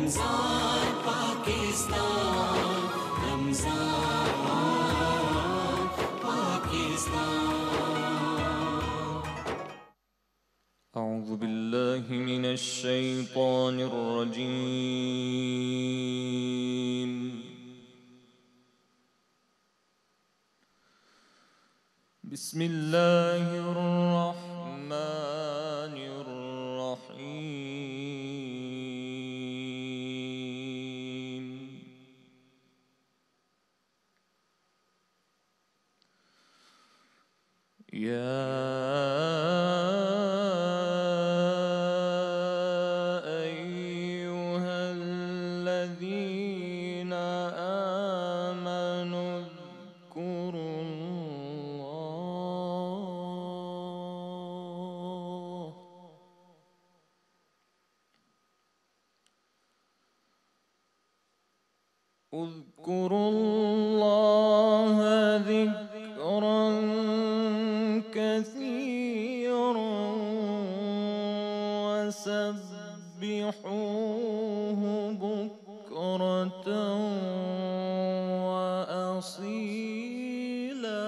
रमज़ान पाकिस्तान, रमज़ान पाकिस्तान। أعوذ بالله من الشيطان الرجيم. بسم الله الرحمن الرحيم. يا أيها الذين آمنوا اذكروا الله ذكرا كثيرا وسبحوه بكرة وأصيلا.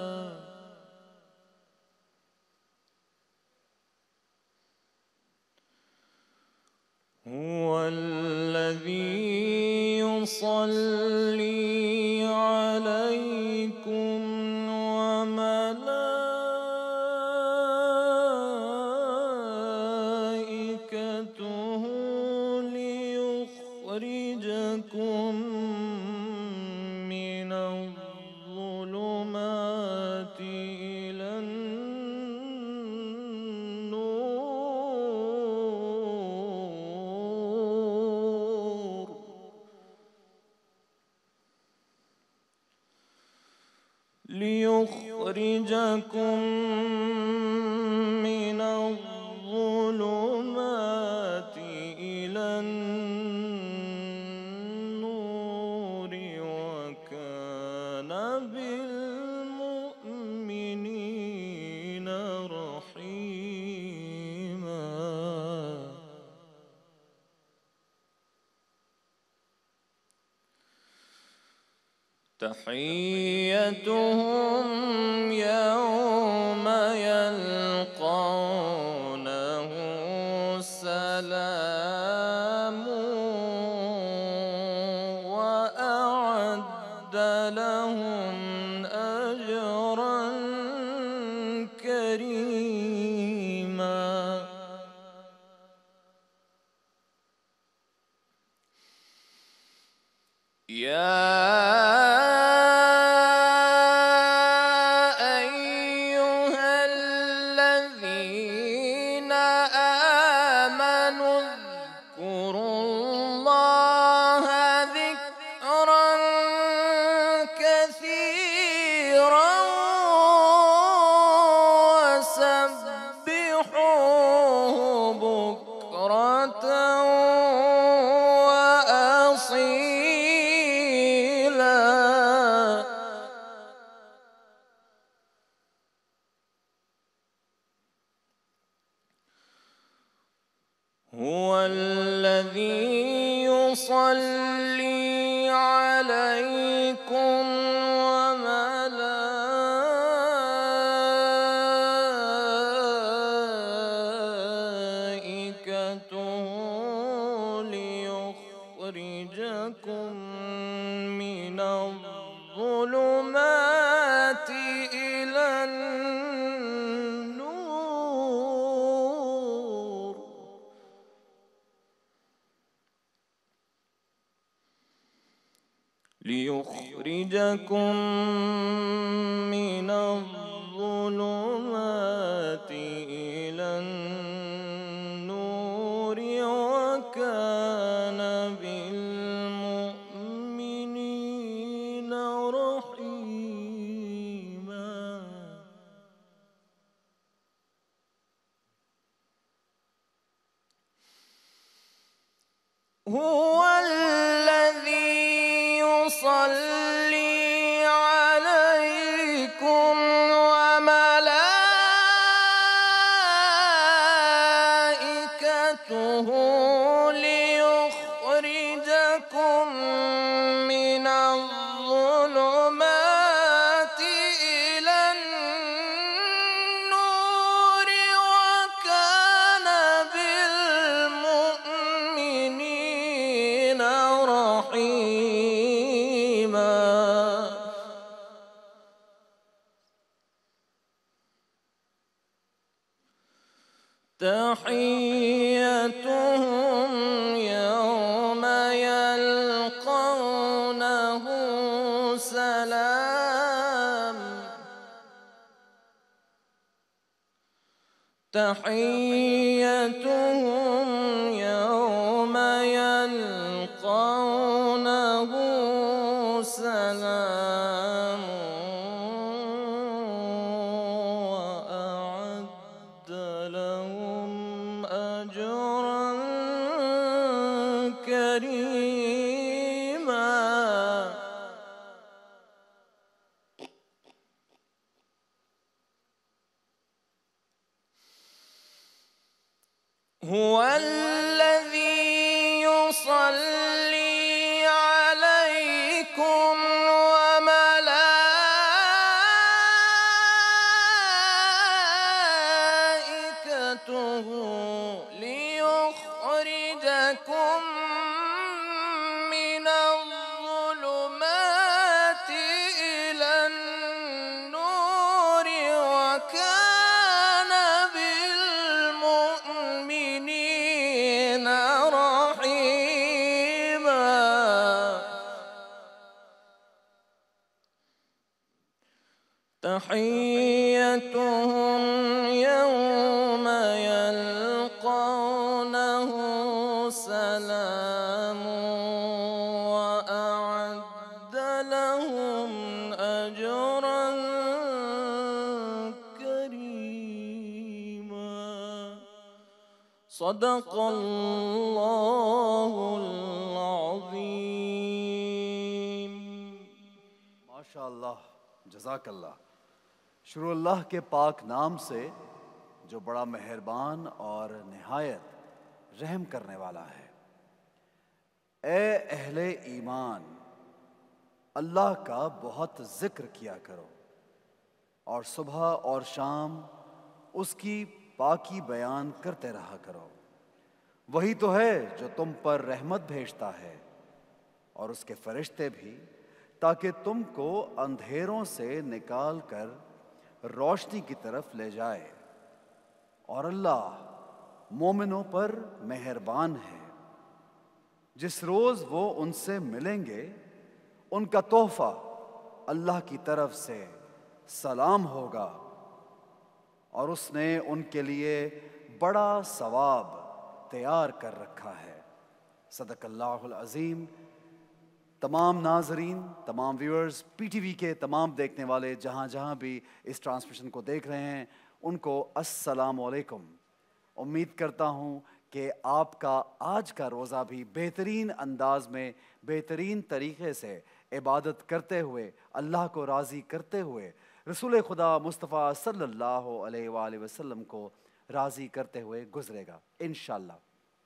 هو الذي يصلي عليكم وملائكته ليخرجكم من الظلمات إلى النور. ليخرجكم من الظلمات إلى النور وكان بالمؤمنين رحيما. تحيتهم يوم يلقونه سلام وأعد لهم أجرا كريما. يا أيها الذين آمنوا اذكروا الله ذكرا كثيرا وسبحوه بكرة وأصيلا. هو الذي يصلي عليكم وملائكته ليخرجكم من الظلمات إلى النور. ليخرجكم من الظلمات إلى النور وكان بالمؤمنين رحيما. هو الذي يصلي عليكم وملائكته ليخرجكم تحيتهم يوم يلقونه سلام تحيتهم يوم يلقونه سلام وأعد لهم أجرا كريما هو الذي يصلي عليكم وملائكته ليخرجكم من الظلمات إلى النور وكان بالمؤمنين رحيما تحيتهم يوم يلقونه سلام وأعد لهم أجرا كريما صدق الله العظيم माशाअल्लाह, जज़ाकल्लाह। शुरू अल्लाह के पाक नाम से जो बड़ा मेहरबान और निहायत रहम करने वाला है। ए अहले ईमान, अल्लाह का बहुत ज़िक्र किया करो और सुबह और शाम उसकी पाकी बयान करते रहा करो। वही तो है जो तुम पर रहमत भेजता है और उसके फरिश्ते भी, ताकि तुमको अंधेरों से निकाल कर रोशनी की तरफ ले जाए। और अल्लाह मोमिनों पर मेहरबान है। जिस रोज़ वो उनसे मिलेंगे उनका तोहफा अल्लाह की तरफ से सलाम होगा और उसने उनके लिए बड़ा सवाब तैयार कर रखा है। सदक़ल्लाहुल अज़ीम। तमाम नाजरीन, तमाम व्यूअर्स, पीटीवी के तमाम देखने वाले जहाँ जहाँ भी इस ट्रांसमिशन को देख रहे हैं, उनको अस्सलाम वालेकुम। उम्मीद करता हूँ कि आपका आज का रोज़ा भी बेहतरीन अंदाज में, बेहतरीन तरीक़े से इबादत करते हुए, अल्लाह को राज़ी करते हुए, रसूल खुदा मुस्तफ़ा सल्लल्लाहु अलैहि वसल्लम को राज़ी करते हुए गुज़रेगा इंशाअल्लाह।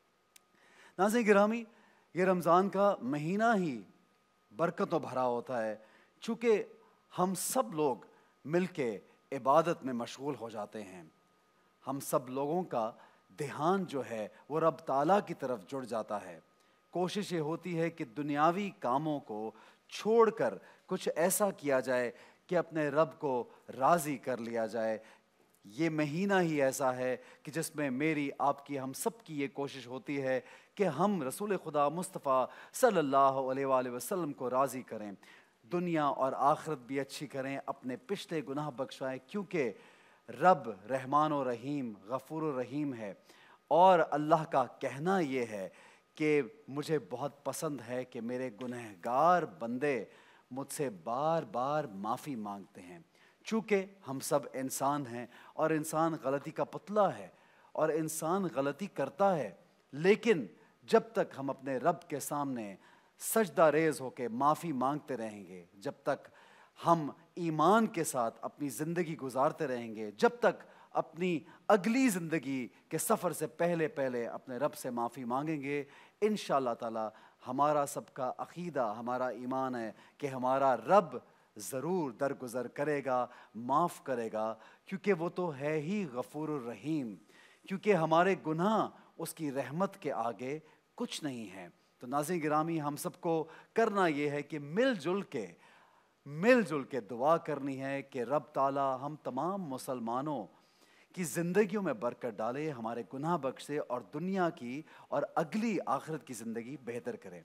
नाज़रीन गिरामी, ये रमज़ान का महीना ही बरकतों भरा होता है। चूँकि हम सब लोग मिलके इबादत में मशगूल हो जाते हैं, हम सब लोगों का ध्यान जो है वो रब ताला की तरफ जुड़ जाता है। कोशिश ये होती है कि दुनियावी कामों को छोड़कर कुछ ऐसा किया जाए कि अपने रब को राज़ी कर लिया जाए। ये महीना ही ऐसा है कि जिसमें मेरी, आपकी, हम सब की ये कोशिश होती है कि हम रसूल खुदा मुस्तफ़ा सल्लल्लाहु अलैहि वसल्लम को राज़ी करें, दुनिया और आखिरत भी अच्छी करें, अपने पिछले गुनाह बख्शाएं, क्योंकि रब रहमान और रहीम, गफ़ूर और रहीम है। और अल्लाह का कहना ये है कि मुझे बहुत पसंद है कि मेरे गुनहगार बंदे मुझसे बार बार माफ़ी मांगते हैं। चूँकि हम सब इंसान हैं और इंसान गलती का पुतला है और इंसान गलती करता है, लेकिन जब तक हम अपने रब के सामने सजदा रेज़ होकर माफ़ी मांगते रहेंगे, जब तक हम ईमान के साथ अपनी ज़िंदगी गुजारते रहेंगे, जब तक अपनी अगली ज़िंदगी के सफ़र से पहले पहले अपने रब से माफ़ी मांगेंगे, इंशाअल्लाह ताला हमारा सबका अक़ीदा, हमारा ईमान है कि हमारा रब ज़रूर दरगुज़र करेगा, माफ़ करेगा, क्योंकि वो तो है ही गफ़ूर रहीम। क्योंकि हमारे गुनाह उसकी रहमत के आगे कुछ नहीं है। तो नाज़रीन गिरामी, हम सबको करना ये है कि मिलजुल के दुआ करनी है कि रब ताला हम तमाम मुसलमानों की ज़िंदगियों में बरकत डाले, हमारे गुनाह बख्शे और दुनिया की और अगली आखिरत की ज़िंदगी बेहतर करे।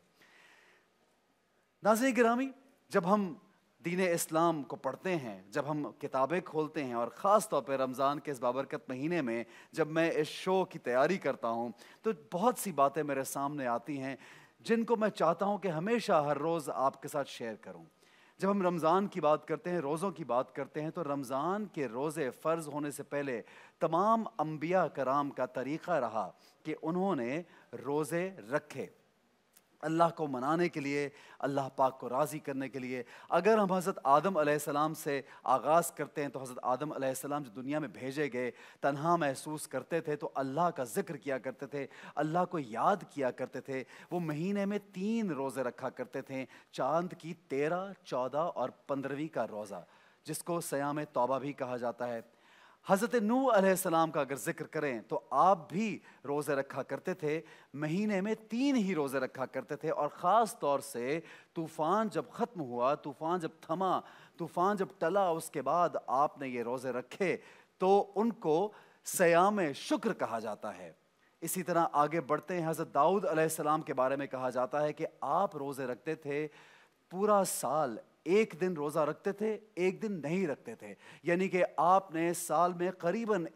नाज़रीन गिरामी, जब हम दीन इस्लाम को पढ़ते हैं, जब हम किताबें खोलते हैं और ख़ास तौर पर रमज़ान के इस बाबरकत महीने में जब मैं इस शो की तैयारी करता हूँ तो बहुत सी बातें मेरे सामने आती हैं जिनको मैं चाहता हूँ कि हमेशा हर रोज़ आपके साथ शेयर करूँ। जब हम रमज़ान की बात करते हैं, रोज़ों की बात करते हैं, तो रमज़ान के रोज़े फ़र्ज़ होने से पहले तमाम अंबिया कराम का तरीक़ा रहा कि उन्होंने रोज़े रखे अल्लाह को मनाने के लिए, अल्लाह पाक को राज़ी करने के लिए। अगर हम हज़रत आदम अलैहिस्सलाम से आगाज़ करते हैं तो हज़रत आदम अलैहिस्सलाम जो दुनिया में भेजे गए, तन्हा महसूस करते थे तो अल्लाह का ज़िक्र किया करते थे, अल्लाह को याद किया करते थे। वो महीने में 3 रोज़े रखा करते थे, चाँद की 13, 14 और 15वीं का रोज़ा, जिसको सयाम तौबा भी कहा जाता है। हज़रत नूह अलैहिस्सलाम का अगर जिक्र करें तो आप भी रोज़े रखा करते थे, महीने में 3 ही रोज़े रखा करते थे। और ख़ास तौर से तूफ़ान जब ख़त्म हुआ, तूफ़ान जब थमा, तूफ़ान जब टला, उसके बाद आपने ये रोज़े रखे तो उनको सयाम शुक्र कहा जाता है। इसी तरह आगे बढ़ते हैं, हज़रत दाऊद अलैहिस्सलाम के बारे में कहा जाता है कि आप रोज़े रखते थे पूरा साल, एक दिन रोज़ा रखते थे, एक दिन नहीं रखते थे, यानी कि आपने साल में करीबन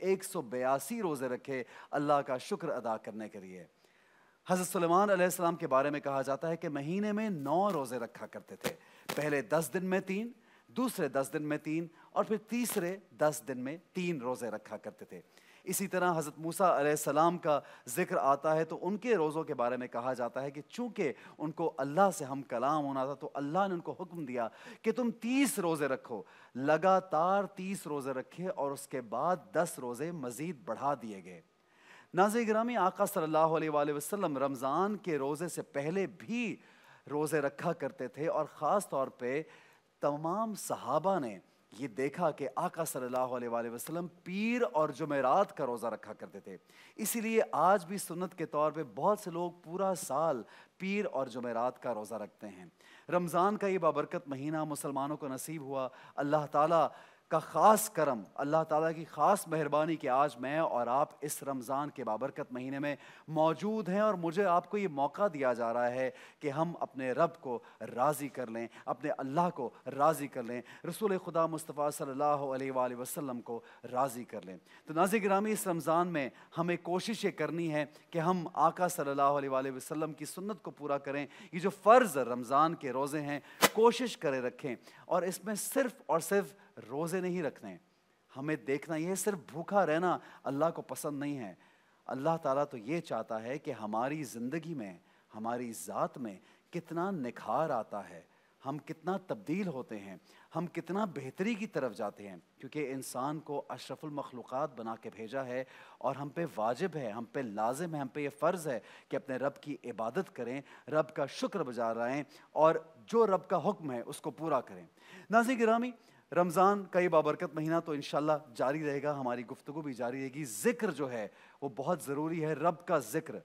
182 रोज़े रखे अल्लाह का शुक्र अदा करने के लिए। हज़रत सुलेमान अलैहिस्सलाम के बारे में कहा जाता है कि महीने में 9 रोज़े रखा करते थे, पहले 10 दिन में 3, दूसरे 10 दिन में 3 और फिर तीसरे 10 दिन में 3 रोज़े रखा करते थे। इसी तरह हज़रत मूसा अलैहिस्सलाम का ज़िक्र आता है तो उनके रोज़ों के बारे में कहा जाता है कि चूँकि उनको अल्लाह से हम कलाम होना था तो अल्लाह ने उनको हुक्म दिया कि तुम 30 रोज़े रखो, लगातार 30 रोज़े रखे और उसके बाद 10 रोज़े मज़ीद बढ़ा दिए गए। नाज़रीन गिरामी, आका सल्लल्लाहु अलैहि वसल्लम रमज़ान के रोज़े से पहले भी रोज़े रखा करते थे और ख़ास तौर पे तमाम सहाबा ने ये देखा कि आका सल्लल्लाहु अलैहि वसल्लम पीर और जुमेरात का रोज़ा रखा करते थे। इसीलिए आज भी सुन्नत के तौर पे बहुत से लोग पूरा साल पीर और जुमेरात का रोज़ा रखते हैं। रमज़ान का ये बाबरकत महीना मुसलमानों को नसीब हुआ, अल्लाह ताला का ख़ास करम, अल्लाह ताला की ख़ास मेहरबानी कि आज मैं और आप इस रमज़ान के बाबरकत महीने में मौजूद हैं और मुझे आपको ये मौका दिया जा रहा है कि हम अपने रब को राज़ी कर लें, अपने अल्लाह को राज़ी कर लें, रसूल खुदा मुस्तफ़ा सल्लल्लाहु अलैहि वसल्लम को राज़ी कर लें। तो नाज़रीन गिरामी, इस रमज़ान में हमें कोशिश ये करनी है कि हम आका सल्लल्लाहु अलैहि वसल्लम की सुन्नत को पूरा करें। ये जो फ़र्ज़ रमज़ान के रोज़े हैं कोशिश करें रखें, और इसमें सिर्फ़ और सिर्फ रोज़े नहीं रखने, हमें देखना यह सिर्फ भूखा रहना अल्लाह को पसंद नहीं है। अल्लाह ताला तो ये चाहता है कि हमारी ज़िंदगी में, हमारी ज़ात में कितना निखार आता है, हम कितना तब्दील होते हैं, हम कितना बेहतरी की तरफ जाते हैं, क्योंकि इंसान को अशरफुल मखलूक़ात बना के भेजा है और हम पे वाजिब है, हम पे लाजिम है, हम पे ये फ़र्ज़ है कि अपने रब की इबादत करें, रब का शुक्र बजा रहें और जो रब का हुक्म है उसको पूरा करें। नाज़रीन गिरामी, रमज़ान का ये बाबरकत महीना तो इंशाल्लाह जारी रहेगा, हमारी गुफ्तगू भी जारी रहेगी। ज़िक्र जो है वो बहुत ज़रूरी है, रब का ज़िक्र,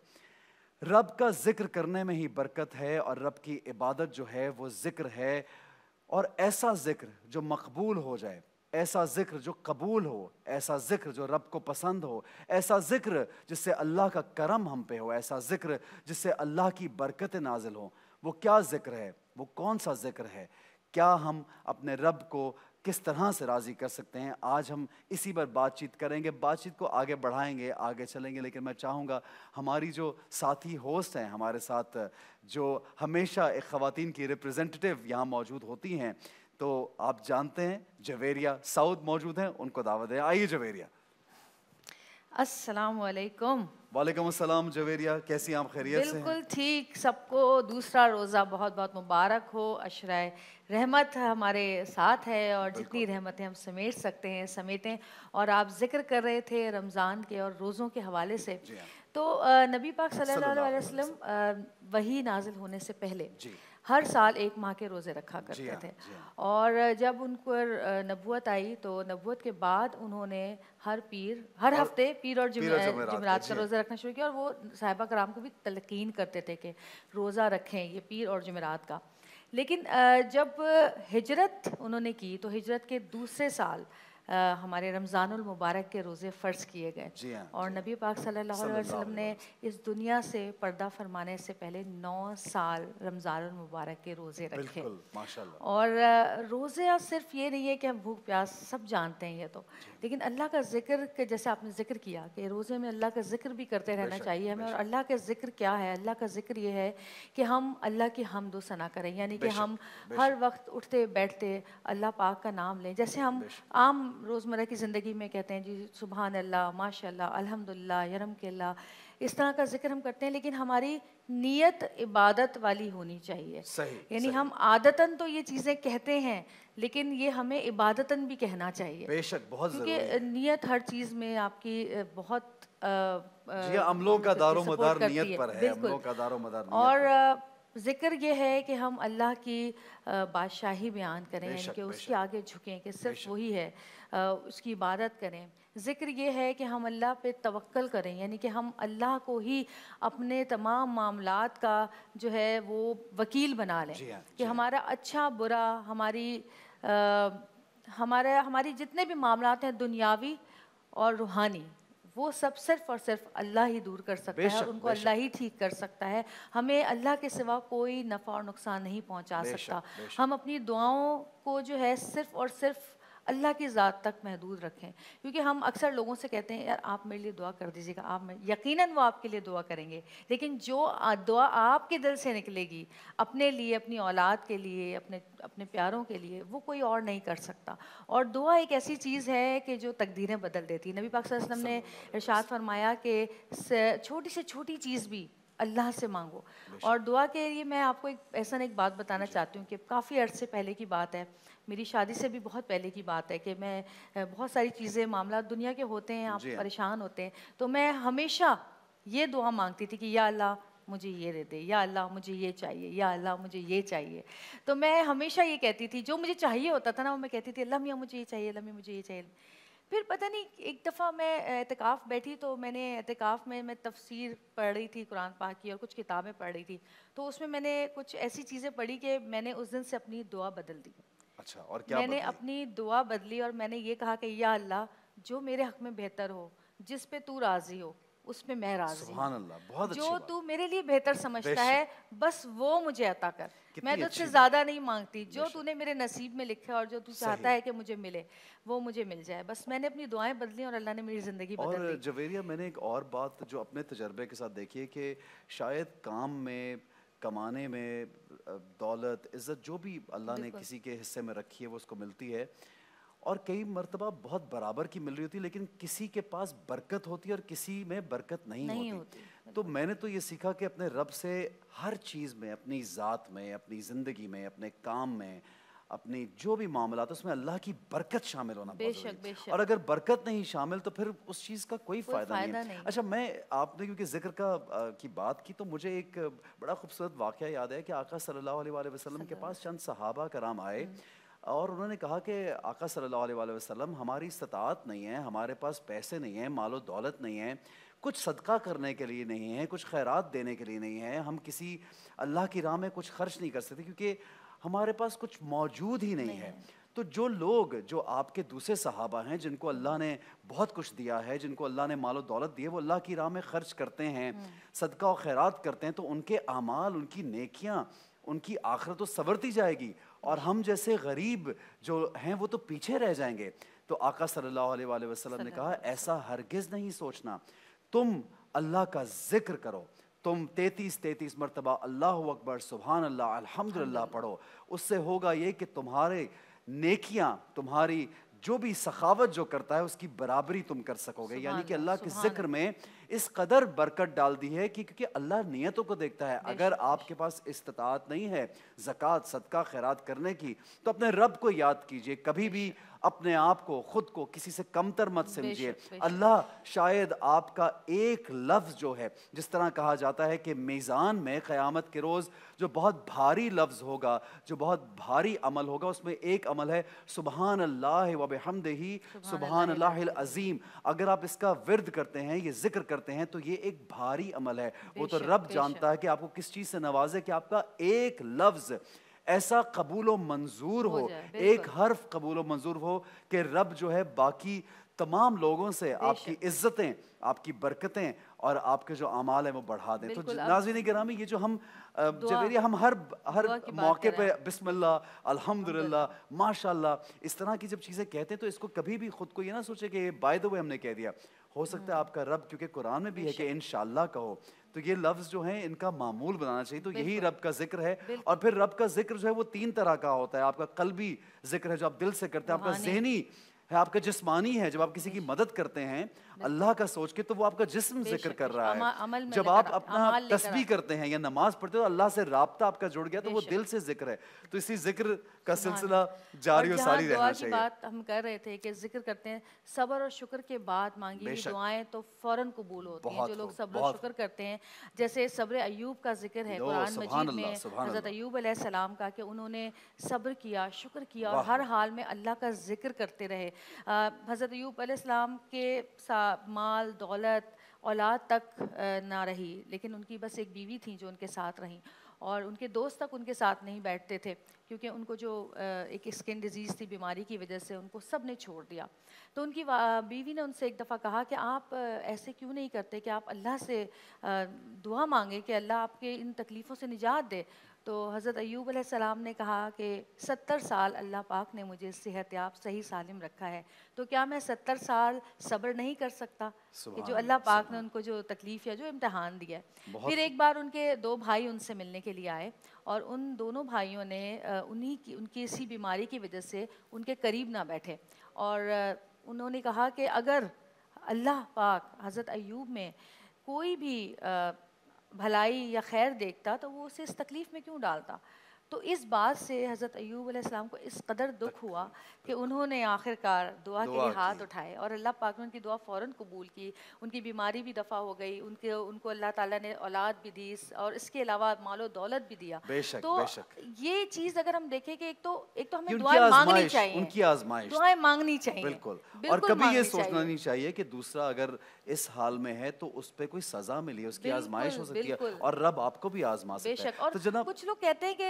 रब का ज़िक्र करने में ही बरकत है और रब की इबादत जो है वो ज़िक्र है। और ऐसा ज़िक्र जो मकबूल हो जाए, ऐसा ज़िक्र जो कबूल हो, ऐसा ज़िक्र जो रब को पसंद हो, ऐसा ज़िक्र जिससे अल्लाह का करम हम पे हो, ऐसा ज़िक्र जिससे अल्लाह की बरकतें नाजिल हो। वो क्या ज़िक्र है, वो कौन सा ज़िक्र है, क्या हम अपने रब को किस तरह से राज़ी कर सकते हैं, आज हम इसी पर बातचीत करेंगे, बातचीत को आगे बढ़ाएंगे, आगे चलेंगे। लेकिन मैं चाहूँगा हमारी जो साथी होस्ट हैं हमारे साथ, जो हमेशा एक ख़वातीन की रिप्रेजेंटेटिव यहाँ मौजूद होती हैं, तो आप जानते हैं जवेरिया सऊद मौजूद हैं, उनको दावत दें। आइए जवेरिया। अस्सलाम वालेकुम। वालेकुम अस्सलाम जवेरिया, कैसी आप खैरियत से हैं? बिल्कुल ठीक, सबको दूसरा रोज़ा बहुत बहुत मुबारक हो, अशराए रहमत हमारे साथ है और जितनी रहमतें हम समेट सकते हैं समेटें। और आप जिक्र कर रहे थे रमज़ान के और रोज़ों के हवाले से, तो नबी पाक सल्लल्लाहु अलैहि वसल्लम वही नाजिल होने से पहले हर साल 1 माह के रोज़े रखा करते थे। और जब उनको नबूवत आई तो नबूवत के बाद उन्होंने हर हफ्ते पीर और जुमेरात का रोज़ा रखना शुरू किया। और वो साहिबा कराम को भी तलकीन करते थे कि रोज़ा रखें ये पीर और जुमेरात का। लेकिन जब हिजरत उन्होंने की तो हिजरत के दूसरे साल हमारे रमज़ानुल मुबारक के रोज़े फ़र्ज़ किए गए। जी हाँ, और नबी पाक सल्लल्लाहु अलैहि वसल्लम ने इस दुनिया से पर्दा फरमाने से पहले 9 साल रमज़ानुल मुबारक के रोज़े रखे। बिल्कुल, माशाल्लाह। और रोज़े सिर्फ ये नहीं है कि हम भूख प्यास सब जानते हैं ये तो, लेकिन अल्लाह का ज़िक्र के जैसे आपने ज़िक्र किया कि रोज़े में अल्लाह का ज़िक्र भी करते रहना चाहिए हमें। और अल्लाह का ज़िक्र क्या है? अल्लाह का ज़िक्र ये है कि हम अल्लाह की हम्द व सना करें, यानी कि हम हर वक्त उठते बैठते अल्लाह पाक का नाम लें। जैसे हम आम रोज़मर्रा की ज़िंदगी में कहते हैं जी सुबहान अल्लाह, माशाअल्लाह, अल्हम्दुलिल्लाह, यरहमकल्लाह, इस तरह का जिक्र हम करते हैं, लेकिन हमारी नीयत इबादत वाली होनी चाहिए। सही, यानी सही। हम आदतन तो ये चीज़ें कहते हैं, लेकिन ये हमें इबादतन भी कहना चाहिए, बेशक बहुत ज़रूरी क्योंकि है। नीयत हर चीज़ में आपकी बहुत जी हाँ, अमलों का दारो मदार नियत पर है, बिल्कुल। अमलों का दारो मदार नियत और पर। ज़िक्र ये है कि हम अल्लाह की बादशाही बयान करें, यानी बेशक, कि उसके बेशक। आगे झुकें कि सिर्फ वही है, उसकी इबादत करें। ज़िक्र ये है कि हम अल्लाह पे तवक्कल करें, यानी कि हम अल्लाह को ही अपने तमाम मामलात का जो है वो वकील बना लें। जी हाँ, कि जी हाँ। हमारा अच्छा बुरा, हमारी जितने भी मामलात हैं दुनियावी और रूहानी, वो सब सिर्फ और सिर्फ अल्लाह ही दूर कर सकता है, बेशक, और उनको बेशक। अल्लाह ही ठीक कर सकता है। हमें अल्लाह के सिवा कोई नफ़ा और नुकसान नहीं पहुंचा बेशक, सकता। बेशक। हम अपनी दुआओं को जो है सिर्फ और सिर्फ अल्लाह की ज़ात तक महदूद रखें, क्योंकि हम अक्सर लोगों से कहते हैं यार आप मेरे लिए दुआ कर दीजिएगा, यकीनन वो आपके लिए दुआ करेंगे, लेकिन जो दुआ आपके दिल से निकलेगी अपने लिए, अपनी औलाद के लिए, अपने अपने प्यारों के लिए, वो कोई और नहीं कर सकता। और दुआ एक ऐसी चीज़ है कि जो तकदीरें बदल देती है। नबी पाक सल्लल्लाहु अलैहि वसल्लम ने इरशाद फरमाया कि छोटी से छोटी चीज़ भी अल्लाह से मांगो। और दुआ के लिए मैं आपको एक बात बताना चाहती हूँ कि काफ़ी अर्से पहले की बात है, मेरी शादी से भी बहुत पहले की बात है, कि मैं बहुत सारी चीज़ें मामला दुनिया के होते हैं, आप जी हाँ। परेशान होते हैं, तो मैं हमेशा ये दुआ मांगती थी कि या अल्लाह मुझे ये दे दे, या अल्लाह मुझे ये चाहिए, या अल्लाह मुझे ये चाहिए। तो मैं हमेशा ये कहती थी, जो मुझे चाहिए होता था ना, वो मैं कहती थी अल्लाह मियाँ मुझे ये चाहिए, अल्लाह मियाँ मुझे ये चाहिए। फिर पता नहीं एक दफ़ा मैं एतिकाफ़ बैठी, तो मैंने एतिकाफ़ में मैं तफसीर पढ़ रही थी कुरान पाक की और कुछ किताबें पढ़ रही थी, तो उसमें मैंने कुछ ऐसी चीज़ें पढ़ी कि मैंने उस दिन से अपनी दुआ बदल दी। अच्छा, और क्या मैंने बदली? अपनी दुआ बदली और मैंने ये कहा कि या अल्लाह जो मेरे हक़ में बेहतर हो, जिस पे तू राज़ी हो, उस पे मैं राज़ी सुभान हूँ। अल्लाह, बहुत अच्छी जो बात। तू मेरे लिए बेहतर समझता बेशक। है बस वो मुझे अता कर। कितनी मैं अच्छी तुझसे बात। ज़्यादा नहीं मांगती, जो बेशक। तूने मेरे नसीब में लिखा है और जो तू सही। चाहता है कि मुझे मिले, वो मुझे मिल जाए। बस मैंने अपनी दुआएं बदली और अल्लाह ने मेरी ज़िंदगी बदल और दी। जवेरिया, मैंने एक और बात जो अपने तजर्बे के साथ देखी है कि शायद काम में, कमाने में, दौलत, इज़्ज़त जो भी अल्लाह ने बिल्कुल। किसी के हिस्से में रखी है वो उसको मिलती है, और कई मर्तबा बहुत बराबर की मिल रही होती है, लेकिन किसी के पास बरकत होती है और किसी में बरकत नहीं नहीं होती। होती, तो मैंने तो ये सीखा कि अपने रब से हर चीज़ में, अपनी ज़ात में, अपनी ज़िंदगी में, अपने काम में, अपनी जो भी मामलात है उसमें अल्लाह की बरकत शामिल होना बहुत बेशक, ज़रूरी है। बेशक। और अगर बरकत नहीं शामिल तो फिर उस चीज़ का कोई फ़ायदा नहीं फ़ायदा है। नहीं। अच्छा, मैं आपने क्योंकि ज़िक्र की बात की, तो मुझे एक बड़ा खूबसूरत वाक़या याद है कि आका सल्लल्लाहु अलैहि वसल्लम के पास चंद सहाबा कराम आए और उन्होंने कहा कि आका सल्लल्लाहु अलैहि वसल्लम, हमारी इस्तात नहीं है, हमारे पास पैसे नहीं हैं, मालो दौलत नहीं है, कुछ सदका करने के लिए नहीं है, कुछ खैरात देने के लिए नहीं है, हम किसी अल्लाह की राह में कुछ खर्च नहीं कर सकते क्योंकि हमारे पास कुछ मौजूद ही नहीं है। तो जो लोग, जो आपके दूसरे सहाबा हैं जिनको अल्लाह ने बहुत कुछ दिया है, जिनको अल्लाह ने मालो दौलत दी है, वो अल्लाह की राह में खर्च करते हैं, सदका और खैरात करते हैं, तो उनके अमाल, उनकी नेकियां, उनकी आखिरत तो संवरती जाएगी, और हम जैसे गरीब जो हैं वो तो पीछे रह जाएंगे। तो आका सल्लल्लाहु अलैहि वसल्लम ने कहा, ऐसा हरगिज़ नहीं सोचना, तुम अल्लाह का जिक्र करो, तुम 33 मरतबा अल्लाहु अकबर, सुभान अल्लाह, अल्हम्दुलिल्लाह पढ़ो, उससे होगा ये कि तुम्हारे नेकियां, तुम्हारी जो भी सखावत जो करता है उसकी बराबरी तुम कर सकोगे। यानी कि अल्लाह के जिक्र में इस कदर बरकत डाल दी है कि क्योंकि अल्लाह नियतों को देखता है। अगर आपके पास इस्तिताअत नहीं है ज़कात, सदका, खैरात करने की, तो अपने रब को याद कीजिए, कभी भी अपने आप को, खुद को किसी से कमतर मत समझिए। अल्लाह शायद आपका एक लफ्ज़ जो है, जिस तरह कहा जाता है कि मीज़ान में क़यामत के रोज़ जो बहुत भारी लफ्ज़ होगा, जो बहुत भारी अमल होगा, उसमें एक अमल है सुबहान अल्लाह व बिहम्दिही सुबहान अल्लाहिल अज़ीम। अगर आप इसका विर्द करते हैं, ये जिक्र करते हैं, तो ये एक भारी अमल है। वो तो रब जानता है कि आपको किस चीज़ से नवाजे कि आपका एक लफ्ज़ ऐसा कबूल व मंजूर हो, एक हर्फ कबूल व मंजूर हो कि रब जो है बाकी तमाम लोगों से आपकी इज्जतें, आपकी बरकतें और आपके जो अमाल हैं वो बढ़ा दें। तो नाज़रीन गिरामी, ये जो हम जवेरिया हम हर मौके पे बिस्मिल्लाह, अल्हम्दुलिल्लाह, माशाल्लाह, इस तरह की जब चीज़ें कहते हैं तो इसको कभी भी खुद को ये ना सोचे कि बाय द वे हमने कह दिया। हो सकता है आपका रब, क्योंकि कुरान में भी है कि इंशाअल्लाह कहो, तो ये लफ्ज़ जो हैं इनका मामूल बनाना चाहिए। तो यही रब का जिक्र है। और फिर रब का जिक्र जो है वो 3 तरह का होता है। आपका कल्बी जिक्र है जो आप दिल से करते हैं, आपका ज़हनी है, आपका जिस्मानी है जब आप किसी की मदद करते हैं अल्लाह का सोच के, तो वो आपका जिस्म जिक्र कर रहा है। जब आप अपना तस्बीह करते हैं या नमाज पढ़ते हो तो अल्लाह से राब्ता आपका जुड़ गया, तो वो दिल से जिक्र है। तो इसी जिक्र का सिलसिला जारी और सारी रहना चाहिए। बात हम कर रहे थे कि जिक्र करते हैं, सब्र और शुक्र के बाद मांगी हुई दुआएं तो फौरन कबूल होती हैं। जो लोग सब्र और शुक्र करते हैं, जैसे सब्र अय्यूब का जिक्र है कुरान मजीद में, हज़रत अय्यूब अलैहिस्सलाम का, कि उन्होंने सब्र किया, शुक्र किया और हर हाल में अल्लाह का जिक्र करते रहे। हज़रत अय्यूब अलैहिस्सलाम के माल दौलत औलाद तक ना रही, लेकिन उनकी बस एक बीवी थी जो उनके साथ रहीं, और उनके दोस्त तक उनके साथ नहीं बैठते थे क्योंकि उनको जो एक स्किन डिजीज़ थी, बीमारी की वजह से उनको सब ने छोड़ दिया। तो उनकी बीवी ने उनसे एक दफ़ा कहा कि आप ऐसे क्यों नहीं करते कि आप अल्लाह से दुआ मांगे कि अल्लाह आपके इन तकलीफ़ों से निजात दे। तो हज़रत अय्यूब अलैहिस्सलाम ने कहा कि 70 साल अल्लाह पाक ने मुझे सेहतयाब सही सालिम रखा है, तो क्या मैं 70 साल सब्र नहीं कर सकता कि जो अल्लाह पाक ने उनको जो तकलीफ़ या जो इम्तहान दिया है। फिर एक बार उनके 2 भाई उनसे मिलने के लिए आए और उन दोनों भाइयों ने उनकी इसी बीमारी की वजह से उनके करीब ना बैठे, और उन्होंने कहा कि अगर अल्लाह पाक हज़रत अय्यूब में कोई भी भलाई या खैर देखता तो वो उसे इस तकलीफ़ में क्यों डालता। तो इस बात से हज़रत अय्यूब अलैहिस्सलाम को इस कदर दुख हुआ कि उन्होंने आखिरकार दुआ के लिए हाथ उठाए और अल्लाह पाक ने उनकी दुआ फ़ौरन कबूल की। उनकी बीमारी भी दफ़ा हो गई, उनको अल्लाह ताला ने औलाद भी दी और इसके अलावा मालो दौलत भी दिया। बेशक, तो बेशक। ये चीज़ अगर हम देखें कि एक तो हमें दुआएं मांगनी चाहिए, उनकी आजमाइश, दुआएं मांगनी चाहिए, बिल्कुल। और कभी ये सोचना नहीं चाहिए कि दूसरा अगर इस हाल में है तो उस पर कोई सजा मिली, उसकी आजमाइश हो सकती है और रब आपको भी आजमा सकता है। और तो कुछ लोग कहते हैं कि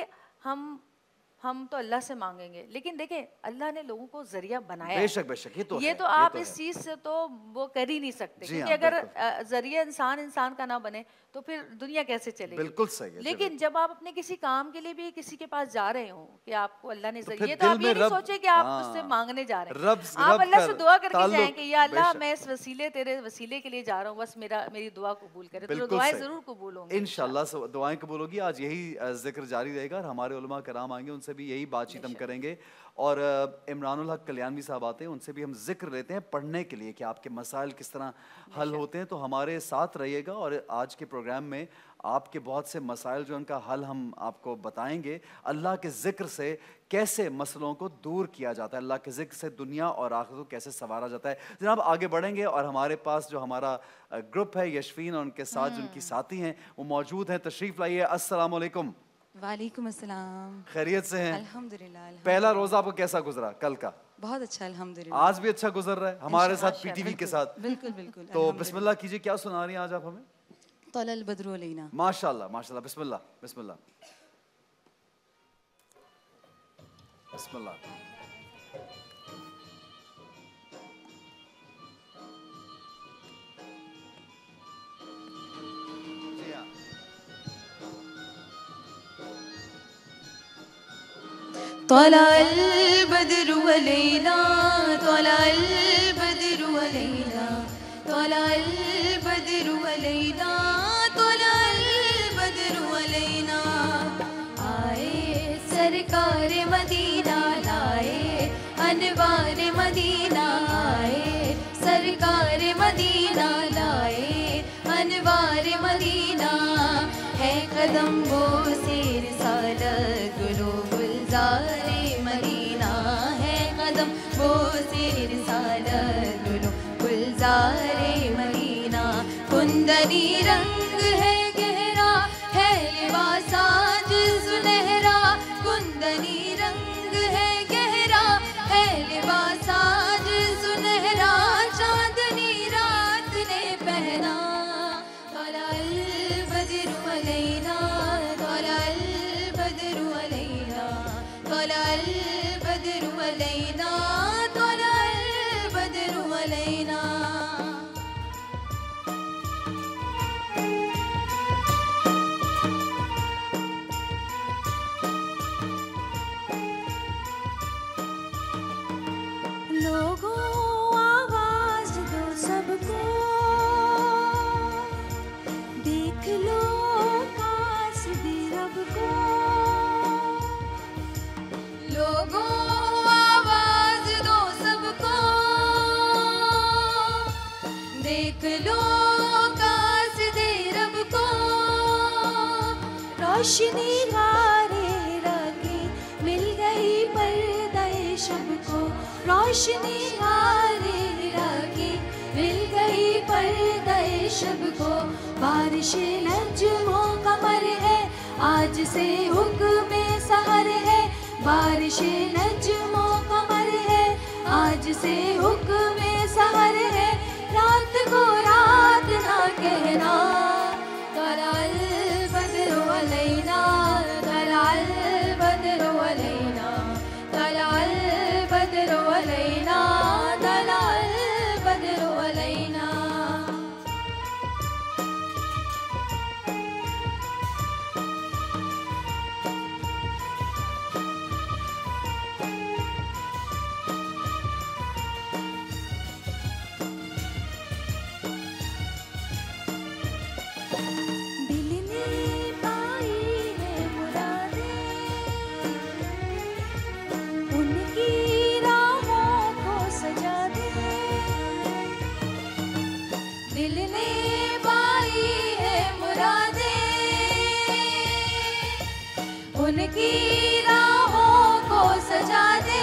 हम तो अल्लाह से मांगेंगे, लेकिन देखें अल्लाह ने लोगों को जरिया बनाया। बेशक बेशक, ये तो आप इस चीज से तो वो कर ही नहीं सकते, क्योंकि अगर जरिया इंसान का ना बने तो फिर दुनिया कैसे चलेगी। बिल्कुल सही है। लेकिन जब आप अपने किसी काम के लिए भी किसी के पास जा रहे हो कि आपको अल्लाह ने जरिया, तो आप ये नहीं सोचे कि आप उससे मांगने जा रहे हैं, आप अल्लाह से दुआ करके जाएं कि या अल्लाह मैं इस वसीले तेरे वसीले के लिए जा रहा हूँ, बस मेरी दुआ कबूल करे। तो दुआएं जरूर कबूल होंगी इंशाअल्लाह, दुआएं कबूल होगी। आज यही जिक्र जारी रहेगा और हमारे उलमा कराम आएंगे, उनसे भी यही बातचीत हम करेंगे। और इमरानुल हक कल्याणवी साहब आते हैं, उनसे भी हम जिक्र लेते हैं पढ़ने के लिए कि आपके मसाइल किस तरह हल होते हैं। तो हमारे साथ रहिएगा और आज के प्रोग्राम में आपके बहुत से मसाइल जो उनका हल हम आपको बताएंगे। अल्लाह के जिक्र से कैसे मसलों को दूर किया जाता है, अल्लाह के जिक्र से दुनिया और आखिरत को कैसे संवारा जाता है। जनाब आगे बढ़ेंगे और हमारे पास जो हमारा ग्रुप है यशफीन और उनके साथ जो उनकी साथी हैं वो मौजूद हैं। तशरीफ़ लाइए। अस्सलाम वालेकुम। वालेकुम अस्सलाम। खैरियत से हैं? अल्हम्दुलिल्लाह। पहला रोजा आपको कैसा गुजरा कल का? बहुत अच्छा अल्हम्दुलिल्लाह। आज भी अच्छा गुजर रहा है हमारे साथ पीटीवी के साथ। बिल्कुल बिल्कुल। तो बिस्मिल्लाह कीजिए, क्या सुना रही हैं आज आप हमें? तलल बद्रु अलैना। माशाल्लाह माशाल्लाह, बिस्मिल्लाह बिस्मिल्लाह बिस्मिल्लाह। तलल बद्रु अलैना, तलल बद्रु अलैना, तलल बद्रु अलैना, तलल बद्रु अलैना। आए सरकार मदीना, लाए अनवार मदीना, आए सरकार मदीना, लाए अनवार मदीना। है कदम वो सिर सालत गुलो गुलजारे मदीना, है कदम वो सिर सालत गुलो गुलजारे मदीना। कुंदनी रंग है गहरा, है लिबास आज सुनहरा, कुंदनी रंग है गहरा, है लिबास आज सुनहरा। चांदनी रात ने पहना, तलल बद्रु अलैना, तलल बद्रु अलैना। रोशनी गारे रागी मिल गई पर्दाए शब को, रोशनी गारे रागी मिल गई पर्दाए शब को। बारिश नज्मों कमर है आज से हुक्म सहर है, बारिश नज्मों कमर है आज से हुक्म सहर है। रात को रात ना कहना, तलाल बद्र अलैना, तलाल बद्र अलैना, तलाल बद्र अलैना, तलाल बद्र अलैना। दिल ने पाई है मुरादें, उनकी राहों को सजा दे। दिल ने पाई है मुरादें, उनकी राहों को सजा दे।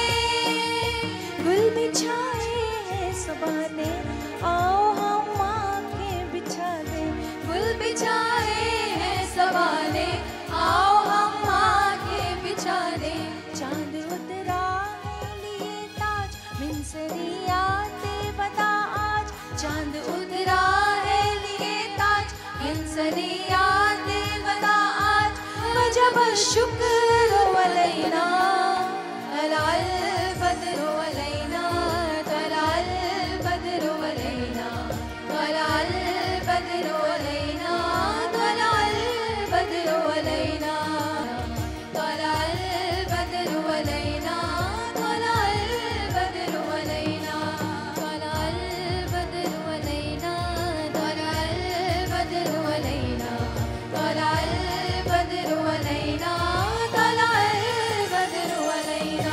गुल बिछाए हैं सुबाने, आओ हम आंखें बिछा दे। गुल बिछाए हैं सवाने, आओ हम आंखें बिछा दे। चांद उतरा है लिए ताज, मिनसरियाते बता आज। चांद उतरा है लिए ताज, मिनसरियाते बता आज। वजब शुक्र अलैना, तलाल बद्र अलैना, तलाल बद्र अलैना, तलाल बद्र अलैना, तलाल बद्र अलैना, तलाल बद्र अलैना, तलाल बद्र अलैना, तलाल बद्र अलैना, तलाल बद्र अलैना, तलाल बद्र अलैना, तलाल बद्र अलैना।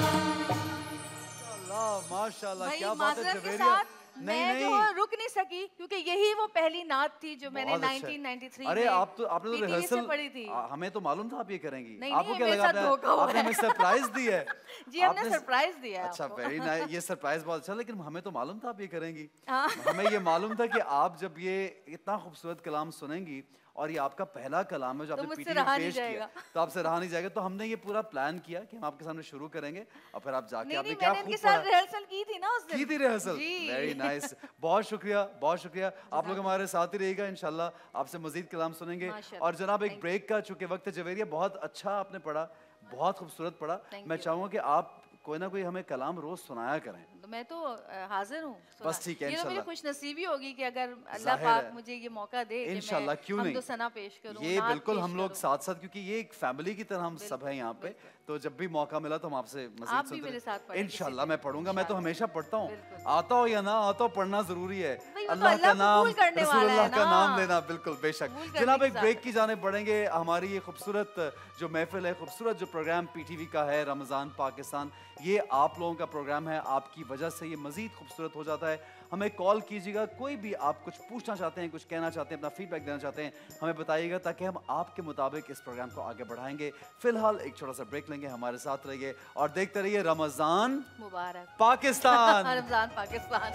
माशाल्लाह, भाई क्या बात है माजरत के जवेरिया। साथ मैं जो रुक नहीं सकी, क्योंकि यही वो पहली नात थी जो मैंने बहुत अच्छा है। 1993 अरे में आपने तो PTV से रिहर्सल पढ़ी थी। हमें तो मालूम था आप ये करेंगी। नहीं, आपको नहीं, क्या मेरे लगा साथ धोखा हुआ आपने है। हमें सरप्राइज दी है? जी, हमने आपने- सरप्राइज दिया है अच्छा, आपको। Very nice. ये सरप्राइज बहुत अच्छा, लेकिन हमें तो मालूम था आप ये करेंगी। हाँ। हमें ये मालूम था कि आप जब ये इतना खूबसूरत कलाम सुनेंगी और ये आपका पहला कलाम है जो आपने मुझसे पीटीवी रहा में नहीं पेश किया, जाएगा। तो आपसे रहा नहीं जाएगा। तो हमने ये पूरा प्लान किया कि हम आपके सामने शुरू करेंगे और फिर आप जाके नहीं, आपने नहीं, क्या मैंने खूब इनके साथ पढ़ा। रिहर्सल की थी ना उस दिन। की थी रिहर्सल। जी। वेरी नाइस, बहुत शुक्रिया, बहुत शुक्रिया। आप लोग हमारे साथ ही रहिएगा, इंशाल्लाह आपसे मजीद कलाम सुनेंगे। माशाल्लाह। और जनाब, एक Thank ब्रेक का चूंकि वक्त है, जवेरिया बहुत अच्छा आपने पढ़ा, बहुत खूबसूरत पढ़ा। Thank मैं you. चाहूँगा कि आप कोई ना कोई हमें कलाम रोज सुनाया करें। तो मैं तो हाजिर हूँ। बस ठीक है, ये तो मेरी इंशाल्लाह। खुश नसीबी होगी कि अगर अल्लाह जाहिर पाक है। मुझे ये मौका दे कि इंशाल्लाह, क्यों मैं नहीं। हमदो सना पेश करूँ, ये नात बिल्कुल पेश हम लोग करूँ। साथ साथ, क्योंकि ये एक फैमिली की तरह हम सब हैं यहाँ पे, तो जब भी मौका मिला तो हम आपसे आप मजीद भी मेरे साथ सुनते पढ़ें इंशाल्लाह। किसी मैं दिन, पढ़ूंगा, मैं तो इंशाल्लाह। हमेशा पढ़ता हूँ, बिल्कुल। आता हो या ना आता हो, पढ़ना जरूरी है। भाई, वो तो अल्लाह का अल्लाह नाम, कबूल करने वाला है रसूलुल्लाह का ना। नाम लेना, बिल्कुल बेशक। कबूल करने जनाब, की एक ज़ात ब्रेक है। की जाने बढ़ेंगे। हमारी ये खूबसूरत जो महफिल है, खूबसूरत जो प्रोग्राम पीटीवी का है, रमज़ान पाकिस्तान, ये आप लोगों का प्रोग्राम है। आपकी वजह से ये मजीद खूबसूरत हो जाता है। हमें कॉल कीजिएगा, कोई भी आप कुछ पूछना चाहते हैं, कुछ कहना चाहते हैं, अपना फीडबैक देना चाहते हैं, हमें बताइएगा, ताकि हम आपके मुताबिक इस प्रोग्राम को आगे बढ़ाएंगे। फिलहाल एक छोटा सा ब्रेक लेंगे, हमारे साथ रहिए और देखते रहिए रमज़ान मुबारक पाकिस्तान। रमजान पाकिस्तान।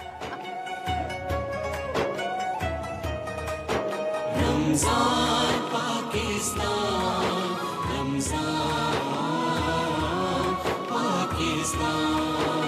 रमजान पाकिस्तान, रमजान पाकिस्तान।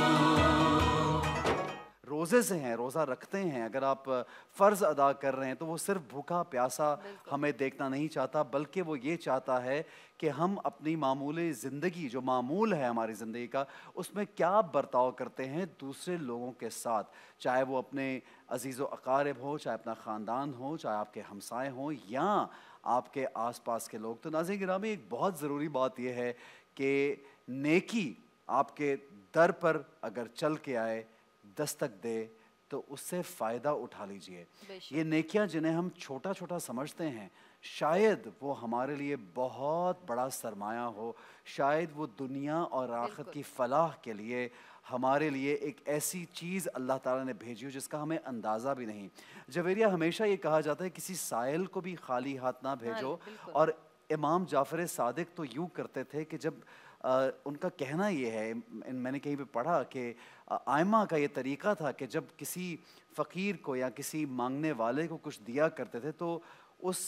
रोज़े से हैं, रोज़ा रखते हैं, अगर आप फ़र्ज़ अदा कर रहे हैं तो वो सिर्फ भूखा प्यासा हमें देखना नहीं चाहता, बल्कि वो ये चाहता है कि हम अपनी मामूली ज़िंदगी, जो मामूल है हमारी ज़िंदगी का, उसमें क्या बर्ताव करते हैं दूसरे लोगों के साथ, चाहे वो अपने अजीज़ व अकारिब हो, चाहे अपना ख़ानदान हो, चाहे आपके हमसाए हों या आपके आसपास के लोग। तो नाज़रीन गिरामी, एक बहुत ज़रूरी बात यह है कि नेकी आपके दर पर अगर चल के आए, दस्तक दे, तो उससे फ़ायदा उठा लीजिए। ये नेकियां जिन्हें हम छोटा छोटा समझते हैं, शायद वो हमारे लिए बहुत बड़ा सरमाया हो, शायद वो दुनिया और आखिरत की फलाह के लिए हमारे लिए एक ऐसी चीज़ अल्लाह ताला ने भेजी हो जिसका हमें अंदाज़ा भी नहीं। जवेरिया, हमेशा ये कहा जाता है किसी साइल को भी खाली हाथ ना भेजो, और इमाम जाफ़र सादिक तो यूँ करते थे कि जब उनका कहना ये है, मैंने कहीं पे पढ़ा कि आइमा का ये तरीक़ा था कि जब किसी फ़कीर को या किसी मांगने वाले को कुछ दिया करते थे तो उस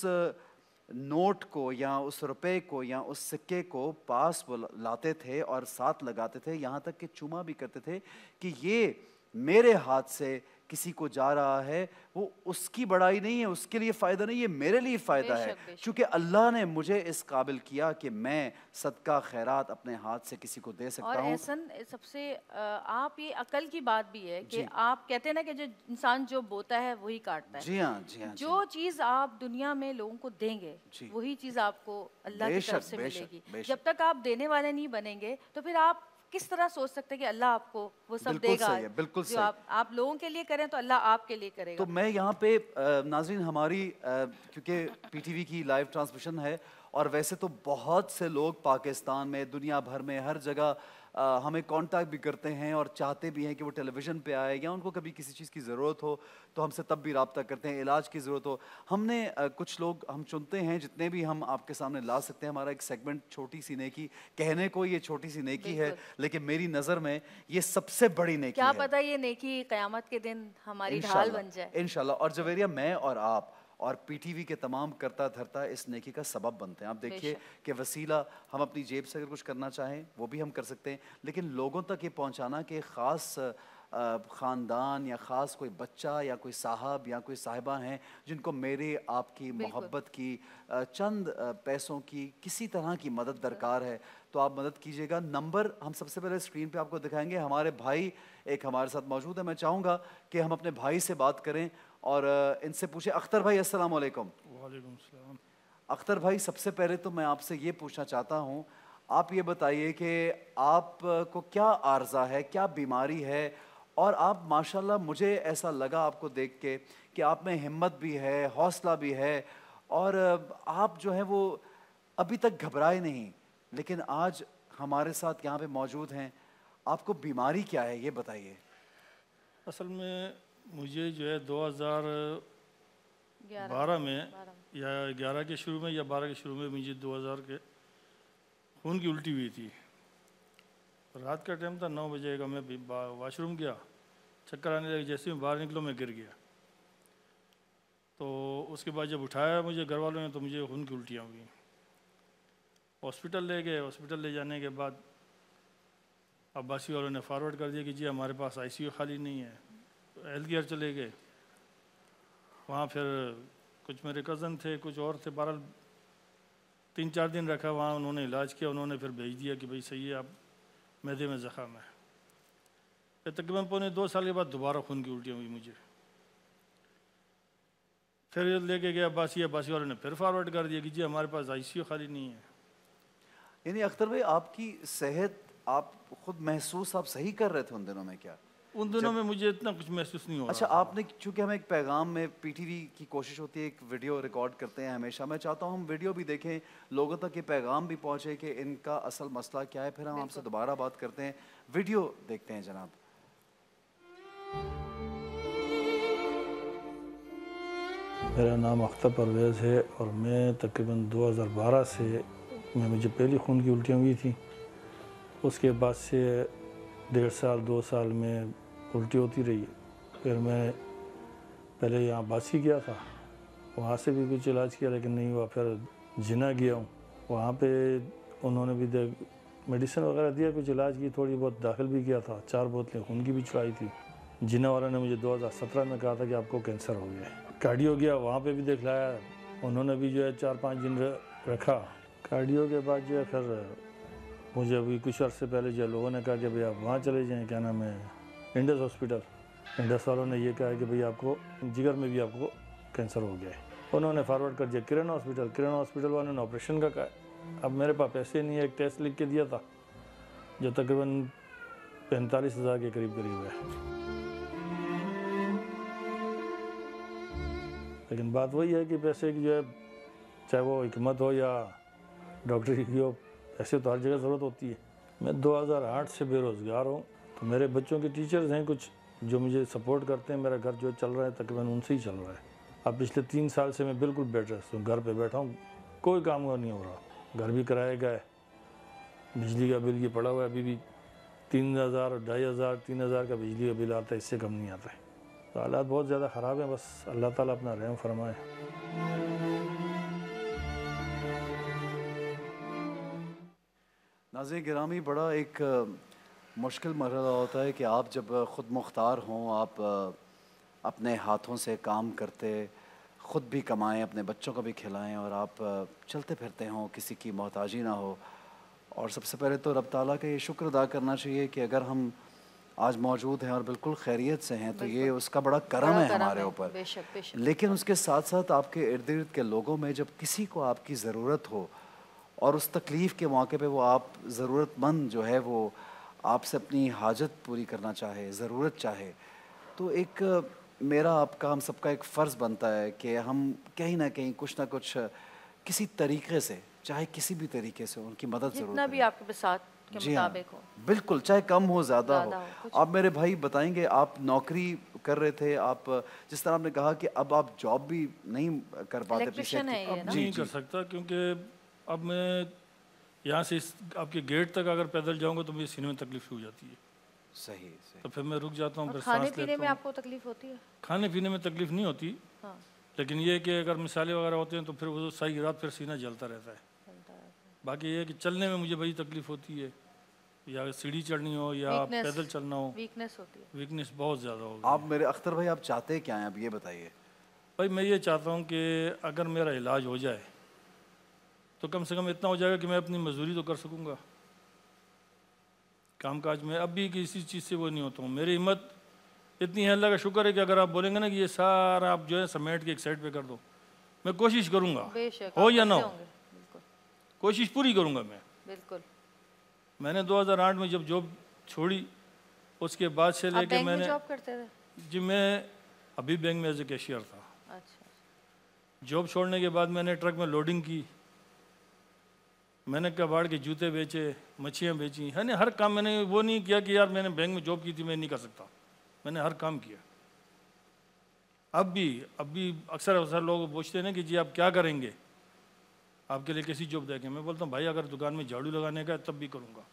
नोट को या उस रुपए को या उस सिक्के को पास वो लाते थे और साथ लगाते थे, यहाँ तक कि चूमा भी करते थे कि ये मेरे हाथ से किसी को जा रहा है, वो उसकी बड़ाई नहीं है, उसके लिए फ़ायदा नहीं है, मेरे लिए फ़ायदा है, क्योंकि अल्लाह ने मुझे इस काबिल किया कि मैं सदका खैरात अपने हाथ से किसी को दे सकता हूँ। और एहसन सबसे आप ये अकल की बात भी है कि आप कहते हैं ना कि जो इंसान जो बोता है वही काटता है। जी हाँ, जी हाँ। जो चीज़ आप दुनिया में लोगों को देंगे वही चीज़ आपको अल्लाह की तरफ से मिलेगी। जब तक आप देने वाले नहीं बनेंगे तो फिर आप किस तरह सोच सकते हैं कि अल्लाह आपको वो सब देगा? बिल्कुल जो आप लोगों के लिए करें तो अल्लाह आपके लिए करेगा। तो मैं यहाँ पे नाज़रीन हमारी क्योंकि पीटीवी की लाइव ट्रांसमिशन है और वैसे तो बहुत से लोग पाकिस्तान में, दुनिया भर में, हर जगह हमें कांटेक्ट भी करते हैं और चाहते भी हैं कि वो टेलीविज़न पे आए या उनको कभी किसी चीज़ की ज़रूरत हो तो हमसे तब भी रब्ता करते हैं, इलाज की ज़रूरत हो। हमने कुछ लोग हम चुनते हैं जितने भी हम आपके सामने ला सकते हैं। हमारा एक सेगमेंट छोटी सी नेकी, कहने को ये छोटी सी नेकी है लेकिन मेरी नज़र में ये सबसे बड़ी नेकी है। क्या पता ये नेकी क़यामत के दिन हमारी ढाल बन जाए इंशाल्लाह। और जवेरिया, मैं और आप और पीटीवी के तमाम करता धरता इस नेकी का सबब बनते हैं। आप देखिए कि वसीला हम अपनी जेब से अगर कुछ करना चाहें वो भी हम कर सकते हैं, लेकिन लोगों तक ये पहुंचाना कि ख़ास ख़ानदान या ख़ास कोई बच्चा या कोई साहब या कोई साहिबा हैं जिनको मेरे आपकी मोहब्बत की चंद पैसों की किसी तरह की मदद दरकार है तो आप मदद कीजिएगा। नंबर हम सबसे पहले स्क्रीन पे आपको दिखाएंगे। हमारे भाई एक हमारे साथ मौजूद है। मैं चाहूँगा कि हम अपने भाई से बात करें और इनसे पूछे। अख्तर भाई, अस्सलाम वालेकुम। वालेकुम सलाम। अख्तर भाई, सबसे पहले तो मैं आपसे ये पूछना चाहता हूँ, आप ये बताइए कि आपको क्या आर्ज़ा है, क्या बीमारी है, और आप माशाल्लाह मुझे ऐसा लगा आपको देख के कि आप में हिम्मत भी है, हौसला भी है और आप जो है वो अभी तक घबराए नहीं, लेकिन आज हमारे साथ यहाँ पे मौजूद हैं। आपको बीमारी क्या है ये बताइए। असल में मुझे जो है 2012 में या 11 के शुरू में या 12 के शुरू में मुझे 2000 के खून की उल्टी हुई थी। रात का टाइम था, 9 बजे का। मैं वॉशरूम गया, चक्कर आने लगे, जैसे मैं बाहर निकलो मैं गिर गया। तो उसके बाद जब उठाया मुझे घर वालों ने तो मुझे खून की उल्टियाँ हुई। हॉस्पिटल ले गए। हॉस्पिटल ले जाने के बाद अब्बासी वालों ने फॉरवर्ड कर दिया कि जी हमारे पास आईसीयू खाली नहीं है। हेल्थ केयर चले गए। वहाँ फिर कुछ मेरे कज़न थे, कुछ और थे, बहरहाल 3-4 दिन रखा वहाँ। उन्होंने इलाज किया, उन्होंने फिर भेज दिया कि भाई सही है, आप मैदे में ज़ख़म है। फिर तकरीबन पौने 2 साल के बाद दोबारा खून की उल्टियाँ हुई मुझे। फिर लेके गया अब्बासी वालों ने फिर फॉरवर्ड कर दिया कि जी हमारे पास आईसीयू खाली नहीं है। यानी अख्तर भाई, आपकी सेहत आप खुद महसूस आप सही कर रहे थे उन दिनों में क्या? उन दिनों में मुझे इतना कुछ महसूस नहीं हो रहा। अच्छा, आपने, चूँकि हमें एक पैगाम में पीटीवी की कोशिश होती है, एक वीडियो रिकॉर्ड करते हैं हमेशा, मैं चाहता हूँ हम वीडियो भी देखें, लोगों तक ये पैगाम भी पहुँचे कि इनका असल मसला क्या है। फिर हम आपसे दोबारा बात करते हैं। वीडियो देखते हैं जनाब। मेरा नाम अख्तर परवेज़ है और मैं तकरीबन 2012 से मुझे पहली खून की उल्टियाँ हुई थी। उसके बाद से 1.5 साल 2 साल में उल्टी होती रही। फिर मैं पहले यहाँ बासी गया था, वहाँ से भी कुछ इलाज किया लेकिन नहीं हुआ। फिर जिना गया हूँ, वहाँ पे उन्होंने भी मेडिसिन वगैरह दिया, कुछ इलाज की, थोड़ी बहुत दाखिल भी किया था, 4 बोतलें खून की भी चढ़ाई थी। जिना वाला ने मुझे 2017 में कहा था कि आपको कैंसर हो गया है। कार्डियो गया, वहाँ पे भी दिखलाया, उन्होंने भी जो है 4-5 दिन रखा। कार्डियो के बाद जो है फिर मुझे अभी कुछ अर्से पहले जो लोगों ने कहा कि भाई आप वहाँ चले जाएँ, क्या नाम है, इंडस हॉस्पिटल। इंडस वालों ने ये कहा कि भाई आपको जिगर में भी आपको कैंसर हो गया है। उन्होंने फॉरवर्ड कर दिया किरण हॉस्पिटल। किरण हॉस्पिटल वालों ने ऑपरेशन का कहा। अब मेरे पास पैसे नहीं है, एक टेस्ट लिख के दिया था जो तकरीबन 45,000 के करीब है। लेकिन बात वही है कि पैसे की जो है, चाहे वो हिकमत हो या डॉक्टरी की हो, पैसे तो हर जगह ज़रूरत होती है। मैं 2008 से बेरोज़गार हूँ, तो मेरे बच्चों के टीचर्स हैं कुछ जो मुझे सपोर्ट करते हैं। मेरा घर जो चल रहा है तकरीबन उनसे ही चल रहा है। अब पिछले 3 साल से मैं बिल्कुल बेड रेस्ट हूँ, घर पे बैठा हूँ, कोई काम नहीं हो रहा। घर भी किराए का है, बिजली का बिल ये पड़ा हुआ है अभी भी 3000, 2500, 3000 का बिजली का बिल आता है, इससे कम नहीं आता है। तो हालात बहुत ज़्यादा ख़राब हैं, बस अल्लाह ताला अपना रहम फरमाए। नाज़रीन गिरामी, बड़ा एक मुश्किल मरहला होता है कि आप जब ख़ुद मुख्तार हों, आप अपने हाथों से काम करते, ख़ुद भी कमाएं, अपने बच्चों को भी खिलाएं और आप चलते फिरते हों, किसी की मोहताजी ना हो। और सबसे पहले तो रब ताला का ये शुक्र अदा करना चाहिए कि अगर हम आज मौजूद हैं और बिल्कुल खैरियत से हैं तो ये उसका बड़ा करम है हमारे ऊपर। बेशक बेशक। लेकिन उसके साथ साथ आपके इर्द गिर्द के लोगों में जब किसी को आपकी ज़रूरत हो और उस तकलीफ़ के मौके पे वो आप ज़रूरतमंद जो है वो आपसे अपनी हाजत पूरी करना चाहे, ज़रूरत चाहे, तो एक मेरा आपका हम सबका एक फ़र्ज़ बनता है कि हम कहीं ना कहीं कुछ ना कुछ किसी तरीके से, चाहे किसी भी तरीके से उनकी मदद ज़रूर जितना भी करें। आपके साथ के जी हाँ, मुताबिक हो। बिल्कुल, चाहे कम हो ज़्यादा हो। कुछ आप मेरे भाई बताएंगे, आप नौकरी कर रहे थे, आप जिस तरह आपने कहा कि अब आप जॉब भी नहीं कर पाते इलेक्ट्रिशियन है ये ना? नहीं कर सकता, क्योंकि अब मैं यहाँ से आपके गेट तक अगर पैदल जाऊँगा तो मुझे सीने में तकलीफ हो जाती है। सही सही। तो फिर मैं रुक जाता हूँ, और फिर खाने सांस पीने लेता में हूँ। आपको तकलीफ होती है? खाने पीने में तकलीफ नहीं होती, हाँ, लेकिन ये कि अगर मिसाले वगैरह होते हैं तो फिर वो सारी रात फिर सीना जलता रहता है। बाकी ये है कि चलने में मुझे बड़ी तकलीफ होती है, या सीढ़ी चढ़नी हो या Weakness. पैदल चलना हो, वीकनेस होती है। वीकनेस बहुत ज़्यादा हो गई। आप मेरे अख्तर भाई, आप चाहते क्या हैं, अब ये बताइए। भाई मैं ये चाहता हूँ कि अगर मेरा इलाज हो जाए तो कम से कम इतना हो जाएगा कि मैं अपनी मजदूरी तो कर सकूँगा। कामकाज में अब भी किसी चीज़ से वो नहीं होता हूँ। मेरी हिम्मत इतनी है, अल्लाह का शुक्र है कि अगर आप बोलेंगे ना कि ये सारा आप जो है समेट के एक साइड पे कर दो, मैं कोशिश करूँगा, बेशक हो आप या ना करते हो, होंगे, बिल्कुल कोशिश पूरी करूँगा मैं। बिल्कुल। मैंने 2008 में जब जॉब छोड़ी, उसके बाद से आप लेके बैंक में मैंने, जॉब करते थे? जी मैं अभी बैंक में एज ए कैशियर था। अच्छा। जॉब छोड़ने के बाद मैंने ट्रक में लोडिंग की, मैंने कबाड़ के जूते बेचे, मच्छियाँ बेची, है ना, हर काम। मैंने वो नहीं किया कि यार मैंने बैंक में जॉब की थी मैं नहीं कर सकता, मैंने हर काम किया। अब भी अक्सर लोग पूछते हैं ना कि जी आप क्या करेंगे, आपके लिए कैसी जॉब देखें। मैं बोलता हूँ भाई अगर दुकान में झाड़ू लगाने का है तब भी करूँगा,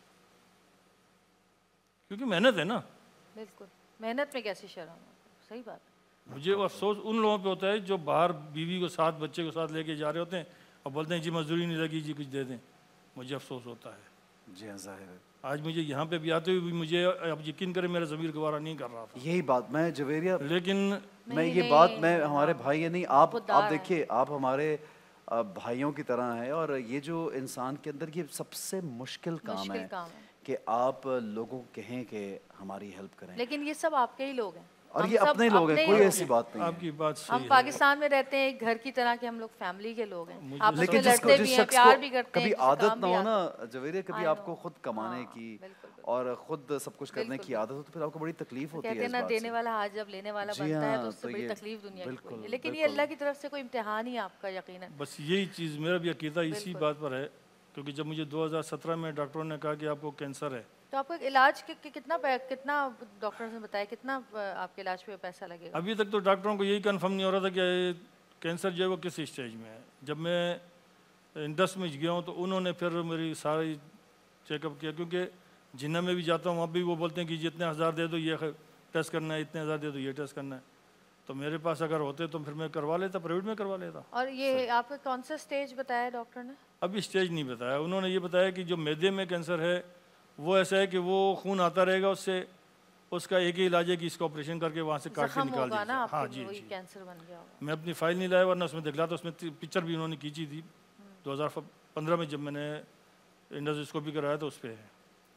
क्योंकि मेहनत है ना। बिल्कुल, मेहनत में कैसी शर्म है, सही बात है। मुझे अफसोस उन लोगों पे होता है जो बाहर बीवी को साथ, बच्चे को साथ लेके जा रहे होते हैं और बोलते हैं जी मजदूरी नहीं लगी, जी कुछ दे दें। मुझे अफसोस होता है। जी हाँ, जाहिर है। आज मुझे यहाँ पे भी आते हुए भी मुझे, आप यकीन करें, मेरा ज़मीर गवारा नहीं कर रहा था। यही बात मैं जवेरिया, लेकिन मैं ये नहीं, बात मैं नहीं, हमारे हाँ, भाई, ये नहीं, आप खुददार है। देखिए, आप हमारे भाइयों की तरह हैं और ये जो इंसान के अंदर ये सबसे मुश्किल काम मुश्किल है काम है। कि आप लोगों को कहें कि हमारी हेल्प करें। लेकिन ये सब आपके ही लोग हैं और हम ये सब अपने ही लोग हैं, अपने ही कोई लोग ऐसी हैं। बात नहीं है। आपकी बात हम सही है। पाकिस्तान में रहते हैं, एक घर की तरह के हम लोग फैमिली के लोग हैं। मुझे आपस में लेकिन लड़ते जिस भी हैं, शख्स प्यार को भी करते हैं, कभी किसी आदत काम ना भी हो आते ना जवेरिया, कभी I आपको know, खुद कमाने हाँ, की बिल्कुल, बिल्कुल। और खुद सब कुछ करने बिल्कुल, की आदत हो तो फिर आपको बड़ी तकलीफ होती कहते है हैं इस ना, बात देने से। वाला हाथ जब लेने वाला जी बनता है हाँ, तो उससे तो बड़ी ये तकलीफ दुनिया की बिल्कुल, कोई नहीं। लेकिन ये बिल्कुल। अल्लाह की तरफ से कोई इम्तिहान ही है आपका, यकीनन। बस यही चीज़ मेरा भी अकीदा इसी बिल्कुल। बात पर है, क्योंकि जब मुझे 2017 में डॉक्टरों ने कहा कि आपको कैंसर है, तो आपको इलाज कितना डॉक्टर ने बताया कितना आपके इलाज पे पैसा लगेगा? अभी तक तो डॉक्टरों को यही कंफर्म नहीं हो रहा था कि कैंसर जो है वो किस स्टेज में है। जब मैं इंडस में गया हूँ तो उन्होंने फिर मेरी सारी चेकअप किया, क्योंकि जिन्ना में भी जाता हूँ वहाँ भी वो बोलते हैं कि जितने हज़ार दे दो ये टेस्ट करना है, इतने हज़ार दे दो ये टेस्ट करना है। तो मेरे पास अगर होते तो फिर मैं करवा लेता, प्राइवेट में करवा लेता। और ये आपको कौन सा स्टेज बताया डॉक्टर ने? अभी स्टेज नहीं बताया, उन्होंने ये बताया कि जो मैदे में कैंसर है वो ऐसा है कि वो खून आता रहेगा, उससे उसका एक ही इलाज है कि इसका ऑपरेशन करके वहाँ से काट के जख्म निकाल होगा ना दीजिए। आपके हाँ में, जी वही जी। कैंसर बन गया होगा। मैं अपनी फाइल नहीं लाया, वरना उसमें दिखला था, उसमें पिक्चर भी उन्होंने खींची थी 2015 में जब मैंने इंडोस्कोपी कराया तो उस पर है।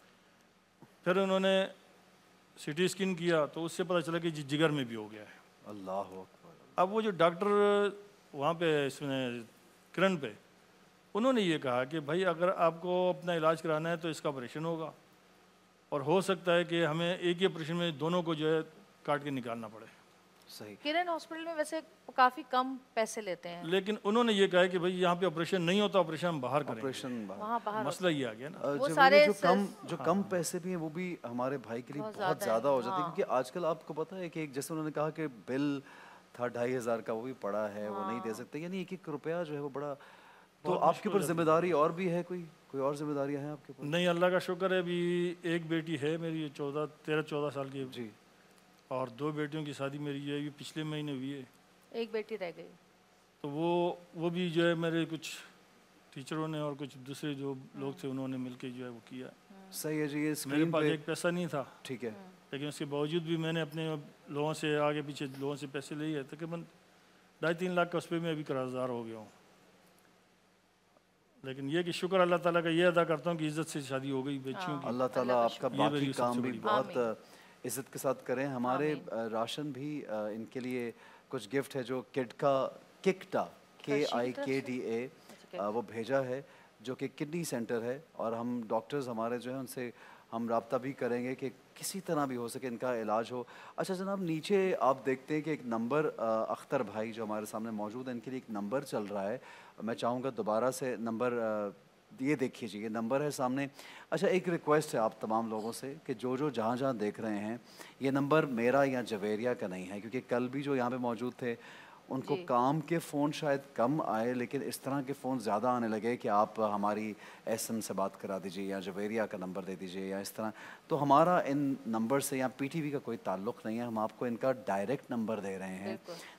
फिर उन्होंने सिटी स्कैन किया तो उससे पता चला कि जिगर में भी हो गया है। अल्लाह अकबर। अब वो जो डॉक्टर वहाँ पे इसमें किरण पे, उन्होंने ये कहा कि भाई अगर आपको अपना इलाज कराना है तो इसका ऑपरेशन होगा, और हो सकता है कि हमें एक ही ऑपरेशन में दोनों को जो है काट के निकालना पड़े। सही। किरण हॉस्पिटल में वैसे काफी कम पैसे लेते हैं, लेकिन उन्होंने ये कहा कि भाई यहाँ पे ऑपरेशन नहीं होता, ऑपरेशन हम बाहर करेंगे। ऑपरेशन वहाँ बाहर मसला ये आ गया ना। वो जो सारे जो कम पैसे भी हैं वो भी हमारे भाई के लिए बहुत बहुत ज़्यादा ज़्यादा है, हो जाते हैं, हाँ। क्योंकि आजकल आपको पता है कि एक जैसे उन्होंने कहा कि बिल था 2500 का, वो भी पड़ा है, वो नहीं दे सकते, यानी एक एक रुपया जो है वो बड़ा तो आपके ऊपर जिम्मेदारी और भी है, कोई और जिम्मेदारियां हैं आपके ऊपर? नहीं, अल्लाह का शुक्र है, अभी एक बेटी है मेरी 13-14 साल की जी। और 2 बेटियों की शादी मेरी जो है ये पिछले महीने हुई है। एक बेटी रह गई। तो वो भी जो है मेरे कुछ टीचरों ने और कुछ दूसरे जो लोग थे उन्होंने मिलके जो है वो किया। सही है जी। ये मेरे स्क्रीन पास पे एक पैसा नहीं था, ठीक है, लेकिन उसके बावजूद भी मैंने अपने लोगों से आगे पीछे लोगों से पैसे लिए, तकरीबन 2.5-3 लाख का उस पर मैं अभी कर्जदार हो गया हूँ। लेकिन ये कि शुक्र अल्लाह ताला का ये अदा करता हूँ कि इज़्ज़त से शादी हो गई बच्चियों की। अल्लाह ताला आपका ये बाकी मेरी काम सबसे भी बड़ी बहुत इज्जत के साथ करें। हमारे राशन भी इनके लिए कुछ गिफ्ट है जो किकटा KIKDA वो भेजा है, जो कि किडनी सेंटर है, और हम डॉक्टर्स हमारे जो है उनसे हम राब्ता भी करेंगे कि किसी तरह भी हो सके इनका इलाज हो। अच्छा जनाब, नीचे आप देखते हैं कि एक नंबर अख्तर भाई जो हमारे सामने मौजूद है, इनके लिए एक नंबर चल रहा है। मैं चाहूँगा दोबारा से नंबर ये देखिए जी, ये नंबर है सामने। अच्छा, एक रिक्वेस्ट है आप तमाम लोगों से कि जो जहाँ देख रहे हैं, ये नंबर मेरा या जवेरिया का नहीं है, क्योंकि कल भी जो यहाँ पे मौजूद थे उनको काम के फ़ोन शायद कम आए, लेकिन इस तरह के फ़ोन ज़्यादा आने लगे कि आप हमारी SM से बात करा दीजिए या जवेरिया का नंबर दे दीजिए या इस तरह। तो हमारा इन नंबर से या PTV का कोई ताल्लुक़ नहीं है, हम आपको इनका डायरेक्ट नंबर दे रहे हैं।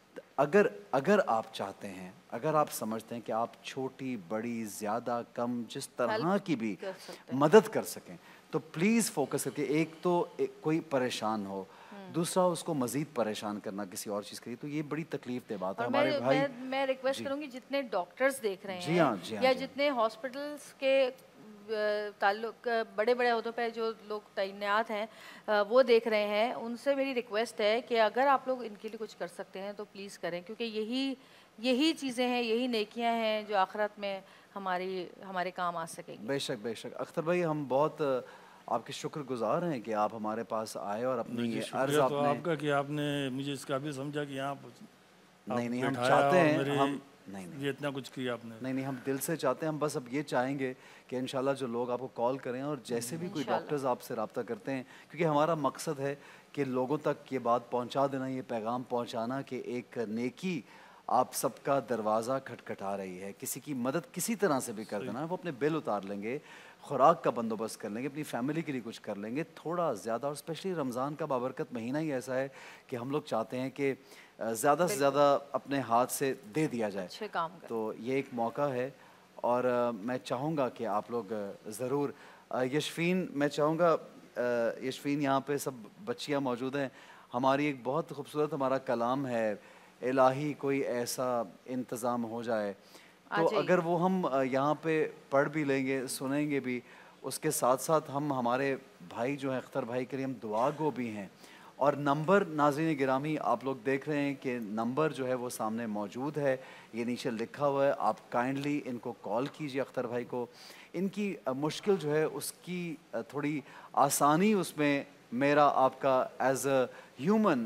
अगर आप चाहते हैं, अगर आप समझते हैं कि आप छोटी बड़ी ज़्यादा कम जिस तरह की भी मदद कर सकें, तो प्लीज़ फोकस करके, एक तो कोई परेशान हो, दूसरा उसको मज़ीद परेशान करना किसी और चीज़ के लिए, तो ये बड़ी तकलीफ दे बात है। हमारे भाई, मैं रिक्वेस्ट करूंगी जितने डॉक्टर्स देख रहे हैं जी हाँ, या जितने हॉस्पिटल्स के ताल्लुक बड़े अहदों पे जो लोग तैनात हैं वो देख रहे हैं, उनसे मेरी रिक्वेस्ट है कि अगर आप लोग इनके लिए कुछ कर सकते हैं तो प्लीज़ करें, क्योंकि यही चीज़ें हैं, यही नेकियां हैं जो आखिरत में हमारे काम आ सकेंगी। बेशक अख्तर भाई, हम बहुत आपके शुक्रगुजार हैं कि आप हमारे पास आए और अपनी ये अर्ज़ तो आपका कि आपने मुझे इस काबिल समझा कि आप नहीं हम चाहते हैं, हम ये इतना कुछ किया आपने। नहीं हम दिल से चाहते हैं। हम बस अब ये चाहेंगे कि इंशाल्लाह जो लोग आपको कॉल करें और जैसे भी कोई डॉक्टर्स आपसे रब्ता करते हैं, क्योंकि हमारा मकसद है कि लोगों तक ये बात पहुंचा देना, ये पैगाम पहुंचाना कि एक नेकी आप सबका दरवाज़ा खटखटा रही है। किसी की मदद किसी तरह से भी कर देना, वो अपने बिल उतार लेंगे, खुराक का बंदोबस्त कर लेंगे, अपनी फैमिली के लिए कुछ कर लेंगे थोड़ा ज़्यादा। और स्पेशली रमज़ान का बाबरकत महीना ही ऐसा है कि हम लोग चाहते हैं कि ज़्यादा से ज़्यादा अपने हाथ से दे दिया जाए, अच्छे काम कर। तो ये एक मौका है। और मैं चाहूँगा कि आप लोग ज़रूर यशफीन, मैं चाहूँगा यशफीन, यहाँ पे सब बच्चियाँ मौजूद हैं। हमारी एक बहुत खूबसूरत हमारा कलाम है, इलाही कोई ऐसा इंतज़ाम हो जाए, तो अगर वो हम यहाँ पे पढ़ भी लेंगे, सुनेंगे भी, उसके साथ साथ हम हमारे भाई जो हैं अख्तर भाई के लिए हम दुआ गो भी हैं। और नंबर नाज़रीन गिरामी, आप लोग देख रहे हैं कि नंबर जो है वो सामने मौजूद है, ये नीचे लिखा हुआ है। आप काइंडली इनको कॉल कीजिए अख्तर भाई को। इनकी मुश्किल जो है उसकी थोड़ी आसानी उसमें मेरा आपका as a human,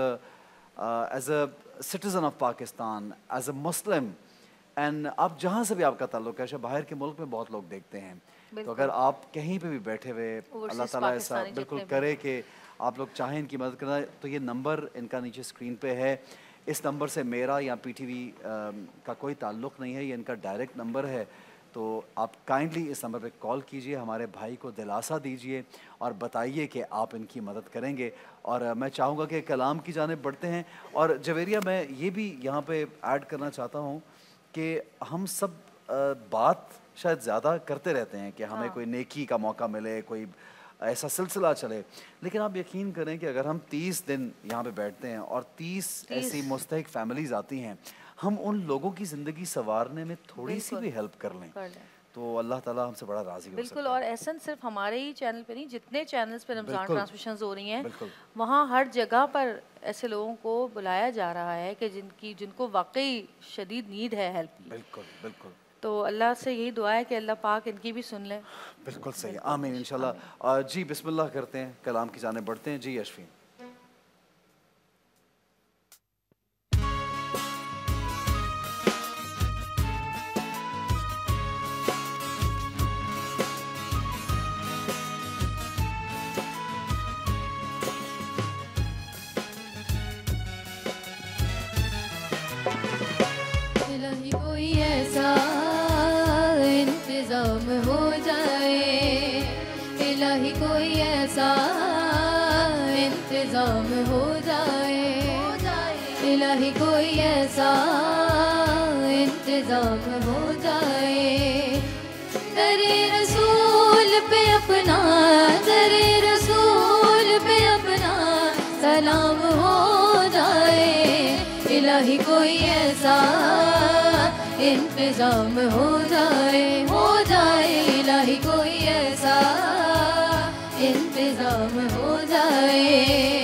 as a citizen of Pakistan, as a Muslim, and आप जहाँ से भी आपका ताल्लुक़ है, शायद बाहर के मुल्क में बहुत लोग देखते हैं, तो अगर आप कहीं पे भी बैठे हुए, अल्लाह ताला ऐसा बिल्कुल करे कि आप लोग चाहें इनकी मदद करना, तो ये नंबर इनका नीचे स्क्रीन पे है। इस नंबर से मेरा या PTV का कोई ताल्लुक़ नहीं है, ये इनका डायरेक्ट नंबर है। तो आप काइंडली इस नंबर पे कॉल कीजिए, हमारे भाई को दिलासा दीजिए और बताइए कि आप इनकी मदद करेंगे। और मैं चाहूँगा कि कलाम की जानिब बढ़ते हैं। और जवेरिया, मैं ये भी यहाँ पे ऐड करना चाहता हूँ कि हम सब बात शायद ज़्यादा करते रहते हैं कि हमें कोई नेकी का मौका मिले, कोई ऐसा सिलसिला चले, लेकिन आप यकीन करें कि अगर हम 30 दिन यहाँ पे बैठते हैं और 30 ऐसी मुस्तहिक फैमिलीज़ आती हैं, हम उन लोगों की ज़िंदगी संवारने में थोड़ी सी भी हेल्प कर लें, तो अल्लाह ताला हमसे बड़ा राज़ी हो सकता है। बिल्कुल। और ऐसा सिर्फ हमारे ही चैनल पे नहीं, जितने चैनल्स पे रमज़ान ट्रांसमिशंस हो रही हैं, वहाँ हर जगह पर ऐसे लोगों को बुलाया जा रहा है कि जिनको वाकई शदीद नीड है हेल्प की। बिल्कुल। तो अल्लाह से यही दुआ है कि अल्लाह पाक इनकी भी सुन ले। बिल्कुल सही, आमीन इंशाल्लाह। जी बिस्मिल्लाह करते हैं, कलाम की जाने बढ़ते हैं। जी यशफीन। इलाही कोई ऐसा इंतजाम हो जाए, इलाही कोई ऐसा इंतजाम हो जाए। दरे रसूल पे अपना, दरे रसूल पे अपना सलाम हो जाए, इलाही कोई ऐसा इंतजाम हो जाए, इलाही कोई ऐसा इंतजाम हो जाए।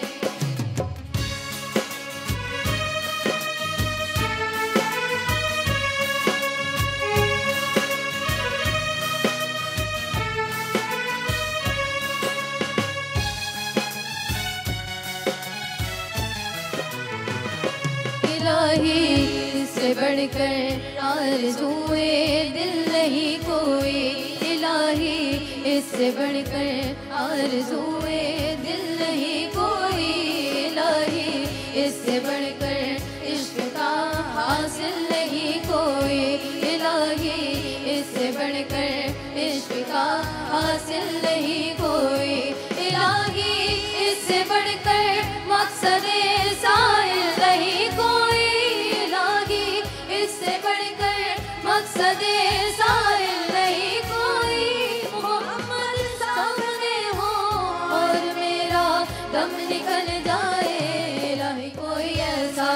इलाही से बढ़कर आरज़ूए दिल नहीं कोई, इलाही इससे बढ़कर आरज़ूए दिल नहीं कोई, इलाही इससे बढ़कर इश्क का हासिल नहीं कोई, इलाही इससे बढ़कर इश्क का हासिल नहीं कोई, इलाही इससे बढ़कर मकसद साइल नहीं कोई, इलाही इससे बढ़कर मकसद साइल नहीं कोई। मोहम्मद सामने हो और मेरा दम निकल जाए, इलाही कोई ऐसा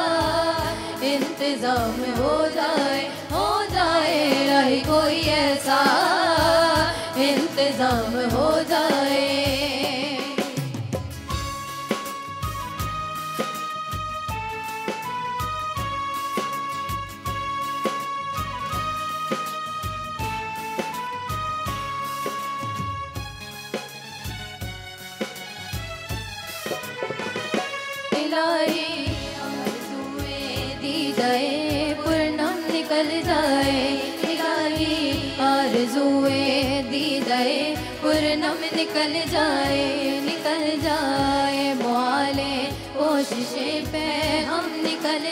इंतजाम हो जाए, इलाही कोई ऐसा इंतजाम हो जाए। इलाही आरज़ूए दी जाए, पूर्णम निकल जाए, इलाही आरज़ूए दी जाए, पूर्णम निकल जाए, मुआले कोशिशें पे हम निकल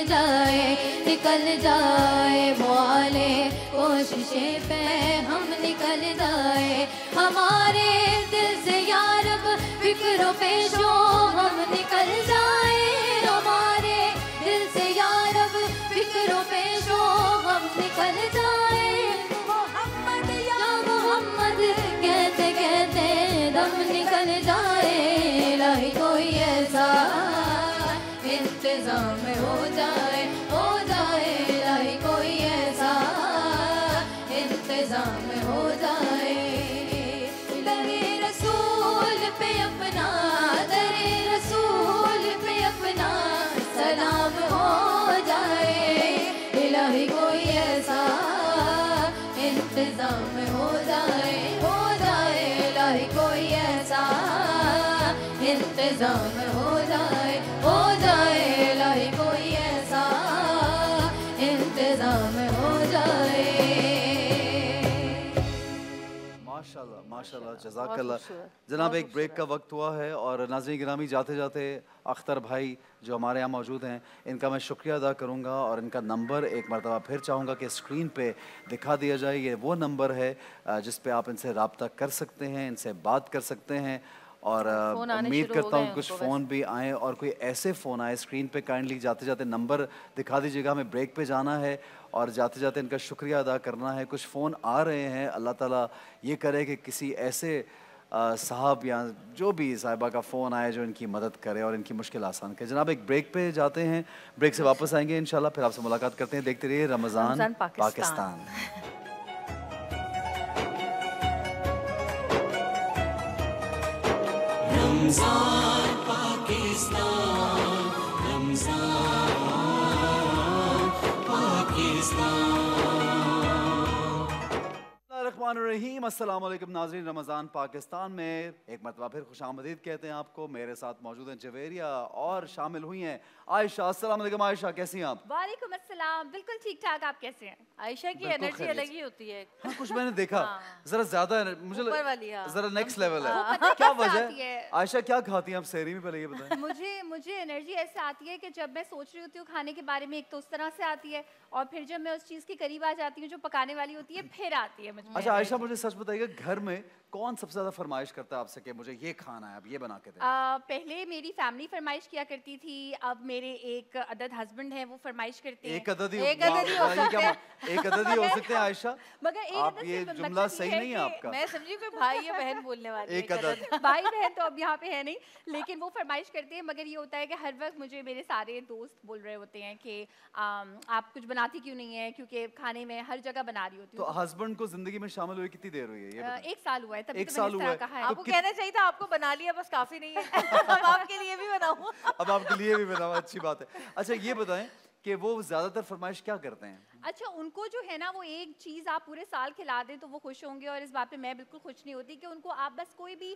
जाए, मुआले कोशिशें पे हम निकल जाए, हमारे दिल से या रब फिक्रो पेशो हम निकल जाए, हमारे दिल से या रब फिक्रो पेशो हम निकल जाए। मोहम्मद या मोहम्मद कहते कहते दम निकल जाए, इलाही कोई ऐसा इंतजाम हो जाए, इलाही कोई ऐसा इंतजाम हो जाए। दरे रसूल पे अपना, दरे रसूल पे अपना सलाम हो जाए, इलाही कोई ऐसा इंतजाम हो जाए, इलाही कोई ऐसा इंतजाम हो जाए, इलाही कोई ऐसा इंतजाम हो जाए। माशाल्लाह माशाल्लाह, जज़ाकल्लाह। जनाब एक ब्रेक का वक्त हुआ है और नाज़रीन गिरामी जाते जाते अख्तर भाई जो हमारे यहाँ मौजूद हैं इनका मैं शुक्रिया अदा करूँगा और इनका नंबर एक मरतबा फिर चाहूँगा कि स्क्रीन पे दिखा दिया जाए। ये वो नंबर है जिस पे आप इनसे रब्ता कर सकते हैं, इनसे बात कर सकते हैं और उम्मीद करता हूँ कुछ फ़ोन भी आए और कोई ऐसे फ़ोन आए। स्क्रीन पे काइंडली जाते जाते नंबर दिखा दीजिएगा, हमें ब्रेक पे जाना है और जाते जाते इनका शुक्रिया अदा करना है। कुछ फ़ोन आ रहे हैं, अल्लाह ताला ये करे कि किसी ऐसे साहब या जो भी साहिबा का फ़ोन आए जो इनकी मदद करे और इनकी मुश्किल आसान करे। जनाब एक ब्रेक पे जाते हैं, ब्रेक से वापस आएंगे इंशाल्लाह, फिर आपसे मुलाकात करते हैं। देखते रहिए रमज़ान पाकिस्तान। रमज़ान पाकिस्तान, रमज़ान पाकिस्तान। रहीम अस्सलाम वालेकुम नाज़रीन, रमज़ान पाकिस्तान में एक मरतबा फिर खुशामदीद कहते हैं आपको। मेरे साथ मौजूद हैं जवेरिया और शामिल हुई हैं आयशा। अस्सलाम वालेकुम आयशा, कैसी हैं आप? वालेकुम अस्सलाम, बिल्कुल ठीक ठाक। आप कैसे हैं? आयशा की बिल्कुल एनर्जी खैरियत अलग से। ही होती है। हाँ, कुछ मैंने देखा जरा ज्यादा मुझे ऊपर वाली, हाँ। जरा नेक्स्ट लेवल है। पता है क्या कैसे वजह आती है? आयशा क्या खाती हैं आप सहरी में, पहले ये बताएं। मुझे एनर्जी ऐसे आती है कि जब मैं सोच रही होती हूँ खाने के बारे में, एक तो उस तरह से आती है और फिर जब मैं उस चीज़ के करीब आ जाती हूँ जो पकाने वाली होती है फिर आती है मुझे। अच्छा आयशा मुझे सच बताइएगा, घर में कौन सबसे ज्यादा फरमाइश करता है आपसे कि मुझे ये खाना है, अब ये बना के दें? पहले मेरी फैमिली फरमाइश किया करती थी, अब मेरे एक अदद हस्बैंड है वो फरमाइश करते हैं। एक अदद ही एक अदद ही हो सकते हैं। एक अदद ही हो सकते हैं आयशा। मगर एक आप अदद ये से जुमला मतलब सही ये नहीं है कि आपका। मैं समझी कोई भाई या बहन बोलने वाली है, एक अदद। भाई बहन तो अब यहाँ पे है नहीं, लेकिन वो फरमाइश करते हैं। मगर ये होता है कि हर वक्त मुझे मेरे सारे दोस्त बोल रहे होते हैं कि आप कुछ बनाती क्यों नहीं है, क्योंकि खाने में हर जगह बना रही होती तो हूँ। हस्बैंड को जिंदगी में शामिल हुए कितनी देर हुई है ये बताएं? 1 साल हुआ है, तभी एक तो साल मैंने इस हुआ तरह है। कहा है। आपको कहना चाहिए था आपको बना लिया बस काफी नहीं है। अब आपके लिए भी बनाऊं। अब आपके लिए भी बनाओ, अच्छी बात है। अच्छा ये बताएं कि वो ज्यादातर फरमाइश क्या करते हैं? अच्छा, उनको जो है ना वो एक चीज़ आप पूरे साल खिला दें तो वो खुश होंगे, और इस बात पे मैं बिल्कुल खुश नहीं होती कि उनको आप बस कोई भी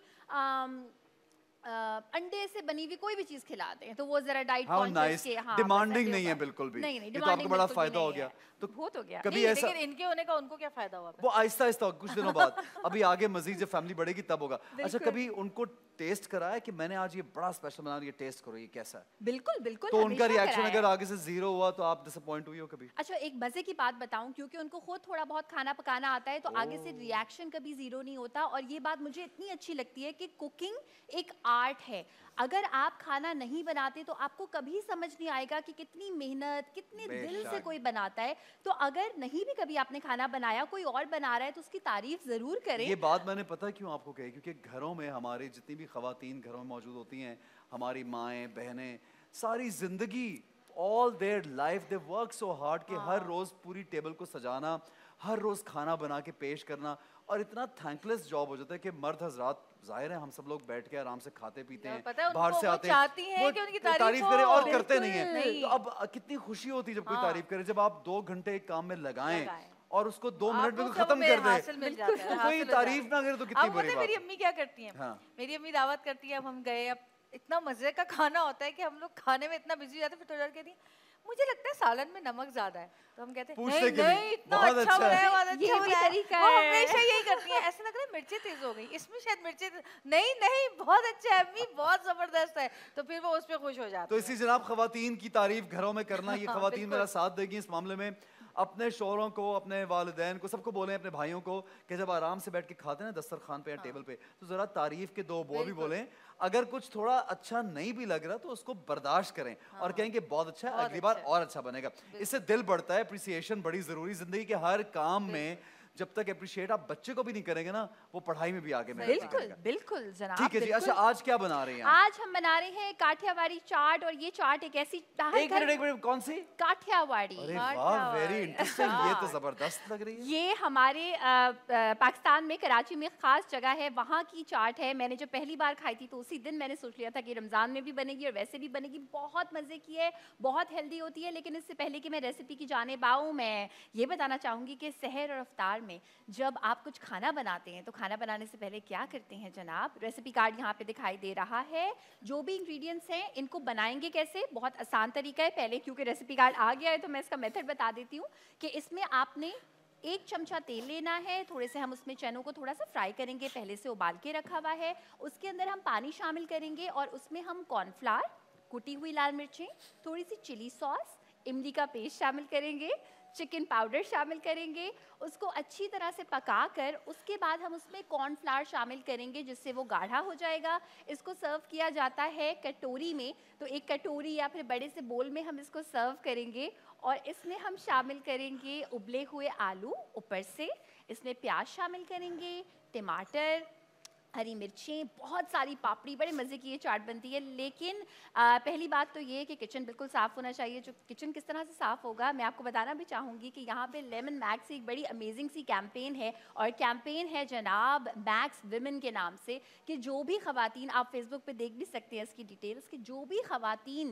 अंडे से बनी हुई कोई भी चीज़ खिला दें तो वो जरा डाइट हाँ, कॉन्शियस नाइस। के। हाँ, डिमांडिंग नहीं है बिल्कुल भी। नहीं, ये तो आपको बड़ा फायदा हो गया। तो बहुत हो गया। कभी नहीं, ऐसा लेकिन इनके होने का उनको क्या फायदा हुआ? वो आहिस्ता आहिस्ता कुछ दिनों बाद, अभी आगे मजीद जब फैमिली बढ़ेगी तब होगा। अच्छा कभी उनको टेस्ट कराया कि मैंने आज ये बड़ा स्पेशल बना, ये टेस्ट करो ये कैसा है? बिल्कुल बिल्कुल। तो उनका हमेशा रिएक्शन कराया। अगर आगे से जीरो हुआ तो आप डिसअपॉइंट हुई हो कभी? अच्छा, एक मजे की बात बताऊं, क्योंकि उनको खुद थोड़ा बहुत खाना पकाना आता है तो आगे से रिएक्शन कभी जीरो नहीं होता। और ये बात मुझे इतनी अच्छी लगती है कि कुकिंग एक आर्ट है। अगर आप खाना नहीं बनाते तो आपको कभी समझ नहीं आएगा कि कितनी मेहनत, कितने दिल से कोई बनाता है। तो अगर नहीं भी कभी आपने खाना बनाया, कोई और बना रहा है तो उसकी तारीफ जरूर करें। ये बात मैंने पता क्यों आपको कही, क्योंकि घरों में हमारे जितनी भी खवातीन घरों में मौजूद होती हैं, हमारी माएँ बहनें, सारी जिंदगी all their life they work so hard कि हर रोज पूरी टेबल को सजाना, हर रोज खाना बना के पेश करना, और इतना थैंकलेस जॉब हो जाता है कि मर्द हजरात, जाहिर है हम सब लोग बैठ के आराम से खाते पीते हैं, पता है बाहर उनको से वो आते चाहती हैं वो कि उनकी तारीफ तारीफ करें हो। और करते नहीं बिल्कुल। है। तो अब कितनी खुशी होती है जब कोई तारीफ करे, जब आप 2 घंटे एक काम में लगाएं और उसको 2 मिनट में खत्म कर हासिल मिल जाता है, दे, तो कोई हासिल हो तारीफ जाता ना करे तो है। कितनी अब बुरी पता है बात मेरी है। अम्मी क्या करती हैं? हाँ। मेरी अम्मी दावत करती है, अब हम गए, अब इतना मजे का खाना होता है कि हम लोग खाने में इतना बिजी हो जाते हैं, फिर थोड़ी देर कहती हैं, मुझे लगता है सालन में नमक ज्यादा है। तो हम कहते हैं पूछने नहीं के लिए, नहीं, इतना बहुत अच्छा अच्छा बना है। है, बहुत ये अच्छा भी बना है। तरीका वो है। हमेशा यही करती हैं, ऐसा लग रहा है मिर्चें तेज हो गई, इसमें शायद मिर्चें नहीं नहीं बहुत अच्छा है अम्मी, बहुत जबरदस्त है। तो फिर वो उस पर खुश हो जाती तो इसी जनाब खवातीन की तारीफ घरों में करना, ये खवातीन मेरा साथ देगी इस मामले में। अपने शौहरों को, अपने वालिदैन को, सबको बोलें, अपने भाइयों को कि जब आराम से बैठ के खाते हैं ना दस्तरखान पे या टेबल पे, तो जरा तारीफ के 2 बोल भी बोलें। अगर कुछ थोड़ा अच्छा नहीं भी लग रहा तो उसको बर्दाश्त करें और कहें कि बहुत अच्छा है, अगली बार और अच्छा बनेगा। इससे दिल बढ़ता है। अप्रिसिएशन बड़ी जरूरी जिंदगी के हर काम में। जब तक अप्रिशिएट आप बच्चे को भी नहीं करेंगे ना, वो पढ़ाई में भी आगे मेहनत नहीं बिल्कुल करेगा। बिल्कुल जनाब। ठीक है जी। अच्छा आज क्या बना रहे हैं आप? आज हम बना रहे हैं काठियावाड़ी चाट, और ये चाट एक ऐसी एक मिनट, कौन सी? काठियावाड़ी। अरे वाह, वेरी इंटरेस्टिंग। ये तो जबरदस्त लग रही है। ये हमारे पाकिस्तान में कराची में ख़ास जगह है, वहाँ की चाट है। मैंने जब पहली बार खाई थी तो उसी दिन मैंने सोच लिया था कि रमज़ान में भी बनेगी और वैसे भी बनेगी। बहुत मज़े की है, बहुत हेल्दी होती है। लेकिन इससे पहले कि मैं रेसिपी की जानिब आऊँ, मैं ये बताना चाहूँगी कि सहर और अफ्तार में जब आप कुछ खाना बनाते हैं तो खाना बनाने से पहले क्या करते हैं जनाब? रेसिपी कार्ड यहाँ पे दिखाई दे रहा है। जो भी इंग्रेडिएंट्स हैं इनको बनाएंगे कैसे, बहुत आसान तरीका है। पहले क्योंकि रेसिपी कार्ड आ गया है तो मैं इसका मेथड बता देती हूँ कि इसमें आपने 1 चमचा तेल लेना है। थोड़े से हम उसमें चनों को थोड़ा सा फ्राई करेंगे, पहले से उबाल के रखा हुआ है। उसके अंदर हम पानी शामिल करेंगे और उसमें हम कॉर्नफ्लावर, कुटी हुई लाल मिर्चें, थोड़ी सी चिली सॉस, इमली का पेस्ट शामिल करेंगे, चिकन पाउडर शामिल करेंगे। उसको अच्छी तरह से पकाकर उसके बाद हम उसमें कॉर्नफ्लावर शामिल करेंगे जिससे वो गाढ़ा हो जाएगा। इसको सर्व किया जाता है कटोरी में, तो एक कटोरी या फिर बड़े से बोल में हम इसको सर्व करेंगे। और इसमें हम शामिल करेंगे उबले हुए आलू ऊपर से, इसमें प्याज शामिल करेंगे, टमाटर, हरी मिर्चें, बहुत सारी पापड़ी। बड़े मज़े की ये चाट बनती है। लेकिन पहली बात तो ये है कि किचन बिल्कुल साफ़ होना चाहिए। जो किचन किस तरह से साफ़ होगा मैं आपको बताना भी चाहूँगी कि यहाँ पे लेमन मैक्स एक बड़ी अमेजिंग सी कैंपेन है, और कैंपेन है जनाब मैक्स विमेन के नाम से, कि जो भी ख़वातीन, आप फेसबुक पे देख भी सकते हैं इसकी डिटेल्स, कि जो भी ख़वातीन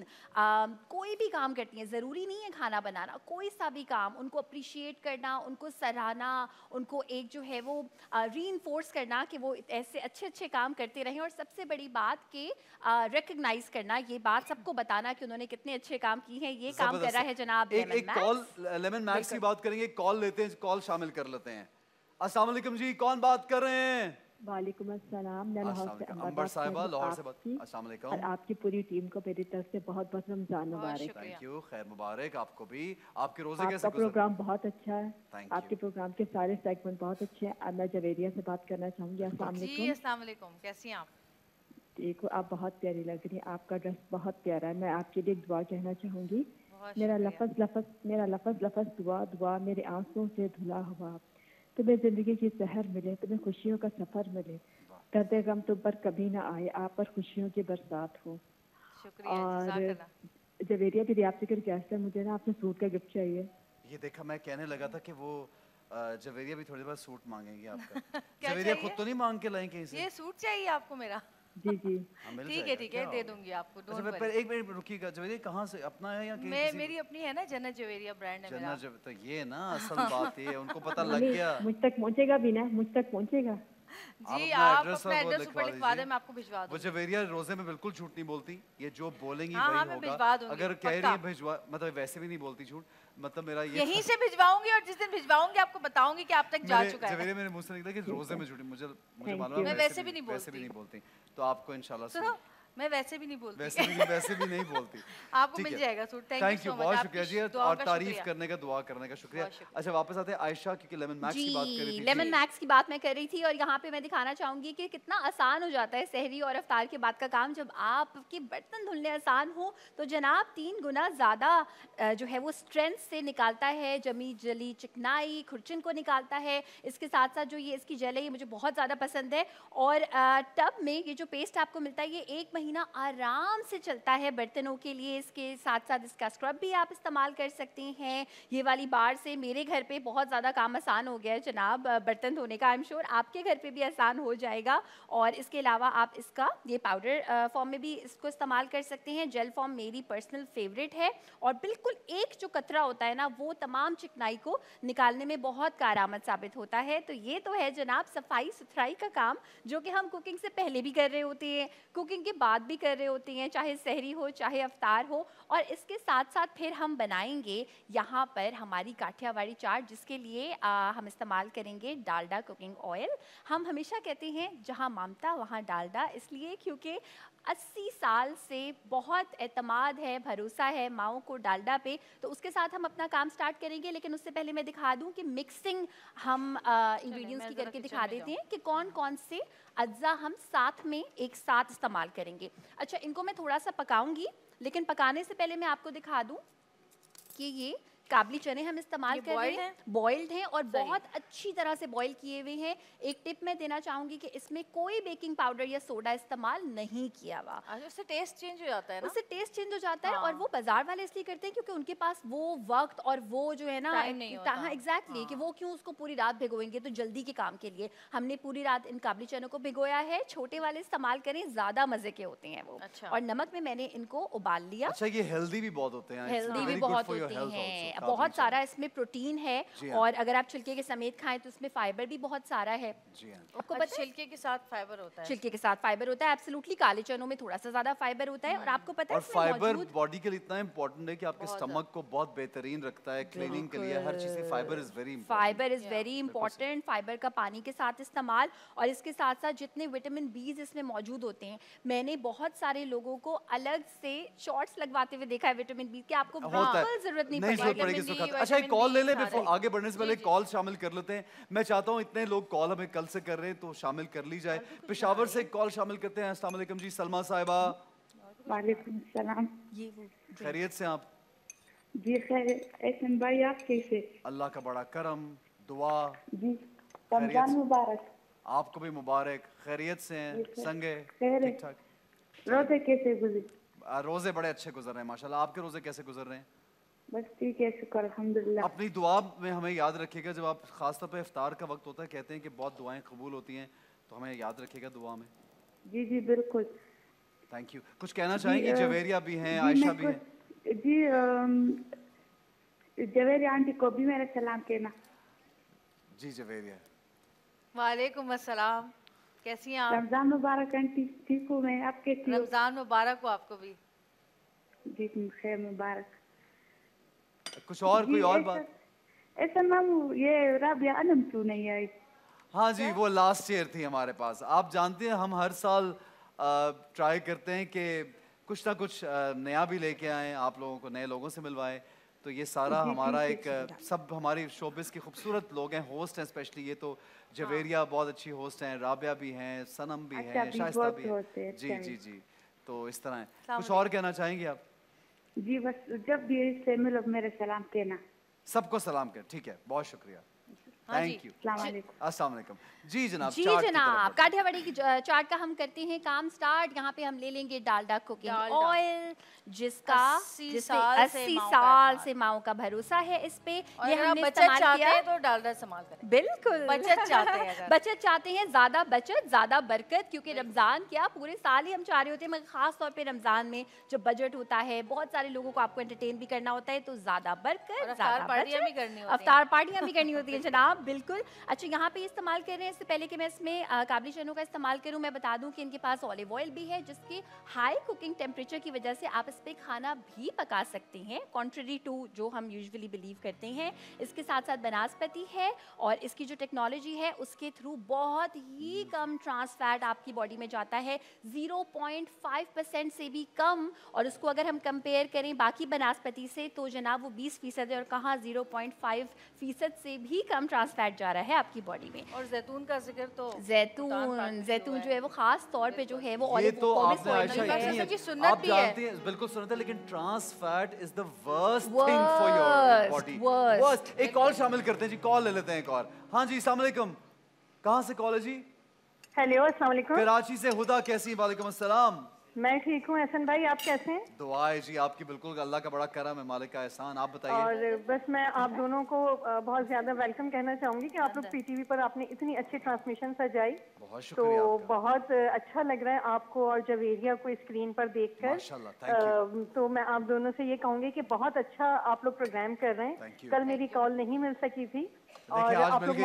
कोई भी काम करती हैं, ज़रूरी नहीं है खाना बनाना, कोई सा भी काम, उनको अप्रिशिएट करना, उनको सराहना, उनको एक जो है वो रीइंफोर्स करना कि वो ऐसे अच्छे अच्छे काम करते रहें। और सबसे बड़ी बात कि रिकग्नाइज करना, ये बात सबको बताना कि उन्होंने कितने अच्छे काम किए हैं। ये काम कर रहा है जनाब एक कॉल, लेमन मैक्स की बात करेंगे, कॉल लेते हैं, कॉल शामिल कर लेते हैं। अस्सलाम वालेकुम जी, कौन बात कर रहे हैं? वालेकुम अस्सलाम। मैं लाहौर से अंबर साहिबा लाहौर से बात। अस्सलाम और वालेकुम। आपकी पूरी टीम को मेरी तरफ से बहुत बहुत रमजान मुबारक। थैंक यू, खैर मुबारक आपको भी। आपके रोजे कैसे आपका गुजर? प्रोग्राम बहुत अच्छा है। Thank आपके प्रोग्राम के सारे सेगमेंट बहुत अच्छे हैं। अब मैं जवेरिया से बात करना चाहूँगी। अस्सलाम जी वालेकुम। अस्सलाम वालेकुम, कैसी हैं आप? ठीक हो, आप बहुत प्यारी लग रही हैं। आपका ड्रेस बहुत प्यारा है। मैं आपके लिए एक दुआ कहना चाहूँगी। बहुत मेरा शुक्रिया। लफज दुआ दुआ मेरे आंसुओं से धुला हुआ। तुम्हें जिंदगी की सहर मिले, तुम्हें खुशियों का सफर मिले, दर्द गम तुम पर कभी ना आए, आप पर खुशियों की बरसात हो। शुक्रिया, और जज़ाकल्लाह। जवेरिया दीदी आपसे कर कैसे, मुझे ना आपसे सूट का गिफ्ट चाहिए। ये देखा, मैं कहने लगा था कि वो जवेरिया भी थोड़ी देर बाद सूट मांगेंगी आपका। क्या जवेरिया चाहिए? खुद तो नहीं मांग के लाएं कहीं से? ये सूट चाहिए आपको मेरा? जी जी ठीक है ठीक है, दे दूंगी आपको। अच्छा, डोंट पर वरी। एक मिनट रुकिएगा, जवेरिया कहाँ से, अपना है या कहीं मैं किसी? मेरी अपनी है ना, जन्नत जवेरिया ब्रांड है मेरा। तो ये ना असल बात ये है, उनको पता लग मम्मी, गया। मुझ तक पहुँचेगा भी ना, मुझ तक पहुँचेगा। जी अपना आप एड्रेस अपना और वो एड्रेस ऊपर लिखवा दीजिए। दें, मैं आपको भिजवा वो दूंगी। जवेरिया रोजे में बिल्कुल झूठ नहीं बोलती, ये जो बोलेंगी हाँ, वही हाँ, मैं होगा। भिजवा दूंगी, अगर कह रही पक्का। है भिजवा, मतलब वैसे भी नहीं बोलती झूठ, मतलब मेरा ये यहीं से भिजवाऊंगी और जिस दिन भिजवाऊंगी आपको बताऊंगी कि आप तक जा चुका है। जवेरिया मेरे मुंह से निकला कि रोजे में झूठी, मुझे Thank मालूम है मैं वैसे भी नहीं वैसे भी बोलती। नहीं बोलती, तो आपको इंशाल्लाह सुनो, मैं वैसे भी नहीं बोलती। वैसे भी नहीं बोलती। आपको ठीक मिल है। जाएगा suit. Thank thank you, you बहुत शुक्रिया जी, और तारीफ शुक्रिया। करने का, दुआ करने का शुक्रिया। बहुत शुक्रिया। अच्छा वापस आते हैं आयशा, क्योंकि लेमन मैक्स की बात कर रही जी, थी। लेमन मैक्स की बात मैं कर रही थी और यहाँ पे मैं दिखाना चाहूँगी कि कितना आसान हो जाता है सहरी और अफ्तार के बाद का काम। जब आपके बर्तन धुलने आसान हो तो जनाब 3 गुना ज़्यादा जो है वो स्ट्रेंथ से निकालता है, जमी जली चिकनाई खुरचन को निकालता है। इसके साथ साथ जो ये इसकी जेल है, ये मुझे बहुत ज़्यादा पसंद है। और टब में ये जो पेस्ट आपको मिलता है, ये 1 महीना आराम से चलता है बर्तनों के लिए। इसके साथ साथ इसका स्क्रब भी आप इस्तेमाल कर सकते हैं। ये वाली बार से मेरे घर पे बहुत ज़्यादा काम आसान हो गया है जनाब बर्तन धोने का। आई एम श्योर आपके घर पे भी आसान हो जाएगा। और इसके अलावा आप इसका ये पाउडर फॉर्म में भी इसको इस्तेमाल कर सकते हैं। जेल फॉर्म मेरी पर्सनल फेवरेट है और बिल्कुल एक जो कतरा होता है ना, वो तमाम चिकनाई को निकालने में बहुत कारआमद साबित होता है। तो ये तो है जनाब सफाई सुथराई का काम, जो कि हम कुकिंग से पहले भी कर रहे होते हैं, कुकिंग के बाद भी कर रहे होते हैं, चाहे सहरी हो चाहे अफ्तार हो। और इसके साथ साथ फिर हम बनाएंगे यहाँ पर हमारी काठियावाड़ी चाट, जिसके लिए हम इस्तेमाल करेंगे डालडा कुकिंग ऑयल। हम हमेशा कहते हैं जहाँ ममता वहाँ डालडा, इसलिए क्योंकि 80 साल से बहुत एतमाद है, भरोसा है माओ को डालडा पे। तो उसके साथ हम अपना काम स्टार्ट करेंगे, लेकिन उससे पहले मैं दिखा दूं कि मिक्सिंग हम इंग्रेडिएंट्स की करके दिखा देते हैं कि कौन कौन से अज्जा हम साथ में एक साथ इस्तेमाल करेंगे। अच्छा, इनको मैं थोड़ा सा पकाऊंगी, लेकिन पकाने से पहले मैं आपको दिखा दूं कि ये काबली चने हम इस्तेमाल कर रहे हैं, बॉइल्ड हैं और बहुत अच्छी तरह से बॉईल किए हुए हैं। एक टिप मैं देना चाहूँगी कि इसमें कोई बेकिंग पाउडर या सोडा इस्तेमाल नहीं किया हुआ। उससे टेस्ट चेंज हो जाता है ना? उससे टेस्ट चेंज हो जाता है। और वो बाजार वाले इसलिए करते हैं क्योंकि उनके पास वो वक्त और वो जो है ना टाइम नहीं होता। हाँ एग्जैक्टली, कि वो क्यों उसको पूरी रात भिगोएंगे। तो जल्दी के काम के लिए हमने पूरी रात इन काबली चनों को भिगोया है। छोटे वाले इस्तेमाल करें, ज़्यादा मज़े के होते हैं वो। अच्छा। और नमक में मैंने इनको उबाल लिया। अच्छा, ये हेल्दी भी बहुत होते हैं, हेल्दी भी बहुत होते हैं, बहुत सारा इसमें प्रोटीन है। और अगर आप छिलके के समेत खाएं तो इसमें फाइबर भी बहुत सारा है। आपको पता है छिलके के साथ फाइबर होता है? छिलके के साथ फाइबर होता है, एब्सोल्युटली। काले चनों में थोड़ा सा ज्यादा फाइबर होता है। और आपको पता है और फाइबर बॉडी के लिए इतना इंपॉर्टेंट है कि आपके स्टमक को बहुत बेहतरीन रखता है, क्लीनिंग के लिए, हर चीज से fibre is very important. Fibre is very important. Fibre का पानी के साथ इस्तेमाल, और इसके साथ साथ जितने विटामिन बीज इसमें मौजूद होते हैं, मैंने बहुत सारे लोगों को अलग से शॉर्ट्स लगवाते हुए देखा है विटामिन बी के। आपको बिल्कुल जरूरत नहीं पड़ेगी। अच्छा, एक कॉल ले ले, आगे बढ़ने से पहले कॉल शामिल कर लेते हैं। मैं चाहता हूँ इतने लोग कॉल हमें कल से कर रहे हैं तो शामिल कर ली जाए। पेशावर से कॉल शामिल करते हैं। अस्सलाम वालेकुम जी, सलमा साहिबा। वालेकुम सलाम। खैरियत से आप? जी खैर। एहसन भाई आप कैसे? अल्लाह का बड़ा करम, दुआ जी। रमजान मुबारक। आपको भी मुबारक। खैरियत से हैं? संगे ठीक ठाक? रोजे कैसे गुजरे? रोजे बड़े अच्छे गुजर रहे हैं माशाल्लाह। आपके रोजे कैसे गुजर रहे हैं? बस ठीक है, शुक्र अल्हम्दुलिल्लाह। अपनी दुआ में हमें याद रखिएगा, जब आप खासतौर पे इफ्तार का वक्त होता है, कहते हैं कि बहुत दुआएं कबूल होती हैं, तो हमें याद रखिएगा दुआ में। जी जी बिल्कुल। Thank you. कुछ कहना चाहेंगे? जवेरिया भी हैं, आयशा भी हैं। जी जवेरिया आंटी को भी मेरा सलाम कहना। जी जवेरिया। वालेकुम अस्सलाम, कैसी हैं आप? रमजान मुबारक आंटी। ठीक हूँ मैं, आप कैसी हो? रमजान मुबारक हो आपको भी। जी खैर मुबारक। कुछ और कोई और बात? ऐसा मामू, ये राबिया आलम क्यों नहीं आई? हाँ जी, वो लास्ट ईयर थी हमारे पास। आप जानते हैं हम हर साल ट्राई करते हैं कि कुछ ना कुछ नया भी लेके आएँ, आप लोगों को नए लोगों से मिलवाएं। तो ये सारा हमारा एक सब हमारी शोबिस के खूबसूरत लोग हैं, होस्ट हैं स्पेशली। ये तो जवेरिया बहुत अच्छी होस्ट हैं, राबिया भी हैं, सनम भी हैं, शाइस्ता भी हैं। जी जी जी, तो इस तरह है। कुछ और कहना चाहेंगे आप? जी बस जब भी से मिलो मेरे सलाम कहना। सबको सलाम कर, ठीक है, बहुत शुक्रिया, थैंक यू, अस्सलाम वालेकुम। जी जनाब, जी जनाब, काठियावाड़ी की चाट का हम करते हैं काम स्टार्ट। यहाँ पे हम ले लेंगे डालडा कुकिंग ऑयल, जिसका 80 साल से माओ का भरोसा है इस पे। ये हमने इस्तेमाल किया है तो डालडा इस्तेमाल करें। बिल्कुल बचत चाहते हैं, बचत चाहते हैं, ज्यादा बचत ज्यादा बरकत, क्योंकि रमजान क्या पूरे साल ही हम चाह रहे होते हैं, मगर खास तौर पे रमजान में जब बजट होता है, बहुत सारे लोगों को आपको एंटरटेन भी करना होता है, तो ज्यादा बरकत, ज्यादा पार्टियां भी करनी होती हैं, अफ्तार पार्टियां भी करनी होती है जनाब, बिल्कुल। अच्छा, यहाँ पे इस्तेमाल कर रहे हैं, इससे पहले कि मैं इसमें काबली चनों का इस्तेमाल करूँ, मैं बता दूं कि इनके पास ऑलिव ऑयल भी है, जिसकी हाई कुकिंग टेम्परेचर की वजह से आप इस पे खाना भी पका सकते हैं, कॉन्ट्ररी टू जो हम यूजुअली बिलीव करते हैं। इसके साथ साथ बनास्पति है, और इसकी जो टेक्नोलॉजी है उसके थ्रू बहुत ही कम ट्रांस फैट आपकी बॉडी में जाता है, 0.5% से भी कम। और उसको अगर हम कंपेयर करें बाकी बनास्पति से, तो जनाब वो 20% है, और कहाँ 0.5% से भी कम ट्रांस फैट जा रहा है आपकी बॉडी में। और जैतून का जिक्र तो जैतून जो है वो खास तौर पे जो है वो ऑलिव सुन्नत भी है, बिल्कुल सुन्नत है, लेकिन trans fat is the worst thing for your body, worst. एक कॉल शामिल करते हैं जी, कॉल ले लेते हैं एक और। हाँ जी, अस्सलाम वालेकुम, कहाँ से कॉल है जी? हेलो, अस्सलाम वालेकुम। कराची से। हुदा कैसी? वालेकुम अस्सलाम। मैं ठीक हूँ एहसन भाई, आप कैसे हैं? दुआ है जी आपकी, बिल्कुल, अल्लाह का बड़ा करम है, मालिक का एहसान। आप बताइए। और बस मैं आप दोनों को बहुत ज्यादा वेलकम कहना चाहूंगी कि आप लोग पीटीवी पर आपने इतनी अच्छी ट्रांसमिशन सजाई, बहुत शुक्रिया। तो बहुत अच्छा लग रहा है आपको और जवेरिया को स्क्रीन पर देखकर। तो मैं आप दोनों से ये कहूंगी कि बहुत अच्छा आप लोग प्रोग्राम कर रहे हैं। कल मेरी कॉल नहीं मिल सकी थी, और आप लोग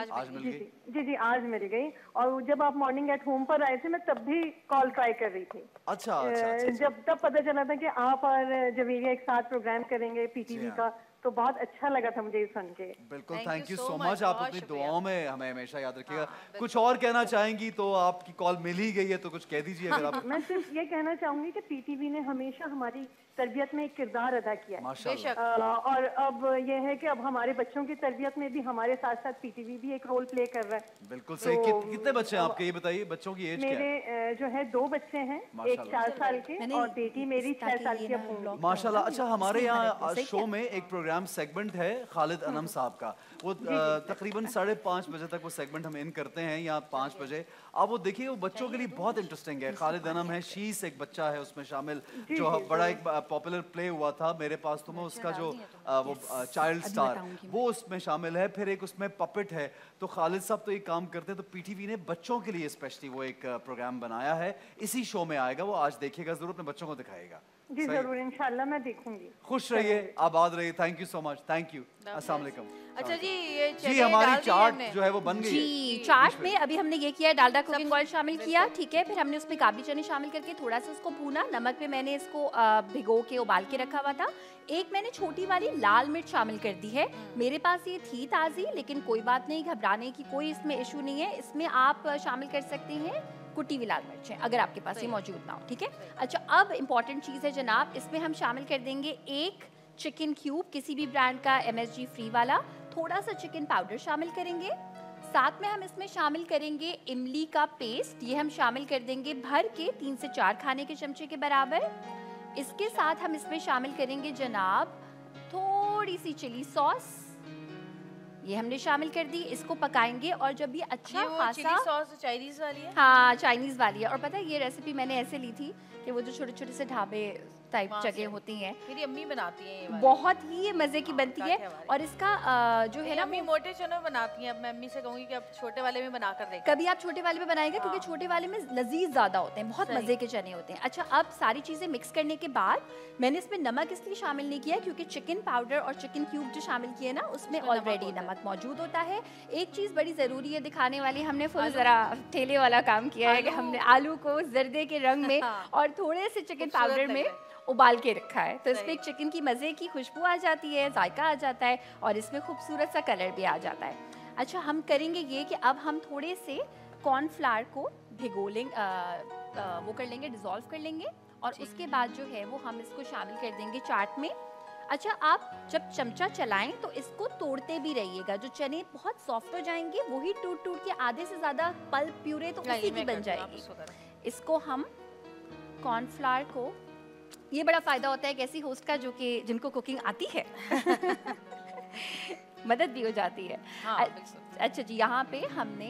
जी आज मिल गई। और जब आप मॉर्निंग एट होम पर आए थे, मैं तब भी कॉल ट्राई कर रही थी। अच्छा, जब तब पता चला था कि आप और जवेरिया एक साथ प्रोग्राम करेंगे पीटीवी का, तो बहुत अच्छा लगा था मुझे सुन के। बिल्कुल, थैंक यू सो मच। आप अपनी दुआओं में हमें हमेशा याद रखिएगा। कुछ और कहना चाहेंगी? तो आपकी कॉल मिल ही गई है, तो कुछ कह दीजिए अगर आप। मैं सिर्फ ये कहना चाहूंगी कि पीटीवी ने हमेशा हमारी तरबियत में एक किरदार अदा किया है, और अब ये है कि अब हमारे बच्चों की तरबियत में भी हमारे साथ साथ पीटीवी भी एक रोल प्ले कर रहा है। बिल्कुल सही। कितने बच्चे हैं आपके, ये बताइए, बच्चों की एज क्या है? मेरे जो है 2 बच्चे हैं, एक 4 साल के और बेटी मेरी 6 साल की है। माशाल्लाह। अच्छा, हमारे यहाँ शो में एक प्रोग्राम सेगमेंट है खालिद अनम साहब का, वो तकरीबन 5:30 बजे तक वो सेगमेंट हम इन करते हैं, या 5 बजे। आप वो देखिए, वो बच्चों के लिए बहुत इंटरेस्टिंग है। खालिद अनम है, शीस एक बच्चा है उसमें शामिल, जो बड़ा एक पॉपुलर प्ले हुआ था मेरे पास तुम्हें, उसका जो वो चाइल्ड स्टार, वो उसमें शामिल है। फिर एक उसमें पपेट है। तो खालिद साहब तो ये काम करते हैं, तो पीटीवी ने बच्चों के लिए स्पेशली वो एक प्रोग्राम बनाया है, इसी शो में आएगा, वो आज देखिएगा जरूर, अपने बच्चों को दिखाएगा। जी जरूर, इंशाल्लाह मैं देखूंगी। खुश रहिए, आबाद रहिए, thank you so much, thank you, अस्सलाम वालेकुम। अच्छा ये जी, हमारी चाट जो है वो बन गई जी। चाट में अभी हमने ये किया, डालडा कुकिंग ऑयल शामिल किया, ठीक है। फिर हमने उसमें काबली चने शामिल करके थोड़ा सा उसको भूना, नमक में मैंने इसको भिगो के उबाल के रखा हुआ था। एक मैंने छोटी वाली लाल मिर्च शामिल कर दी है, मेरे पास ये थी ताज़ी, लेकिन कोई बात नहीं, घबराने की कोई इसमें इशू नहीं है। इसमें आप शामिल कर सकते हैं कुटी हुई लाल मिर्च है, अगर आपके पास ये मौजूद ना हो, ठीक है। अच्छा, अब इम्पॉर्टेंट चीज़ है जनाब, इसमें हम शामिल कर देंगे 1 चिकन क्यूब, किसी भी ब्रांड का, MSG फ्री वाला। थोड़ा सा चिकन पाउडर शामिल करेंगे, साथ में हम इसमें शामिल करेंगे इमली का पेस्ट, ये हम शामिल कर देंगे भर के 3 से 4 खाने के चमचे के बराबर। इसके साथ हम इसमें शामिल करेंगे जनाब थोड़ी सी चिली सॉस, ये हमने शामिल कर दी। इसको पकाएंगे, और जब ये अच्छा खासा, चिली सॉस चाइनीज वाली है? हाँ, चाइनीज वाली है। और पता है ये रेसिपी मैंने ऐसे ली थी कि वो जो छोटे छोटे से ढाबे टाइप जगह होती हैं, मेरी अम्मी बनाती हैं ये, बहुत ही मजे की बनती है। और इसका जो है ना, अम्मी मोटे चने बनाती हैं। अब मैं अम्मी से कहूंगी कि अब छोटे वाले में बना कर दें। कभी आप छोटे वाले में बनाएंगे, क्योंकि छोटे वाले में लजीज ज्यादा होते हैं, बहुत मजे के चने होते हैं। अच्छा, अब सारी चीजें मिक्स करने के बाद मैंने इसमें नमक इसलिए शामिल नहीं किया, क्योंकि चिकन पाउडर और चिकन क्यूब जो शामिल किए ना, उसमें ऑलरेडी नमक मौजूद होता है। एक चीज बड़ी जरूरी है दिखाने वाली, हमने फुल जरा ठेले वाला काम किया है कि हमने आलू को जर्दे के रंग में और थोड़े से चिकन पाउडर में उबाल के रखा है, तो इसमें एक चिकन की मज़े की खुशबू आ जाती है, जायका आ जाता है, और इसमें खूबसूरत सा कलर भी आ जाता है। अच्छा, हम करेंगे ये कि अब हम थोड़े से कॉर्नफ्लावर को भिगो लेंगे, वो कर लेंगे, डिज़ोल्व कर लेंगे और उसके बाद जो है वो हम इसको शामिल कर देंगे चाट में। अच्छा, आप जब चमचा चलाएं तो इसको तोड़ते भी रहिएगा, जो चने बहुत सॉफ्ट हो जाएंगे वही टूट टूट के आधे से ज़्यादा पल्प प्यूरे तो उसी की बन जाएगी। इसको हम कॉर्नफ्लावर को, ये बड़ा फ़ायदा होता है एक ऐसी होस्ट का जो कि जिनको कुकिंग आती है मदद भी हो जाती है। अच्छा जी, यहाँ पे हमने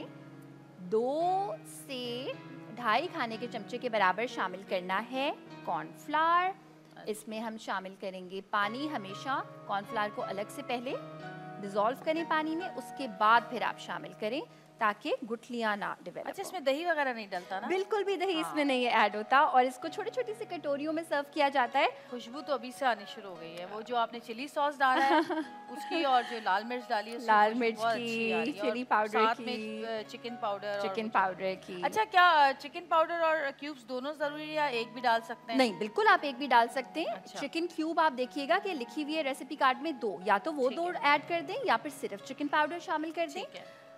2 से 2.5 खाने के चमचे के बराबर शामिल करना है कॉर्नफ्लावर। इसमें हम शामिल करेंगे पानी। हमेशा कॉर्नफ्लावर को अलग से पहले डिज़ोल्व करें पानी में, उसके बाद फिर आप शामिल करें ताकि गुठलियाँ ना डेवलप। अच्छा, इसमें दही वगैरह नहीं डलता ना? बिल्कुल भी दही इसमें नहीं ऐड होता और इसको छोटी छोटी सी कटोरियों में सर्व किया जाता है। खुशबू तो अभी से आनी शुरू हो गई है। वो जो आपने चिली सॉस डाला है उसकी और जो लाल मिर्च डाली है, लाल मिर्च की, चिली पाउडर साथ की, में चिकन पाउडर की। अच्छा, क्या चिकन पाउडर और क्यूब्स दोनों जरूरी है या एक भी डाल सकते हैं? नहीं, बिल्कुल आप एक भी डाल सकते हैं। अच्छा। चिकन क्यूब आप देखिएगा कि लिखी हुई है रेसिपी कार्ड में 2, या तो वो 2 ऐड कर दें या फिर सिर्फ चिकन पाउडर शामिल कर दें।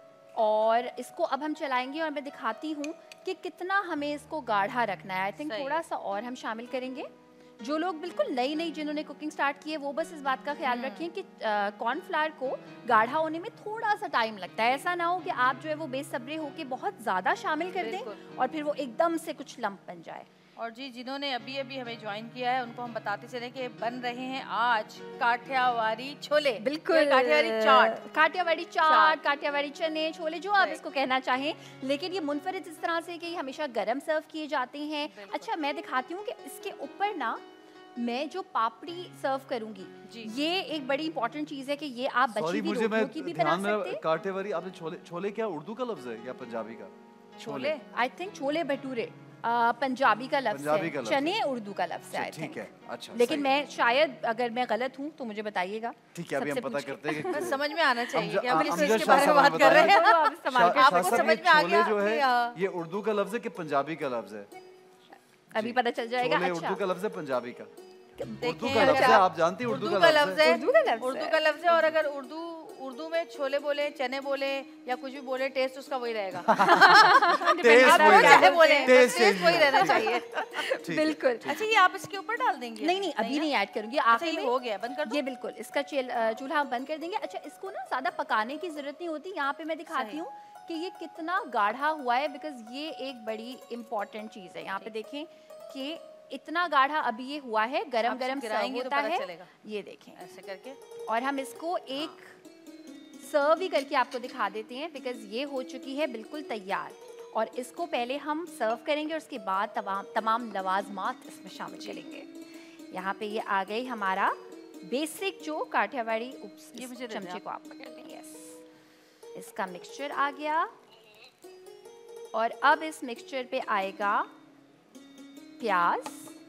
और इसको अब हम चलाएंगे और मैं दिखाती हूँ कि कितना हमें इसको गाढ़ा रखना है। आई थिंक थोड़ा सा और हम शामिल करेंगे। जो लोग बिल्कुल नई जिन्होंने कुकिंग स्टार्ट की है वो बस इस बात का ख्याल रखें कि कॉर्नफ्लावर को गाढ़ा होने में थोड़ा सा टाइम लगता है। ऐसा ना हो कि आप जो है वो बेसब्रे होके बहुत ज़्यादा शामिल कर दें और फिर वो एकदम से कुछ लम्प बन जाए। और जी, जिन्होंने अभी अभी हमें ज्वाइन किया है उनको हम बताते चले कि बन रहे हैं आज काठियावाड़ी छोले। बिल्कुल, काठियावाड़ी चाट, काठियावाड़ी चने, छोले, जो आप इसको कहना चाहें, लेकिन ये मुनफरिद इस तरह से कि ये हमेशा गरम सर्व किए जाते हैं। अच्छा, मैं दिखाती हूँ कि इसके ऊपर ना मैं जो पापड़ी सर्व करूंगी, ये एक बड़ी इंपॉर्टेंट चीज है कि ये आप बची हुई रोटियों की भी बना सकते हैं। काठियावाड़ी आपने छोले क्या उर्दू का लफ्ज है या पंजाबी का? छोले, आई थिंक छोले भटूरे पंजाबी का लफ्ज है, चने उर्दू का लफ्ज है। ठीक है, अच्छा। लेकिन मैं शायद, अगर मैं गलत हूँ तो मुझे बताइएगा। ठीक है, अभी हम पता करते हैं कि समझ में आना चाहिए कि हम इसके बारे में बात कर रहे हैं। आपको समझ में आ गया जो है ये उर्दू का लफ्ज है कि पंजाबी का लफ्ज है? अभी पता चल जाएगा। अच्छा, उर्दू का लफ्ज है पंजाबी का? उर्दू का लफ्ज है, आप जानती हैं उर्दू का लफ्ज है? उर्दू का लफ्ज है। और अगर उर्दू में छोले बोले, चने बोले या कुछ भी बोले, टेस्ट उसका वही रहेगा। टेस्ट वही रहना चाहिए। बिल्कुल। अच्छा, ये आप इसके ऊपर डाल देंगे? नहीं, अभी नहीं ऐड करूंगी। आखिर में हो गया, बंद कर दो। ये बिल्कुल, इसका चूल्हा बंद कर देंगे। अच्छा, इसको ना ज्यादा पकाने की जरूरत नहीं होती। यहाँ पे मैं दिखाती हूँ कि ये कितना गाढ़ा हुआ है, बिकॉज ये एक बड़ी इंपॉर्टेंट चीज है। यहाँ पे देखें कि इतना गाढ़ा अभी ये हुआ है, गरम गरम सर्व होता है। ये देखें ऐसे करके, और हम इसको एक सर्व ही करके आपको दिखा देते हैं, बिकॉज ये हो चुकी है बिल्कुल तैयार। और इसको पहले हम सर्व करेंगे और उसके बाद तमाम लवाजमात इसमें शामिल करेंगे। यहाँ पे ये आ गई हमारा बेसिक जो काठियावाड़ी। ये मुझे चमचे को आप पकड़ लें। यस, इसका मिक्सचर आ गया और अब इस मिक्सचर पे आएगा प्याज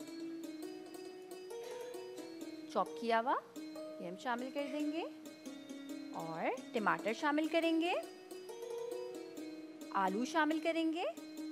चॉप किया हुआ, ये हम शामिल कर देंगे और टमाटर शामिल करेंगे, आलू शामिल करेंगे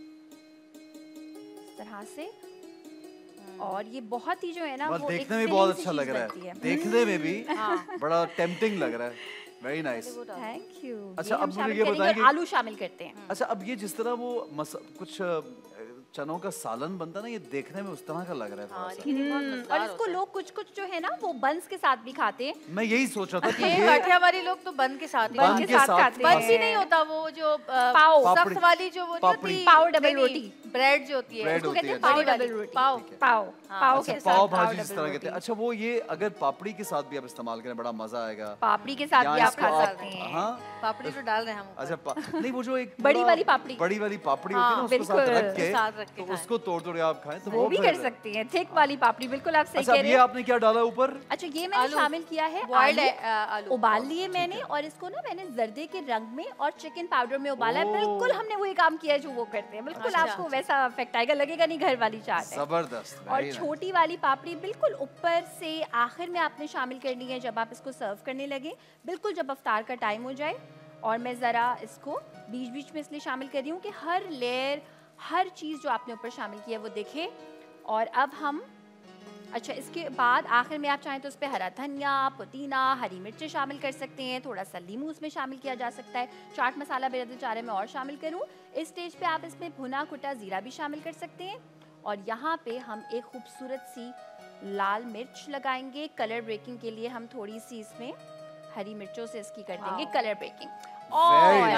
इस तरह से। और ये बहुत ही जो है ना वो देखने में बहुत अच्छा लग रहा है, देखने में भी बड़ा टेम्पटिंग लग रहा है। Very nice, thank you. अच्छा, अब मुझे ये बताइए, आलू शामिल करते हैं। अच्छा, अब ये जिस तरह वो कुछ चनों का सालन बनता ना, ये देखने में उस तरह का लग रहा है थोड़ा सा। और इसको लोग कुछ जो है ना वो बंस के साथ भी खाते हैं। मैं यही सोच रहा था कि ये काठियावाड़ी लोग तो बन के साथ खाते हैं। बन भी नहीं होता, वो जो पाव सख्त वाली जो वो पाव डबल रोटी, ब्रेड जो होती है उसको कहते हैं पाव डबल रोटी। पाव के साथ पाव भाजी जिस तरह कहते हैं। अच्छा, वो ये अगर पापड़ी के साथ भी आप इस्तेमाल करें बड़ा मजा आएगा। पापड़ी के साथ भी आप खा सकते हैं। हाँ, पापड़ी तो डाल रहे हैं हम। अच्छा, नहीं, वो जो एक बड़ी वाली पापड़ी होती है ना, उसको साथ रख के उसको तोड़ आप खाएं तो वो भी कर सकती हैं। थिक वाली पापड़ी, बिल्कुल आप सही कह रहे हैं। ये आपने क्या डाला ऊपर? अच्छा, ये मैंने शामिल किया है आलू उबाल लिए मैंने, और इसको ना मैंने जर्दे के रंग में और चिकन पाउडर में उबाला है। बिल्कुल हमने वही काम किया है जो वो करते हैं। बिल्कुल आपको वैसा इफेक्ट आएगा, लगेगा नहीं घर वाली चाट है। जबरदस्त। और छोटी वाली पापड़ी बिल्कुल ऊपर से आखिर में आपने शामिल करनी है जब आप इसको सर्व करने लगे, बिल्कुल जब अफ्तार का टाइम हो जाए। और मैं ज़रा इसको बीच बीच में इसलिए शामिल कर रही हूँ कि हर लेयर, हर चीज़ जो आपने ऊपर शामिल की है वो देखे। और अब हम अच्छा, इसके बाद आखिर में आप चाहें तो उस पर हरा धनिया, पुदीना, हरी मिर्चें शामिल कर सकते हैं, थोड़ा सा लीमू उसमें शामिल किया जा सकता है। चाट मसाला मेरा दिल चाह रहा है मैं और शामिल करूं। इस स्टेज पे आप इसमें भुना कुटा ज़ीरा भी शामिल कर सकते हैं। और यहाँ पे हम एक खूबसूरत सी लाल मिर्च लगाएंगे। कलर ब्रेकिंग के लिए हम थोड़ी सी इसमें हरी मिर्चों से इसकी कर देंगे कलर ब्रेकिंग। और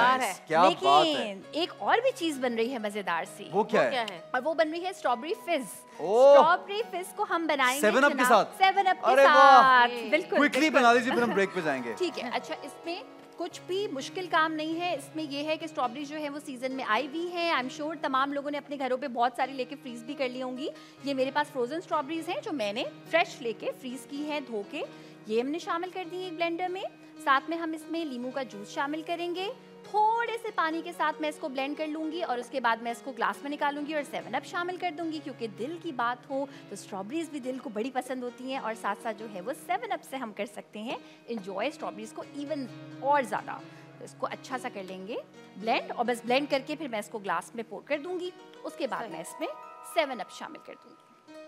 लेकिन एक और भी चीज बन रही है मजेदार सी। वो क्या है? और वो बन रही है स्ट्रॉबेरी फिज। स्ट्रॉबेरी फिज को हम बनाएंगे 7 अप के साथ। 7 अप के साथ, बिल्कुल क्विकली बना लीजिए, फिर हम ब्रेक पे जाएंगे। ठीक है। अच्छा, इसमें कुछ भी मुश्किल काम नहीं है। इसमें ये है कि स्ट्रॉबेरी जो है वो सीजन में आई हुई है। आई एम श्योर तमाम लोगों ने अपने घरों पे बहुत सारी लेके फ्रीज भी कर ली होंगी। ये मेरे पास फ्रोजन स्ट्रॉबेरीज हैं जो मैंने फ्रेश लेके फ्रीज की है, धो के। ये हमने शामिल कर दी एक ब्लेंडर में। साथ में हम इसमें लीमू का जूस शामिल करेंगे। थोड़े से पानी के साथ मैं इसको ब्लेंड कर लूंगी और उसके बाद मैं इसको ग्लास में निकालूंगी और 7 अप शामिल कर दूंगी। क्योंकि दिल की बात हो तो स्ट्रॉबेरीज भी दिल को बड़ी पसंद होती हैं और साथ साथ जो है वो 7 अप से हम कर सकते हैं एंजॉय स्ट्रॉबेरीज को इवन और ज़्यादा। तो इसको अच्छा सा कर लेंगे ब्लेंड और बस ब्लेंड करके फिर मैं इसको ग्लास में पोर कर दूंगी। उसके बाद मैं इसमें 7 अप शामिल कर दूंगी।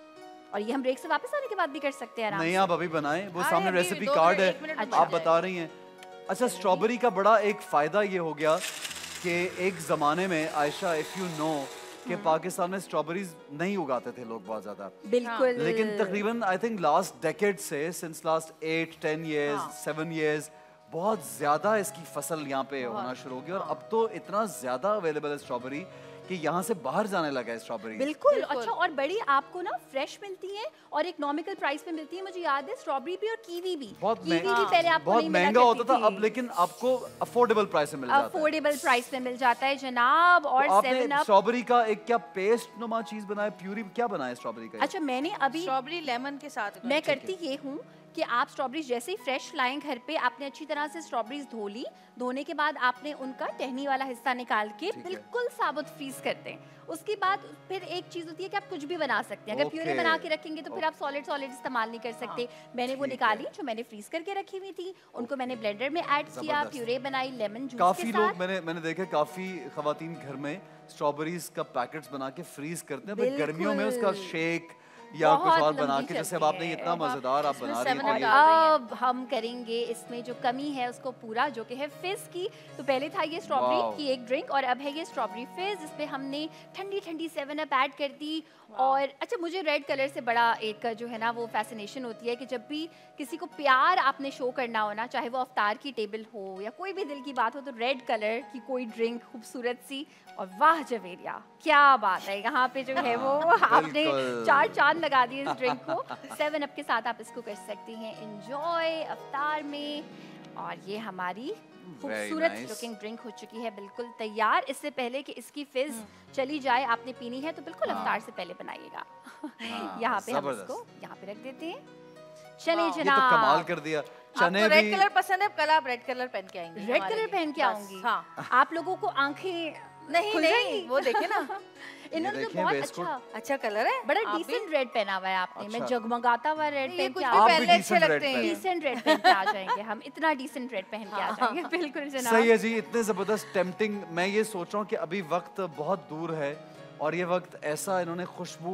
और ये हम ब्रेक से वापस आने के बाद भी कर सकते हैं आराम से। नहीं, आप अभी बनाएं, वो सामने रेसिपी कार्ड है, आप बता रही हैं। अच्छा, स्ट्रॉबेरी का बड़ा एक फ़ायदा ये हो गया कि एक ज़माने में आयशा, इफ़ यू नो, कि पाकिस्तान में स्ट्रॉबेरीज नहीं उगाते थे लोग बहुत ज़्यादा। बिल्कुल। लेकिन तकरीबन आई थिंक लास्ट डेकेड से, सिंस लास्ट 8-10 years 7 years बहुत ज़्यादा इसकी फसल यहाँ पे होना शुरू हो गई। और अब तो इतना ज़्यादा अवेलेबल है स्ट्रॉबेरी कि यहाँ से बाहर जाने लगा है स्ट्रॉबेरी। बिल्कुल। अच्छा, और बड़ी आपको ना फ्रेश मिलती है और इकोनॉमिकल प्राइस पे मिलती है। मुझे याद है स्ट्रॉबेरी भी और कीवी भी। कीवी भी पहले आपको बहुत नहीं मिला महंगा होता था, थी। अब लेकिन आपको अफोर्डेबल प्राइस में मिल जाता है। अफोर्डेबल प्राइस में मिल जाता है जनाब। और तो 7 अप स्ट्रॉबेरी का एक क्या पेस्ट नुमा चीज बनाया, प्यूरी क्या बनाया स्ट्रॉबेरी का? अच्छा, मैंने अभी स्ट्रॉबेरी लेमन के साथ मैं करती ये हूँ कि आप स्ट्रॉबेरीज जैसे ही फ्रेश लाएं घर पे, आपने अच्छी तरह से स्ट्रॉबेरीज धो ली। धोने के बाद आपने उनका टहनी वाला हिस्सा निकाल के बिल्कुल साबुत फ्रीज कर दें। उसके बाद फिर एक चीज होती है कि आप कुछ भी बना सकते हैं। अगर प्यूरे बना के रखेंगे तो फिर आप सॉलिड इस्तेमाल नहीं कर सकते। मैंने वो निकाली जो मैंने फ्रीज करके रखी हुई थी, उनको मैंने ब्लेंडर में ऐड किया, प्यूरे बनाई लेमन जूस के साथ। काफी लोग मैंने देखा, काफी खवातीन घर में स्ट्रॉबेरीज का पैकेट्स बना के फ्रीज करते हैं, गर्मियों में उसका शेक या कुछ और बना के, जैसे अब आपने इतना मजेदार आप बना रही हैं। अब हम करेंगे इसमें जो कमी है उसको पूरा, जो कि है फिज की। तो पहले था ये स्ट्रॉबेरी की एक ड्रिंक और अब है ये स्ट्रॉबेरी फिज। इसमें हमने ठंडी ठंडी 7 अप ऐड कर दी। और अच्छा, मुझे रेड कलर से बड़ा एक जो है ना वो फैसिनेशन होती है कि जब भी किसी को प्यार आपने शो करना हो ना, चाहे वो अफ्तार की टेबल हो या कोई भी दिल की बात हो, तो रेड कलर की कोई ड्रिंक खूबसूरत सी। और वाह जवेरिया, क्या बात है, यहाँ पे जो है वो आपने 4 चांद लगा दिए इस ड्रिंक को। 7 अप के साथ आप इसको कर सकती हैं एंजॉय अफ्तार में। और ये हमारी खूबसूरत लुकिंग ड्रिंक हो चुकी है, बिल्कुल तैयार। इससे पहले कि इसकी फिज चली जाए, आपने पीनी है तो बिल्कुल अफ्तार से पहले बनाइएगा। यहाँ पे हम इसको यहाँ पे रख देते हैं। चले जनाब, ये तो कमाल कर दिया। चने भी रेड कलर पसंद है, कल आप रेड कलर पहन के आएंगी। रेड कलर पहन के आऊंगी। हाँ। आप लोगों को आंखें नहीं वो देखे ना, इन्होंने तो बहुत अच्छा कलर है। बड़ा डिसेंट रेड पहना हुआ है आपने। मैं जगमगाता हुआ रेड पहन के पहले अच्छे लगते हैं। डिसेंट रेड पहन के आ जाएंगे हम, इतना डिसेंट रेड पहन के आ जाएंगे। बिल्कुल जनाब, सही है जी। इतने जबरदस्त टेम्पटिंग। मैं ये सोच रहा हूँ कि अभी वक्त बहुत दूर है और ये वक्त ऐसा, इन्होंने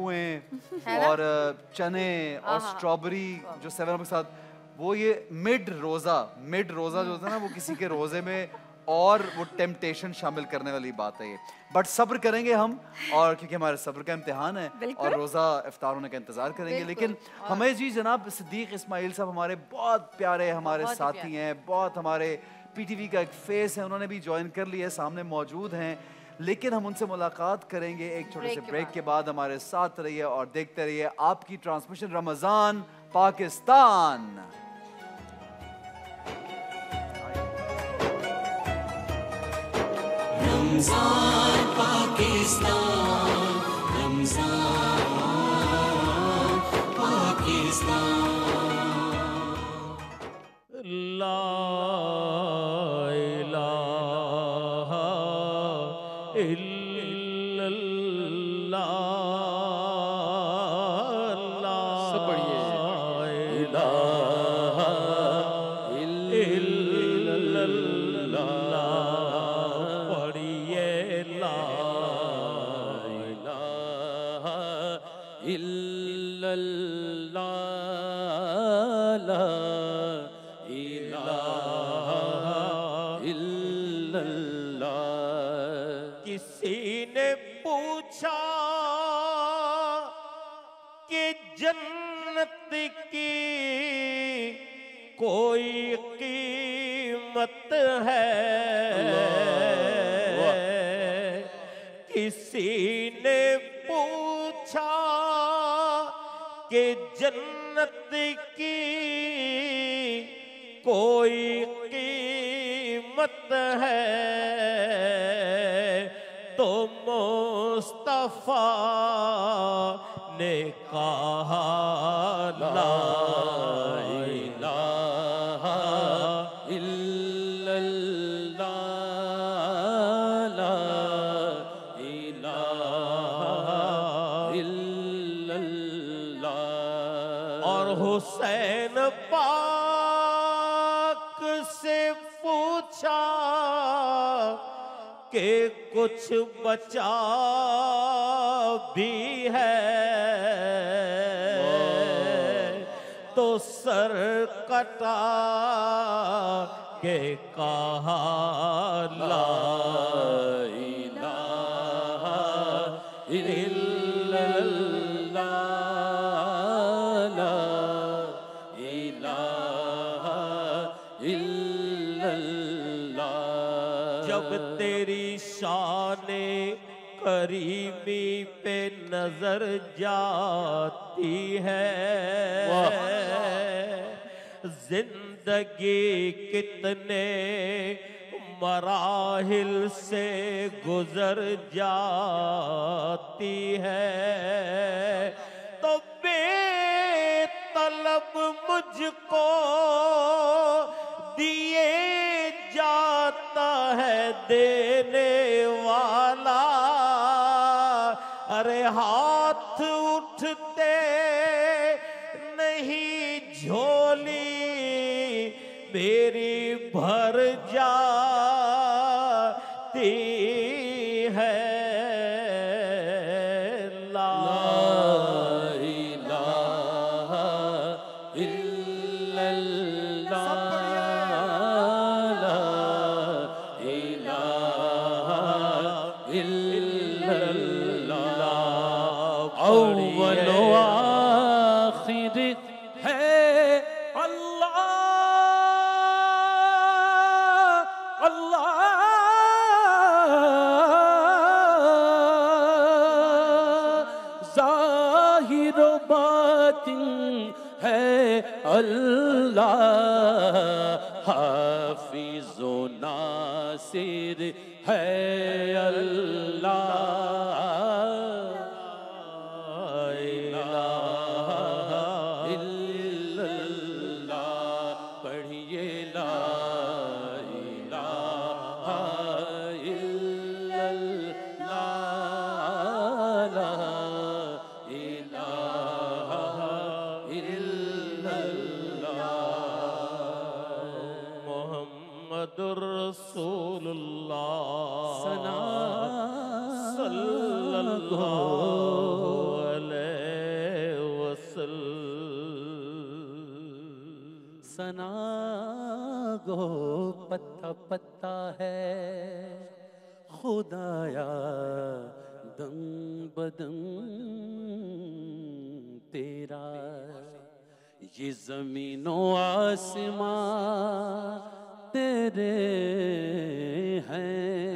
खुशबुएं और चने और स्ट्रॉबेरी जो 7 अप के साथ, वो ये मिड रोजा जो होता है ना, वो किसी के रोजे में और वो टेम्पटेशन शामिल करने वाली बात है ये। बट सब्र करेंगे हम, और क्योंकि हमारे सब्र का इम्तिहान है और रोज़ा इफ्तार होने का इंतज़ार करेंगे। लेकिन हमें जी जनाब सिद्दीक इस्माइल साहब हमारे बहुत प्यारे हमारे साथी हैं, बहुत हमारे PTV का एक फेस है, उन्होंने भी ज्वाइन कर लिया, सामने मौजूद हैं। लेकिन हम उनसे मुलाकात करेंगे एक छोटे से ब्रेक के बाद। हमारे साथ रहिए और देखते रहिए आपकी ट्रांसमिशन रमज़ान पाकिस्तान। रमज़ान पाकिस्तान, रमज़ान पाकिस्तान। ला इलाहा इल्लल्लाह, सब पढ़िए। इलाहा इल्लल्लाह, पढ़िए। ला इलाहा इल्लल्लाह। इल्लल्लाह। किसी ने पूछा कि जन्नत की कोई कीमत है, किसी ने पूछा कि जन्नत की कोई कीमत है, तो मुस्तफा ने कहा ला इलाहा इल्लल्लाह, ला इलाहा इल्लल्लाह। और हुसैन पाक से पूछा कि कुछ बचा भी है, तो सर कटा के कहा ला इलाहा इल्लल्लाह, ला इलाहा इल्लल्लाह। जब तेरी शाने करीमी पे नजर जाती है, जिंदगी कितने मराहिल से गुजर जाती है, तो बेतलब मुझको दिए जाता है देने वाला। अरे हाथ उठते नहीं झोली मेरी भर जाती है, ला इलाहा इल्लल्लाह, ला इलाहा इल्लल्लाह। अव्वल व आखिर है अल्लाह, अल्लाह ज़ाहिर व बातिन है अल्लाह, हाफिज़ व नासिर है अल्लाह, सना गो पत्ता पत्ता है खुदाया दम बदम तेरा, ये ज़मीनो आसमां तेरे हैं,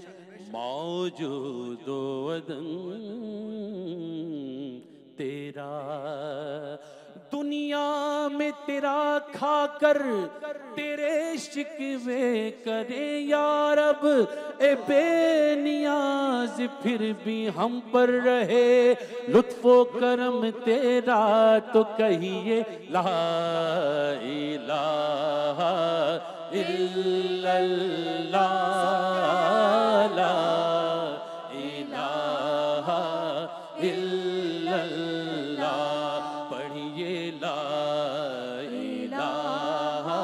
मौजूद वदन तेरा। दुनिया में तेरा खाकर तेरे शिकवे करे यार, अब ए बेनियाज फिर भी हम पर रहे लुत्फो करम तेरा, तो कहिए ला इलाहा इल्लल्लाह, ला इलाहा इल्लल्लाह। पढ़िए ला इलाहा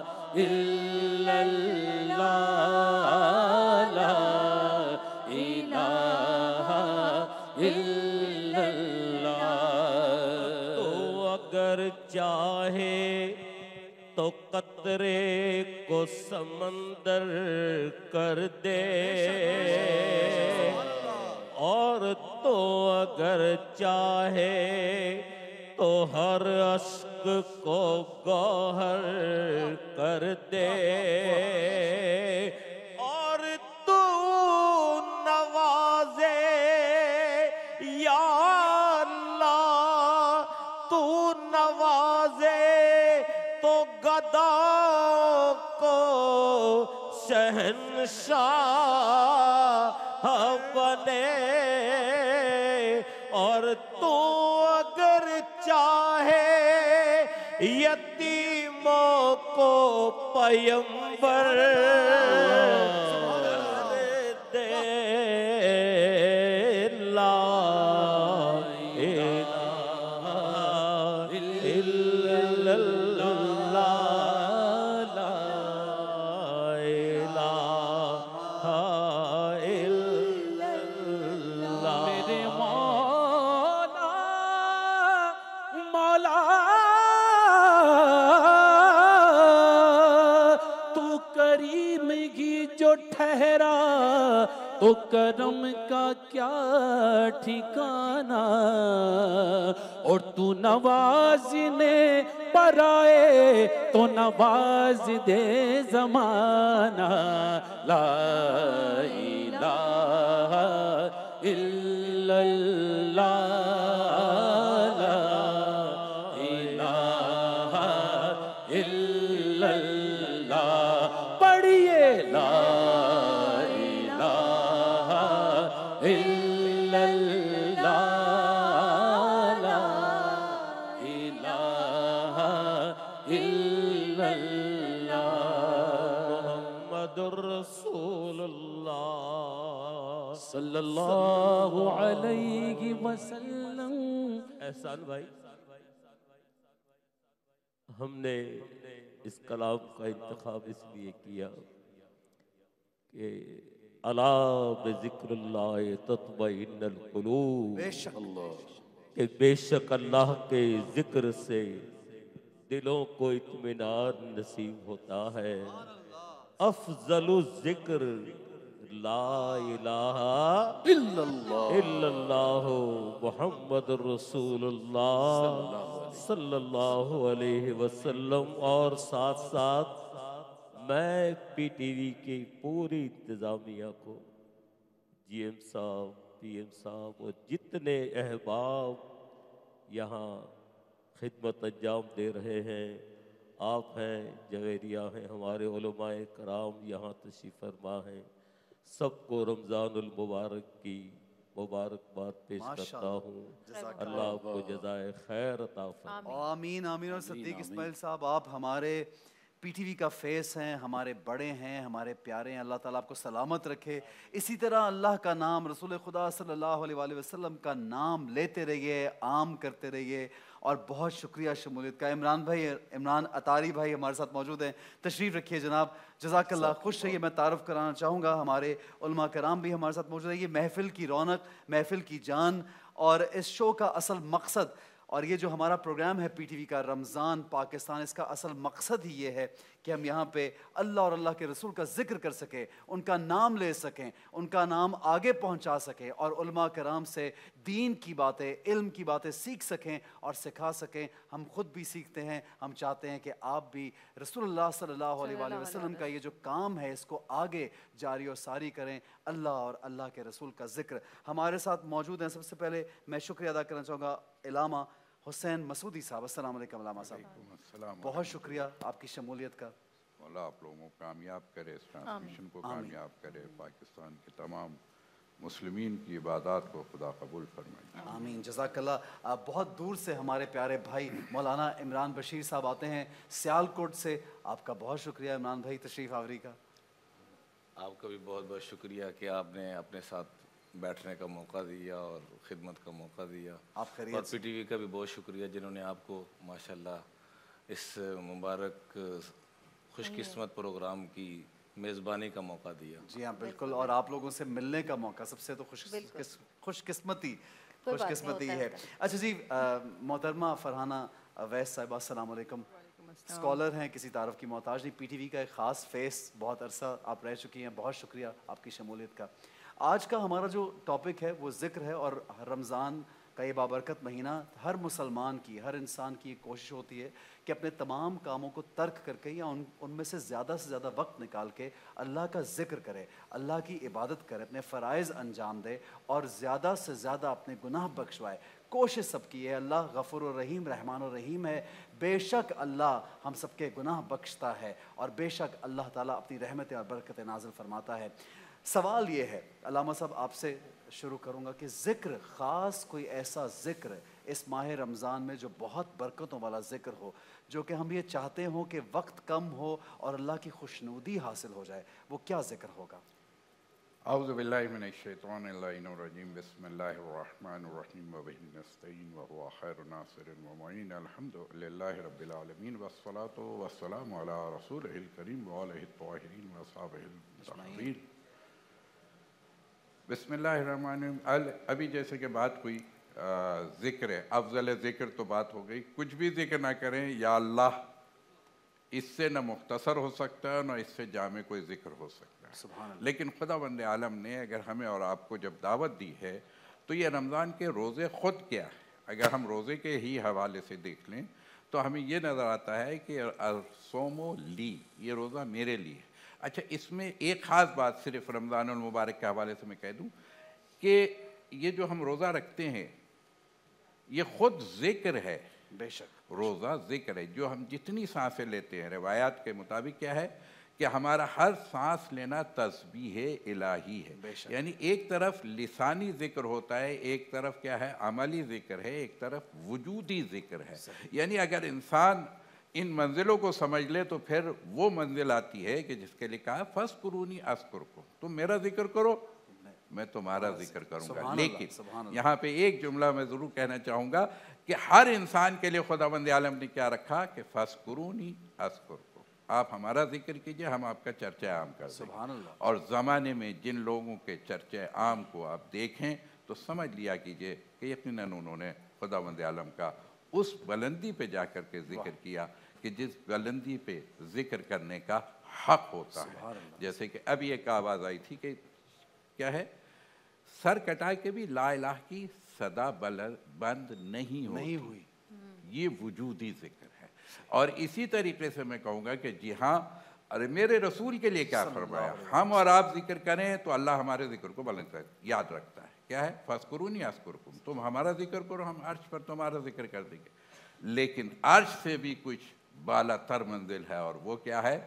इल्लल्लाह, ला इलाहा इल्लल्लाह। तो अगर चाहे तो कत्ल कतरे को समंदर कर दे, और तो अगर चाहे तो हर अश्क को गौहर कर दे, और तू नवाजे या अल्लाह, तू नवाजे तो गदाओं को शहंशाह बने, और तू अगर चाहे यतीमों को पैगंबर दे। ला इलाहा इल्लल्लाह, ला इलाहा इल्लल्लाह। मेरे मौला मौला तू करीम ही जो ठहरा तो करम का क्या ठिकाना, और तू नवाजने पर आए तो नवाज दे जमाना। ला इलाहा इल्लल्लाह, ला इलाहा इल्लल्लाह। पढ़िए ला इलाहा इल्लल्लाह, ला इलाहा इल्लल्लाह। मुहम्मदुर रसूलुल्लाह सल्लल्लाहु अलैहि वसल्लम। एहसान भाई, हमने इस कलाम का इंतखाब इसलिए किया कि अला बिज़िक्रिल्लाह तत्मइन्नुल कुलूब, कि बेशक अल्लाह के जिक्र से दिलों को इत्मीनान नसीब होता है। अफजलु जिक्र ला इलाहा इल्लल्लाह मुहम्मदुर रसूलुल्लाह सल्लल्लाहु अलैहि वसल्लम। और साथ साथ मैं पीटीवी की पूरी इंतज़ामिया को, जीएम साहब, पीएम साहब और जितने अहबाब यहाँ खिदमत अंजाम दे रहे हैं, आप हैं, जवेरिया हैं, हमारे उलमाए कराम यहाँ तशरीफ़ फरमा हैं, सबको रमज़ानुल मुबारक की मुबारकबाद पेश करता हूँ। अल्लाह आपको जज़ाए खैर अता फरमाए। आमीन आमीन। और सिद्दीक इस्माइल साहब, आप हमारे पीटीवी का फेस हैं, हमारे बड़े हैं, हमारे प्यारे हैं। अल्लाह ताला आपको सलामत रखे। इसी तरह अल्लाह का नाम, रसूल खुदा सल्लल्लाहु अलैहि वसल्लम का नाम लेते रहिए, आम करते रहिए। और बहुत शुक्रिया शमूलियत का। इमरान भाई, इमरान अतारी भाई हमारे साथ मौजूद हैं, तशरीफ़ रखिए जनाब। जज़ाकल्लाह। खुश रहिए। मैं तारुफ़ कराना चाहूँगा, हमारे उलमा कराम भी हमारे साथ मौजूद है। ये महफ़िल की रौनक, महफ़िल की जान, और इस शो का असल मकसद, और ये जो हमारा प्रोग्राम है पीटीवी का रमज़ान पाकिस्तान, इसका असल मकसद ही ये है कि हम यहाँ पे अल्लाह और अल्लाह के रसूल का ज़िक्र कर सकें, उनका नाम ले सकें, उनका नाम आगे पहुँचा सकें, और उलमा कराम से दीन की बातें, इल्म की बातें सीख सकें और सिखा सकें। हम खुद भी सीखते हैं। हम चाहते हैं कि आप भी रसूलुल्लाह सल्लल्लाहु अलैहि वसल्लम का ये जो काम है इसको आगे जारी और सारी करें। अल्लाह और अल्लाह के रसूल का ज़िक्र। हमारे साथ मौजूद हैं, सबसे पहले मैं शुक्रिया अदा करना चाहूँगा इलामा हुसैन मसूदी साहब। अस्सलाम वालेकुम इलामा साहब, बहुत शुक्रिया आपकी शमूलियत का। अल्लाह आप लोगों को कामयाब करे, इस ट्रांसमिशन को कामयाब करे, पाकिस्तान के तमाम मुस्लिमीन की इबादत को खुदा कबूल फरमाए। आमीन। जज़ाकल्लाह। बहुत दूर से हमारे प्यारे भाई मौलाना इमरान बशीर साहब आते हैं सियालकोट से। आपका बहुत शुक्रिया इमरान भाई तशरीफ़ आवरी का। आपका भी बहुत बहुत शुक्रिया कि आपने अपने साथ बैठने का मौका दिया और ख़िदमत का मौका दिया। आप खैरियत और पीटीवी का भी बहुत शुक्रिया जिन्होंने आपको माशाल्लाह इस मुबारक खुशकिस्मत प्रोग्राम की मेज़बानी का मौका दिया। जी हाँ, बिल्कुल। और आप लोगों से मिलने का मौका, सबसे तो खुशकिस्मती है। अच्छा जी, मोहतरमा फरहाना अवैस साहिबा, अस्सलाम वालेकुम। स्कॉलर हैं, किसी तारफ़ की मोहताज नहीं। पीटीवी का एक ख़ास फेस, बहुत अरसा आप रह चुकी हैं, बहुत शुक्रिया आपकी शमूलियत का। आज का हमारा जो टॉपिक है वो ज़िक्र है, और रमज़ान का ये बाबरकत महीना हर मुसलमान की, हर इंसान की एक कोशिश होती है कि अपने तमाम कामों को तर्क करके या उनमें से ज़्यादा वक्त निकाल के अल्लाह का ज़िक्र करे, अल्लाह की इबादत करे, अपने फ़राइज़ अंजाम दे और ज़्यादा से ज़्यादा अपने गुनाह बख्शवाए। कोशिश सबकी है, अल्लाह गफ़ूर रहीम रहमान रहीम है। बेशक अल्लाह हम सबके गुनाह बख्शता है और बेशक अल्लाह ताला अपनी रहमतें और बरकतें नाज़िल फरमाता है। सवाल ये है, अल्लामा साहब आपसे शुरू करूँगा कि ज़िक्र ख़ास कोई ऐसा ज़िक्र इस माह रमज़ान में जो बहुत बरकतों वाला ज़िक्र हो, जो कि हम ये चाहते हों कि वक्त कम हो और अल्लाह की खुशनुदी हासिल हो जाए, वो क्या ज़िक्र होगा? औज़ु बिल्लाहि मिनश्शैतानिर्रजीम बिस्मिल्लाहिर्रहमानिर्रहीम व बिही नस्तईन व हुवा खैरुन नासिरिन व मुईन अल्हम्दुलिल्लाहि रब्बिल आलमीन वस्सलातु वस्सलामु अला रसूलिहिल करीम व आलिहि त्वाहिरीन व अस्हाबिहिल मुतहहरीन। बिस्मिल्लाहिर्रहमानिर्रहीम। अभी जैसे कि बात हुई ज़िक्र है, अफ़ज़ल ज़िक्र तो बात हो गई। कुछ भी ज़िक्र ना करें या अल्लाह, इससे न मुख्तसर हो सकता है न इससे जामे कोई ज़िक्र हो सकता है। लेकिन खुदावंद आलम ने अगर हमें और आपको जब दावत दी है तो ये रमज़ान के रोज़े ख़ुद क्या है, अगर हम रोज़े के ही हवाले से देख लें तो हमें ये नज़र आता है कि सोमो ली, ये रोज़ा मेरे लिए। अच्छा, इसमें एक ख़ास बात सिर्फ रमज़ानुल मुबारक के हवाले से मैं कह दूँ कि ये जो हम रोज़ा रखते हैं ये ख़ुद ज़िक्र है। बेशक रोज़ा ज़िक्र है। जो हम जितनी सांसें लेते हैं, रिवायात के मुताबिक क्या है कि हमारा हर सांस लेना तस्बीह इलाही है। यानी एक तरफ लिसानी ज़िक्र होता है, एक तरफ क्या है अमली ज़िक्र है, एक तरफ वजूदी ज़िक्र है। यानी अगर इंसान इन मंजिलों को समझ ले तो फिर वो मंजिल आती है कि जिसके लिए कहा फ़ज़्कुरूनी अज़्कुरकुम, तुम मेरा ज़िक्र करो मैं तुम्हारा ज़िक्र करूँगा। लेकिन यहाँ पे एक जुमला मैं ज़रूर कहना चाहूँगा कि हर इंसान के लिए खुदावंद आलम ने क्या रखा कि फ़ज़्कुरूनी अज़्कुरकुम, आप हमारा ज़िक्र कीजिए, हम आपका चर्चा आम कर देंगे। और ज़माने में जिन लोगों के चर्चा आम को आप देखें तो समझ लिया कीजिए कि यकीनन उन्होंने खुदावंद आलम का उस बुलंदी पे जा कर के ज़िक्र किया कि जिस बुलंदी पे ज़िक्र करने का हक़ होता है। जैसे कि अभी एक आवाज़ आई थी कि क्या है, सर कटा के भी ला इलाह की सदा बंद नहीं हुई। ये वजूदी ज़िक्र है। और इसी तरीके से मैं कहूँगा कि जी हाँ, अरे मेरे रसूल के लिए क्या फरमाया, हम और आप ज़िक्र करें तो अल्लाह हमारे ज़िक्र को बुलंद याद रखता है। क्या है, फ़ज़्कुरूनी अज़्कुरकुम, तुम हमारा ज़िक्र करो, हम अर्श पर तुम्हारा ज़िक्र कर देंगे। लेकिन अर्श से भी कुछ बाला तर मंजिल है और वो क्या है,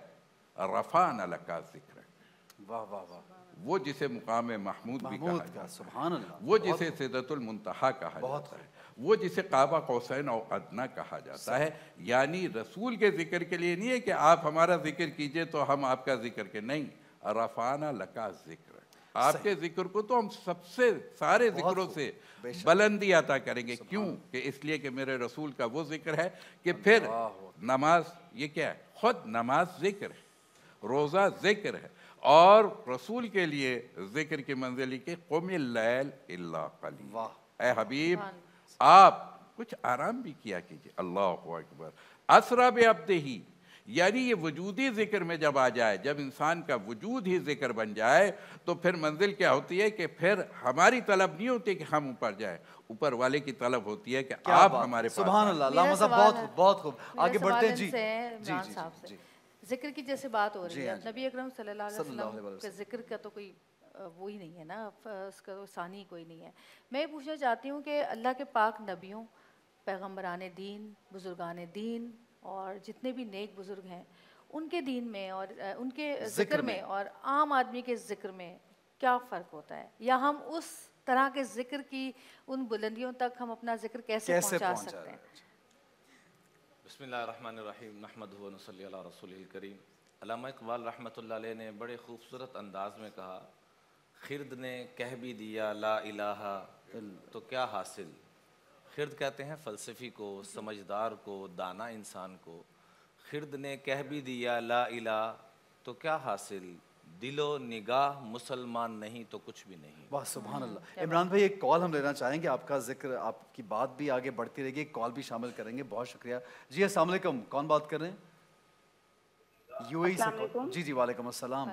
रफ़अना लका ज़िक्र। वाह वाह वाह। वो जिसे मुकाम महमूद भी कहा जाता है, सुभान अल्लाह। वो जिसे सिदरतुल मुंतहा कहा जाता है, वो जिसे काबा कौसैन और अदना कहा जाता है। यानी रसूल के ज़िक्र के लिए नहीं है कि आप हमारा ज़िक्र कीजिए तो हम आपका ज़िक्र के, नहीं, रफ़अना लका ज़िक्र, आपके ज़िक्र को तो हम सबसे सारे ज़िक्रों से बुलंदी अता करेंगे। क्यों कि इसलिए कि मेरे रसूल का वो ज़िक्र है कि फिर नमाज, ये क्या है, ख़ुद नमाज ज़िक्र है, रोज़ा ज़िक्र है। और रसूल के लिए ज़िक्र की मंजिली के क़ुमिल लैल इल्ला क़लील, ए हबीब आप कुछ आराम भी किया कीजिए। अल्लाहु अकबर। असरा बे अब्दिही, यानी ये वजूदी ज़िक्र में जब आ जाए, जब इंसान का वजूद ही ज़िक्र बन जाए तो फिर मंजिल क्या होती है कि फिर हमारी तलब नहीं होती कि हम ऊपर जाए, ऊपर वाले की तलब होती है कि आप हमारे पास। सुभान अल्लाह। अल्लामा साहब बहुत बहुत खूब, आगे बढ़ते हैं। जी जी। ज़िक्र की जैसे बात हो रही है, नबी अकरम सल्लल्लाहु अलैहि वसल्लम के ज़िक्र का तो कोई वो ही नहीं है ना, उसका तो सानी कोई नहीं है। मैं ये पूछना चाहती हूँ कि अल्लाह के पाक नबियों, पैगम्बरान दीन, बुज़ुर्गान दीन और जितने भी नेक बुज़ुर्ग हैं, उनके दीन में और उनके ज़िक्र में और आम आदमी के ज़िक्र में क्या फ़र्क होता है, या हम उस तरह के ज़िक्र की उन बुलंदियों तक हम अपना ज़िक्र कैसे पहुँचा सकते हैं? बिस्मिल्लाहिर्रहमानिर्रहीम, नहमदुहु व नसल्ली अला रसूलिल करीम। अल्लामा इक़बाल रहमतुल्लाह अलैह ने बड़े खूबसूरत अंदाज में कहा, खिर्द ने कह भी दिया ला इलाहा तो क्या हासिल। खिर्द कहते हैं फ़लसफ़ी को, समझदार को, दाना इंसान को। खिर्द ने कह भी दिया ला इलाहा तो क्या हासिल, दिलो निगाह मुसलमान नहीं तो कुछ भी नहीं। वाह सुभान अल्लाह। इमरान भाई एक कॉल हम लेना चाहेंगे, आपका जिक्र, आपकी बात भी आगे बढ़ती रहेगी, एक कॉल भी शामिल करेंगे। बहुत शुक्रिया जी। अस्सलाम वालेकुम, कौन बात कर रहे हैं? यूएई से। जी जी वालेकुम अस्सलाम।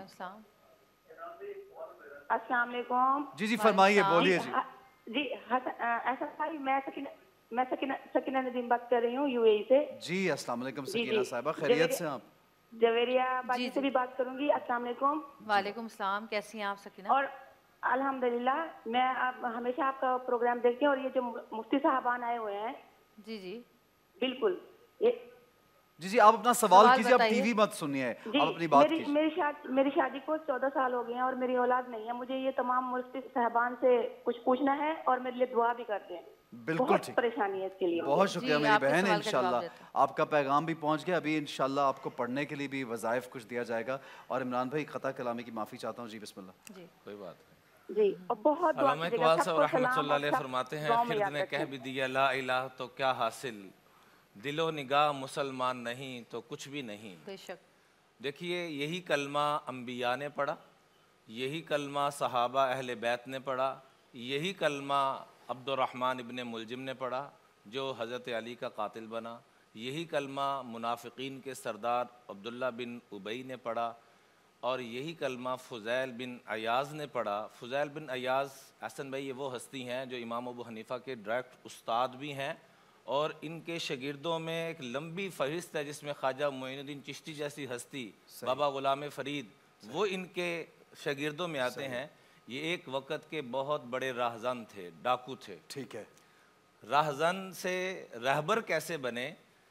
अस्सलाम वालेकुम। जी जी फरमाइए, बोलिए जी। जी ऐसा भाई, मैं सकीना नदीम बात कर रही हूँ यूएई से। जी अस्सलाम वालेकुम सकीना साहिबा, खैरियत से आप? जवेरिया बाजी से भी बात करूंगी। अस्सलाम वालेकुम। वालेकुम सलाम, कैसी हैं आप सकीना? और अल्हम्दुलिल्लाह, मैं हमेशा आपका प्रोग्राम देखती हूँ और ये जो मुफ्ती साहबान आए हुए हैं। जी जी बिल्कुल। जी जी आप अपना सवाल कीजिए, आप टीवी मत सुनिए, आप अपनी बात कीजिए। मेरी शादी को 14 साल हो गए हैं और मेरी औलाद नहीं है। मुझे ये तमाम मुफ्ती साहबान से कुछ पूछना है और मेरे लिए दुआ भी करते हैं। बिल्कुल ठीक, परेशानी है इसके लिए। बहुत शुक्रिया मेरी बहन। इंशाल्लाह आपका पैगाम भी पहुंच गया। अभी इंशाल्लाह आपको पढ़ने के लिए भी वज़ाइफ कुछ दिया जाएगा। और इमरान भाई खता कलामी की माफ़ी चाहता हूँ जी, बिस्मिल्लाह। जी कोई बात नहीं जी। और बहुत फरमाते हैं, खिर्द ने कह भी दिया ला इलाह तो क्या हासिल, दिलो निगाह मुसलमान नहीं तो कुछ भी नहीं। बेशक। देखिए यही कलमा अम्बिया ने पढ़ा, यही कलमा सहाबा अहले बैत ने पढ़ा, यही कलमा अब्दुर्रहमान इब्ने मुलजिम ने पढ़ा जो हज़रत अली का कातिल बना, यही कलमा मुनाफिकीन के सरदार अब्दुल्ला बिन उबई ने पढ़ा, और यही कलमा फ़ुज़ैल बिन अयाज़ ने पढ़ा। फ़ुज़ैल बिन अयाज़ हसन भाई ये वो हस्ती हैं जो इमाम अबू हनीफ़ा के डायरेक्ट उस्ताद भी हैं, और इनके शागिर्दों में एक लंबी फहरिस्त है जिसमें ख्वाजा मोइनुद्दीन चिश्ती जैसी हस्ती, बाबा गुलाम फ़रीद, वो इनके शागिर्दों में आते हैं। ये एक वक़्त के बहुत बड़े राहज़न थे, डाकू थे। ठीक है। राहज़न से रहबर कैसे बने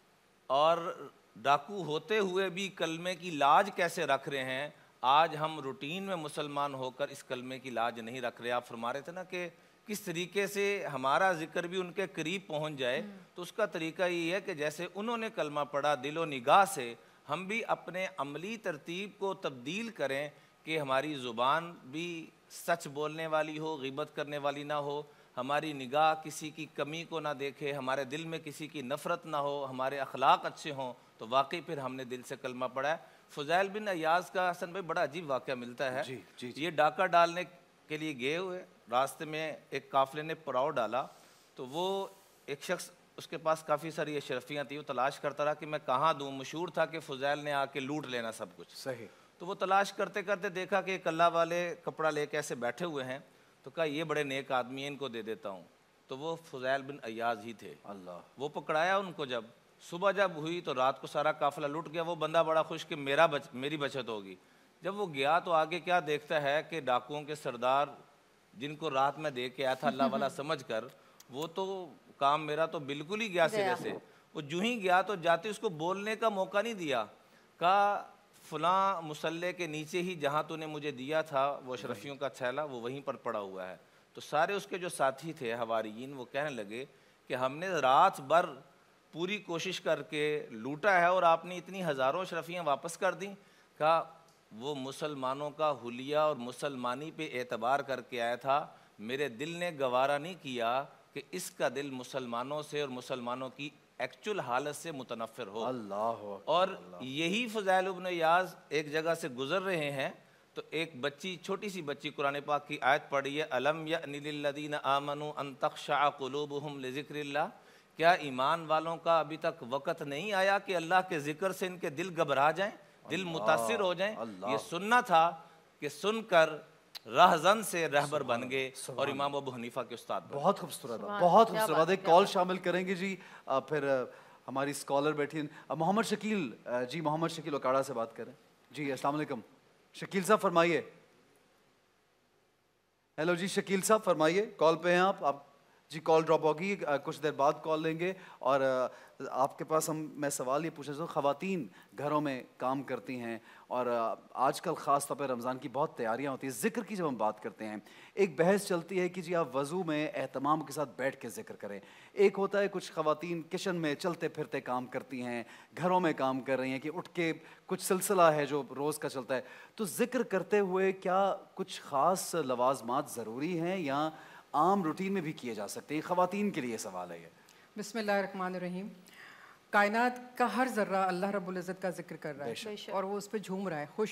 और डाकू होते हुए भी कलमे की लाज कैसे रख रहे हैं, आज हम रूटीन में मुसलमान होकर इस कलमे की लाज नहीं रख रहे। आप फरमा रहे थे ना कि किस तरीके से हमारा जिक्र भी उनके करीब पहुंच जाए, तो उसका तरीका ये है कि जैसे उन्होंने कलमा पढ़ा दिलो निगाह से, हम भी अपने अमली तरतीब को तब्दील करें कि हमारी ज़ुबान भी सच बोलने वाली हो, ग़ीबत करने वाली ना हो, हमारी निगाह किसी की कमी को ना देखे, हमारे दिल में किसी की नफ़रत ना हो, हमारे अखलाक अच्छे हों, तो वाकई फिर हमने दिल से कलमा पढ़ा है। फ़ुज़ैल बिन अयाज़ का हसन भाई बड़ा अजीब वाक़या मिलता है। जी। ये डाका डालने के लिए गए हुए, रास्ते में एक काफ़िले ने पड़ाव डाला, तो वो एक शख्स, उसके पास काफ़ी सारी अशरफियाँ थी, वो तलाश करता रहा कि मैं कहाँ दूँ। मशहूर था कि फ़ुज़ैल ने आके लूट लेना सब कुछ। सही। तो वो तलाश करते करते देखा कि कल्ला वाले कपड़ा लेके ऐसे बैठे हुए हैं, तो कहा ये बड़े नेक आदमी हैं, इनको दे देता हूँ। तो वो फ़ुज़ैल बिन अयाज़ ही थे। अल्लाह। वो पकड़ाया उनको, जब सुबह जब हुई तो रात को सारा काफ़िला लुट गया। वो बंदा बड़ा खुश कि मेरी बचत होगी। जब वो गया तो आगे क्या देखता है कि डाकुओं के सरदार जिनको रात में देख के आया था अल्लाह वाला समझ कर, वो तो काम मेरा तो बिल्कुल ही गया सिरे से। वो जूँ ही गया तो जाते उसको बोलने का मौका नहीं दिया। कहा फ़लाँ मुसल्ले के नीचे ही जहाँ तूने मुझे दिया था वो अशरफियों का थैला, वो वहीं पर पड़ा हुआ है। तो सारे उसके जो साथी थे हवारियीन, वो कहने लगे कि हमने रात भर पूरी कोशिश करके लूटा है और आपने इतनी हज़ारों अशरफियाँ वापस कर दी। कहा वो मुसलमानों का हुलिया और मुसलमानी पे एतबार करके आया था, मेरे दिल ने गवारा नहीं किया कि इसका दिल मुसलमानों से और मुसलमानों की एक्चुअल हालत से मुतनफ़िर हो। अल्लाह। और यही फ़ुज़ैल इब्न अयाज़ एक जगह से गुज़र रहे हैं, तो एक बच्ची, छोटी सी बच्ची कुरान पाक की आयत पढ़ी है, अलम यअनि लिल्लज़ीना आमनू अन तख़शअ क़ुलूबुहुम लिज़िक्रिल्लाह, क्या ईमान वालों का अभी तक वक़्त नहीं आया कि अल्लाह के ज़िक्र से इनके दिल घबरा जाएं, दिल मुतासिर हो जाएं। ये सुनना था कि सुनकर राहज़न से रहबर बन गए और इमाम अबू हनीफा के उस्ताद बन। बहुत खूबसूरत, बहुत खूबसूरत। एक कॉल शामिल करेंगे जी, फिर हमारी स्कॉलर बैठी हैं मोहम्मद शकील जी। मोहम्मद शकील ओकाड़ा से बात करें जी। अस्सलाम वालेकुम शकील साहब, फरमाइए। हेलो जी शकील साहब, फरमाइए, कॉल पे हैं आप जी। कॉल ड्रॉप होगी, कुछ देर बाद कॉल लेंगे। और आपके पास मैं सवाल ये पूछना चाहता हूँ, ख़वातीन घरों में काम करती हैं और आजकल ख़ास तौर पर रमज़ान की बहुत तैयारियाँ होती हैं। ज़िक्र की जब हम बात करते हैं, एक बहस चलती है कि जी आप वज़ू में एहतमाम के साथ बैठ के ज़िक्र करें। एक होता है कुछ ख़वातीन किचन में चलते फिरते काम करती हैं, घरों में काम कर रही हैं कि उठ के कुछ सिलसिला है जो रोज़ का चलता है। तो ज़िक्र करते हुए क्या कुछ ख़ास लवाज़मात ज़रूरी हैं या आम रूटीन में भी किए जा सकते हैं? ख़वातीन के लिए सवाल है ये। बिस्मिल्लाहिर्रहमानिर्रहीम। कायनात का हर ज़र्रा अल्लाह रब्बुल इज़्ज़त का जिक्र कर रहा है और वो उस पर झूम रहा है, खुश है।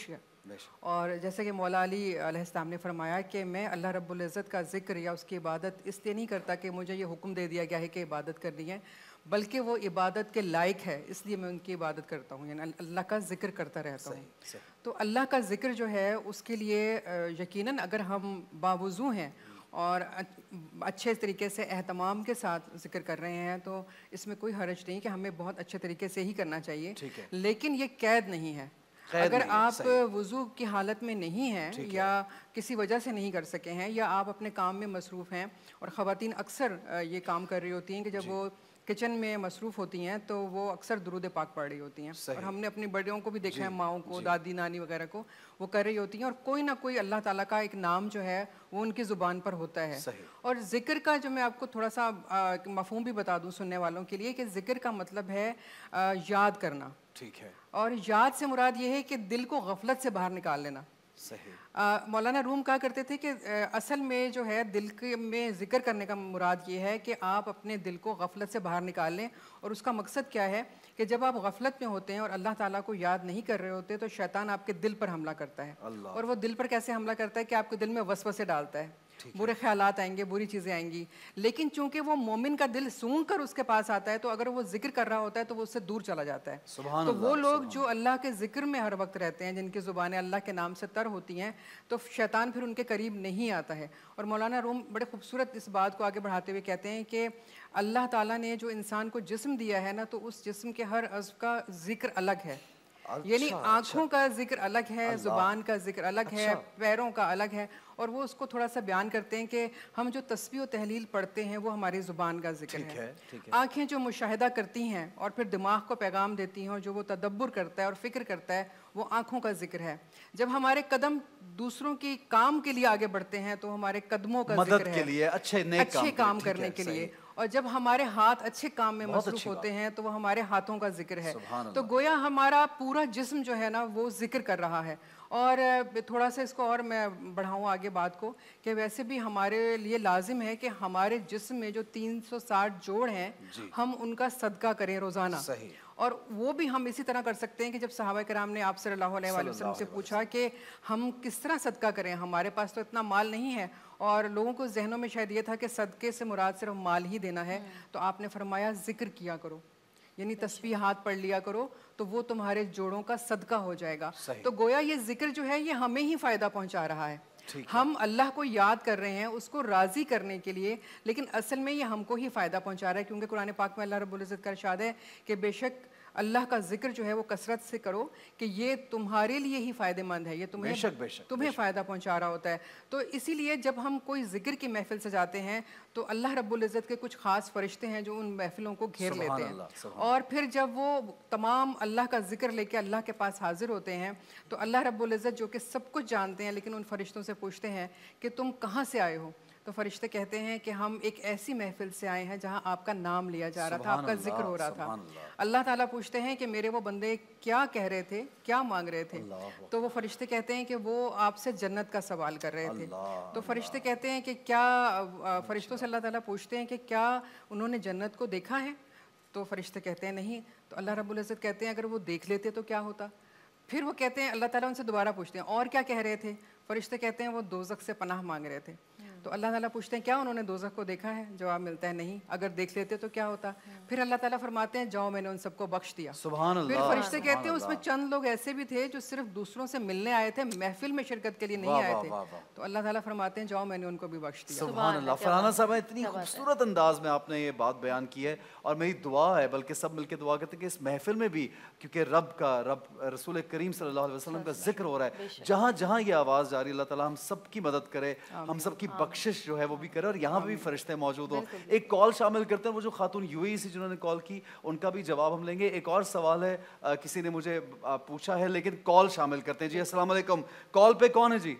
और जैसे कि मौला अली अलैहिस्सलाम ने फरमाया कि मैं अल्लाह रब्बुल इज़्ज़त का ज़िक्र या उसकी इबादत इसलिए नहीं करता कि मुझे ये हुक्म दे दिया गया है कि इबादत करनी है, बल्कि वो इबादत के लायक है, इसलिए मैं उनकी इबादत करता हूँ, यानी अल्लाह का ज़िक्र करता रहता हूँ। तो अल्लाह का ज़िक्र जो है उसके लिए यकीनन अगर हम बावुज़ू हैं और अच्छे तरीके से एहतमाम के साथ ज़िक्र कर रहे हैं तो इसमें कोई हर्ज नहीं कि हमें बहुत अच्छे तरीके से ही करना चाहिए, लेकिन ये कैद नहीं है। अगर आप वुज़ू की हालत में नहीं हैं या किसी वजह से नहीं कर सके हैं या आप अपने काम में मसरूफ़ हैं, और ख़वातीन अक्सर ये काम कर रही होती हैं कि जब वो किचन में मसरूफ़ होती हैं तो वो अक्सर दुरूद पाक पढ़ रही होती हैं, और हमने अपनी बड़ियों को भी देखा है, माओं को, दादी नानी वगैरह को, वो कर रही होती हैं और कोई ना कोई अल्लाह ताला का एक नाम जो है वो उनकी ज़ुबान पर होता है। और ज़िक्र का जो मैं आपको थोड़ा सा मफ़हूम भी बता दूँ सुनने वालों के लिए कि ज़िक्र का मतलब है याद करना, ठीक है, और याद से मुराद ये है कि दिल को गफलत से बाहर निकाल लेना। सही। मौलाना रूम कहा करते थे कि असल में जो है दिल के में ज़िक्र करने का मुराद ये है कि आप अपने दिल को गफलत से बाहर निकाल लें, और उसका मकसद क्या है कि जब आप गफलत में होते हैं और अल्लाह ताला को याद नहीं कर रहे होते तो शैतान आपके दिल पर हमला करता है। और वो दिल पर कैसे हमला करता है कि आपके दिल में वसवसे डालता है, बुरे ख्यालात आएंगे, बुरी चीज़ें आएंगी, लेकिन चूंकि वो मोमिन का दिल सूंघ कर उसके पास आता है तो अगर वो जिक्र कर रहा होता है तो वो उससे दूर चला जाता है। तो वो लोग जो अल्लाह के जिक्र में हर वक्त रहते हैं, जिनकी ज़ुबानें अल्लाह के नाम से तर होती हैं, तो शैतान फिर उनके करीब नहीं आता है। और मौलाना रूम बड़े खूबसूरत इस बात को आगे बढ़ाते हुए कहते हैं कि अल्लाह ताला ने जो इंसान को जिस्म दिया है ना, तो उस जिस्म के हर अज़्व का जिक्र अलग है। यानी आँखों का जिक्र अलग है, ज़ुबान का जिक्र अलग है, पैरों का अलग है, और वो उसको थोड़ा सा बयान करते हैं कि हम जो तस्बीह और तहलील पढ़ते हैं वो हमारी ज़ुबान का जिक्र है। आँखें जो मुशाहिदा करती हैं और फिर दिमाग को पैगाम देती हैं और जो वो तदब्बुर करता है और फ़िक्र करता है वो आँखों का जिक्र है। जब हमारे कदम दूसरों की काम के लिए आगे बढ़ते हैं तो हमारे कदमों का जिक्र है, के लिए अच्छे काम करने के लिए। और जब हमारे हाथ अच्छे काम में मसरूफ होते हैं तो वो हमारे हाथों का जिक्र है। तो गोया हमारा पूरा जिस्म जो है ना वो जिक्र कर रहा है। और थोड़ा सा इसको और मैं बढ़ाऊँ आगे बात को कि वैसे भी हमारे लिए लाजिम है कि हमारे जिस्म में जो 360 जोड़ हैं हम उनका सदका करें रोज़ाना। और वो भी हम इसी तरह कर सकते हैं कि जब सहाबा किराम ने आप सल्लल्लाहु अलैहि वसल्लम से पूछा कि हम किस तरह सदका करें, हमारे पास तो इतना माल नहीं है, और लोगों को जहनों में शायद ये था कि सदके से मुराद सिर्फ माल ही देना है, तो आपने फरमाया जिक्र किया करो, यानी तस्बीह हाथ पढ़ लिया करो, तो वो तुम्हारे जोड़ों का सदका हो जाएगा। तो गोया ये जिक्र जो है ये हमें ही फ़ायदा पहुंचा रहा है। हम अल्लाह को याद कर रहे हैं उसको राज़ी करने के लिए, लेकिन असल में ये हमको ही फ़ायदा पहुंचा रहा है, क्योंकि कुरान पाक में अल्लाह रब्बुल इज़्ज़त का इरशाद है कि बेशक अल्लाह का जिक्र जो है वो कसरत से करो कि ये तुम्हारे लिए ही फ़ायदेमंद है, ये तुम्हें फ़ायदा पहुंचा रहा होता है। तो इसीलिए जब हम कोई जिक्र की महफिल सजाते हैं तो अल्लाह रब्बुल इज़्ज़त के कुछ ख़ास फरिश्ते हैं जो उन महफिलों को घेर लेते हैं, और फिर जब वो तमाम अल्लाह का जिक्र लेके अल्लाह के पास हाजिर होते हैं तो अल्लाह रब्बुल इज़्ज़त जो कि सब कुछ जानते हैं लेकिन उन फरिश्तों से पूछते हैं कि तुम कहाँ से आए हो, तो फरिश्ते कहते हैं कि हम एक ऐसी महफिल से आए हैं जहां आपका नाम लिया जा रहा था, आपका जिक्र हो रहा था। अल्लाह ताला पूछते हैं कि मेरे वो बंदे क्या कह रहे थे, क्या मांग रहे थे, तो वो फरिश्ते कहते हैं कि वो आपसे जन्नत का सवाल कर रहे थे। तो फरिश्ते कहते हैं कि क्या, फरिश्तों से अल्लाह ताला पूछते हैं कि क्या उन्होंने जन्नत को देखा है, तो फरिश्ते कहते हैं नहीं। तो अल्लाह रब्बुल इज़्ज़त कहते हैं अगर वो देख लेते तो क्या होता। फिर वो कहते हैं, अल्लाह ताला उनसे दोबारा पूछते हैं और क्या कह रहे थे, फरिश्ते कहते हैं वो दोज़ख से पनाह मांग रहे थे। तो अल्लाह ताला पूछते हैं क्या उन्होंने दोज़ख को देखा है, जवाब मिलता है नहीं, अगर देख लेते तो क्या होता। फिर अल्लाह ताला फरमाते हैं जाओ मैंने उन सबको बख्श दिया। फिर फरिश्ते कहते हैं उसमें चंद लोग ऐसे भी थे जो सिर्फ दूसरों से मिलने आए थे, महफिल में शिरकत के लिए नहीं आए थे, तो अल्लाह ताला फरमाते हैं जाओ मैंने उनको भी बख्श दिया। सुभान अल्लाह। फरहाना साहब इतनी खूबसूरत अंदाज में आपने ये बात बयान की है, और मेरी दुआ है, बल्कि सब मिलकर दुआ करते हैं कि इस महफिल में भी, क्योंकि रब रसूल करीम सल्लल्लाहु अलैहि वसल्लम का जिक्र हो रहा है, जहाँ जहाँ ये आवाज़ जा रही है, अल्लाह ताला हम सब की मदद करे, हम सब की बख्शिश जो है वो भी करे, और यहाँ पे भी फरिश्ते मौजूद हो। एक कॉल शामिल करते हैं, वो जो खातून यूएई से जिन्होंने कॉल की उनका भी जवाब हम लेंगे। एक और सवाल है, किसी ने मुझे पूछा है, लेकिन कॉल शामिल करते हैं। जी अस्सलाम वालेकुम, कॉल पे कौन है जी?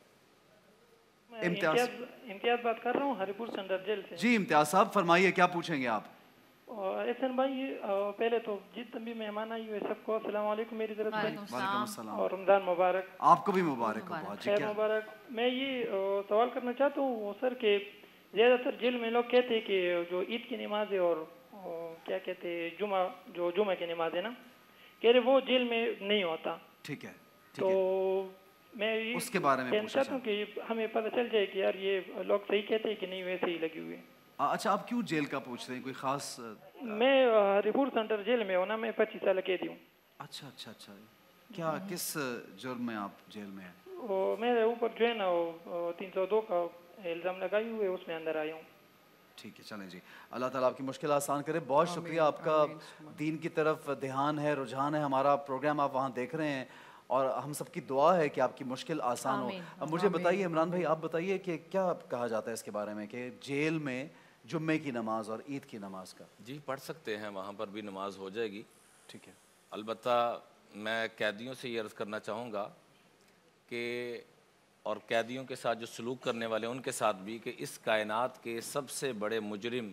इम्तियाज बात कर रहा हूँ हरिपुर सदर जेल से। जी इम्तियाज साहब फरमाइए, क्या पूछेंगे आप? एहसन भाई, पहले तो जितने भी मेहमान आए हुए सबको अस्सलाम वालेकुम मेरी तरफ से, और रमज़ान मुबारक। आपको भी मुबारक हो। खैर मुबारक। मैं ये सवाल करना चाहता हूँ सर कि ज़्यादातर जेल में लोग कहते हैं कि जो ईद की नमाज है और क्या कहते हैं जुमा की नमाज है ना, कह रहे वो जेल में नहीं होता। ठीक है। तो मैं उसके बारे में पूछना चाहता हूँ कि हमें पता चल जाए कि यार ये लोग सही कहते हैं कि नहीं वैसे ही लगे हुए। अच्छा, आप क्यों जेल का पूछ रहे हैं, कोई खास? मैं हरिपुर सेंटर जेल में हूँ ना, मैं 25 साल कैदी हूँ। अच्छा अच्छा अच्छा, क्या किस जुर्म में आप जेल में हैं? मेरे ऊपर जो है ना वो 302 का इल्ज़ाम लगाए हुए, उसमें अंदर आया हूँ। ठीक है, चलें जी, अल्लाह ताला आपकी मुश्किल आसान करे। बहुत शुक्रिया आपका, दीन की तरफ ध्यान है, रुझान है, हमारा प्रोग्राम आप वहाँ देख रहे हैं और हम सबकी दुआ है कि आपकी मुश्किल आसान हो। अब मुझे बताइए इमरान भाई, आप बताइए कि क्या कहा जाता है इसके बारे में कि जेल में जुम्मे की नमाज और ईद की नमाज का? जी पढ़ सकते हैं, वहाँ पर भी नमाज हो जाएगी। ठीक है। अलबत्ता मैं कैदियों से ये अर्ज़ करना चाहूँगा कि और कैदियों के साथ जो सलूक करने वाले उनके साथ भी, कि इस कायनात के सबसे बड़े मुजरिम,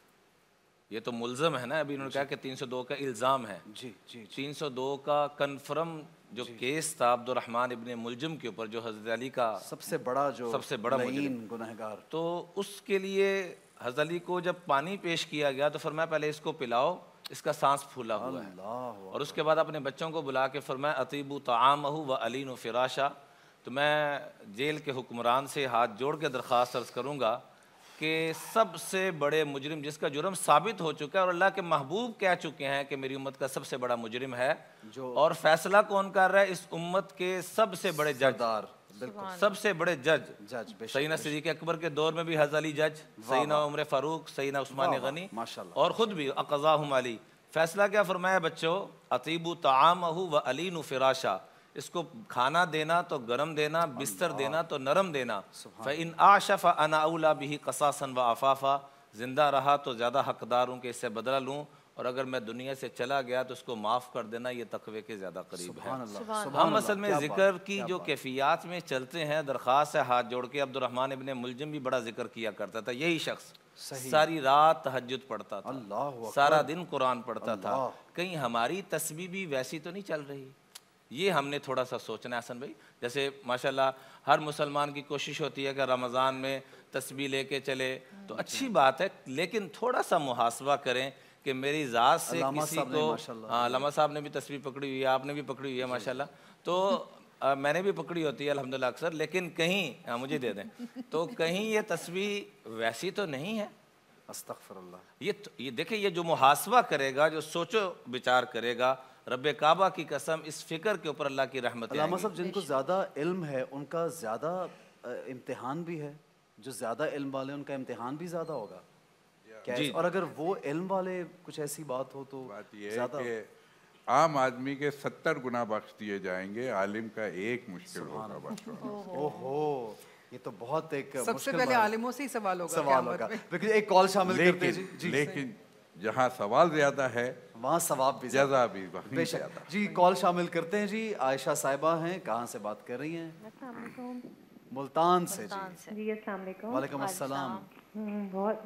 ये तो मुल्ज़म है ना, अभी उन्होंने कहा कि 302 का इल्ज़ाम है। जी जी, 302 का कन्फर्म जो केस था अब्दुर्रहमान इब्ने मुलजिम के ऊपर, जो हज़रत अली का सबसे बड़ा मुजरिम गुनहगार, तो उसके लिए हज़रत अली को जब पानी पेश किया गया तो फरमाया पहले इसको पिलाओ, इसका सांस फूला हुआ है। और उसके बाद अपने बच्चों को बुला के फरमाया अतीबू तामहु व अलीनु फिराशा। तो मैं जेल के हुक्मरान से हाथ जोड़ के दरख्वास्त अर्ज़ करूँगा कि सबसे बड़े मुजरिम जिसका जुर्म साबित हो चुका है और अल्लाह के महबूब कह चुके हैं कि मेरी उम्मत का सबसे बड़ा मुजरिम है, और फैसला कौन कर रहा है? इस उम्मत के सबसे बड़े जजदार, सबसे बड़े जज सईना सिद्दीक़ अकबर के दौर में भी हज़रत अली जज, सईना उमर फारूक, सईना उस्मान गनी और ख़ुद भी अक़ज़ाहुम अली। फैसला क्या फरमाया बच्चों? अतीबू तामहु व अलीनु फिराशा। इसको खाना देना तो गरम देना, बिस्तर देना तो नरम देना। फ़इन आशफ़ अना औला बिही क़सासन व आफ़ाफ़ा। ज़िंदा रहा तो ज़्यादा हकदार हूँ कि इससे बदला लूँ, और अगर मैं दुनिया से चला गया तो उसको माफ़ कर देना, ये तक़वे के ज़्यादा करीब है। हम असल में ज़िक्र की जो कैफियत में चलते हैं, दरख्वास्त है हाथ जोड़ के, अब्दुर्रहमान इब्ने मुलजिम भी बड़ा जिक्र किया करता था। यही शख्स सारी रात तहज्जुद पढ़ता था, सारा दिन कुरान पढ़ता था। कहीं हमारी तस्बीह भी वैसी तो नहीं चल रही? ये हमने थोड़ा सा सोचना है हसन भाई। जैसे माशाल्लाह हर मुसलमान की कोशिश होती है कि रमज़ान में तस्बीह लेके चले, तो अच्छी बात है, लेकिन थोड़ा सा मुहासबा करें कि मेरी ज़ात से किसी को, हाँ अल्लामा साहब ने भी तस्बीह पकड़ी हुई है, आपने भी पकड़ी हुई है माशाल्लाह, तो मैंने भी पकड़ी होती है अल्हम्दुलिल्लाह अक्सर, लेकिन कहीं मुझे दे दें तो कहीं ये तस्बीह वैसी तो नहीं है। अस्तग़फिरुल्लाह। ये देखिए, ये जो मुहासबा करेगा, जो सोचो विचार करेगा, रब्बे काबा की कसम, इस फिक्र के ऊपर अल्लाह की रहमत। अल्लामा साहब, जिनको ज़्यादा इल्म है उनका ज़्यादा इम्तिहान भी है, जो ज़्यादा इल्म वाले उनका इम्तिहान भी ज़्यादा होगा क्या? और अगर वो इल्म वाले कुछ ऐसी बात हो तो बात ये है कि आम आदमी के 70 गुना बख्श दिए जाएंगे, आलिम का एक मुश्किल होगा बख्शना। ओहो, ये तो बहुत एक सबसे पहले आलिमों से ही सवाल होगा। एक कॉल शामिल करते हैं जी। लेकिन जहाँ सवाल ज्यादा है वहाँ सवाब भी जज़ा भी बेशक। जी कॉल शामिल करते हैं जी। आयशा साहिबा हैं, कहाँ से बात कर रही हैं? मुल्तान से जी। अस्सलाम वालेकुम। वालेकुम अस्सलाम। बहुत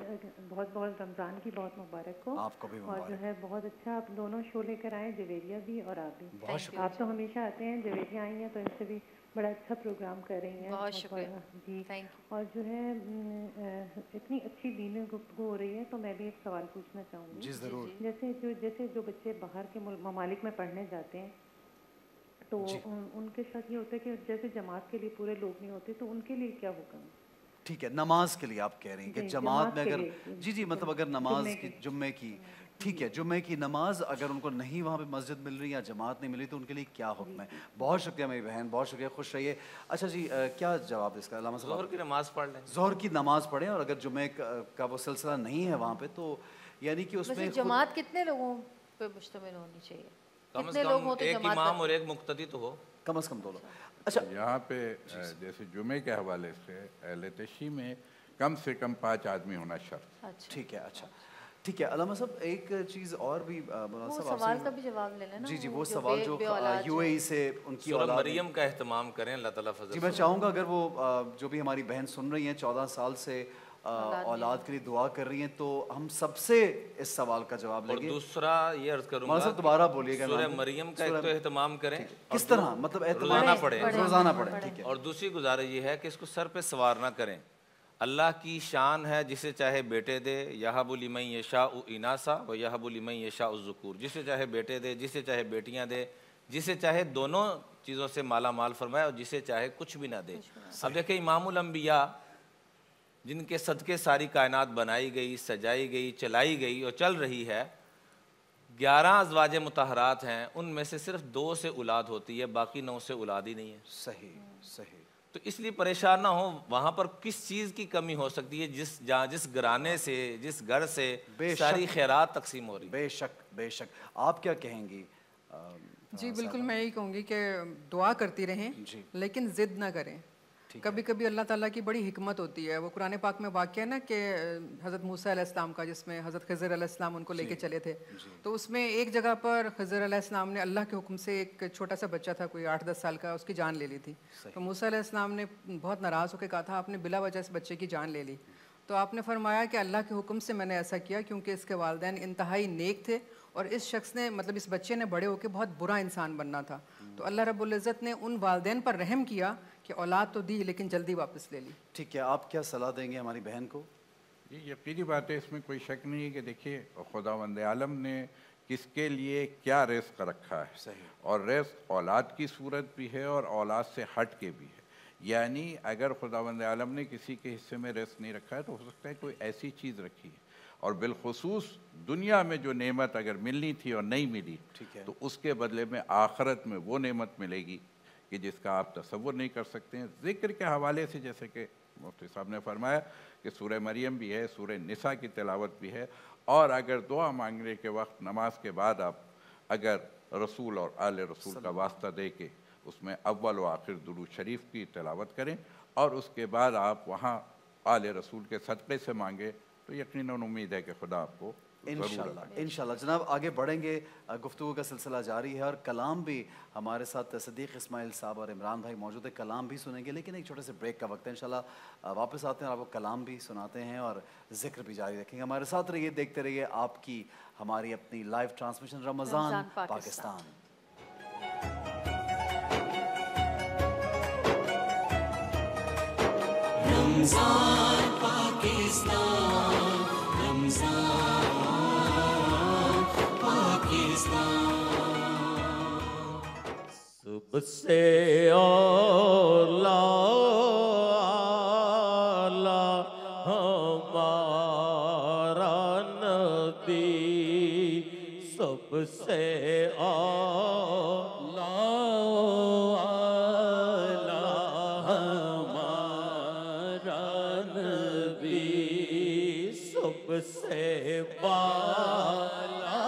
बहुत रमज़ान की बहुत मुबारक हो। आपको भी मुबारक। और जो है बहुत अच्छा आप दोनों शो लेकर आए, जवेरिया भी और आप भी। बहुत शुक्रिया। आप तो हमेशा आते हैं, जवेरिया आई हैं तो इनसे भी बड़ा अच्छा प्रोग्राम कर रही हैं। बहुत शुक्रिया जी। और जो है इतनी अच्छी दीनी गुफ्तगू हो रही है, तो मैं भी एक सवाल पूछना चाहूँगी। जी ज़रूर। जैसे जो बच्चे बाहर के ममालिक में पढ़ने जाते हैं, तो उनके साथ ये होता है कि जैसे जमात के लिए पूरे लोग नहीं होते, तो उनके लिए क्या हुक्म? ठीक है, नमाज के लिए आप कह रही हैं कि जमात में अगर जी मतलब अगर नमाज की जुम्मे की, ठीक है, जुम्मे की नमाज अगर उनको नहीं वहाँ पे मस्जिद मिल रही या जमात नहीं मिली तो उनके लिए क्या हुक्म है? बहुत शुक्रिया मेरी बहन, बहुत शुक्रिया, खुश रहिए। अच्छा जी, क्या जवाब इसका? अल्लामा साहब, ज़ोहर की नमाज़ पढ़ लें। ज़ोहर की नमाज़ पढ़ें, और अगर जुम्मे का वो सिलसिला नहीं है वहाँ पे तो यानी कि उसमें जमात कितने लोगों पे मुश्तमिल होनी चाहिए? कम से कम एक इमाम और एक मुक्तदी तो हो, कम से कम 2 लोग। अच्छा, यहाँ पे जैसे जुमे के हवाले से अहले तशी में कम से कम 5 आदमी होना शर्त। ठीक है, अच्छा ठीक है। अल्लामा साहब, एक चीज़ और भी सवाल का भी जवाब ले लेना। जी वो सवाल जो यूएई से उनकी सूरह मरियम का एहतमाम करें, अल्लाह ताला फजल। जी मैं चाहूँगा अगर वो जो भी हमारी बहन सुन रही हैं 14 साल से औलाद के लिए दुआ कर रही हैं, तो हम सबसे इस सवाल का जवाब लेंगे। और दूसरा ये अर्ज करूँगा, साहब दोबारा बोलिएगा, सूरह मरियम का एक तो एहतमाम करें, किस तरह मतलब रोजाना पढ़ें, रोजाना पढ़ें, ठीक है। और दूसरी गुजारिश ये है कि इसको सर पे सवार ना करें। अल्लाह की शान है, जिसे चाहे बेटे दे, यहाबु लिमन यशाउ इनासा व यहाबु लिमन यशाउ ज़ुकूर, जिसे चाहे बेटे दे, जिसे चाहे बेटियां दे, जिसे चाहे दोनों चीज़ों से माला माल फरमाए और जिसे चाहे कुछ भी ना दे। अब देखिए इमामुल अंबिया जिनके सदके सारी कायनात बनाई गई, सजाई गई, चलाई गई और चल रही है, 11 अज़वाज मुतहरात हैं, उनमें से सिर्फ 2 से औलाद होती है, बाकी 9 से औलाद ही नहीं है। सही सही। तो इसलिए परेशान ना हो, वहाँ पर किस चीज़ की कमी हो सकती है जिस घराने से, जिस घर से सारी खैरात तकसीम हो रही। बेशक बेशक। आप क्या कहेंगी? जी बिल्कुल, मैं यही कहूँगी कि दुआ करती रहें लेकिन ज़िद ना करें। कभी कभी अल्लाह ताला की बड़ी हिकमत होती है। वो कुरान पाक में वाक़या है ना कि हज़रत मूसा अलैहिस्सलाम का, जिसमें हज़रत खिज़र अलैहिस्सलाम उनको लेके चले थे, तो उसमें एक जगह पर खिज़र अलैहिस्सलाम ने अल्लाह के हुक्म से एक छोटा सा बच्चा था, कोई 8-10 साल का, उसकी जान ले ली थी। तो मूसा अलैहिस्सलाम ने बहुत नाराज़ होकर कहा था, आपने बिला वजह से बच्चे की जान ले ली। तो आपने फरमाया कि अल्लाह के हुक्म से मैंने ऐसा किया क्योंकि इसके वालिदैन इंतहाई नेक थे और इस शख्स ने, मतलब इस बच्चे ने बड़े होकर बहुत बुरा इंसान बनना था। तो अल्लाह रब्बुल इज़्ज़त ने उन वालिदैन पर रहम किया कि औलाद तो दी लेकिन जल्दी वापस ले ली। ठीक है, आप क्या सलाह देंगे हमारी बहन को? ये यकीनी बात है, इसमें कोई शक नहीं है कि देखिए खुदावंद आलम ने किसके लिए क्या रिस्क रखा है। सही। और रिस्क औलाद की सूरत भी है और औलाद से हट के भी है। यानी अगर खुदावंद आलम ने किसी के हिस्से में रिस्क नहीं रखा है तो हो सकता है कोई ऐसी चीज़ रखी है, और बिलखुसूस दुनिया में जो नेमत अगर मिलनी थी और नहीं मिली, तो उसके बदले में आखिरत में वो नेमत मिलेगी कि जिसका आप तसव्वुर नहीं कर सकते हैं। ज़िक्र के हवाले से जैसे कि मुफ्ती साहब ने फरमाया कि सूरह मरियम भी है, सूरह निसा की तिलावत भी है, और अगर दुआ मांगने के वक्त नमाज के बाद आप अगर रसूल और आले रसूल का वास्ता दे के उसमें अव्वल व आखिर दुरूद शरीफ की तिलावत करें और उसके बाद आप वहाँ आले रसूल के सदक़े से मांगे, तो यकीनन उम्मीद है कि खुदा आपको इंशाल्लाह इंशाल्लाह। जनाब आगे बढ़ेंगे, गुफ्तगू का सिलसिला जारी है और कलाम भी हमारे साथ सदीक़ इस्माइल साहब और इमरान भाई मौजूद है, कलाम भी सुनेंगे, लेकिन एक छोटे से ब्रेक का वक्त है। इंशाल्लाह वापस आते हैं और आपको कलाम भी सुनाते हैं और जिक्र भी जारी रखेंगे। हमारे साथ रहिए, देखते रहिए आपकी हमारी अपनी लाइव ट्रांसमिशन रमज़ान पाकिस्तान। रमज़ान पाकिस्तान, रमज़ान पाकिस्तान। सुबह से औला हमारा नबी, सबसे औला सबसे वाला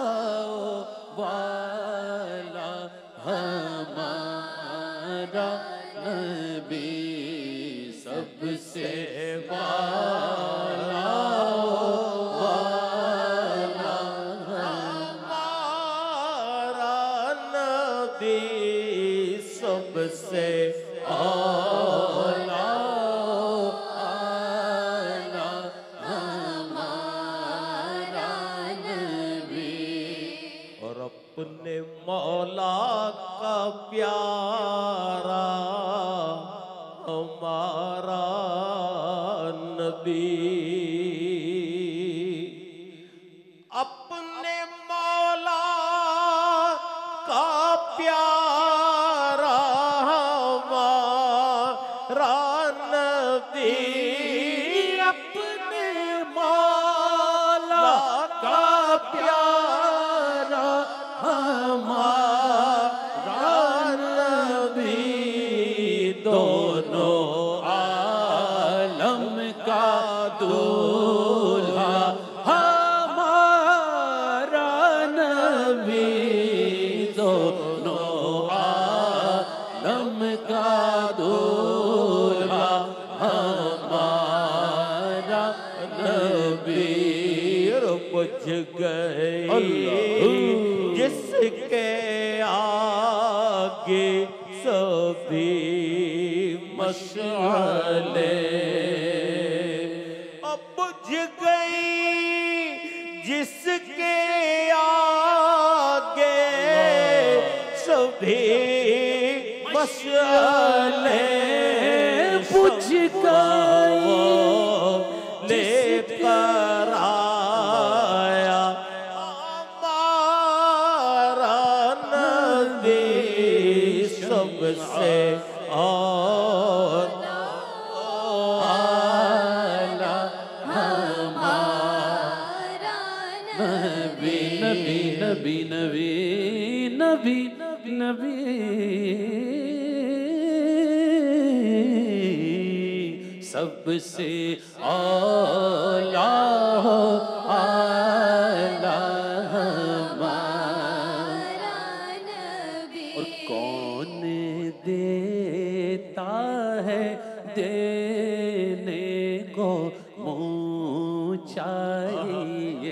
वाला हमारा नबी, सबसे वाला वाला हमारा नबी, सबसे मौला का प्यारा हमारा नबी, अपने मौला का प्यारा हमारा नबी, अपने मौला का प्यारा हमारा नबी, दोनों आलम का दूल्हा हमारा नबी, दोनों आलम का दूल्हा हमारा नबी। बुझ गई जिसके आगे सभी मशाले, अब बुझ गई जिसके आगे सभी मशाले, बुझ गई लेकर आया हमारा नबी, सबसे औला हो आला हमारा नबी। और कौन देता है देने को मुँह चाहिए,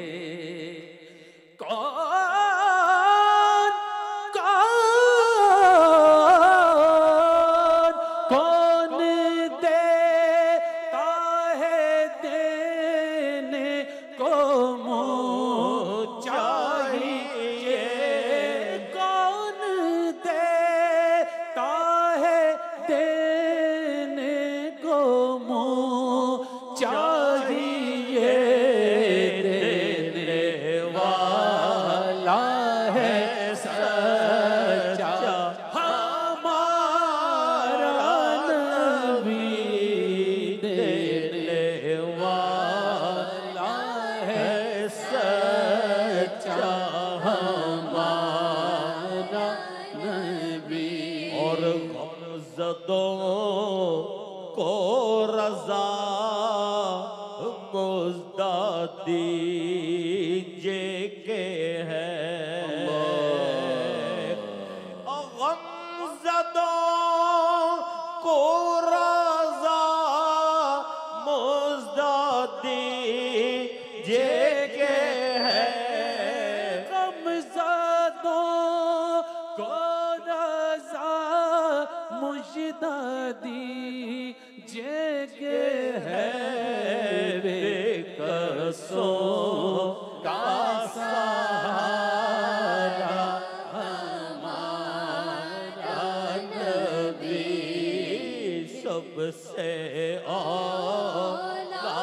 कौन देता है देने को मुँह चाहिए, कौन देता है देने को मुँह चाहिए, देने वाला है सच्चा हमारा नबी, देने वाला है सच्चा हमारा नबी। और गमज़दों को रज़ा मुज़दा दीजिए के है, गमज़दों को रज़ा मुज़दा दीजिए के है, गमज़दों को रज़ा मुझदा दीजिए के है, बेकसों का सहारा हमारा नबी, सबसे औला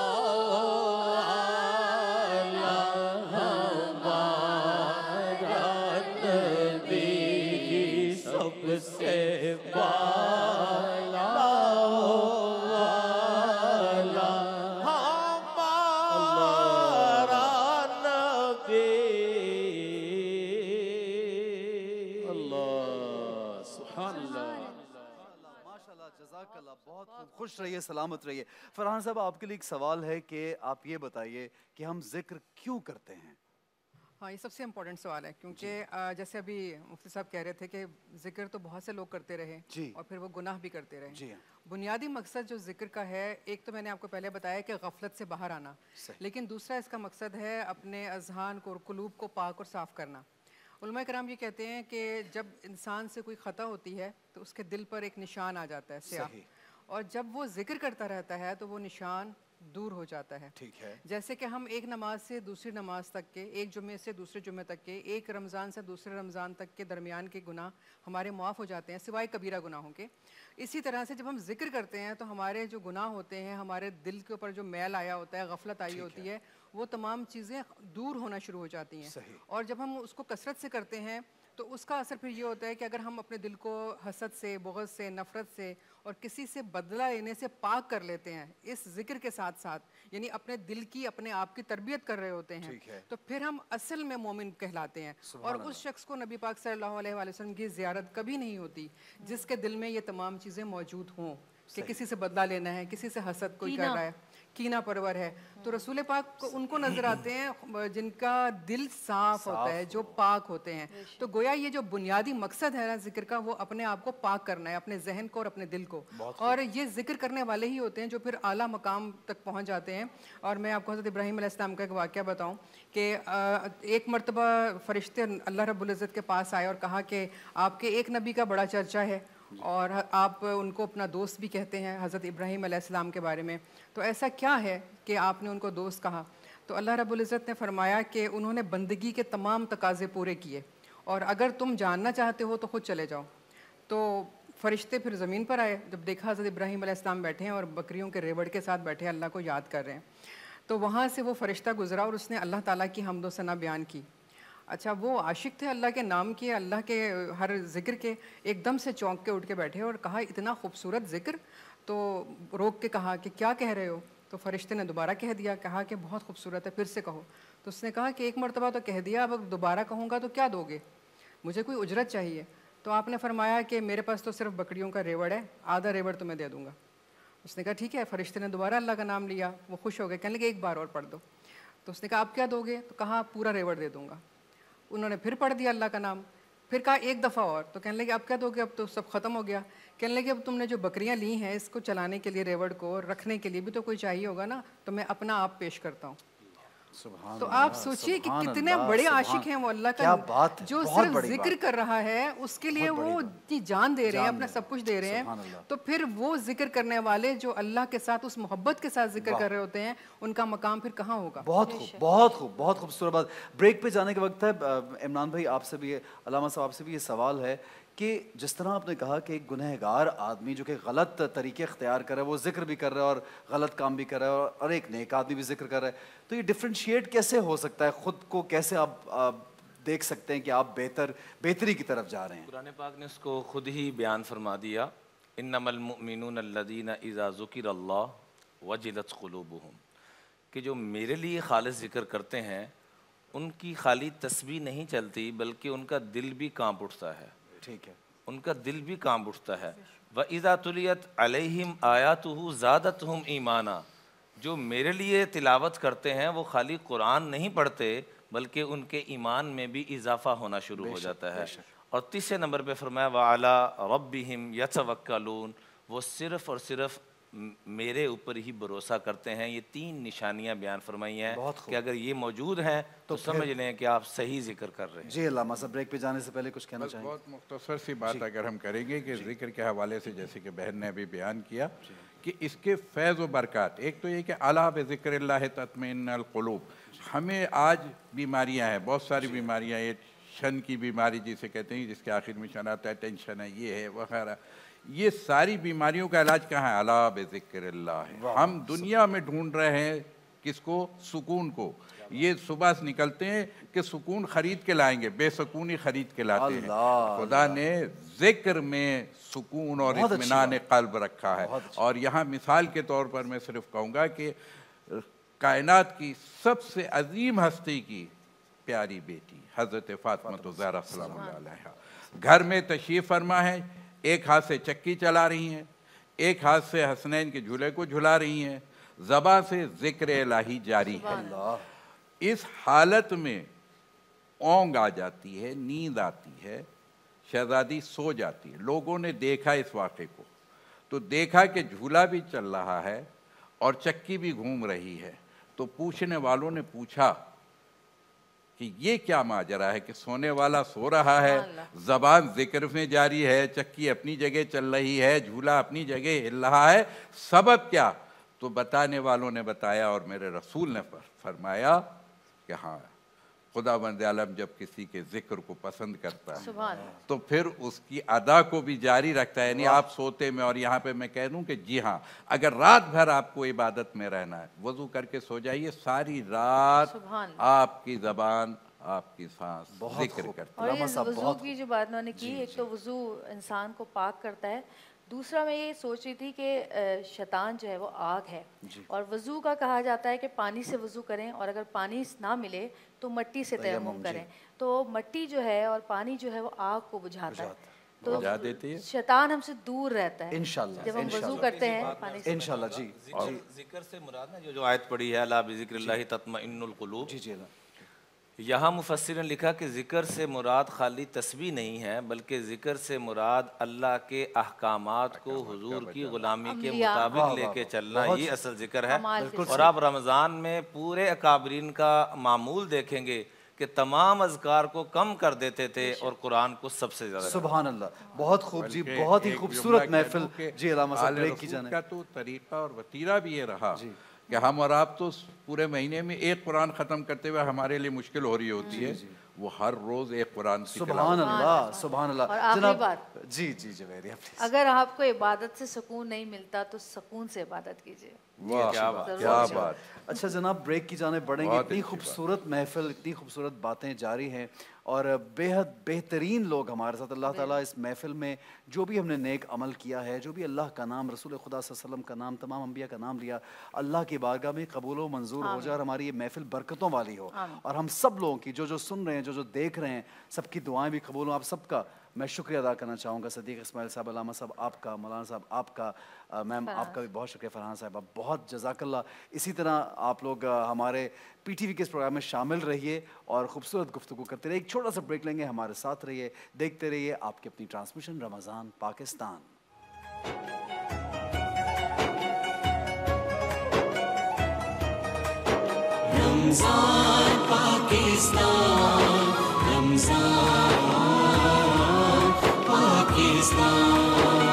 हमारा नबी, सबसे वाला हमारा नबी। अल्लाह सुभान अल्लाह। माशाल्लाह, जज़ाकल्लाह, बहुत खूब। खुश रहिए, सलामत रहिए। फरहान साहब, आपके लिए एक सवाल है कि आप ये बताइए कि हम जिक्र क्यों करते हैं? हाँ, ये सबसे इम्पोर्टेंट सवाल है, क्योंकि जैसे अभी मुफ्ती साहब कह रहे थे कि जिक्र तो बहुत से लोग करते रहे और फिर वो गुनाह भी करते रहे। जी हाँ। बुनियादी मकसद जो जिक्र का है, एक तो मैंने आपको पहले बताया कि गफलत से बाहर आना, लेकिन दूसरा इसका मकसद है अपने अजहान को और कुलूब को पाक और साफ़ करना। उलमा कराम ये कहते हैं कि जब इंसान से कोई ख़ता होती है तो उसके दिल पर एक निशान आ जाता है स्याह, और जब वो जिक्र करता रहता है तो वो निशान दूर हो जाता है। ठीक है। जैसे कि हम एक नमाज से दूसरी नमाज तक के, एक जुम्मे से दूसरे जुम्मे तक के, एक रमज़ान से दूसरे रमज़ान तक के दरमियान के गुनाह हमारे माफ़ हो जाते हैं सिवाय कबीरा गुनाहों के। इसी तरह से जब हम जिक्र करते हैं तो हमारे जो गुनाह होते हैं, हमारे दिल के ऊपर जो मैल आया होता है, गफलत आई होती है, वो तमाम चीज़ें दूर होना शुरू हो जाती हैं। और जब हम उसको कसरत से करते हैं तो उसका असर फिर ये होता है कि अगर हम अपने दिल को हसद से, बुग़्ज़ से, नफ़रत से और किसी से बदला लेने से पाक कर लेते हैं इस जिक्र के साथ साथ, यानी अपने दिल की, अपने आप की तरबियत कर रहे होते हैं, तो फिर हम असल में मोमिन कहलाते हैं। और उस शख्स को नबी पाक सल्लल्लाहु अलैहि वसल्लम की ज़ियारत कभी नहीं होती जिसके दिल में ये तमाम चीज़ें मौजूद हों कि किसी से बदला लेना है, किसी से हसद कोई कर रहा है, कीना परवर है। तो रसूल पाक को उनको नजर आते हैं जिनका दिल साफ होता है, जो पाक होते हैं। तो गोया ये जो बुनियादी मकसद है ना जिक्र का, वो अपने आप को पाक करना है, अपने जहन को और अपने दिल को। और ये जिक्र करने वाले ही होते हैं जो फिर आला मकाम तक पहुंच जाते हैं। और मैं आपको हज़रत इब्राहीम अलैहिस्सलाम का एक वाक़या बताऊं कि एक मरतबा फ़रिश्ते अल्लाह रब्बुल इज़्ज़त के पास आए और कहा कि आपके एक नबी का बड़ा चर्चा है और आप उनको अपना दोस्त भी कहते हैं हज़रत इब्राहीम अलैहिस्सलाम के बारे में, तो ऐसा क्या है कि आपने उनको दोस्त कहा? तो अल्लाह रब्बुल इज़्ज़त ने फरमाया कि उन्होंने बंदगी के तमाम तकाज़े पूरे किए और अगर तुम जानना चाहते हो तो ख़ुद चले जाओ। तो फ़रिश्ते फिर ज़मीन पर आए, जब देखा हज़रत इब्राहीम अलैहिस्सलाम बैठे हैं और बकरियों के रेवड़ के साथ बैठे अल्लाह को याद कर रहे हैं, तो वहाँ से वो फ़रिश्ता गुज़रा और उसने अल्लाह ताला की हम्द व सना बयान की। अच्छा, वो आशिक थे अल्लाह के नाम के, अल्लाह के हर ज़िक्र के, एकदम से चौंक के उठ के बैठे और कहा इतना खूबसूरत ज़िक्र? तो रोक के कहा कि क्या कह रहे हो? तो फ़रिश्ते ने दोबारा कह दिया, कहा कि बहुत खूबसूरत है, फिर से कहो। तो उसने कहा कि एक मरतबा तो कह दिया, अब दोबारा कहूँगा तो क्या दोगे? मुझे कोई उजरत चाहिए। तो आपने फरमाया कि मेरे पास तो सिर्फ बकरियों का रेवड़ है, आधा रेवड़ तुम्हें दे दूँगा। उसने कहा ठीक है। फरिश्ते ने दोबारा अल्लाह का नाम लिया, वो खुश हो गए, कहने लगे एक बार और पढ़ दो। तो उसने कहा आप क्या दोगे? तो कहा पूरा रेवड़ दे दूंगा। उन्होंने फिर पढ़ दिया अल्लाह का नाम, फिर कहा एक दफ़ा और। तो कहने लगे आप क्या दोगे? अब तो सब ख़त्म हो गया। कहने लगे अब तुमने जो बकरियां ली हैं इसको चलाने के लिए, रेवड़ को रखने के लिए भी तो कोई चाहिए होगा ना, तो मैं अपना आप पेश करता हूँ। तो आप सोचिए कि कितने बड़े आशिक हैं वो अल्लाह का, बात जो सिर्फ जिक्र कर रहा है उसके लिए वो इतनी जान दे रहे हैं, अपना सब कुछ दे रहे हैं। तो फिर वो जिक्र करने वाले जो अल्लाह के साथ उस मोहब्बत के साथ जिक्र कर रहे होते हैं, उनका मकाम फिर कहाँ होगा? बहुत खूब, बहुत खूब, बहुत खूबसूरत बात। ब्रेक पे जाने के वक्त है। इमरान भाई आपसे भी, अल्लामा साहब आपसे भी ये सवाल है कि जिस तरह आपने कहा कि एक गुनहगार आदमी जो कि गलत तरीके अख्तियार कर रहा है, वो जिक्र भी कर रहा है और गलत काम भी कर रहा है, और एक नेक आदमी भी जिक्र कर रहा है, तो ये डिफ्रेंशिएट कैसे हो सकता है? खुद को कैसे आप देख सकते हैं कि आप बेहतरी की तरफ जा रहे हैं? कुरान पाक ने उसको खुद ही बयान फरमा दिया, इन्नमल मुमिनून अल्लज़ीना इज़ा ज़ुकिरल्लाह वजिलत क़ुलूबुहुम, कि जो मेरे लिए खालिस जिक्र करते हैं उनकी खाली तस्बीह नहीं चलती बल्कि उनका दिल भी कांप उठता है। ठीक है, उनका दिल भी कांप उठता है। व इज़ा तुलियत अलैहिम आयातुहु ज़ादतहुम ईमाना, जो मेरे लिए तिलावत करते हैं वो खाली कुरान नहीं पढ़ते बल्कि उनके ईमान में भी इजाफा होना शुरू हो जाता है। और तीसरे नंबर पे फरमाया व अला रब्बिहिम यतवक्कलून, वो सिर्फ़ और सिर्फ मेरे ऊपर ही भरोसा करते हैं। ये 3 निशानियां बयान फरमाई हैं कि अगर ये मौजूद हैं तो समझ लें कि आप सही जिक्र कर रहे हैं। जी अल्लामा साहब, ब्रेक पे जाने से पहले कुछ कहना चाहिए? बहुत मुख्तसर सी बात अगर हम करेंगे कि जिक्र के हवाले से, जैसे कि बहन ने अभी बयान किया कि इसके फैज़ व बरक़ात, एक तो ये कि अला बिज़िक्रिल्लाह तत्मइन्नुल क़ुलूब। हमें आज बीमारियाँ हैं, बहुत सारी बीमारियाँ, ये शन की बीमारी जिसे कहते हैं, जिसके आखिर में शन आता है, टेंशन है, ये है वगैरह, ये सारी बीमारियों का इलाज कहाँ है? अला बिज़िक्रिल्लाह है। हम दुनिया में ढूंढ रहे हैं किसको? सुकून को। ये सुबह से निकलते हैं कि सुकून खरीद के लाएंगे, बेसुकूनी खरीद के लाते हैं। खुदा ने जिक्र में सुकून और इत्मीनान क़ल्ब रखा है। और यहाँ मिसाल के तौर पर मैं सिर्फ कहूँगा कि कायनात की सबसे अजीम हस्ती की प्यारी बेटी हज़रत फ़ातिमा ज़हरा सलामुल्लाह अलैहा घर में तशरीफ़ फरमा है, एक हाथ से चक्की चला रही हैं, एक हाथ से हसनैन के झूले को झुला रही हैं, ज़बान से ज़िक्र इलाही जारी है। इस हालत में ओंग आ जाती है, नींद आती है, शहज़ादी सो जाती है। लोगों ने देखा इस वाक़े को, तो देखा कि झूला भी चल रहा है और चक्की भी घूम रही है। तो पूछने वालों ने पूछा कि ये क्या माजरा है कि सोने वाला सो रहा है, ज़बान जिक्र में जारी है, चक्की अपनी जगह चल रही है, झूला अपनी जगह हिल रहा है, सबब क्या? तो बताने वालों ने बताया और मेरे रसूल ने फरमाया कि हाँ, खुदावंद आलम जब किसी के जिक्र को पसंद करता है तो फिर उसकी अदा को भी जारी रखता है। यानी आप सोते में, और यहाँ पे मैं कह दूँ कि जी हाँ, अगर रात भर आपको इबादत में रहना है, वज़ू करके सो जाइए, सारी रात आपकी ज़बान, आपकी सांस जिक्र करती है। और ये वज़ू की जो बात मैंने की, एक तो वज़ू इंसान को पाक करता है, दूसरा मैं ये सोच रही थी कि शैतान जो है वो आग है, और वज़ू का कहा जाता है कि पानी से वज़ू करें, और अगर पानी ना मिले तो मट्टी से तयम्मुम करें। तो मट्टी जो है और पानी जो है वो आग को बुझाता है, तो शैतान हमसे दूर रहता है इंशाअल्लाह जब हम वज़ू करते हैं पानी से। इंशाअल्लाह जी। जिक्र से मुराद ना जो आयत पढ़ी है, अला बिज़िक्रिल्लाहि तत्मइन्नुल क़ुलूब, यहाँ मुफस्सिर ने लिखा कि ज़िक्र से मुराद खाली तस्बीह नहीं है बल्कि ज़िक्र से मुराद अल्लाह के अहकामात को हुजूर की ग़ुलामी के मुताबिक लेके चलना, ये असल ज़िक्र है। और आप रमज़ान में पूरे अकाबरीन का मामूल देखेंगे कि तमाम अज़कार को कम कर देते थे और कुरान को सबसे ज़्यादा। सुभान अल्लाह, बहुत खूब जी, बहुत ही खूबसूरत महफिल जी। अल्लामा साहब, ब्रेक की जाने का तो तरीक़ा और वतीरा भी ये रहा कि हम और आप तो पूरे महीने में एक कुरान ख़त्म करते हुए हमारे लिए मुश्किल हो रही होती है, वो हर रोज़ एक कुरान की सुभान अल्लाह, सुभान अल्लाह। और आखिरी बात, जी जी जवेरिया, अगर आपको इबादत से सुकून नहीं मिलता तो सुकून से इबादत कीजिए। वाह, क्या बात। अच्छा जनाब, ब्रेक की जाने बढ़ेंगे। इतनी खूबसूरत महफिल, इतनी खूबसूरत बातें जारी हैं और बेहद बेहतरीन लोग हमारे साथ। अल्लाह ताला इस महफिल में जो भी हमने नेक अमल किया है, जो भी अल्लाह का नाम, रसूल खुदा सल्लल्लाहु अलैहि वसल्लम का नाम, तमाम अंबिया का नाम लिया, अल्लाह की बारगाह में कबूल व मंजूर हो जाए और हमारी ये महफिल बरकतों वाली हो। और हम सब लोगों की, जो जो सुन रहे हैं, जो जो देख रहे हैं, सबकी दुआएं भी कबूल हो। आप सबका मैं शुक्रिया अदा करना चाहूँगा सदीक इस्माइल साहब, अलामा साहब आपका, मौलाना साहब आपका, मैम आपका भी बहुत शुक्रिया, फरहान साहब आप बहुत जज़ाकल्लाह। इसी तरह आप लोग हमारे PTV के इस प्रोग्राम में शामिल रहिए और ख़ूबसूरत गुफ्तगू करते रहिए। एक छोटा सा ब्रेक लेंगे, हमारे साथ रहिए, देखते रहिए आपकी अपनी transmission Ramzan Pakistan. Ramzan Pakistan, Ramzan Pakistan.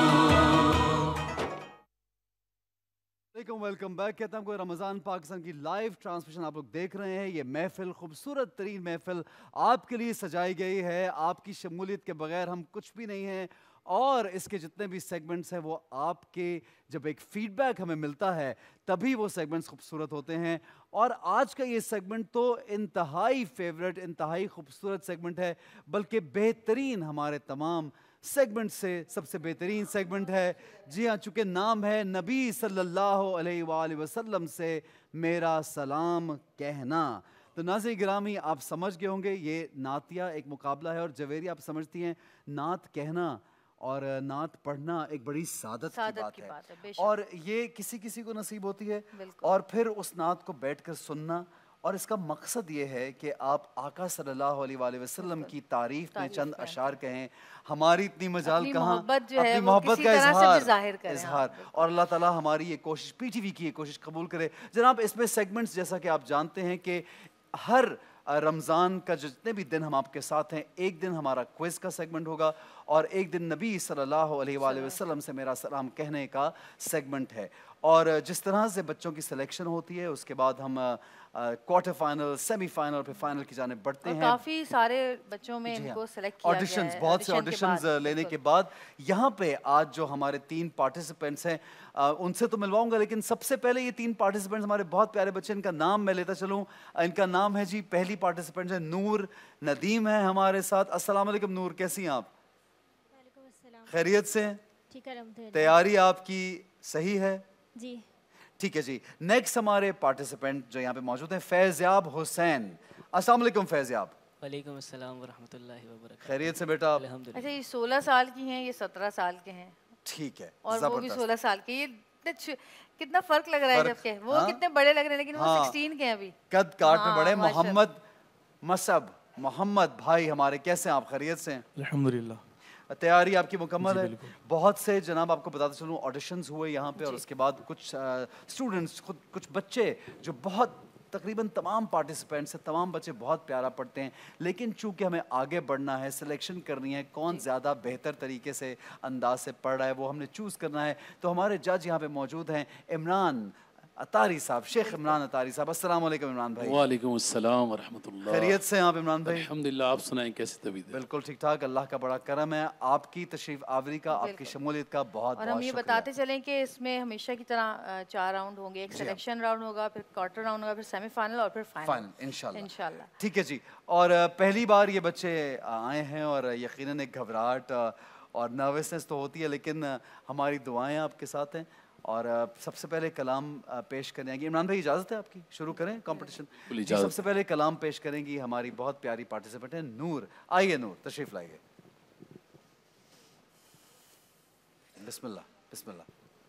Welcome back. कहता हूँ कोई रमज़ान पाकिस्तान की लाइव ट्रांसमिशन आप लोग देख रहे हैं। ये महफिल, खूबसूरत तरीन महफिल आपके लिए सजाई गई है। आपकी शमूलियत के बगैर हम कुछ भी नहीं हैं। और इसके जितने भी सेगमेंट्स हैं वो आपके जब एक फीडबैक हमें मिलता है तभी वो सेगमेंट्स खूबसूरत होते हैं। और आज का ये सेगमेंट तो इंतहाई फेवरेट, इंतहाई खूबसूरत सेगमेंट है, बल्कि बेहतरीन, हमारे तमाम सेगमेंट से सबसे बेहतरीन सेगमेंट है। जी हाँ, चूँकि नाम है नबी सल्लल्लाहु अलैहि वसल्लम से मेरा सलाम कहना। तो नाज़रीन गिरामी, आप समझ गए होंगे ये नातिया एक मुकाबला है और जवेरी आप समझती हैं नात कहना और नात पढ़ना एक बड़ी सादत की बात है और ये किसी किसी को नसीब होती है। और फिर उस नात को बैठकर सुनना, और इसका मकसद ये है कि आप आका सल्लल्लाहु अलैहि वसल्लम की तारीफ में चंद अशार कहें। हमारी इतनी मजाल कहाँ, अपनी मोहब्बत का इजहार। और अल्लाह ताला हमारी ये कोशिश, PTV की ये कोशिश कबूल करे। जनाब, इसमें सेगमेंट्स जैसा कि आप जानते हैं कि हर रमज़ान का जितने भी दिन हम आपके साथ हैं, एक दिन हमारा क्विज़ का सेगमेंट होगा और एक दिन नबी सल्लल्लाहु अलैहि वसल्लम से मेरा सलाम कहने का सेगमेंट है। और जिस तरह से बच्चों की सिलेक्शन होती है उसके बाद हम क्वार्टर फाइनल, सेमीफाइनल, फिर फाइनल की जाने बढ़ते हैं। काफ़ी सारे बच्चों में इनको सेलेक्ट किया गया है। बहुत से ऑडिशंस लेने के बाद यहाँ पे आज जो हमारे 3 पार्टिसिपेंट्स हैं उनसे तो मिलवाऊंगा, लेकिन सबसे पहले ये 3 पार्टिसिपेंट्स हमारे बहुत प्यारे बच्चे, इनका नाम मैं लेता चलूँ। इनका नाम है जी, पहली पार्टिसिपेंट है नूर नदीम है हमारे साथ। अस्सलाम वालेकुम नूर, कैसी हैं आप? खैरियत से? तैयारी आपकी सही है जी? ठीक है जी। नेक्स्ट हमारे पार्टिसिपेंट जो यहाँ पे मौजूद हैं, फैज़याब हुसैन। अस्सलाम वालेकुम फैज़याब। वालेकुम अस्सलाम व रहमतुल्लाहि व बरकातहू। खैरियत से बेटा आप? अच्छा, ये 16 साल की हैं, ये 17 साल के हैं। ठीक है, और वो भी 16 साल के। ये कितना फर्क लग रहा है, जबकि वो कितने बड़े लग रहे हैं, लेकिन वो 16 के हैं अभी। कद काट में बड़े। मोहम्मद मसब, मोहम्मद भाई हमारे, कैसे हैं आप? खैरियत से? अल्हम्दुलिल्लाह। तैयारी आपकी मुकम्मल है? बहुत से जनाब आपको बताते चलूँ ऑडिशंस हुए यहाँ पे और उसके बाद कुछ स्टूडेंट्स, कुछ बच्चे जो बहुत, तकरीबन तमाम पार्टिसिपेंट्स हैं, तमाम बच्चे बहुत प्यारा पढ़ते हैं, लेकिन चूंकि हमें आगे बढ़ना है, सिलेक्शन करनी है, कौन ज़्यादा बेहतर तरीके से अंदाज से पढ़ रहा है वो हमने चूज़ करना है। तो हमारे जज यहाँ पे मौजूद हैं इमरान अतारी साहब, शेख इमरान अतारी साहब। अस्सलाम वालेकुम इमरान भाई। वालेकुम अस्सलाम व रहमतुल्लाह। खैरियत से हैं आप इमरान भाई? अल्हम्दुलिल्लाह, आप सुनाएं कैसी तबीयत? बिल्कुल ठीक ठाक, अल्लाह का बड़ा करम है। आपकी तशरीफ आवरी का, आपकी शमूलियत का बहुत और हम ये बताते चलें कि इसमें हमेशा की तरह 4 राउंड होंगे। एक सिलेक्शन राउंड होगा, फिर क्वार्टर राउंड होगा, फिर सेमीफाइनल और फिर फाइनल इंशाल्लाह। ठीक है जी। और पहली बार ये बच्चे आए हैं और यकीनन एक घबराहट और नर्वसनेस तो होती है, लेकिन हमारी दुआएं आपके साथ हैं। और सबसे पहले कलाम पेश करेंगी इमरान भाई, इजाज़त है आपकी? शुरू करें कंपटीशन? सबसे पहले कलाम पेश करेंगी हमारी बहुत प्यारी पार्टिसिपेंट है नूर। आइए नूर, तशरीफ लाइए। बिस्मिल्लाह बिस्मिल्लाह।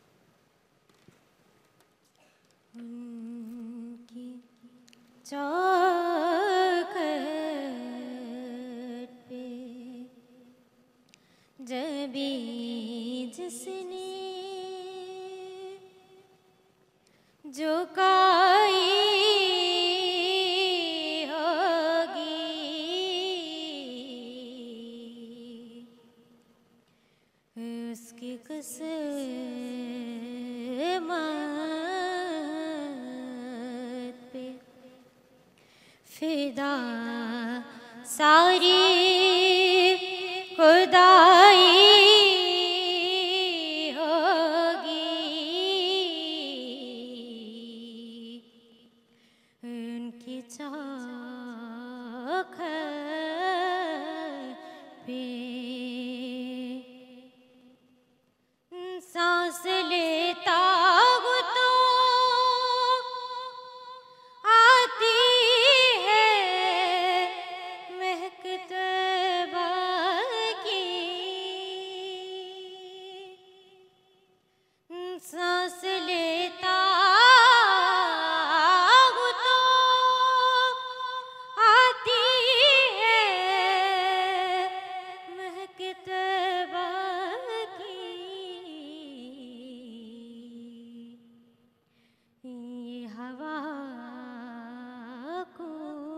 जबी जिसने झुकाई होगी, उसकी किस्मत पे फिदा सारी खुदाई सांस लेता हूँ तो आती है महकता सांस लेता हूँ तो आती है महक तैबा की, ये हवा को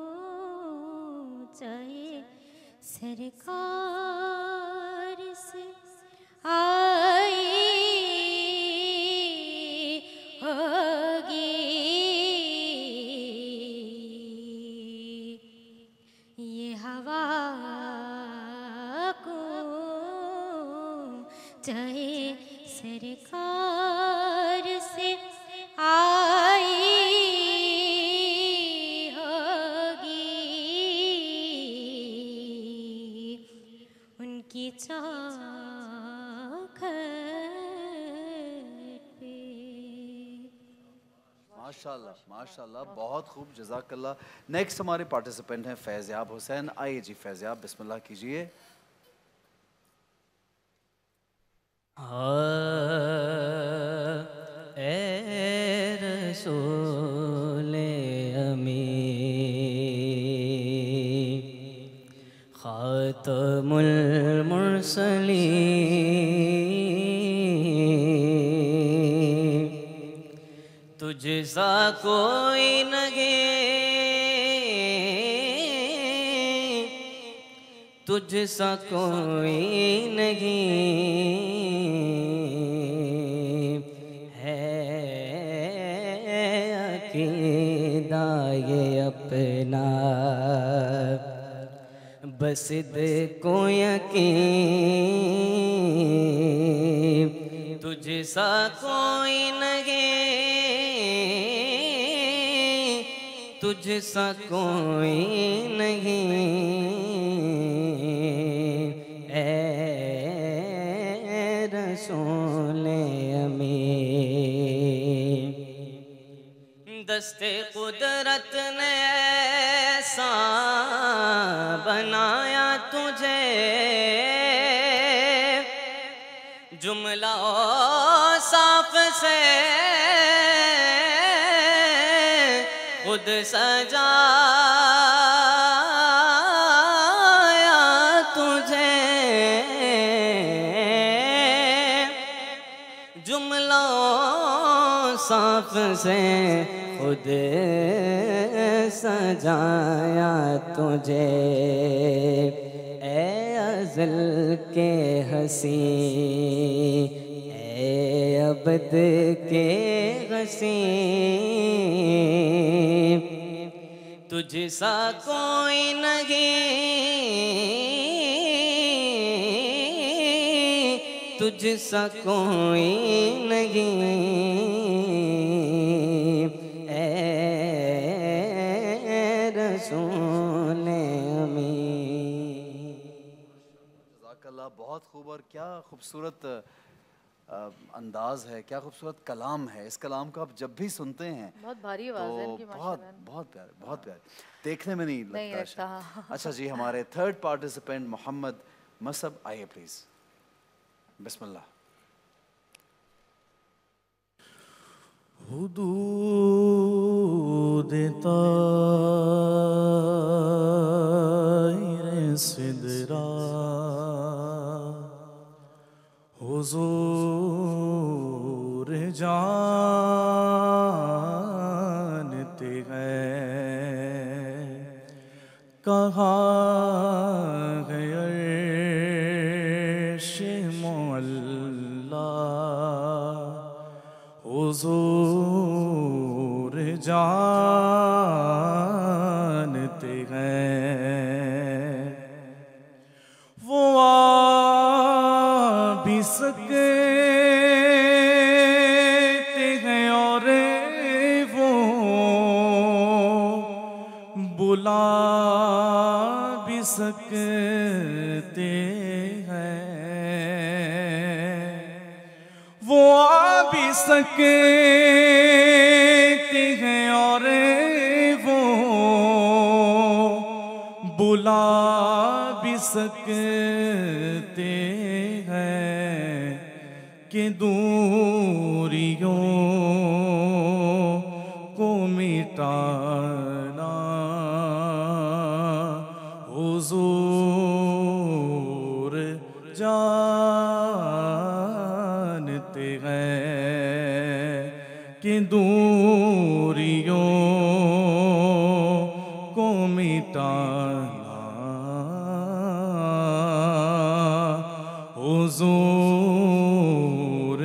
चाहे सरकार से आई होगी, ये हवा को चाहे सरकार से आई होगी, उनकी चौखट पे। माशाल्लाह माशाल्लाह, बहुत खूब, जज़ाकल्लाह। नेक्स्ट हमारे पार्टिसिपेंट हैं फैज़याब हुसैन। आइए जी फैज़याब, बिस्मिल्लाह कीजिए। ए रसूले अमी खातमुल मुरसलीन, तुझसा कोई नगे, तुझसा कोई नहीं है, अकीदा ये अपना बस को यकीन, तुझसा कोई नहीं, तुझसा कोई नहीं ए रसूले अमी। दस्ते कुदरत ने ऐसा बनाया तुझे, जुमला साफ से खुद सजाया तुझे, जुमला साफ से खुद सजाया तुझे, ए अज़ल के हसी, ए अबद के हसी, तुझसा कोई नहीं, तुझसा कोई नहीं ए रसूले अमी। जज़ाकल्लाह, बहुत खूब। और क्या खूबसूरत अंदाज है, क्या खूबसूरत कलाम है। इस कलाम को आप जब भी सुनते हैं बहुत भारी आवाज़ है इनकी, बहुत बहुत प्यारे, बहुत प्यारे, देखने में नहीं नहीं लगता। लगता। अच्छा जी, हमारे थर्ड पार्टिसिपेंट मोहम्मद मसब, आइए प्लीज, बिस्मिल्लाह। हुदूद तायरे सिदरा हुजूर जानते हैं, कहाँ है अर्श मौला, हुजूर जानते हैं, वो आ भी सकते हैं और वो बुला भी सकते हैं, वो आ भी सकते हैं और वो बुला भी सकते हैं, कि दूरी कि दूरियों को मिटाना हुजूर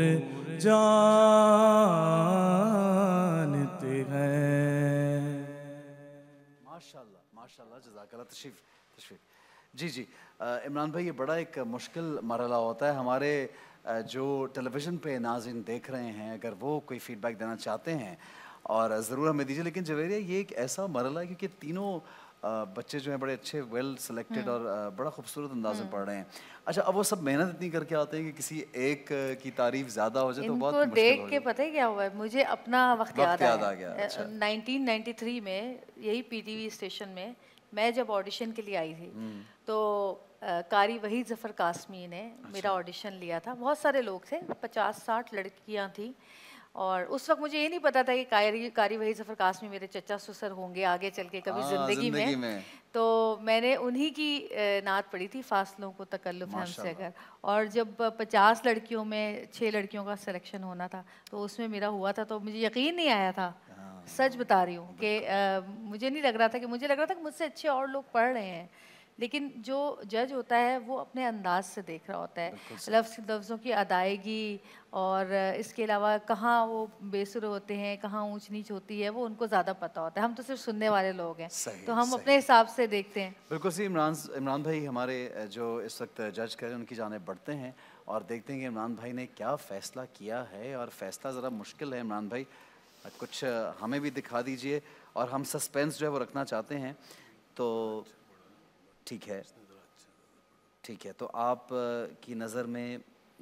जानते हैं। माशाल्लाह माशाल्लाह, जज़ाकल्लाह। तशरीफ तशरीफ। जी जी इमरान भाई, ये बड़ा एक मुश्किल मरहला होता है हमारे जो टेलीविज़न पे नाज़रीन देख रहे हैं, अगर वो कोई फ़ीडबैक देना चाहते हैं और ज़रूर हमें दीजिए। लेकिन जवेरिया, ये एक ऐसा मरहला है क्योंकि तीनों बच्चे जो हैं बड़े अच्छे वेल सेलेक्टेड और बड़ा खूबसूरत अंदाज में पढ़ रहे हैं। अच्छा, अब वो सब मेहनत इतनी करके आते हैं कि किसी एक की तारीफ ज़्यादा हो जाए तो बहुत मुश्किल देख हो के पता है क्या हुआ है, मुझे अपना वक्त याद आ गया। अच्छा। 1993 में यही पीटीवी स्टेशन में मैं जब ऑडिशन के लिए आई थी तो कारी वहीद ज़फ़र कासमी ने मेरा ऑडिशन लिया था। बहुत सारे लोग थे, 50-60 लड़कियां थी और उस वक्त मुझे ये नहीं पता था कि कारी वहीद ज़फ़र कासमी मेरे चचा ससुर होंगे आगे चल के कभी ज़िंदगी में। तो मैंने उन्हीं की नात पढ़ी थी, फासलों को तकल्लुफ़ हमसे अगर। और जब 50 लड़कियों में 6 लड़कियों का सिलेक्शन होना था तो उसमें मेरा हुआ था, तो मुझे यकीन नहीं आया था, सच बता रही हूँ कि मुझे नहीं लग रहा था, कि मुझे लग रहा था कि मुझसे अच्छे और लोग पढ़ रहे हैं, लेकिन जो जज होता है वो अपने अंदाज से देख रहा होता है, लफ्ज़ों की अदायगी और इसके अलावा कहाँ वो बेसुर होते हैं, कहाँ ऊंच नीच होती है, वो उनको ज़्यादा पता होता है। हम तो सिर्फ सुनने वाले लोग हैं, तो हम अपने हिसाब से देखते हैं। बिल्कुल सही। इमरान भाई हमारे जो इस वक्त जज करें उनकी जानिब बढ़ते हैं और देखते हैं कि इमरान भाई ने क्या फ़ैसला किया है। और फ़ैसला ज़रा मुश्किल है इमरान भाई, कुछ हमें भी दिखा दीजिए और हम सस्पेंस जो है वो रखना चाहते हैं। तो ठीक है, ठीक है। तो आप की नज़र में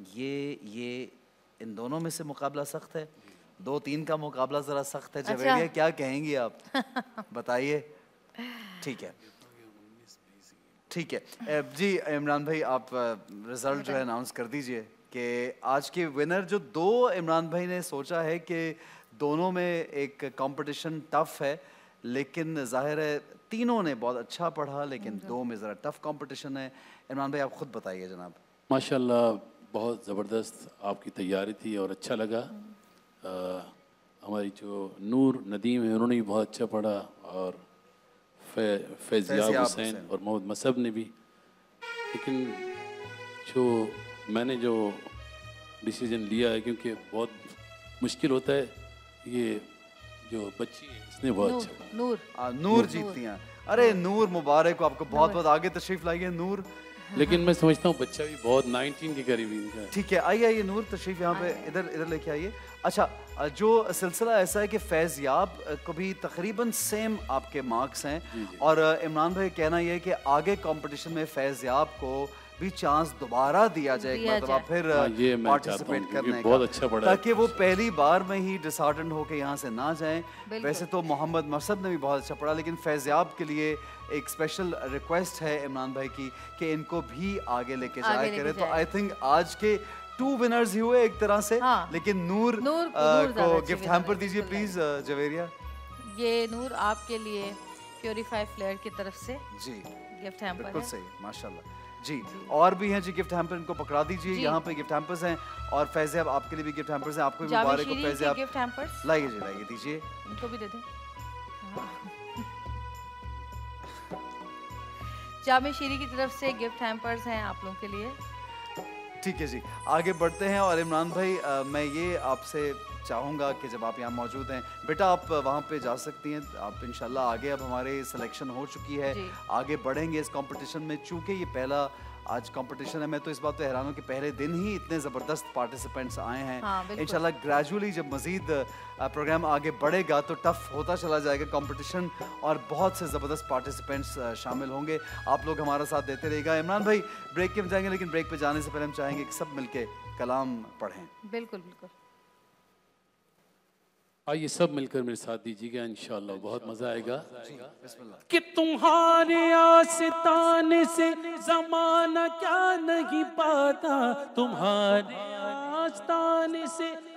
ये इन दोनों में से मुकाबला सख्त है? 2-3 का मुकाबला ज़रा सख्त है। जवेरिया, अच्छा। क्या कहेंगी आप? बताइए। ठीक है, ठीक है। जी इमरान भाई, आप रिज़ल्ट जो है अनाउंस कर दीजिए कि आज के विनर जो 2 इमरान भाई ने सोचा है कि दोनों में एक कंपटीशन टफ है, लेकिन जाहिर है तीनों ने बहुत अच्छा पढ़ा, लेकिन 2 में ज़रा टफ कंपटीशन है। इमरान भाई, आप खुद बताइए जनाब। माशाल्लाह, बहुत ज़बरदस्त आपकी तैयारी थी और अच्छा लगा। हमारी जो नूर नदीम है उन्होंने भी बहुत अच्छा पढ़ा और फैज़ियाब हुसैन और मोहम्मद मसब ने भी। लेकिन जो मैंने जो डिसीजन लिया है, क्योंकि बहुत मुश्किल होता है, ये जो बच्ची है इसने बहुत अच्छा नूर जीतती हैं। अरे नूर, मुबारक हो आपको, बहुत बहुत आगे तशरीफ लाइए नूर। लेकिन मैं समझता हूँ बच्चा भी बहुत 19 के करीब इनका। ठीक है, आइए आइए नूर, तशरीफ यहाँ पे इधर लेके आइए। अच्छा, जो सिलसिला ऐसा है कि फैज़याब को भी तकरीबन सेम आपके मार्क्स हैं और इमरान भाई कहना ये है कि आगे कंपटीशन में फैज़याब को भी चांस दोबारा दिया जाए, एक मरतबा फिर पार्टिसिपेट करने का, बहुत अच्छा पढ़ा, ताकि वो पहली बार में ही डिसऑर्डन होकर यहाँ से ना जाएं। वैसे तो मोहम्मद मसब ने भी बहुत अच्छा पढ़ा, लेकिन फैज़याब के लिए एक स्पेशल रिक्वेस्ट है इमरान भाई की कि इनको भी आगे लेके जाया करें। तो आई थिंक आज के 2 विनर्स ही हुए एक तरह से। लेकिन नूर को गिफ्ट हैम्पर दीजिए प्लीज जवेरिया। ये नूर आपके लिए प्योरीफाई फ्लेयर की तरफ से जी गिफ्ट हैम्पर बिल्कुल सही, माशाल्लाह जी। और भी हैं जी गिफ्ट हैम्पर, इनको पकड़ा दीजिए। यहाँ पे गिफ्ट हैम्पर्स हैं और फैज़याब आपके लिए भी गिफ्ट हैम्पर्स हैं। आपको भी मुबारक हो फैज़याब। गिफ्ट हैम्पर्स लाइए जी, लाइए दीजिए, इनको भी दे दें। जामे शीरी की तरफ से गिफ्ट हैम्पर्स हैं आप लोगों के लिए। ठीक है जी, आगे बढ़ते हैं। और इमरान भाई मैं ये आपसे चाहूँगा कि जब आप यहाँ मौजूद हैं बेटा, आप वहाँ पे जा सकती हैं। आप इंशाल्लाह आगे, अब हमारे सिलेक्शन हो चुकी है, आगे बढ़ेंगे इस कंपटीशन में। चूँकि ये पहला आज कंपटीशन है, मैं तो इस बात पे हैरान हूँ कि पहले दिन ही इतने ज़बरदस्त पार्टिसिपेंट्स आए हैं। इंशाल्लाह ग्रेजुअली जब मज़ीद प्रोग्राम आगे बढ़ेगा तो टफ होता चला जाएगा कंपटीशन और बहुत से ज़बरदस्त पार्टिसिपेंट्स शामिल होंगे। आप लोग हमारा साथ देते रहेगा। इमरान भाई ब्रेक के में जाएंगे, लेकिन ब्रेक पे जाने से पहले हम चाहेंगे कि सब मिलके कलाम पढ़ें। बिल्कुल बिल्कुल। आइए सब मिलकर मेरे साथ दीजिएगा, इंशाअल्लाह बहुत मजा आएगा। कि तुम्हारे आस्ताने से जमाना क्या नहीं पाता, तुम्हारे आस्ताने से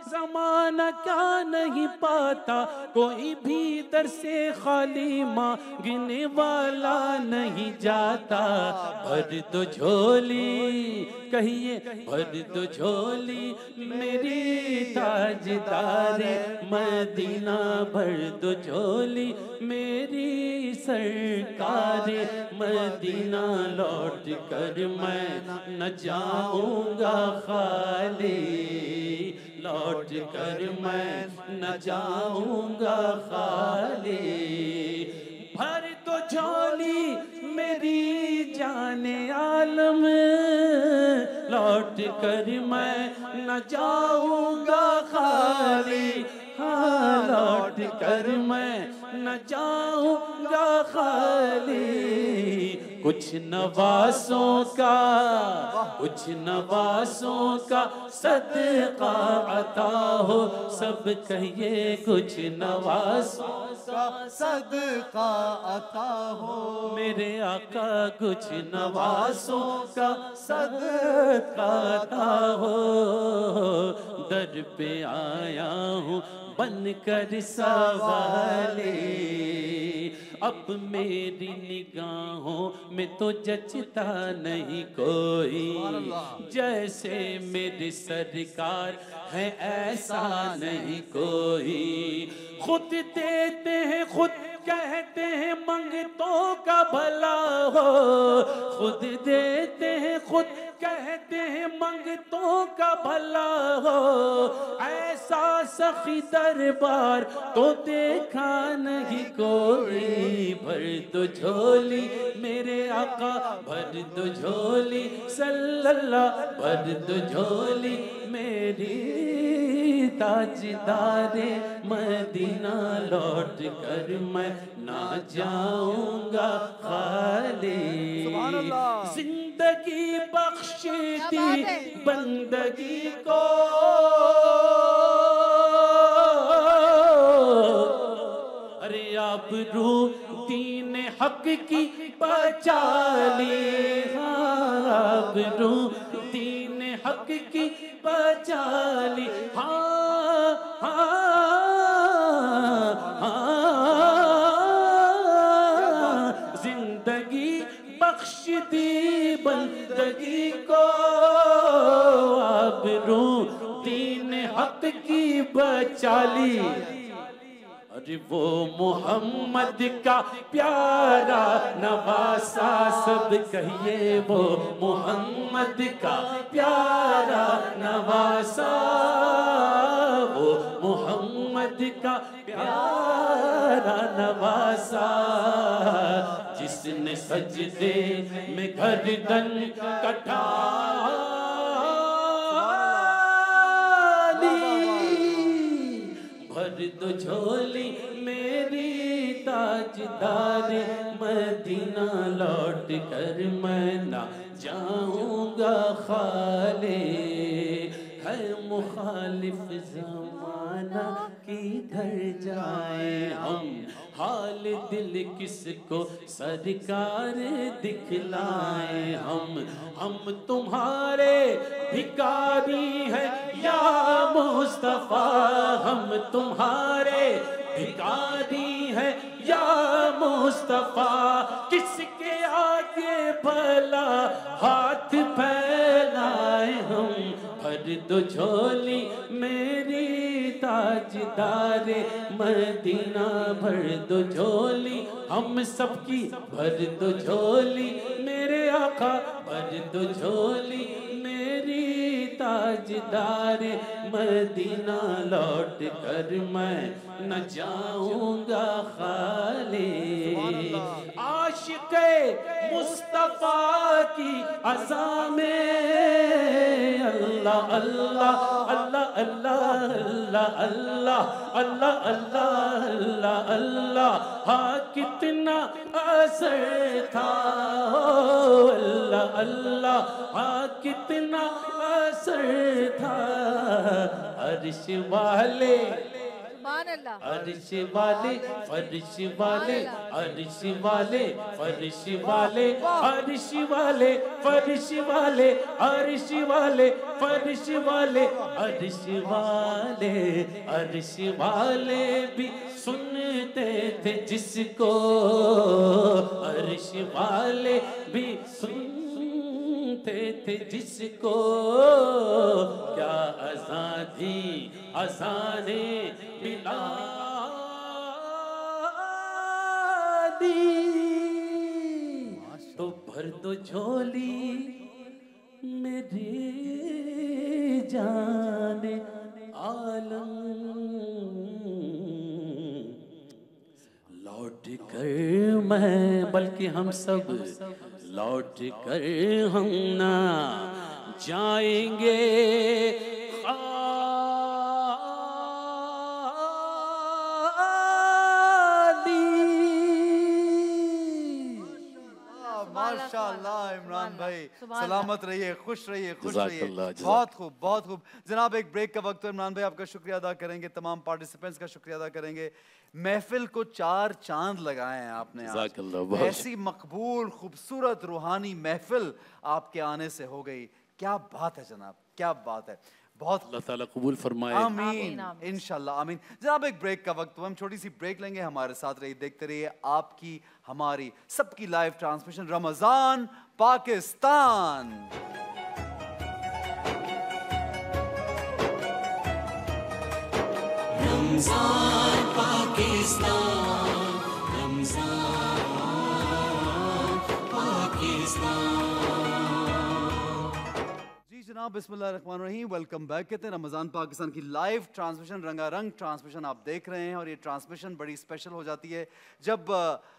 जमाना क्या नहीं पाता, कोई भी दर से खाली मांगने वाला नहीं जाता। भर दो झोली, कहिए भर दो झोली मेरी ताजदारे मदीना, भर दो झोली मेरी सरकारे मदीना। लौट कर मैं न जाऊंगा खाली, लौट कर मैं न जाऊंगा खाली। भर दो झोली मेरी जाने आलम, लौट कर मैं न जाऊंगा खाली। हाँ, लौट कर मैं न जाऊंगा खाली। कुछ नवासों का, कुछ नवासों का सदका अता हो, सब कहिए कुछ नवासों का सदका अता हो। मेरे आका कुछ नवासों का सदका अता हो। दर पे आया हूँ बन कर सवाले, अब मेरी निगाहों में तो जचता नहीं कोई, जैसे मेरे सरकार है ऐसा नहीं कोई। खुद देते हैं खुद कहते हैं मंगतों का भला हो, खुद देते हैं खुद कहते हैं मंगतों का भला हो। ऐसा सखी दरबार तो देखा नहीं कोई। भर दो झोली मेरे आका, भर दो झोली सल्लल्लाह, भर दो झोली मेरी ताजदारे मदीना। लौट कर मैं ना जाऊंगा खाली। जिंदगी बख्श दी बंदगी को, अरे आबरू दीन हक की बचा ली। हाँ, आबरू दीन हक की बचा ली। हाँ हाँ हाँ, जिंदगी बख्श दी बंदगी को, आबरू दीन हक की बचा ली। अरे वो मोहम्मद का प्यारा नवासा, सब कहिए वो मोहम्मद का प्यारा नवासा, वो मोहम्मद का प्यारा नवासा। जिसने सजदे में गर्दन कटा भर दो झोली मेरी ताजदारे मदीना। लौट कर मैं ना जाऊंगा खाली। है मुखालिफ जमाना किधर जाए हम, हाल दिल किसको सरकार दिखलाए हम तुम्हारे भिखारी हैं या मुस्तफा, हम तुम्हारे भिखारी हैं या मुस्तफा। किसके आगे भला हाथ फैलाए हम, भर दो झोली मेरी ताजदारे मदीना। भर दो झोली हम सबकी, भर दो झोली मेरे आका, भर दो झोली मेरी ताजदारे मदीना। लौट कर मैं न जाऊंगा खाली। आशिक़े मुस्तफा की अज़ा में अल्लाह अल्लाह अल्लाह अल्लाह अल्लाह अल्लाह अल्लाह अल्लाह अल्लाह। हाँ कितना असर था अल्लाह अल्लाह, हाँ कितना असर था। अर्श वाले सुभान अल्लाह। अर्श वाले फर्श वाले अर्श वाले फर्श वाले अर्श वाले फर्श वाले अर्श वाले फर्श वाले अर्श वाले अर्श वाले भी सुनते थे जिसको, अर्श वाले भी सुनते थे जिसको, क्या अज़ां थी अज़ाने बिला दी, तो भर दो झोली मेरी जाने आलम, लौट कर मैं बल्कि हम सब लौट कर हम ना जाएंगे माशाअल्लाह इमरान भाई, सलामत रहिए, खुश रहिए, खुश रहिए। जज़ाकल्लाह। बहुत खूब, बहुत खूब। जनाब एक ब्रेक का वक्त है। इमरान भाई आपका शुक्रिया अदा करेंगे, तमाम पार्टिसिपेंट्स का शुक्रिया अदा करेंगे। महफिल को 4 चांद लगाए हैं आपने जज़ाकल्लाह, आज। बहुत ऐसी मकबूल खूबसूरत रूहानी महफिल आपके आने से हो गई। क्या बात है जनाब, क्या बात है। बहुत अल्लाह ताला कबूल फरमाए। आमीन इंशाल्लाह आमीन। जनाब एक ब्रेक का वक्त, हम छोटी सी ब्रेक लेंगे, हमारे साथ रहिए, देखते रहिए आपकी हमारी सबकी लाइव ट्रांसमिशन रमजान पाकिस्तान। रमजान पाकिस्तान, रमजान पाकिस्तान। जनाब बिस्मिल्लाहिर्रहमानिर्रहीम, वेलकम बैक। कहते हैं रमज़ान पाकिस्तान की लाइव ट्रांसमिशन, रंगारंग ट्रांसमिशन आप देख रहे हैं। और ये ट्रांसमिशन बड़ी स्पेशल हो जाती है जब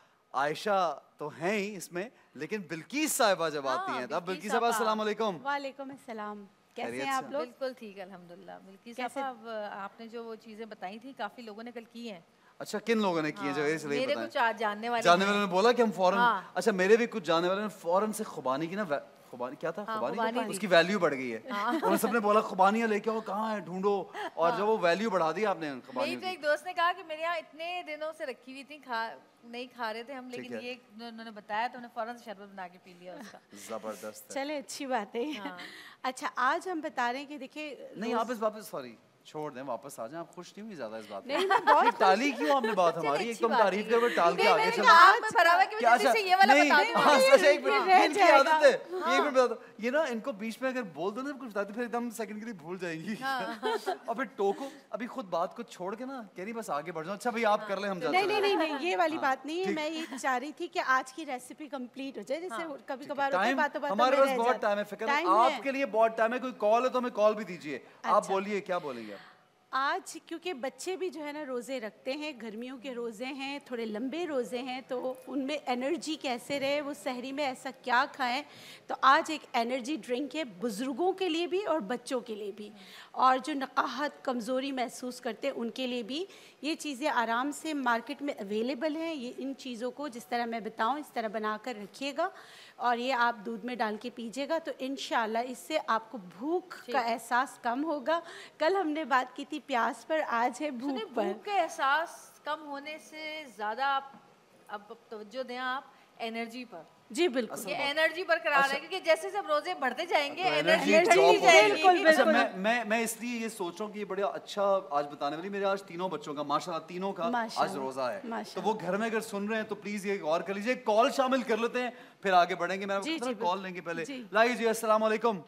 आयशा तो हैं ही इसमें, लेकिन बिल्किस साहिबा जब आती हैं तब। बिल्किस साहिबा अस्सलाम वालेकुम। वालेकुम अस्सलाम, कैसे हैं आप लोग? बिल्कुल ठीक अल्हम्दुलिल्लाह। बिल्किस साहब आपने जो वो चीज़ें बताई थी काफ़ी लोगों ने कल की हैं। अच्छा, किन लोगों ने किए? जगह मेरे कुछ जानने वाले ने बोला कि हम फौरन। हाँ। अच्छा, मेरे भी कुछ जानने वाले ने फौरन से खुबानी की ना, खुबानी क्या था? हाँ, खुबानी थी। उसकी वैल्यू बढ़ गई है। हाँ। उन्होंने सबने बोला खुबानियाँ लेके आओ, कहाँ है ढूंढो। और जब वो वैल्यू बढ़ा दी आपने मेरी खुबानियों तो एक दोस्त ने कहा कि मेरे यहाँ इतने दिनों से रखी हुई थी, नहीं खा रहे थे हम, लेकिन ये उन्होंने बताया तो उन्होंने फौरन से शरबत बना के पी लिया उसका। जबरदस्त। चले अच्छी बात है। हाँ। अच्छा, आज हम बता रहे हैं कि देखिए नहीं, आप इस वापस सॉरी छोड़ दें, वापस आ जाएं। आप खुश नहीं हुई ज्यादा इस बात में? नहीं, मैं बहुत टाली क्यों आपने बात हमारी? एकदम तारीफ कर टाल के आगे चलो। क्या अच्छा ये वाला बता दूं? अच्छा एक मिनट, इनकी आदत है। एक मिनट बता दो, ये ना इनको बीच में अगर बोल दो ना कुछ बताती, फिर एकदम सेकंड के लिए भूल जाएंगी। और फिर टोको, अभी खुद बात को छोड़ के ना कह रही बस आगे बढ़ जाओ। अच्छा भाई आप कर ले, हम जाते हैं। नहीं, ये वाली बात नहीं है। मैं ये चाह रही थी कि आज की रेसिपी कंप्लीट हो जाए, जैसे कभी कभार होता है बातों बातों में हमारे पास बहुत टाइम है। फिक्र आपके लिए बहुत टाइम है। कोई कॉल है तो हमें कॉल भी दीजिए। आप बोलिए, क्या बोलेंगे आप? आज क्योंकि बच्चे भी जो है ना रोज़े रखते हैं, गर्मियों के रोज़े हैं, थोड़े लंबे रोज़े हैं, तो उनमें एनर्जी कैसे रहे, वो सहरी में ऐसा क्या खाएं। तो आज एक एनर्जी ड्रिंक है बुज़ुर्गों के लिए भी और बच्चों के लिए भी, और जो नकाहत कमज़ोरी महसूस करते हैं उनके लिए भी। ये चीज़ें आराम से मार्केट में अवेलेबल हैं। ये इन चीज़ों को जिस तरह मैं बताऊँ इस तरह बना कर रखिएगा और ये आप दूध में डाल के पीजिएगा, तो इंशाल्लाह इससे आपको भूख का एहसास कम होगा। कल हमने बात की थी प्यास पर, आज है भूख पर। भूख के एहसास कम होने से ज़्यादा आप अब तवज्जो दें आप एनर्जी पर। जी बिल्कुल, ये एनर्जी बरकरार है, क्योंकि जैसे सब रोजे बढ़ते जाएंगे तो एनर्जी बढ़ती जाएगी। अच्छा, मैं इसलिए ये सोच रहा हूँ कि ये बड़ा अच्छा आज बताने वाली। मेरे आज तीनों बच्चों का माशाल्लाह तीनों का आज रोजा है, तो वो घर में अगर सुन रहे हैं तो प्लीज ये गौर कर लीजिए। कॉल शामिल कर लेते हैं, फिर आगे बढ़ेंगे। मैं कॉल लेंगे पहले। लाइए जी, अस्सलाम वालेकुम।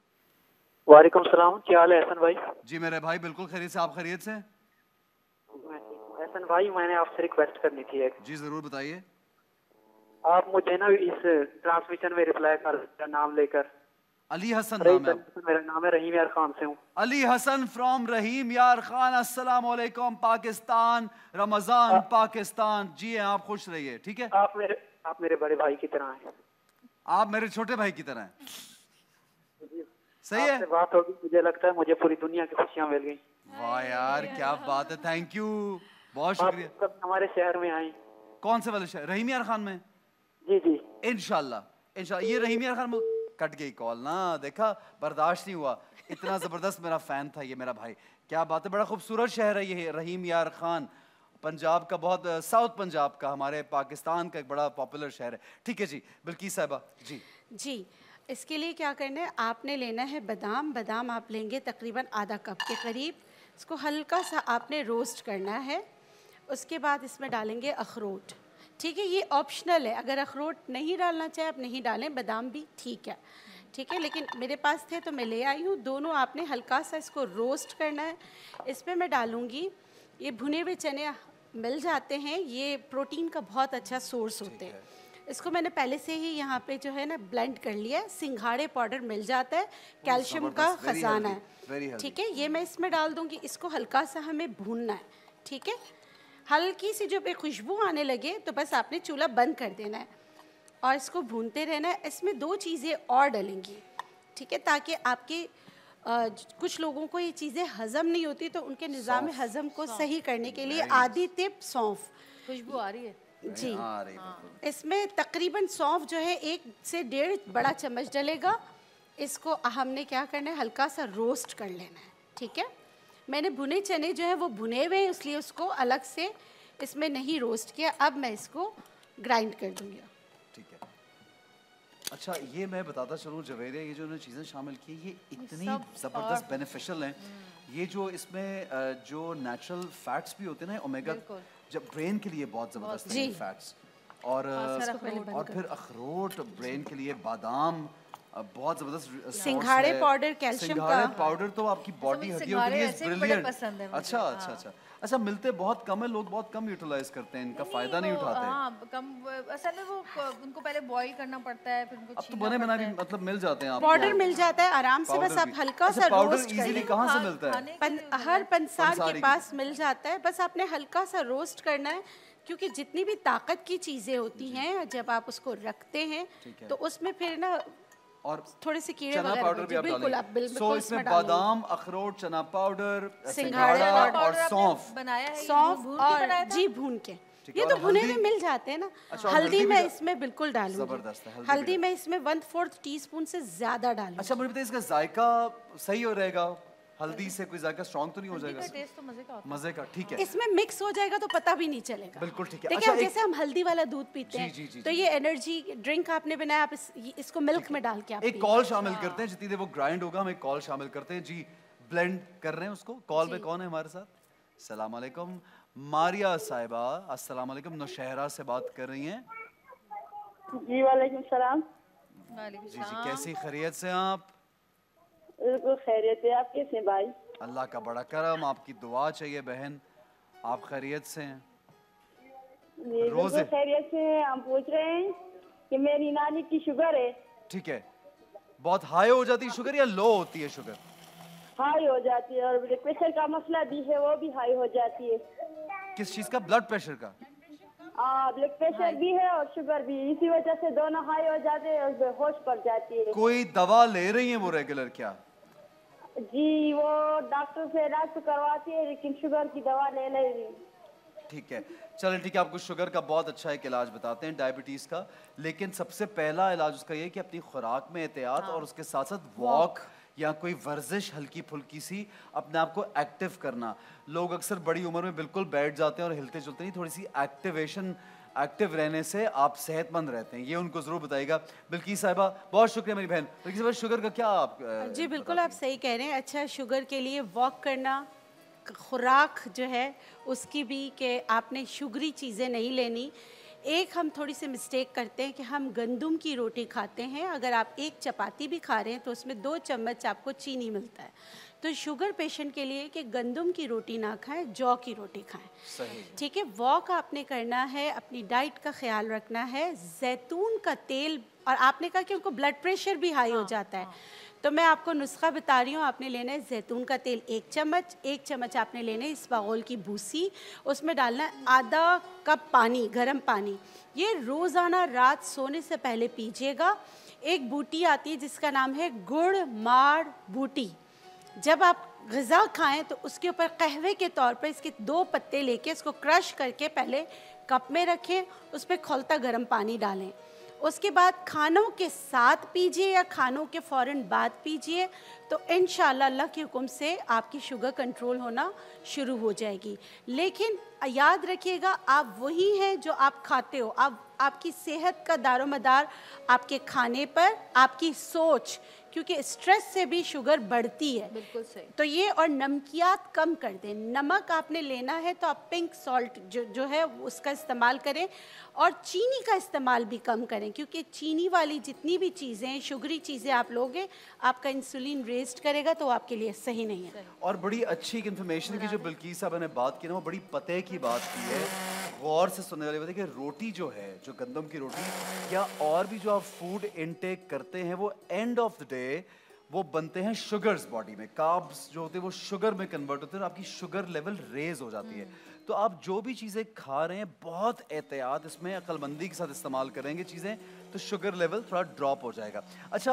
वालेकुम सलाम, क्या हाल है हसन भाई? जी मेरे भाई बिल्कुल खैरियत से, आप खैरियत से? हसन भाई मैंने आपसे रिक्वेस्ट करनी थी एक। जी जरूर बताइए। आप मुझे ना इस ट्रांसमिशन में रिप्लाई कर, नाम लेकर। अली हसन नाम है। मेरा नाम है, रहीम यार खान से हूँ। अली हसन फ्रॉम रहीम यार खान। अस्सलाम वालेकुम पाकिस्तान, रमजान पाकिस्तान। जी हैं, आप खुश रहिए, ठीक है? आप मेरे बड़े भाई की तरह हैं। आप मेरे छोटे भाई की तरह हैं। सही है, बात होगी, मुझे लगता है मुझे पूरी दुनिया की खुशियाँ मिल गई। वाह यार क्या बात है, थैंक यू, बहुत शुक्रिया। हमारे शहर में आए। कौन से वाले शहर? रहीम यार खान में? जी जी, इंशाल्लाह इंशाल्लाह। ये रहीम यार खान कट गई कॉल ना, देखा बर्दाश्त नहीं हुआ, इतना ज़बरदस्त मेरा फ़ैन था ये मेरा भाई। क्या बात है, बड़ा खूबसूरत शहर है ये रहीम यार खान, पंजाब का, बहुत साउथ पंजाब का, हमारे पाकिस्तान का एक बड़ा पॉपुलर शहर है। ठीक है जी बिल्किस साहिबा जी। जी, इसके लिए क्या करना है, आपने लेना है बादाम। बादाम आप लेंगे तकरीबन आधा कप के करीब। इसको हल्का सा आपने रोस्ट करना है। उसके बाद इसमें डालेंगे अखरोट। ठीक है, ये ऑप्शनल है, अगर अखरोट नहीं डालना चाहे आप नहीं डालें, बादाम भी ठीक है। ठीक है, लेकिन मेरे पास थे तो मैं ले आई हूँ। दोनों आपने हल्का सा इसको रोस्ट करना है। इसमें मैं डालूँगी ये भुने हुए चने, मिल जाते हैं, ये प्रोटीन का बहुत अच्छा सोर्स होते हैं। इसको मैंने पहले से ही यहाँ पे जो है ना ब्लेंड कर लिया है। सिंघाड़े पाउडर मिल जाता है, कैल्शियम का ख़जाना है। ठीक है, ये मैं इसमें डाल दूँगी। इसको हल्का सा हमें भूनना है। ठीक है, हल्की सी जो पे खुशबू आने लगे तो बस आपने चूल्हा बंद कर देना है और इसको भूनते रहना है। इसमें 2 चीज़ें और डलेंगी, ठीक है, ताकि आपके कुछ लोगों को ये चीज़ें हज़म नहीं होती, तो उनके निज़ाम हज़म को सही करने के लिए आधी टिप सौंफ। खुशबू आ रही है जी। इसमें तकरीबन सौंफ जो है 1 से 1.5 बड़ा चम्मच डलेगा। इसको हमने क्या करना है, हल्का सा रोस्ट कर लेना है। ठीक है, मैंने भुने चने जो है वो भुने हुए हैं, इसलिए उसको अलग से इसमें नहीं रोस्ट किया। अब मैं इसको ग्राइंड कर दूँगी। ठीक है, अच्छा ये मैं बताता चलूँ जवेरिया, ये जो उन्होंने चीज़ें शामिल की ये इतनी ज़बरदस्त बेनिफिशियल हैं। ये जो इसमें जो नेचुरल फैट्स भी होते हैं ना, ओमेगा, जब ब्रेन के लिए बहुत ज़बरदस्त है फैट्स, और फिर अखरोट ब्रेन के लिए, बादाम बहुत ज़बरदस्त, सिंघाड़े पाउडर कैल्शियम का, सिंघाड़े पाउडर तो आपकी बॉडी हड्डियों के लिए ब्रिलियंट। अच्छा अच्छा अच्छा अच्छा, मिलते बहुत कम है, लोग बहुत कम यूटिलाइज करते हैं, इनका फ़ायदा नहीं उठाते। हाँ, कम असल में वो उनको पहले बॉईल करना पड़ता है, फिर उनको अब तो बने बना भी मतलब मिल जाते हैं। पाउडर मिल जाता है आराम से, बस आप हल्का सा रोस्ट कर लें। कहाँ से मिलता है? हर पंसार के पास मिल जाता है, बस आपने हल्का सा रोस्ट करना है, क्योंकि जितनी भी ताकत की चीज़ें होती हैं जब आप उसको रखते हैं तो उसमें फिर ना और थोड़े से कीड़े चना पाउडर भी बिल्कुल आप बिल्कुल इसमें बादाम, अखरोट, चना पाउडर, सिंघाड़ा और सौंफ बनाया है। सौंफ और जी भून के, ये तो भुने में मिल जाते हैं ना। हल्दी मैं इसमें बिल्कुल डालूंगी। हल्दी मैं इसमें 1/4 टीस्पून से ज्यादा डालूंगी। अच्छा मुझे बताइए, इसका जायका सही हो रहेगा? हल्दी से कोई जायका स्ट्रॉन्ग तो नहीं हो जाएगा? टेस्ट तो मजे का होता है। मजे का, ठीक है। इसमें मिक्स हो जाएगा तो पता भी नहीं चलेगा। बिल्कुल ठीक है। देखिए, अच्छा, जैसे हम हल्दी वाला दूध पीते हैं तो ये एनर्जी ड्रिंक आपने बनाया, आप इसको मिल्क में डाल के आप एक कॉल शामिल करते हैं, जितनी देर वो ग्राइंड होगा हम एक कॉल शामिल करते हैं जी। ब्लेंड कर रहे हैं उसको। कॉल में कौन है हमारे साथ? सलाम अलैकुम मारिया साहिबा। अस्सलाम वालेकुम, नौशहरा से बात कर रही हैं जी। वालेकुम सलाम। जी जी, कैसी खैरियत से आप? बिल्कुल खैरियत है, आप कैसे भाई? अल्लाह का बड़ा करम, आपकी दुआ चाहिए बहन। आप खैरियत से हैं? रोज़े खैरियत से हैं। हम पूछ रहे हैं कि मेरी नानी की शुगर है। ठीक है, बहुत हाई हो जाती है शुगर या लो होती है शुगर? हाई हो जाती है, और ब्लड प्रेशर का मसला भी है, वो भी हाई हो जाती है। किस चीज का? ब्लड प्रेशर का? ब्लड प्रेशर भी है और शुगर भी, इसी वजह से दोनों हाई हो जाते हैं और बेहोश पड़ जाती है। कोई दवा ले रही है वो रेगुलर क्या? जी, वो डॉक्टर से इलाज तो करवाती है, लेकिन शुगर की दवा ले रही। ठीक है, चलें ठीक है, आपको शुगर का बहुत अच्छा एक इलाज बताते हैं, डायबिटीज़ का। लेकिन सबसे पहला इलाज उसका ये कि अपनी खुराक में एहतियात और उसके साथ साथ वॉक या कोई वर्जिश हल्की फुल्की सी, अपने आप को एक्टिव करना। लोग अक्सर बड़ी उम्र में बिल्कुल बैठ जाते हैं और हिलते जुलते नहीं, थोड़ी सी एक्टिव रहने से आप सेहतमंद रहते हैं, ये उनको ज़रूर बताइएगा। बिल्किस साहिबा बहुत शुक्रिया मेरी बहन। बिल्किस साहिबा, शुगर का क्या आप? जी बिल्कुल आप सही कह रहे हैं। अच्छा, शुगर के लिए वॉक करना, खुराक जो है उसकी भी कि आपने शुगरी चीज़ें नहीं लेनी। एक हम थोड़ी सी मिस्टेक करते हैं कि हम गंदम की रोटी खाते हैं। अगर आप एक चपाती भी खा रहे हैं तो उसमें 2 चम्मच आपको चीनी मिलता है। तो शुगर पेशेंट के लिए कि गंदम की रोटी ना खाएं, जौ की रोटी खाएं। ठीक है, वॉक आपने करना है, अपनी डाइट का ख्याल रखना है। जैतून का तेल, और आपने कहा कि उनको ब्लड प्रेशर भी हाई हो जाता है, तो मैं आपको नुस्खा बता रही हूँ। आपने लेना है जैतून का तेल 1 चम्मच आपने लेना है इसबगोल की भूसी, उसमें डालना है आधा कप पानी, गर्म पानी। ये रोज़ाना रात सोने से पहले पीजिएगा। एक बूटी आती है जिसका नाम है गुड़ मार बूटी। जब आप ग़िज़ा खाएं तो उसके ऊपर कहवे के तौर पर इसके 2 पत्ते लेके इसको क्रश करके पहले कप में रखें, उस पर खौलता गर्म पानी डालें। उसके बाद खानों के साथ पीजिए या खानों के फ़ौरन बाद पीजिए, तो इंशाअल्लाह अल्लाह के हुक्म से आपकी शुगर कंट्रोल होना शुरू हो जाएगी। लेकिन याद रखिएगा, आप वही हैं जो आप खाते हो। आपकी सेहत का दारोमदार आपके खाने पर, आपकी सोच, क्योंकि स्ट्रेस से भी शुगर बढ़ती है। बिल्कुल सही। तो ये, और नमकियात कम कर दें। नमक आपने लेना है तो आप पिंक सॉल्ट जो है उसका इस्तेमाल करें, और चीनी का इस्तेमाल भी कम करें, क्योंकि चीनी वाली जितनी भी चीज़ें, शुगरी चीज़ें आप लोगे, आपका इंसुलिन रेस्ट करेगा तो आपके लिए सही नहीं है। और बड़ी अच्छी इन्फॉर्मेशन की जो बिल्किस साहब ने बात की ना, वो बड़ी पते की बात की है। गौर से सुनने वाली बात है कि रोटी जो है, जो गंदम की रोटी या और भी जो आप फूड इनटेक करते हैं, वो एंड ऑफ द डे वो बनते हैं शुगर्स बॉडी में। कार्ब्स जो होते हैं वो शुगर में कन्वर्ट होते हैं और आपकी शुगर लेवल रेज हो जाती है। तो आप जो भी चीज़ें खा रहे हैं, बहुत एहतियात इसमें, अक्लमंदी के साथ इस्तेमाल करेंगे चीज़ें, तो शुगर लेवल थोड़ा ड्रॉप हो जाएगा। अच्छा,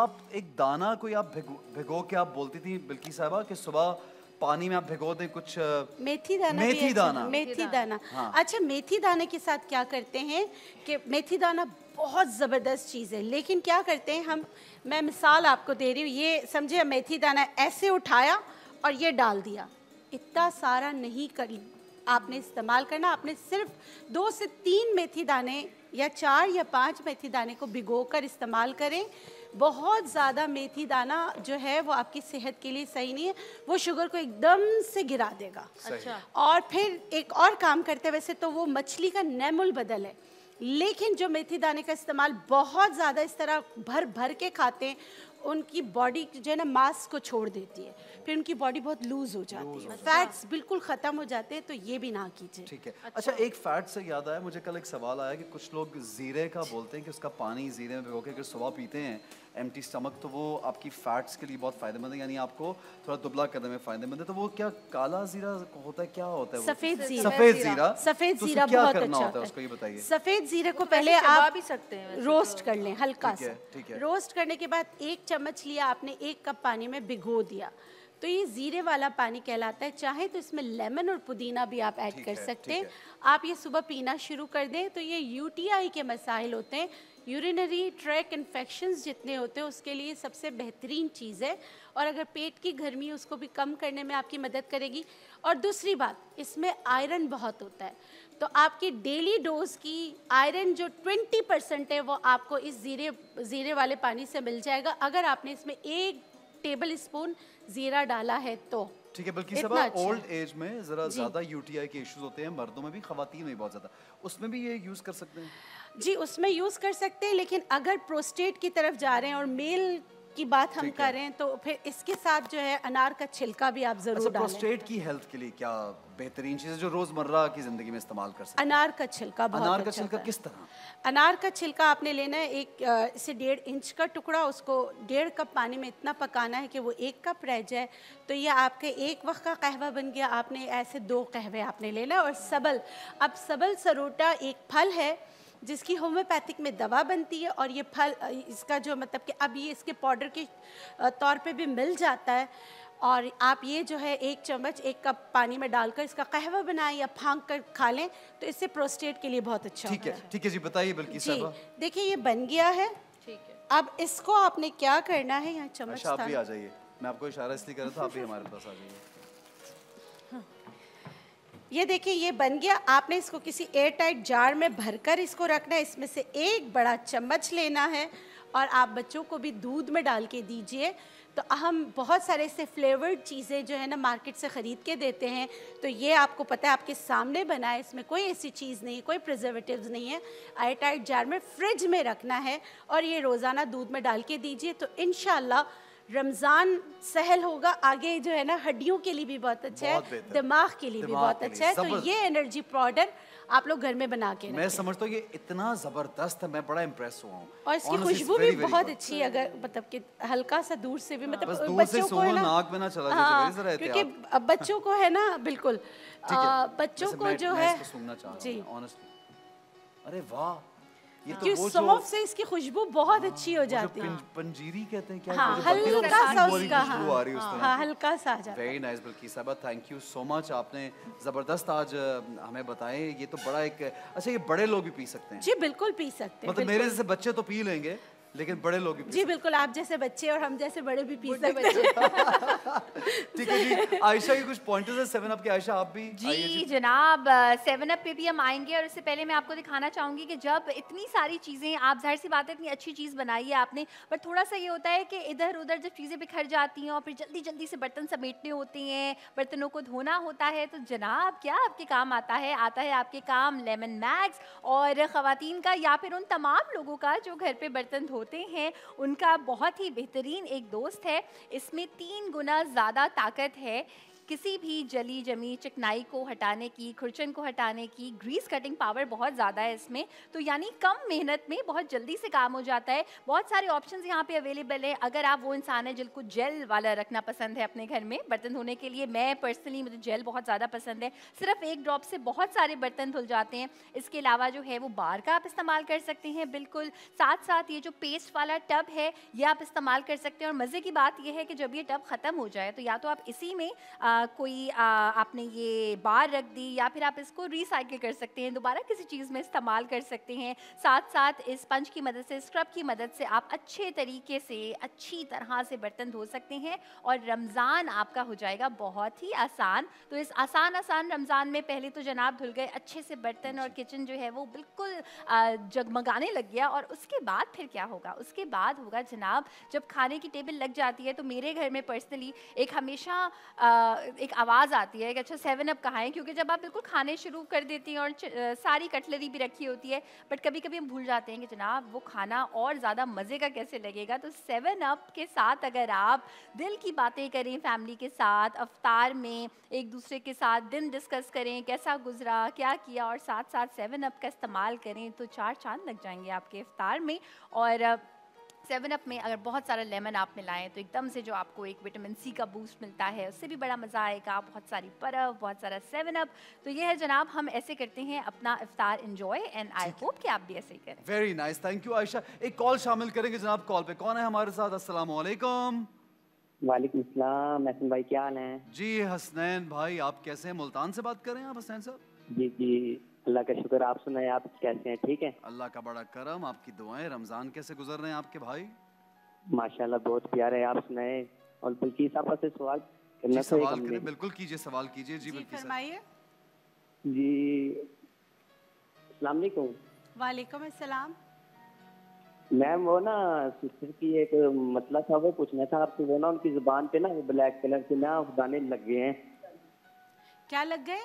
एक दाना कोई आप भिगो के आप बोलती थी बिल्किस साहबा कि सुबह पानी में आप भिगो दें कुछ मेथी दाना। मेथी दाना। मेथी दाना। हाँ। अच्छा, मेथी दाने के साथ क्या करते हैं कि मेथी दाना बहुत ज़बरदस्त चीज़ है, लेकिन क्या करते हैं हम, मैं मिसाल आपको दे रही हूँ, ये समझे मेथी दाना ऐसे उठाया और ये डाल दिया, इतना सारा नहीं कर आपने इस्तेमाल करना। आपने सिर्फ 2 से 3 मेथी दाने या 4 या 5 मेथी दाने को भिगोकर इस्तेमाल करें। बहुत ज़्यादा मेथी दाना जो है वो आपकी सेहत के लिए सही नहीं है, वो शुगर को एकदम से गिरा देगा। अच्छा। और फिर एक और काम करते हैं, वैसे तो वो मछली का नेमुल बदल है, लेकिन जो मेथी दाने का इस्तेमाल बहुत ज़्यादा इस तरह भर भर के खाते हैं, उनकी बॉडी जो है ना मांस को छोड़ देती है, फिर उनकी बॉडी बहुत लूज हो जाती है, फैट्स बिल्कुल ख़त्म हो जाते हैं, तो ये भी ना कीजिए। ठीक है। अच्छा, एक फैट से याद आया मुझे, कल एक सवाल आया कि कुछ लोग जीरे का बोलते हैं कि उसका पानी जीरे में भिगो के अगर सुबह पीते हैं एम्प्टी स्टमक, तो वो आपकी फैट्स के लिए बहुत फ़ायदेमंद है, यानी आपको थोड़ा दुबला करने में फ़ायदेमंद है। तो वो क्या काला जीरा होता है, क्या होता है? सफ़ेद जीरा। सफ़ेद जीरा। सफ़ेद तो जीरा क्या बहुत करना अच्छा होता है उसको, ये बताइए। सफ़ेद जीरे को तो पहले वैसे चबा आप भी सकते हैं वैसे रोस्ट तो। कर लें हल्का ठीक है, सा। ठीक है। रोस्ट करने के बाद 1 चम्मच लिया आपने, 1 कप पानी में भिगो दिया, तो ये जीरे वाला पानी कहलाता है। चाहे तो इसमें लेमन और पुदीना भी आप ऐड कर सकते हैं। आप ये सुबह पीना शुरू कर दें तो ये यूटीआई के मसाइल होते हैं, यूरिनरी ट्रैक इन्फेक्शंस जितने होते हैं उसके लिए सबसे बेहतरीन चीज़ है, और अगर पेट की गर्मी है उसको भी कम करने में आपकी मदद करेगी। और दूसरी बात, इसमें आयरन बहुत होता है, तो आपकी डेली डोज की आयरन जो 20% है वो आपको इस जीरे वाले पानी से मिल जाएगा, अगर आपने इसमें 1 टेबल स्पून जीरा डाला है तो। ठीक है। बल्कि सब ओल्ड एज में ज़रा ज़्यादा यूटीआई के इश्यूज होते हैं, मर्दों में भी, ख़वातीन में भी बहुत ज़्यादा, उसमें भी ये यूज़ कर सकते हैं? जी, उसमें यूज़ कर सकते हैं, लेकिन अगर प्रोस्टेट की तरफ जा रहे हैं और मेल की बात हम कर रहे हैं तो फिर इसके साथ जो है अनार का छिलका भी आप ज़रूर डालें। प्रोस्टेट की हेल्थ के लिए क्या बेहतरीन चीज़ है जो रोज़मर्रा की ज़िंदगी में इस्तेमाल कर सकते हैं? अनार का छिलका बहुत अनार का अच्छा छिलका होता है। किस तरह? अनार का छिलका आपने लेना है, इसे 1.5 इंच का टुकड़ा, उसको 1.5 कप पानी में इतना पकाना है कि वो 1 कप रह जाए, तो ये आपके एक वक्त का कहवा बन गया। आपने ऐसे 2 कहवे आपने लेना है। और सबल, अब सबल सरोटा एक फल है जिसकी होम्योपैथिक में दवा बनती है, और ये फल, इसका जो मतलब कि अब ये इसके पाउडर के तौर पे भी मिल जाता है, और आप ये जो है 1 चम्मच 1 कप पानी में डालकर इसका कहवा बनाएं या फांक कर खा लें, तो इससे प्रोस्टेट के लिए बहुत अच्छा ठीक है। ठीक है जी, बताइए बिल्किस जी। साहबा। देखिए ये बन गया है। ठीक है। अब इसको आपने क्या करना है, यहाँ चम्मच अच्छा, आप भी आ जाइए, मैं आपको इशारा इसलिए कर रहा था, आप भी हमारे पास आ जाइए। ये देखिए ये बन गया। आपने इसको किसी एयर टाइट जार में भरकर इसको रखना है। इसमें से 1 बड़ा चम्मच लेना है और आप बच्चों को भी दूध में डाल के दीजिए। तो हम बहुत सारे ऐसे फ्लेवर्ड चीज़ें जो है ना मार्केट से ख़रीद के देते हैं, तो ये आपको पता है आपके सामने बना है, इसमें कोई ऐसी चीज़ नहीं है, कोई प्रिजर्वेटिव्स नहीं है। एयर टाइट जार में फ्रिज में रखना है और ये रोज़ाना दूध में डाल के दीजिए, तो इंशाल्लाह रमज़ान सहल होगा। आगे जो है ना हड्डियों के लिए भी बहुत अच्छा है, दिमाग के लिए भी बहुत अच्छा है। तो ये एनर्जी पाउडर आप लोग घर में बना के मैं समझता हूँ ये इतना ज़बरदस्त है, मैं बड़ा इम्प्रेस हुआ हूँ। और इसकी खुशबू भी बहुत अच्छी है, अगर मतलब कि हल्का सा दूर से भी, मतलब बच्चों को है ना, नाक में ना चला जाए, क्योंकि बच्चों को है ना, बिल्कुल बच्चों को जो है जी। अरे वाह, ये तो क्योंकि वो सौंफ से इसकी खुशबू बहुत अच्छी हो जाती है। पंजीरी कहते हैं क्या? हाँ, मुझे हल्का सा वाली उसका, खुशबू आ रही है उस तरह हाँ, की। हल्का सा आ जाता है। वेरी नाइस बल्कि साहबा, थैंक यू सो मच, आपने ज़बरदस्त आज हमें बताएं। ये तो बड़ा एक अच्छा, ये बड़े लोग भी पी सकते हैं? जी बिल्कुल पी सकते हैं। मतलब मेरे जैसे बच्चे तो पी लेंगे, लेकिन बड़े लोग भी पी जी बिल्कुल, आप जैसे बच्चे और हम जैसे बड़े भी पी सकते हैं। ठीक है जी। आयशा के कुछ पॉइंटर्स है 7 अप के। आयशा आप भी जी जनाब, 7 अप पे भी हम आएंगे और उससे पहले मैं आपको दिखाना चाहूँगी कि जब इतनी सारी चीज़ें, आप जाहिर सी बात है इतनी अच्छी चीज़ बनाई है आपने, पर थोड़ा सा ये होता है कि इधर उधर जब चीज़ें बिखर जाती हैं और फिर जल्दी जल्दी से बर्तन समेटने होते हैं, बर्तनों को धोना होता है, तो जनाब क्या आपके काम आता है आपके काम लेमन मैक्स। और ख़वातीन का या फिर उन तमाम लोगों का जो घर पे बर्तन होते हैं, उनका बहुत ही बेहतरीन एक दोस्त है। इसमें 3 गुना ज़्यादा ताकत है किसी भी जली जमी चिकनाई को हटाने की, खुरचन को हटाने की। ग्रीस कटिंग पावर बहुत ज़्यादा है इसमें, तो यानी कम मेहनत में बहुत जल्दी से काम हो जाता है। बहुत सारे ऑप्शंस यहाँ पे अवेलेबल हैं। अगर आप वो इंसान है जिनको जेल वाला रखना पसंद है अपने घर में बर्तन धोने के लिए, मैं पर्सनली, मुझे जेल बहुत ज़्यादा पसंद है। सिर्फ एक ड्रॉप से बहुत सारे बर्तन धुल जाते हैं। इसके अलावा जो है वो बार का आप इस्तेमाल कर सकते हैं बिल्कुल। साथ साथ ये जो पेस्ट वाला टब है ये आप इस्तेमाल कर सकते हैं। और मज़े की बात यह है कि जब ये टब ख़त्म हो जाए तो या तो आप इसी में कोई आपने ये बार रख दी या फिर आप इसको रिसाइकिल कर सकते हैं, दोबारा किसी चीज़ में इस्तेमाल कर सकते हैं। साथ साथ इस स्पंज की मदद से, स्क्रब की मदद से आप अच्छे तरीके से, अच्छी तरह से बर्तन धो सकते हैं और रमज़ान आपका हो जाएगा बहुत ही आसान। तो इस आसान रमज़ान में पहले तो जनाब धुल गए अच्छे से बर्तन और किचन जो है वो बिल्कुल जगमगाने लग गया। और उसके बाद फिर क्या होगा? उसके बाद होगा जनाब, जब खाने की टेबल लग जाती है तो मेरे घर में पर्सनली एक हमेशा एक आवाज़ आती है कि अच्छा 7 अप कहाँ है, क्योंकि जब आप बिल्कुल खाने शुरू कर देती हैं और सारी कटलरी भी रखी होती है, बट कभी कभी हम भूल जाते हैं कि जनाब वो खाना और ज़्यादा मज़े का कैसे लगेगा। तो 7 अप के साथ अगर आप दिल की बातें करें फैमिली के साथ, अफ्तार में एक दूसरे के साथ दिन डिस्कस करें कैसा गुजरा, क्या किया, और साथ साथ 7 अप का इस्तेमाल करें तो 4 चांद लग जाएंगे आपके इफ्तार में। और 7 अप में अगर बहुत सारा लेमन आप मिलाएं तो एकदम से जो आपको एक विटामिन सी का बूस्ट मिलता है, उससे भी बड़ा मज़ा आएगा। बहुत सारी बर्फ़, बहुत सारा 7 अप। तो ये है जनाब, हम ऐसे करते हैं अपना इफ्तार एंजॉय, एंड आई होप कि आप भी ऐसे ही करें। Very nice, thank you Ayesha. एक कॉल शामिल करेंगे जनाब। कॉल पे कौन है हमारे साथ? अस्सलाम वालेकुम। वालेकुम सलाम। हसन भाई क्या हाल है? जी हसनैन भाई, आप कैसे हैं? मुल्तान से बात कर रहे हैं आप हसनैन साहब? जी जी, अल्लाह का शुक्र। आप सुनाए, आप कैसे हैं? ठीक है, अल्लाह का बड़ा करम, आपकी दुआएं। रमज़ान कैसे गुजर रहे हैं आपके भाई? माशाल्लाह बहुत प्यारे। आप सुनाए। और बल्कि साहब से सवाल करना था। सवाल करें, बिल्कुल कीजिए, सवाल कीजिए। जी बिल्कुल फरमाइए। जी अस्सलाम वालेकुम। वालेकुम अस्सलाम। मैम वो ना सिस्टर की एक मतलब था, वो पूछना था आपसे। वो ना उनकी जुबान पे ना वो ब्लैक कलर के ना दाने लग गए हैं। क्या लग गए?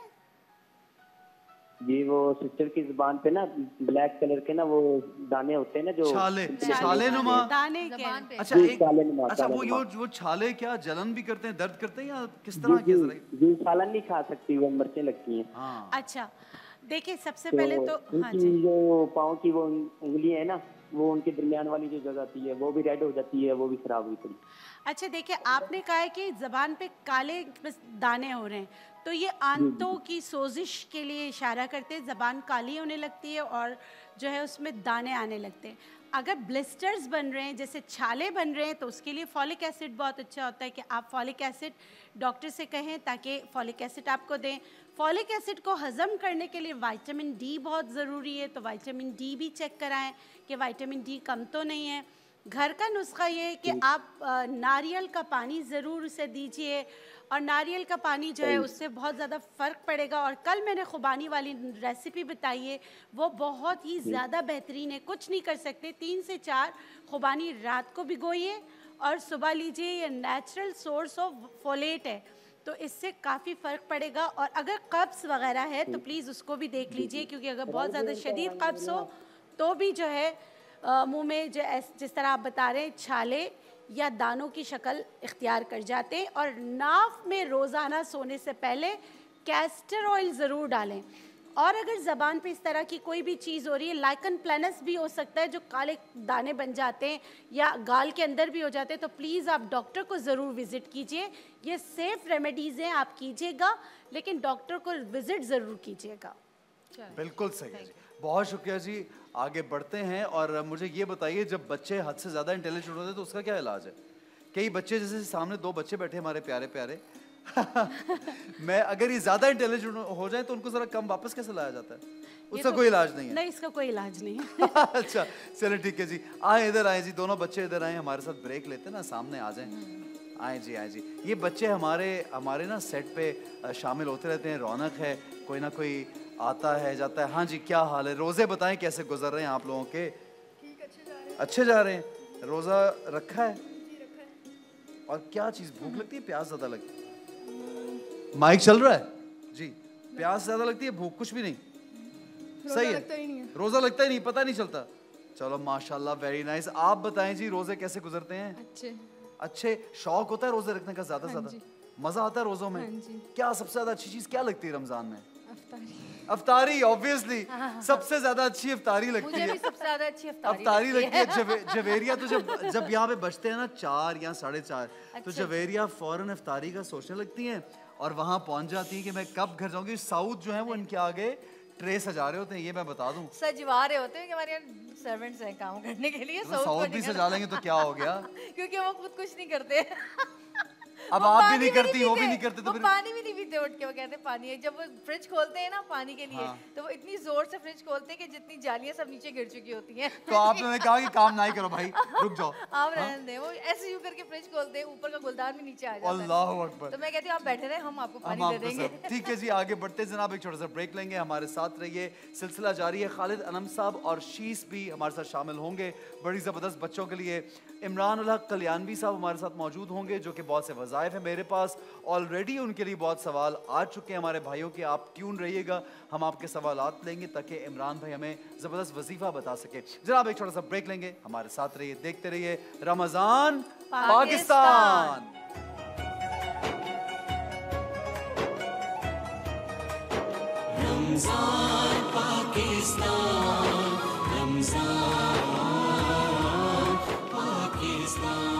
जी वो सिस्टर की जुबान पे ना ब्लैक कलर के ना वो दाने होते हैं ना, जो छाले नुमा दाने के। अच्छा अच्छा, वो छाले क्या जलन भी करते हैं, दर्द करते हैं या किस तरह के? जी सालन नहीं खा सकती, वो मिर्चें लगती हैं। अच्छा देखिए, सबसे पहले तो उनकी जो पाँव की वो उंगली है ना, वो उनके दरमियान वाली जो जगह आती है वो भी रेड हो जाती है, वो भी खराब हुई पड़ी। अच्छा देखिए, आपने कहा है कि जबान पे काले दाने हो रहे हैं, तो ये आंतों की सोजिश के लिए इशारा करते हैं। ज़बान काली होने लगती है और जो है उसमें दाने आने लगते हैं। अगर ब्लिस्टर्स बन रहे हैं, जैसे छाले बन रहे हैं, तो उसके लिए फॉलिक एसिड बहुत अच्छा होता है कि आप फॉलिक एसिड डॉक्टर से कहें ताकि फॉलिक एसिड आपको दें। फॉलिक एसिड को हज़म करने के लिए विटामिन डी बहुत ज़रूरी है, तो विटामिन डी भी चेक कराएं कि विटामिन डी कम तो नहीं है। घर का नुस्खा ये है कि आप नारियल का पानी ज़रूर उसे दीजिए, और नारियल का पानी जो है उससे बहुत ज़्यादा फ़र्क पड़ेगा। और कल मैंने खुबानी वाली रेसिपी बताई है, वो बहुत ही ज़्यादा बेहतरीन है। कुछ नहीं कर सकते, 3 से 4 खुबानी रात को भिगोइए और सुबह लीजिए। ये नेचुरल सोर्स ऑफ फोलेट है, तो इससे काफ़ी फ़र्क पड़ेगा। और अगर कब्ज़ वगैरह है तो प्लीज़ उसको भी देख लीजिए, क्योंकि अगर बहुत ज़्यादा शदीद कब्ज़ हो तो भी जो है मुँह में जो जिस तरह आप बता रहे हैं छाले या दानों की शक्ल इख्तियार कर जाते हैं। और नाक में रोज़ाना सोने से पहले कैस्टर ऑयल ज़रूर डालें। और अगर ज़बान पे इस तरह की कोई भी चीज़ हो रही है, लाइकन प्लानस भी हो सकता है जो काले दाने बन जाते हैं या गाल के अंदर भी हो जाते हैं, तो प्लीज़ आप डॉक्टर को ज़रूर विज़िट कीजिए। ये सेफ़ रेमेडीज़ हैं, आप कीजिएगा, लेकिन डॉक्टर को विज़िट ज़रूर कीजिएगा। बिल्कुल सही है जी, बहुत शुक्रिया जी। आगे बढ़ते हैं और मुझे ये बताइए, जब बच्चे हद से ज़्यादा इंटेलिजेंट होते हैं तो उसका क्या इलाज है? कई बच्चे, जैसे सामने दो बच्चे बैठे हमारे प्यारे प्यारे मैं अगर ये ज़्यादा इंटेलिजेंट हो जाए तो उनको ज़रा कम वापस कैसे लाया जाता है? उसका कोई इलाज नहीं है? नहीं, इसका कोई इलाज नहीं है। अच्छा चलो ठीक है जी, आए इधर आए जी, दोनों बच्चे इधर आए, हमारे साथ ब्रेक लेते ना, सामने आ जाएं। आए जी आए जी। ये बच्चे हमारे ना सेट पे शामिल होते रहते हैं, रौनक है, कोई ना कोई आता है जाता है। हाँ जी, क्या हाल है? रोज़े बताएं कैसे गुजर रहे हैं आप लोगों के? अच्छे जा रहे हैं। रोज़ा रखा है? और क्या चीज़, भूख लगती है, प्यास ज़्यादा लगती है? माइक चल रहा है जी। प्यास ज़्यादा लगती है, भूख कुछ भी नहीं? सही है, रोज़ा लगता ही नहीं, पता नहीं चलता। चलो माशाल्लाह, वेरी नाइस। आप बताएं जी, रोज़े कैसे गुजरते हैं? अच्छे। शौक होता है रोज़े रखने का ज़्यादा से ज़्यादा? मज़ा आता है रोज़ों में? क्या सबसे ज़्यादा अच्छी चीज़ क्या लगती है रमज़ान में? अफ्तारी, ऑब्वियसली सबसे ज्यादा अच्छी अफ्तारी लगती है। मुझे भी सबसे ज्यादा अच्छी अफ्तारी लगती है। जवेरिया तो जब यहाँ पे बजते हैं ना 4 या 4:30, तो जवेरिया फौरन अफ्तारी का सोचने लगती हैं और वहाँ पहुँच जाती हैं कि मैं कब घर जाऊँगी। साउथ जो है वो इनके आगे ट्रे सजा रहे होते हैं, ये मैं बता दूं। सजवा रहे होते हैं कि हमारे यहाँ सर्वेंट्स हैं काम करने के लिए। साउथ भी सजा लेंगे तो क्या हो गया? क्योंकि वो खुद कुछ नहीं करते। अब आप भी नहीं करती, वो भी नहीं करते, तो फिर पानी भी नहीं पीते उठ के। वो कहते हैं पानी है। जब वो फ्रिज खोलते हैं ना पानी के लिए, तो वो इतनी जोर से फ्रिज खोलते हैं कि जितनी जालियां सब नीचे गिर चुकी होती हैं। तो आपने कहा कि काम नहीं करो भाई, रुक जाओ। आप रहने दें। वो ऐसे यूं करके फ्रिज खोलते हैं, ऊपर का गुलदान भी नीचे आ जाता है। अल्लाहू अकबर। तो मैं कहती हूँ आप बैठे रहे, हम आपको पानी दे देंगे। ठीक है जी, आगे बढ़ते हैं जनाब, एक छोटा सा ब्रेक लेंगे, हमारे साथ रहिए, सिलसिला जारी है। खालिद अनम साहब और शीस भी हमारे साथ शामिल होंगे बड़ी ज़बरदस्त बच्चों के लिए। इमरान उल हक कल्याणवी साहब हमारे साथ मौजूद होंगे, जो कि बहुत से वज़ाइफ हैं मेरे पास ऑलरेडी, उनके लिए बहुत सवाल आ चुके हैं हमारे भाइयों के। आप ट्यून रहिएगा, हम आपके सवालात लेंगे ताकि इमरान भाई हमें ज़बरदस्त वजीफ़ा बता सके। जनाब एक छोटा सा ब्रेक लेंगे, हमारे साथ रहिए, देखते रहिए रमज़ान पाकिस्तान। रमज़ान पाकिस्तान, रमज़ान पाकिस्तान।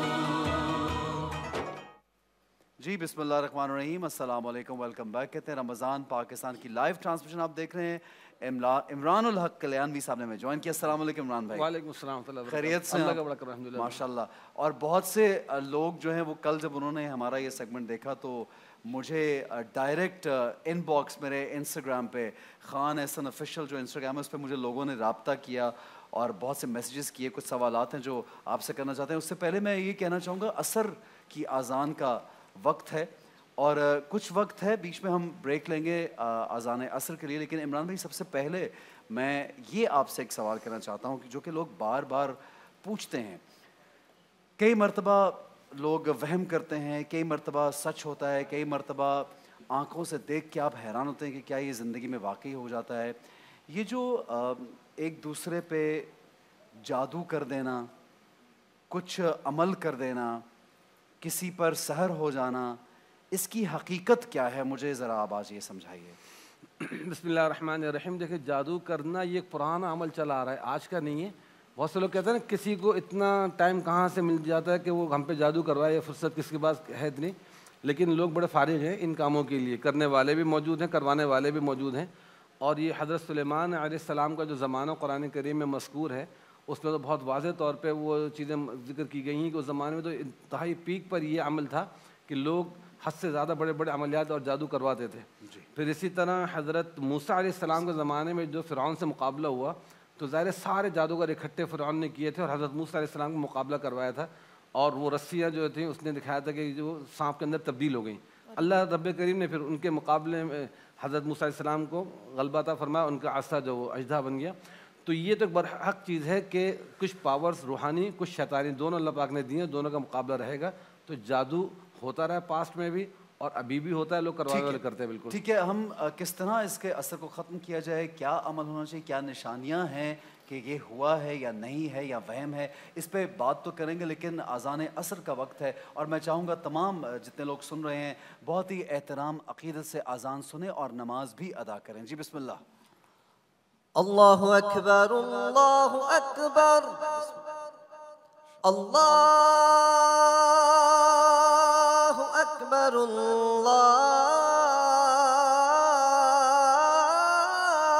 जी बिस्मिल्लाहिर्रहमानिर्रहीम, अस्सलाम वालेकुम, वेलकम बैक। कहते हैं रमज़ान पाकिस्तान की लाइव ट्रांसमिशन आप देख रहे हैं। इमरान उल हक कल्याणवी साहब ने हमें ज्वाइन किया। अस्सलाम वालेकुम इमरान भाई। वालेकुम अस्सलाम, खैरियत से? माशाल्लाह। और बहुत से लोग जो हैं वो कल जब उन्होंने हमारा ये सेगमेंट देखा तो मुझे डायरेक्ट इनबॉक्स मेरे इंस्टाग्राम पे खान एहसन ऑफिशियल जो इंस्टाग्राम है उस पर मुझे लोगों ने रब्ता किया और बहुत से मैसेजेस किए। कुछ सवालात हैं जो आपसे करना चाहते हैं। उससे पहले मैं ये कहना चाहूँगा, असर की आज़ान का वक्त है और कुछ वक्त है, बीच में हम ब्रेक लेंगे अज़ान असर के लिए। लेकिन इमरान भाई, सबसे पहले मैं ये आपसे एक सवाल करना चाहता हूँ कि जो कि लोग बार बार पूछते हैं। कई मरतबा लोग वहम करते हैं, कई मरतबा सच होता है, कई मरतबा आँखों से देख के आप हैरान होते हैं कि क्या ये ज़िंदगी में वाकई हो जाता है। ये जो एक दूसरे पे जादू कर देना, कुछ अमल कर देना, किसी पर सहर हो जाना, इसकी हकीकत क्या है? मुझे ज़रा आप आज ये समझाइए। बिस्मिल्लाहिर्रहमानिर्रहीम। देखिए, जादू करना ये एक पुराना अमल चला आ रहा है, आज का नहीं है। बहुत से लोग कहते हैं ना, किसी को इतना टाइम कहाँ से मिल जाता है कि वो हम पे जादू करवाए, फुर्सत किसके पास है इतनी। लेकिन लोग बड़े फारिग हैं इन कामों के लिए, करने वाले भी मौजूद हैं, करवाने वाले भी मौजूद हैं। और ये हज़रत सुलेमान अलैहिस्सलाम का जो ज़माना कुरान करीम में मज़कूर है, उसमें तो बहुत वाज़ेह तौर पे वो चीज़ें जिक्र की गई हैं कि उस ज़माने में तो इंतहाई पीक पर ये अमल था कि लोग हद से ज़्यादा बड़े बड़े अमलियात और जादू करवाते थे। फिर इसी तरह हज़रत मूसा अलैहिस्सलाम के ज़माने में जो फ़िरौन से मुकाबला हुआ, तो ज़ाहिर सारे जादूगर इकट्ठे फ़िरौन ने किए थे और हज़रत मूसा अलैहिस्सलाम का मुकाबला करवाया था। और वो रस्सियाँ जो थी उसने दिखाया था कि जो सांप के अंदर तब्दील हो गई। अल्लाह रब्बे करीम ने फिर उनके मुकाबले में हज़रत मूसा अलैहिस्सलाम को गलबा अता फरमाया, उनका आसा जो वो अजदा बन गया। तो ये तो एक बरहक चीज़ है कि कुछ पावर्स रूहानी, कुछ शैतानी, दोनों अल्लाह पाक ने दिए, दोनों का मुकाबला रहेगा। तो जादू होता रहा पास्ट में भी और अभी भी होता है, लोग करवाने वाले करते हैं। बिल्कुल ठीक है। हम किस तरह इसके असर को ख़त्म किया जाए? क्या अमल होना चाहिए? क्या निशानियाँ हैं कि ये हुआ है या नहीं है या वहम है? इस पे बात तो करेंगे, लेकिन अज़ान असर का वक्त है और मैं चाहूँगा तमाम जितने लोग सुन रहे हैं बहुत ही एहतराम अक़ीदत से अज़ान सुने और नमाज भी अदा करें। जी बिस्मिल्लाह। अल्लाहु अकबर, अल्लाहु अकबर, अल्लाहु अकबर, अल्लाहु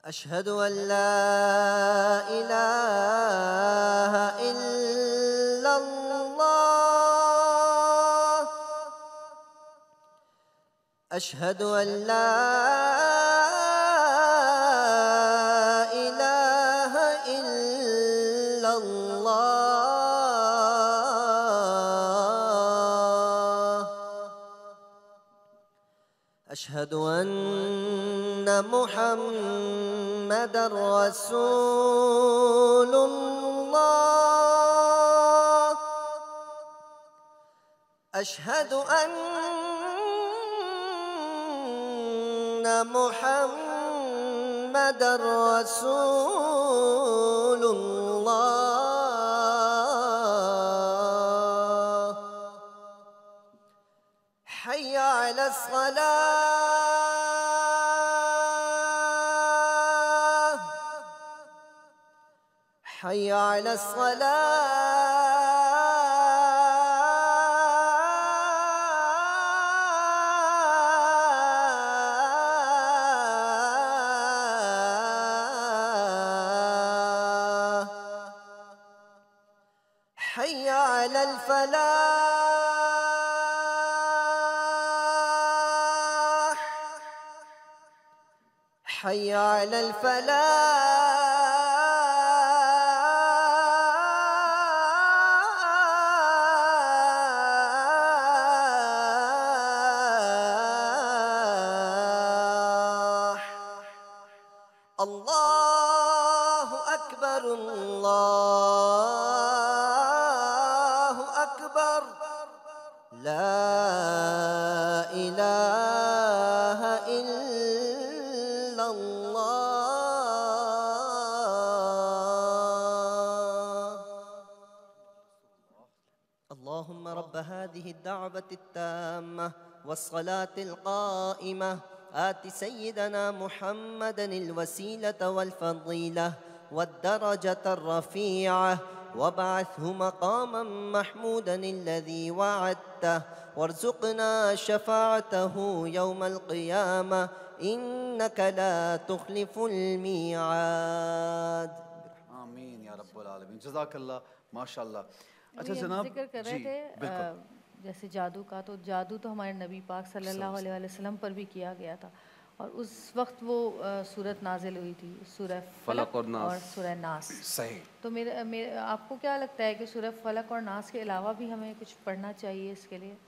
أشهد أن لا إله إلا الله أشهد أن لا إله إلا الله أشهد أن محمد رسول الله أشهد أن محمد رسول الله حي على الصلاة حي على الصلاة حي على الفلاح حي على الفلاح الله أكبر الله أكبر لا إله إلا الله اللهم رب هذه الدعوة التامة والصلاة القائمة آت سيدنا محمدا الوسيلة والفضيلة والدرجة الرفيعة وابعثه مقاما محمودا الذي وعدته وارزقنا شفاعته يوم القيامة إنك لا تخلف الميعاد आमीन या रब्बुल आलमीन जज़ाकल्लाह माशाल्लाह। अच्छा अभी हम जनाब जिक्र कर रहे थे जैसे जादू का, तो जादू तो हमारे नबी पाक सल्लल्लाहु अलैहि वसल्लम पर भी किया गया था और उस वक्त वो सूरत नाजिल हुई थी, सूरह फलक और सूरह नास। सही। तो मेरे आपको क्या लगता है कि सूरह फलक और नास के अलावा भी हमें कुछ पढ़ना चाहिए इसके लिए?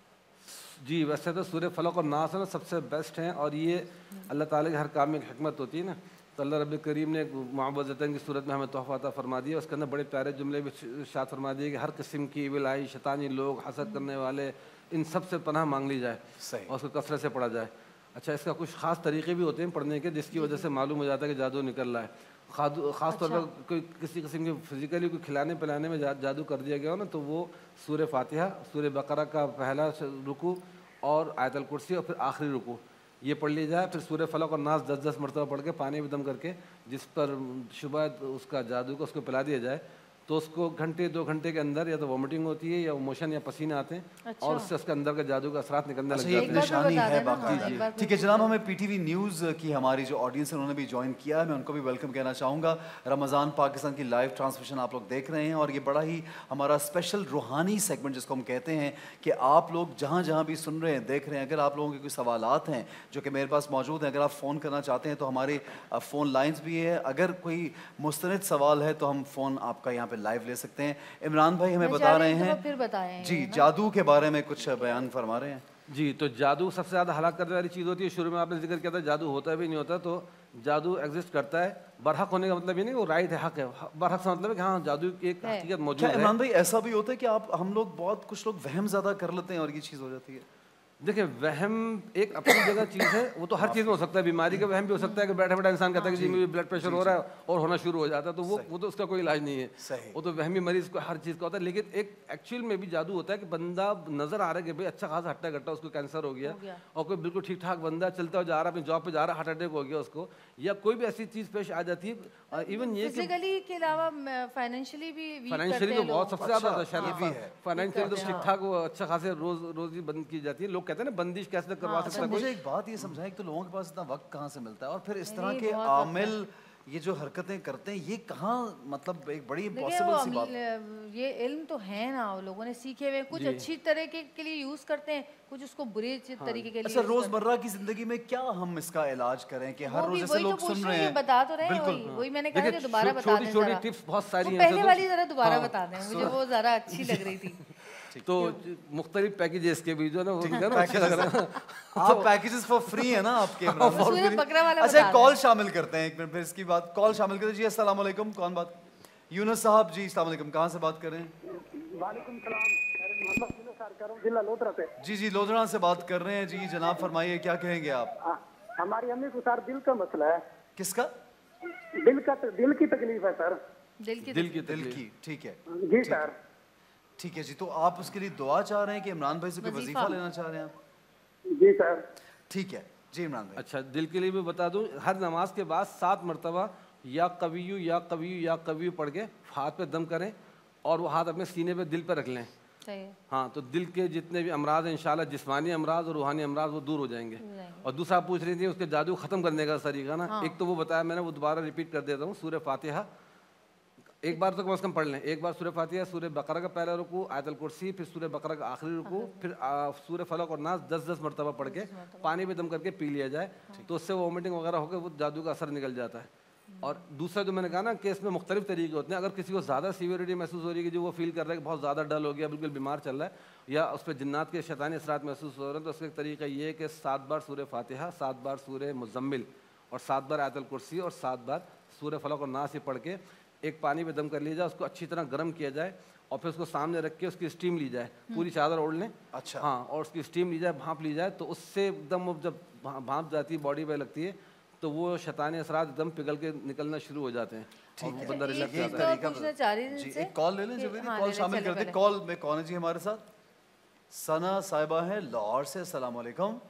जी वैसे तो सूरह फलक और नास है ना सबसे बेस्ट हैं, और ये अल्लाह ताला के हर काम में एक हिकमत होती है ना। तो अल्लाह रब्बुल करीम ने मुआवज़तन की सूरत में हमें तोहफ़ा अता फरमा दिया, उसके अंदर बड़े प्यारे जुमले भी इरशाद फरमा दिए कि हर किस्म की विलाई शैतानी लोग हसद करने वाले इन सब से पनाह मांग ली जाए और उसको कसरत से पढ़ा जाए। अच्छा इसका कुछ ख़ास तरीके भी होते हैं पढ़ने के, जिसकी वजह से मालूम हो जाता है कि जादू निकल रहा है। ख़ास तौर पर कोई किसी किस्म के फिज़िकली कोई खिलाने पिलाने में जादू कर दिया गया हो ना, तो वो सूरह फातिहा, सूरह बकरा का पहला रुकू और आयतल कुर्सी और फिर आखिरी रुकू ये पढ़ ली जाए। फिर सूरह फलक और नास 10-10 मरतबा पढ़ के पानी में दम करके जिस पर शुबह उसका जादू को उसको पिला दिया जाए, तो उसको घंटे 2 घंटे के अंदर या तो वॉमिटिंग होती है या मोशन या पसीने आते हैं। अच्छा। और उससे उसके अंदर का जादू का असरात निकलने लग जाते हैं। निशानी है बाकी। ठीक है जनाब, हमें पीटीवी न्यूज़ की हमारी जो ऑडियंस है उन्होंने भी ज्वाइन किया है, मैं उनको भी वेलकम कहना चाहूँगा। रमज़ान पाकिस्तान की लाइव ट्रांसमिशन आप लोग देख रहे हैं और ये बड़ा ही हमारा स्पेशल रूहानी सेगमेंट जिसको हम कहते हैं कि आप लोग जहाँ जहाँ भी सुन रहे हैं देख रहे हैं, अगर आप लोगों के कोई सवालात हैं जो कि मेरे पास मौजूद हैं, अगर आप फ़ोन करना चाहते हैं तो हमारे फ़ोन लाइन्स भी है। अगर कोई मुस्तनद सवाल है तो हम फ़ोन आपका यहाँ पे लाइव ले सकते हैं। इमरान भाई हमें बता रहे हैं फिर बताएं जी जादू के बारे में कुछ बयान फरमा रहे हैं। जी तो जादू सबसे ज़्यादा हलाक करने वाली चीज़ होती है। शुरू में आपने जिक्र किया था जादू होता है भी नहीं होता, तो जादू एग्जिस्ट करता है। बरहक होने का मतलब ये नहीं वो राइट है, हक है। बरहक से मतलब है कि हाँ जादू की एक हकीकत मौजूद है। इमरान भाई ऐसा भी होता है कि हम लोग कुछ लोग वहम ज़्यादा कर लेते हैं और ये चीज़ हो जाती है? देखिए वहम एक अपनी जगह चीज़ है, वो तो हर चीज़ में हो सकता है। बीमारी का वहम भी हो सकता है कि बैठा बैठा इंसान कहता है कि जी मुझे ब्लड प्रेशर हो रहा है और होना शुरू हो जाता है, तो वो तो उसका कोई इलाज नहीं है। वो तो वहमी मरीज को हर चीज़ का होता है। लेकिन एक एक्चुअल में भी जादू होता है कि बंदा नजर आ रहा है कि भाई अच्छा खासा हट्टा कट्टा उसको कैंसर हो गया, और कोई बिल्कुल ठीक ठाक बंदा चलता हुआ जा रहा है, अपनी जॉब पे जा रहा है, हार्ट अटैक हो गया उसको, या कोई भी ऐसी चीज़ पेश आ जाती है। इवन ये फिजिकली के अलावा फाइनेंशियली भी फाइनेंशियली तो बहुत सबसे ज़्यादा होता है। शायद फाइनेंशियली तो ठीक ठाक वो अच्छा खासे रोजी बंद की जाती है। लोग कहते हैं ना बंदिश कैसे करवा सकता है। मुझे एक बात ये समझाएं कि तो लोगों के पास इतना वक्त कहाँ से मिलता है और फिर इस तरह के आमिल ये जो हरकतें करते हैं ये कहाँ, मतलब एक बड़ी देखिए इम्पॉसिबल सी वो बात। ये इल्म तो है ना, वो लोगों ने सीखे हुए, कुछ जी। अच्छी तरीके के लिए यूज करते हैं, कुछ उसको बुरे तरीके के लिए अच्छा, use करते हैं। रोजमर्रा की जिंदगी में क्या हम इसका इलाज करें कि हर वो रोज भी जैसे वही तो लोग पूछ सुन रही रहे हूँ, हैं, बता तो रहे हैं, बिल्कुल। वही मैंने कहा देखिए, कि दोबारा बता दें छोटी-छोटी जरा। टिप्स बहुत सारी वो हैं, पहले तो- वाली जरा दोबारा हाँ। बता दें, मुझे वो जरा अच्छी लग रही थी। तो मुख्तलिफ पैकेजेस के भी जो ना वो ठीक है, क्या ना अच्छा लग रहा है। आप पैकेजेस फॉर फ्री है ना आपके इमरान भाई? सूर्य बकरा वाला अच्छा, बता कॉल शामिल करते हैं, एक मिनट फिर इसकी बात कॉल शामिल करते हैं। जी अस्सलाम वालेकुम, कौन बात? यूनुस साहब जी अस्सलाम वालेकुम, कहाँ से बात कर रहे हैं? वालेकुम सलाम, मोहम्मद यूनुस सर कर रहा हूं, जिला लोधरा से। जी जी, लोधरा से बात कर रहे हैं जी, जनाब फरमाइए क्या कहेंगे आप? हमारी अम्मी को सर दिल का मसला है। किसका? दिल की तकलीफ है सर। दिल की, ठीक है जी सर। ठीक है जी, तो आप उसके लिए दुआ चाह रहे हैं कि इमरान भाई से कोई वजीफा लेना चाह रहे हैं आप? जी सर। ठीक है जी इमरान भाई। अच्छा, दिल के लिए भी बता दूं, हर नमाज के बाद 7 मरतबा या कवियु या कवियु या कवियु पढ़ के हाथ पे दम करें और वो हाथ अपने सीने पे दिल पे रख लें। सही है। हाँ, तो दिल के जितने भी अमराज हैं इंशाल्लाह, जिस्मानी अमराज और रूहानी अमराज वो दूर हो जाएंगे। और दूसरा आप पूछ रही थी उसके जादू ख़त्म करने का तरीका ना, हाँ। एक तो वो बताया मैंने, वो दोबारा रिपीट कर देता हूँ। सूरह फातिहा एक बार तो कम से कम पढ़ लें, एक बार सूरह फातिहा, सूरह बकरा का पहला रुकू, आयतल कुर्सी, फिर सूरह बकरा का आखिरी रुकू, फिर सूरह फलक और नास 10-10 मरतबा पढ़ के पानी में दम करके पी लिया जाए, तो उससे वोमिटिंग वगैरह होकर वो जादू का असर निकल जाता है। और दूसरा जो मैंने कहा ना कि इसमें मुख्तलिफ तरीके होते हैं। अगर किसी को ज़्यादा सीवियरिटी महसूस हो रही है कि जो वो फील कर रहा है कि बहुत ज़्यादा डल हो गया, बिल्कुल बीमार चल रहा है, या उस पर जिन्नात के शैतानी असरात महसूस हो रहे हैं, तो उसका एक तरीका ये है कि 7 बार सूरह फातिहा, 7 बार सूरह मुज़म्मिल और 7 बार आयतल कुर्सी और 7 बार सूरह फलक और नास ही पढ़ के एक पानी में दम कर लिया जाए, उसको अच्छी तरह गर्म किया जाए और फिर उसको सामने रख के उसकी स्टीम ली जाए, पूरी चादर ओढ़ लें। अच्छा। हाँ, और उसकी स्टीम ली जाए, भाप ली जाए, तो उससे एकदम जब भाप जाती है, बॉडी पे लगती है, तो वो शैतानी असरात एकदम पिघल के निकलना शुरू हो जाते हैं। ठीक है, बंदा रिलैक्स ये हो जाता है। तरीका पूछना चाह रही थी जी, इनसे एक कॉल ले लें कि- जवेदी, हाँ, कॉल ले लें, शामिल चलो कर दें। पहले। कॉल में कौन है जी हमारे साथ? सना साहिबा है लाहौर से। अस्सलाम वालेकुम।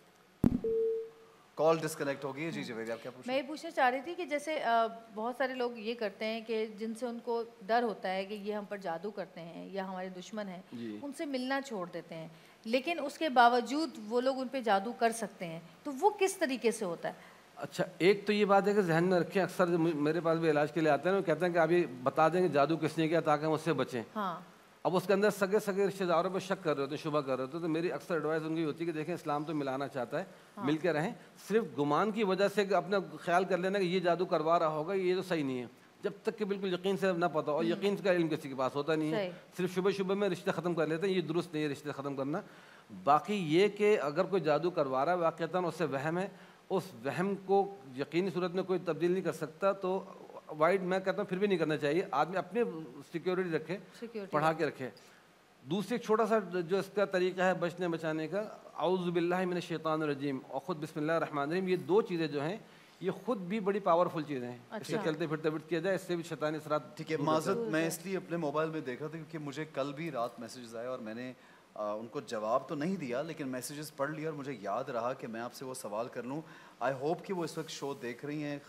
कॉल डिस्कनेक्ट हो गई है। जी जवेदी, आप क्या पूछ मैं ये पूछना चाह रही थी कि जैसे बहुत सारे लोग ये करते हैं कि जिनसे उनको डर होता है कि ये हम पर जादू करते हैं या हमारे दुश्मन हैं, जी। उनसे मिलना छोड़ देते हैं, लेकिन उसके बावजूद वो लोग उन पे जादू कर सकते हैं, तो वो किस तरीके से होता है? अच्छा, एक तो ये बात है कि जहन में रखें, अक्सर जो मेरे पास भी इलाज के लिए आते हैं, वो कहते हैं कि आप ये बता देंगे जादू किसने किया ताकि हम उससे बचें। हाँ। अब उसके अंदर सगे सगे रिश्तेदारों पर शक कर रहे होते हैं, शुबा कर रहे होते हैं, तो मेरी अक्सर एडवाइस उनकी होती है कि देखें इस्लाम तो मिलाना चाहता है, हाँ। मिल के रहें। सिर्फ गुमान की वजह से अपना ख्याल कर लेना कि ये जादू करवा रहा होगा, ये तो सही नहीं है, जब तक कि बिल्कुल यकीन से ना पता, और यकीन का इल्म किसी के पास होता नहीं है। सिर्फ शुबह शुबह में रिश्ते ख़त्म कर लेते हैं, ये दुरुस्त नहीं है रिश्ते ख़त्म करना। बाकी ये कि अगर कोई जादू करवा रहा है वाक़तन उससे वहम है, उस वहम को यकीनी सूरत में कोई तब्दील नहीं कर सकता, तो वाइड मैं कहता हूँ फिर भी नहीं करना चाहिए। आदमी अपने सिक्योरिटी रखे, पढ़ा के रखे। दूसरी एक छोटा सा जो इसका तरीका है बचने बचाने का, औज़ु बिल्लाहि मिनश शैतानिर रजीम और ख़ुद बिस्मिल्लाहिर रहमानिर रहीम, ये दो चीज़ें जो हैं ये खुद भी बड़ी पावरफुल चीज़ें हैं। अच्छा। इससे चलते फिरते फिर किया जाए, इससे भी शैतानी असरात। ठीक है, माज़रत मैं इसलिए अपने मोबाइल में देख रहा था क्योंकि मुझे कल भी रात मैसेजेस आए और मैंने उनको जवाब तो नहीं दिया, लेकिन मैसेजेस पढ़ लिया और मुझे याद रहा कि मैं आपसे वो सवाल कर लूँ। आई होप कि वो इस वक्त शो देख रही हैं।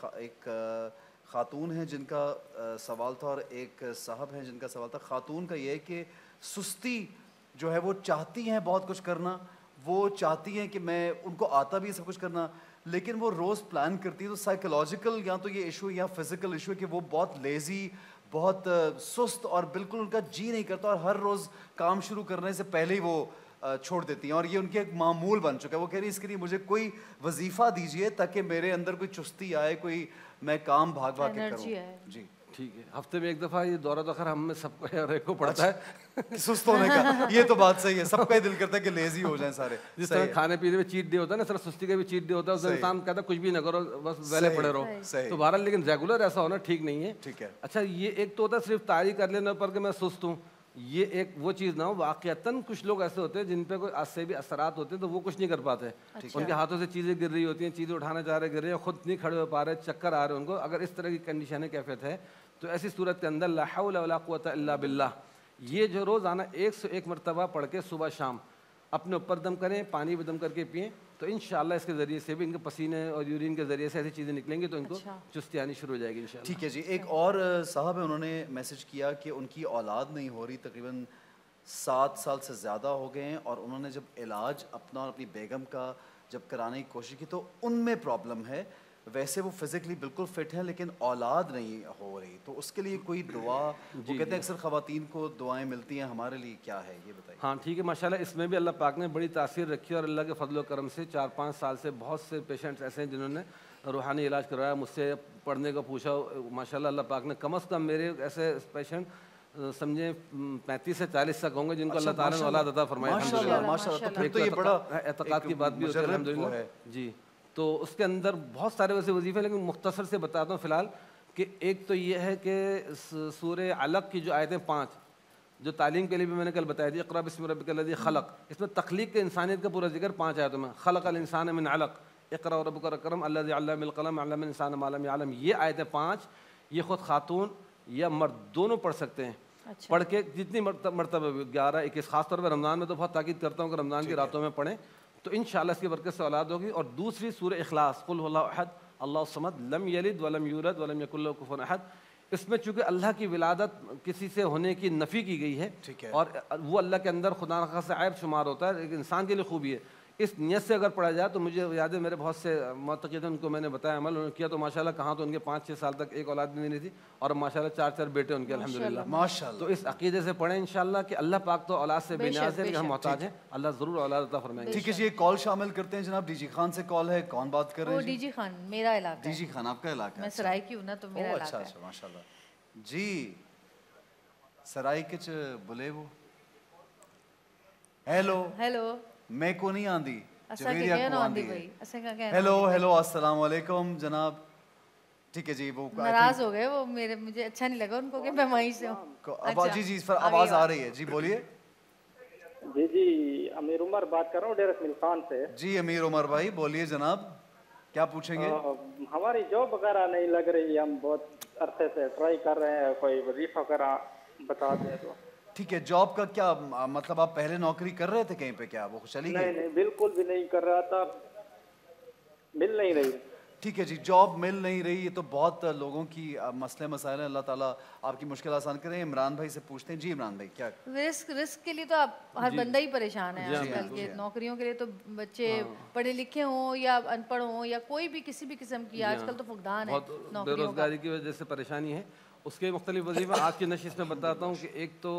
एक ख़ातून है जिनका सवाल था और एक साहब हैं जिनका सवाल था। ख़ातून का ये है कि सुस्ती जो है वो चाहती हैं बहुत कुछ करना, वो चाहती हैं कि मैं उनको आता भी है सब कुछ करना, लेकिन वो रोज़ प्लान करती है। तो साइकोलॉजिकल या तो ये इशू या फिज़िकल इशू है कि वो बहुत लेज़ी, बहुत सुस्त और बिल्कुल उनका जी नहीं करता और हर रोज़ काम शुरू करने से पहले ही वो छोड़ देती हैं और ये उनके एक मामूल बन चुका है। वो कह रही है इसके लिए मुझे कोई वजीफ़ा दीजिए ताकि मेरे अंदर कोई चुस्ती आए, कोई मैं काम भाग भाग के करूँ। जी ठीक है, हफ्ते में एक दफ़ा ये दौरा तो खैर हम में सबको हर एक को पड़ता है सुस्त होने का। ये तो बात सही है, सबका ही दिल करता है कि लेजी हो जाएं सारे। जिस तरह खाने पीने में चीट डे होता है ना, सर सुस्ती का भी चीट डे होता है, उस इंसान कहता है कुछ भी ना करो बस वेले पड़े रहो। तो बहरहाल लेकिन रेगुलर ऐसा होना ठीक नहीं है। ठीक है। अच्छा, ये एक तो होता है सिर्फ तारी कर लेने पर कि मैं सुस्त हूँ, ये एक वो चीज़ ना हो। वाक़तन कुछ लोग ऐसे होते हैं जिन पे कोई से भी असरात होते हैं तो वो कुछ नहीं कर पाते। उनके हाथों से चीज़ें गिर रही होती हैं, चीज़ें उठाना चाह रहे गिर रहे हैं, खुद नहीं खड़े हो पा रहे, चक्कर आ रहे हैं उनको। अगर इस तरह की कंडीशन है, कैफियत है, तो ऐसी सूरत के अंदर ला हौल वला कुव्वता इल्ला बिल्लाह, ये जो रोज़ाना 101 मरतबा पढ़ के सुबह शाम अपने ऊपर दम करें, पानी में दम करके पिएँ, तो इंशाल्लाह इसके ज़रिए से भी इनके पसीने और यूरिन के ज़रिए से ऐसी चीज़ें निकलेंगी तो इनको चुस्ती आनी शुरू हो जाएगी इंशाल्लाह। ठीक है जी। एक और साहब है, उन्होंने मैसेज किया कि उनकी औलाद नहीं हो रही, तकरीबन 7 साल से ज़्यादा हो गए हैं और उन्होंने जब इलाज अपना और अपनी बेगम का जब कराने की कोशिश की तो उनमें प्रॉब्लम है, वैसे वो फिजिकली बिल्कुल फिट हैं लेकिन औलाद नहीं हो रही, तो उसके लिए कोई दुआ, वो कहते हैं अक्सर ख़वातीन को दुआएं मिलती हैं, हमारे लिए क्या है ये बताइए। हाँ ठीक है, माशाल्लाह इसमें भी अल्लाह पाक ने बड़ी तासीर रखी और अल्लाह के फजल करम से 4-5 साल से बहुत से पेशेंट्स ऐसे हैं जिन्होंने रूहानी इलाज करवाया, मुझसे पढ़ने को पूछा। माशाल्लाह अल्लाह पाक ने कम अज़ कम मेरे ऐसे पेशेंट समझे 35 से 40 तक होंगे जिनको अल्लाह ताला ने औलाद अता फरमाया। माशाल्लाह, तो ये बड़ा एतक़ाद की बात भी होती है अल्हम्दुलिल्लाह जी। तो उसके अंदर बहुत सारे वैसे वजीफ़े, लेकिन मुख्तसर से बताता हूँ फ़िलहाल कि एक तो ये है कि सूरह अलक़ की जो आयतें 5 जो तालीम के लिए भी मैंने कल बताया थी, इक़रा बिस्मि रब्बिकल्लज़ी ख़लक़, इसमें तख्लीक़ के इंसानियत का पूरा जिक्र 5 आयतों में। ख़लक़ल इंसान मिन अलक़, इक़रा व रब्बुकल अकरम अल्लज़ी अल्लम बिल क़लम अल्लमल इंसान मा लम यअलम। ये आयतें 5 ये ख़ुद खातून या मर्द दोनों पढ़ सकते हैं। पढ़ के जितनी मरतबा 11-21, ख़ासतौर पर रमज़ान में तो बहुत ताकीद करता हूँ कि रमज़ान की रातों में पढ़ें, तो इंशाअल्लाह इसकी बरकत से औलाद होगी। और दूसरी सूरह इखलास, कुल हुवल्लाहु अहद अल्लाहु समद लम यलिद वलम यूलद वलम यकुल लहू कुफुवन अहद, इसमें चूँकि अल्लाह की विलादत किसी से होने की नफ़ी की गई है, और वो अल्लाह के अंदर खुदा न खास्ता ऐब शुमार होता है, एक इंसान के लिए खूबी है। इस नियत से अगर पढ़ा जाए तो मुझे याद है मेरे बहुत से मुअत्तक़ीन उनको मैंने बताया, अमल उन्होंने किया, तो माशाल्लाह कहाँ तो उनके 5-6 साल तक एक औलाद भी नहीं थी, और माशाल्लाह 4-4 बेटे उनके अल्हम्दुलिल्लाह माशाल्लाह। तो इस अक़ीदे से पढ़ें इंशाअल्लाह कि अल्लाह पाक तो औलाद से बेनियाज़ है, लेकिन हम मोहताज हैं, अल्लाह ज़रूर औलाद अता फरमाएंगे। ठीक है जी, एक कॉल शामिल करते हैं जनाब। डीजी खान से कॉल है, कौन बात कर रहे हैं? डीजी खान मेरा इलाका। डीजी खान आपका इलाका? मैं सराय की हूँ ना, तो मेरा इलाका है। अच्छा माशाल्लाह जी। सराय के बुले वो हेलो हेलो मैं को नहीं आंदी हेलो हेलो अस्सलाम वालेकुम जनाब। ठीक है जी, वो नाराज हो गए वो मेरे, मुझे अच्छा नहीं लगा उनको कि मैं वहीं से हूँ। जी जी आवाज आ रही है जी, बोलिए। जी जी, अमीर उमर बात कर रहा हूँ डेरा मिल खान से। जी अमीर उमर भाई बोलिए जनाब, क्या पूछेंगे? हमारी जॉब वगैरह नहीं लग रही, हम बहुत अरसे से ट्राई कर रहे हैं, कोई वजीफ वगैरह बता दें तो। ठीक है, जॉब का क्या मतलब, आप पहले नौकरी कर रहे थे कहीं पे, क्या वो चली गई? नहीं बिल्कुल भी नहीं कर रहा था, मिल नहीं रही। ठीक है जी, जॉब मिल नहीं रही, ये तो बहुत लोगों की मसले मसाइल हैं। अल्लाह ताला आपकी मुश्किल आसान करें। इमरान भाई से पूछते हैं। जी इमरान भाई, क्या रिस्क के लिए तो आप हर बंदा ही परेशान है आजकल के नौकरियों के लिए, तो बच्चे पढ़े लिखे हों या अनपढ़ हों या कोई भी किसी भी किस्म की, आजकल तो फुकदान है बेरोजगारी की वजह से परेशानी है। उसके मुख्तलिफ वजीफे आज की नशिश में बताता हूँ कि एक तो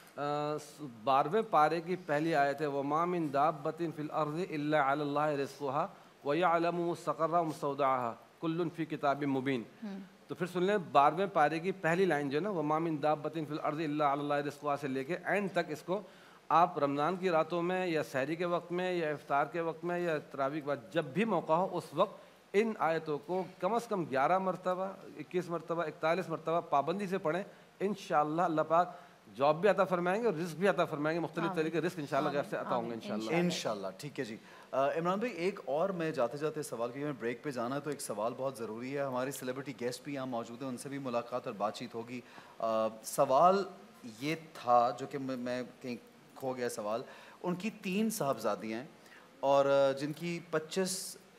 12वें पारे की पहली आयत है, वमा मिन दाब्बतिन फिल अर्ज़ि इल्ला अलल्लाहि रिज़्क़ुहा व यअलमु मुस्तक़र्रहा व मुस्तौदअहा कुल्लुन फ़ी किताबिन मुबीन। तो फिर सुन लें 12वें पारे की पहली लाइन जो है ना, वमा मिन दाब्बतिन फिल अर्ज़ि इल्ला अलल्लाहि रिज़्क़ुहा से लेके एंड तक, इसको आप रमज़ान की रातों में या सहरी के वक्त में या इफ्तार के वक्त में या तरावी के बाद जब भी मौका हो उस वक्त इन आयतों को कम से कम 11 मरतबा, 21 मरतबा, 41 मरतबा पाबंदी से पढ़ें। इंशाअल्लाह अल्लाह पाक जॉब भी अता फरमाएंगे और रिस्क भी अता फरमाएंगे, मुख्तलिफ तरीके रिस्क इंशाअल्लाह गैर से अता होंगे इंशाअल्लाह। ठीक है जी। इमरान भाई एक और मैं जाते जाते सवाल, क्योंकि मैं ब्रेक पे जाना है तो एक सवाल बहुत ज़रूरी है। हमारे सेलिब्रिटी गेस्ट भी यहाँ मौजूद हैं, उनसे भी मुलाकात और बातचीत होगी। सवाल ये था जो कि मैं कहीं खो गया सवाल। उनकी 3 साहबजादियाँ हैं और जिनकी 25,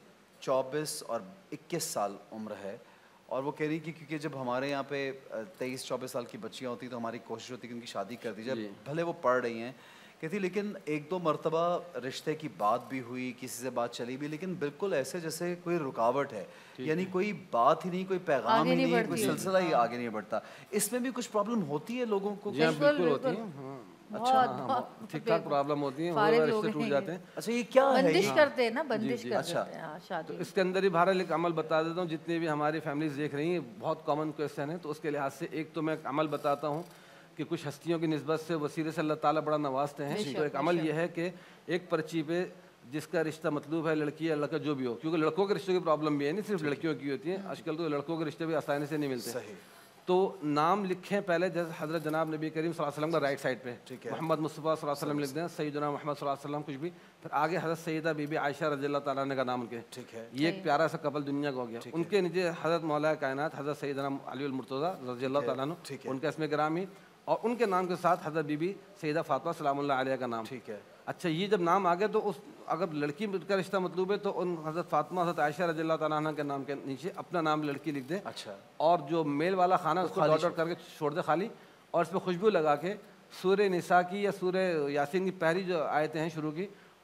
24 और 21 साल उम्र है, और वो कह रही कि क्योंकि जब हमारे यहाँ पे 23-24 साल की बच्चियाँ होती तो हमारी कोशिश होती कि उनकी शादी कर दी जाए, भले वो पढ़ रही हैं कहती, लेकिन 1-2 मरतबा रिश्ते की बात भी हुई, किसी से बात चली भी, लेकिन बिल्कुल ऐसे जैसे कोई रुकावट है, यानी कोई बात ही नहीं, कोई पैगाम ही नहीं, कोई सिलसिला ही आगे नहीं बढ़ता। इसमें भी कुछ प्रॉब्लम होती है लोगों को? बिल्कुल होती है। अच्छा, ठीक ठाक प्रॉब्लम होती है, रिश्ते टूट जाते हैं। अच्छा, ये क्या है? बंदिश करते हैं ना, बंदिश करते हैं शादी। तो इसके अंदर ही बहरहाल एक अमल बता देता हूँ, जितनी भी हमारी फैमिलीज देख रही हैं, बहुत कॉमन क्वेश्चन है, तो उसके लिहाज से एक तो मैं अमल बताता हूँ कि कुछ हस्तियों की निस्बत से वसीले से अल्लाह ताला बड़ा नवाजते हैं। तो एक अमल ये है कि एक पर्ची पे जिसका रिश्ता मतलूब है, लड़की या लड़का जो भी हो, क्योंकि लड़कों के रिश्ते की प्रॉब्लम भी है, नहीं सिर्फ लड़कियों की होती है, आजकल तो लड़कों के रिश्ते भी आसानी से नहीं मिलते। तो नाम लिखें पहले, जैसे हज़रत जनाब नबी करीम सल्लल्लाहु अलैहि वसल्लम का राइट साइड पे मोहम्मद मुस्तफ़ा सल्लल्लाहु अलैहि वसल्लम लिख दें, सैयदना मोहम्मद सल्लल्लाहु अलैहि वसल्लम कुछ भी, फिर आगे हज़रत सैयदा बीबी आयशा रज़ियल्लाहु ताला अन्हा का नाम उनके, ये एक प्यारा सा कपल दुनिया का हो गया। उनके नीचे हज़रत मौला कायनात हज़रत सैयदना अली अल मुर्तज़ा रज़ियल्लाहु ताला अन्हु, उनका इसमें ग्रामी, और उनके नाम के साथ हज़रत बीबी सैयदा फातिमा सलामुल्लाह अलैहा का नाम। ठीक है। अच्छा, ये जब नाम आ गया तो उस अगर लड़की का रिश्ता मतलूब है तो उन हज़रत फातिमा हज़रत आयशा रज़ियल्लाहु ताला अन्हा के नाम के नीचे अपना नाम लड़की लिख दे। अच्छा। और जो मेल वाला खाना उसको डॉट डॉट करके छोड़ दे खाली, और इसमें खुशबू लगा के सूरह निसा की या सूरह यासीन की पहली जो आयतें हैं शुरू की,